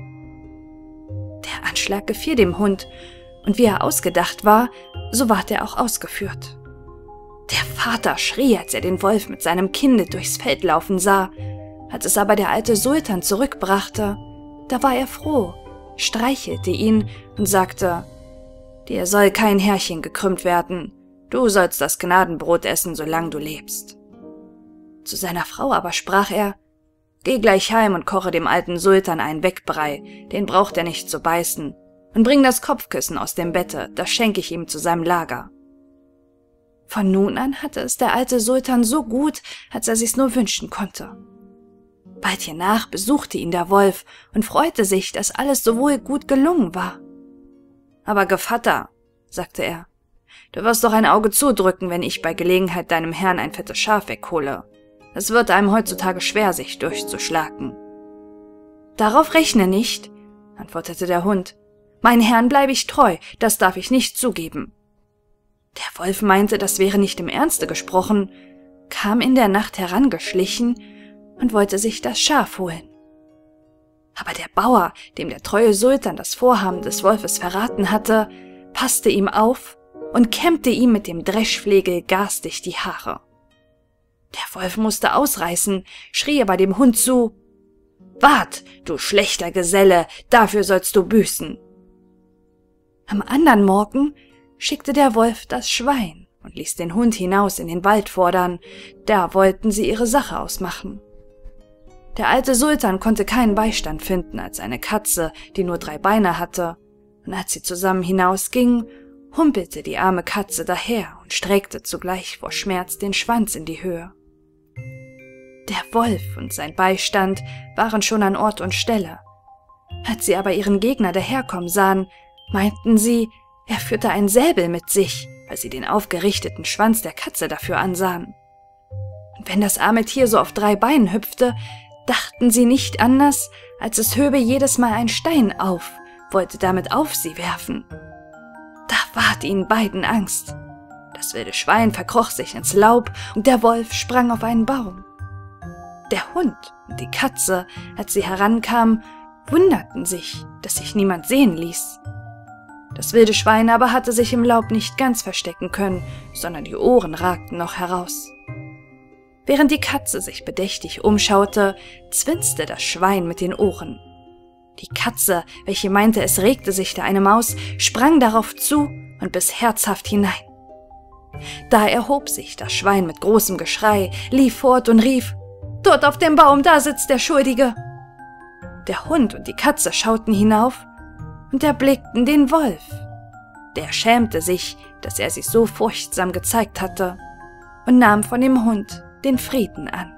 Der Anschlag gefiel dem Hund, und wie er ausgedacht war, so ward er auch ausgeführt. Der Vater schrie, als er den Wolf mit seinem Kinde durchs Feld laufen sah. Als es aber der alte Sultan zurückbrachte, da war er froh, streichelte ihn und sagte: »Dir soll kein Härchen gekrümmt werden, du sollst das Gnadenbrot essen, solange du lebst.« Zu seiner Frau aber sprach er: »Geh gleich heim und koche dem alten Sultan einen Weckbrei, den braucht er nicht zu beißen, und bring das Kopfkissen aus dem Bette, das schenke ich ihm zu seinem Lager.« Von nun an hatte es der alte Sultan so gut, als er sich's nur wünschen konnte. Bald hiernach besuchte ihn der Wolf und freute sich, dass alles so wohl gut gelungen war. »Aber Gevatter«, sagte er, »du wirst doch ein Auge zudrücken, wenn ich bei Gelegenheit deinem Herrn ein fettes Schaf weghole. Es wird einem heutzutage schwer, sich durchzuschlagen.« »Darauf rechne nicht«, antwortete der Hund. »Mein Herrn bleibe ich treu, das darf ich nicht zugeben.« Der Wolf meinte, das wäre nicht im Ernste gesprochen, kam in der Nacht herangeschlichen und wollte sich das Schaf holen. Aber der Bauer, dem der treue Sultan das Vorhaben des Wolfes verraten hatte, passte ihm auf und kämmte ihm mit dem Dreschflegel garstig die Haare. Der Wolf musste ausreißen, schrie aber dem Hund zu: »Wart, du schlechter Geselle, dafür sollst du büßen!« Am andern Morgen schickte der Wolf das Schwein und ließ den Hund hinaus in den Wald fordern, da wollten sie ihre Sache ausmachen. Der alte Sultan konnte keinen Beistand finden als eine Katze, die nur drei Beine hatte, und als sie zusammen hinausgingen, humpelte die arme Katze daher und streckte zugleich vor Schmerz den Schwanz in die Höhe. Der Wolf und sein Beistand waren schon an Ort und Stelle. Als sie aber ihren Gegner daherkommen sahen, meinten sie, er führte einen Säbel mit sich, weil sie den aufgerichteten Schwanz der Katze dafür ansahen. Und wenn das arme Tier so auf drei Beinen hüpfte, dachten sie nicht anders, als es höbe jedes Mal einen Stein auf, wollte damit auf sie werfen. Da ward ihnen beiden Angst. Das wilde Schwein verkroch sich ins Laub und der Wolf sprang auf einen Baum. Der Hund und die Katze, als sie herankamen, wunderten sich, dass sich niemand sehen ließ. Das wilde Schwein aber hatte sich im Laub nicht ganz verstecken können, sondern die Ohren ragten noch heraus. Während die Katze sich bedächtig umschaute, zwinste das Schwein mit den Ohren. Die Katze, welche meinte, es regte sich da eine Maus, sprang darauf zu und biss herzhaft hinein. Da erhob sich das Schwein mit großem Geschrei, lief fort und rief: »Dort auf dem Baum, da sitzt der Schuldige!« Der Hund und die Katze schauten hinauf und erblickten den Wolf. Der schämte sich, dass er sich so furchtsam gezeigt hatte, und nahm von dem Hund den Frieden an.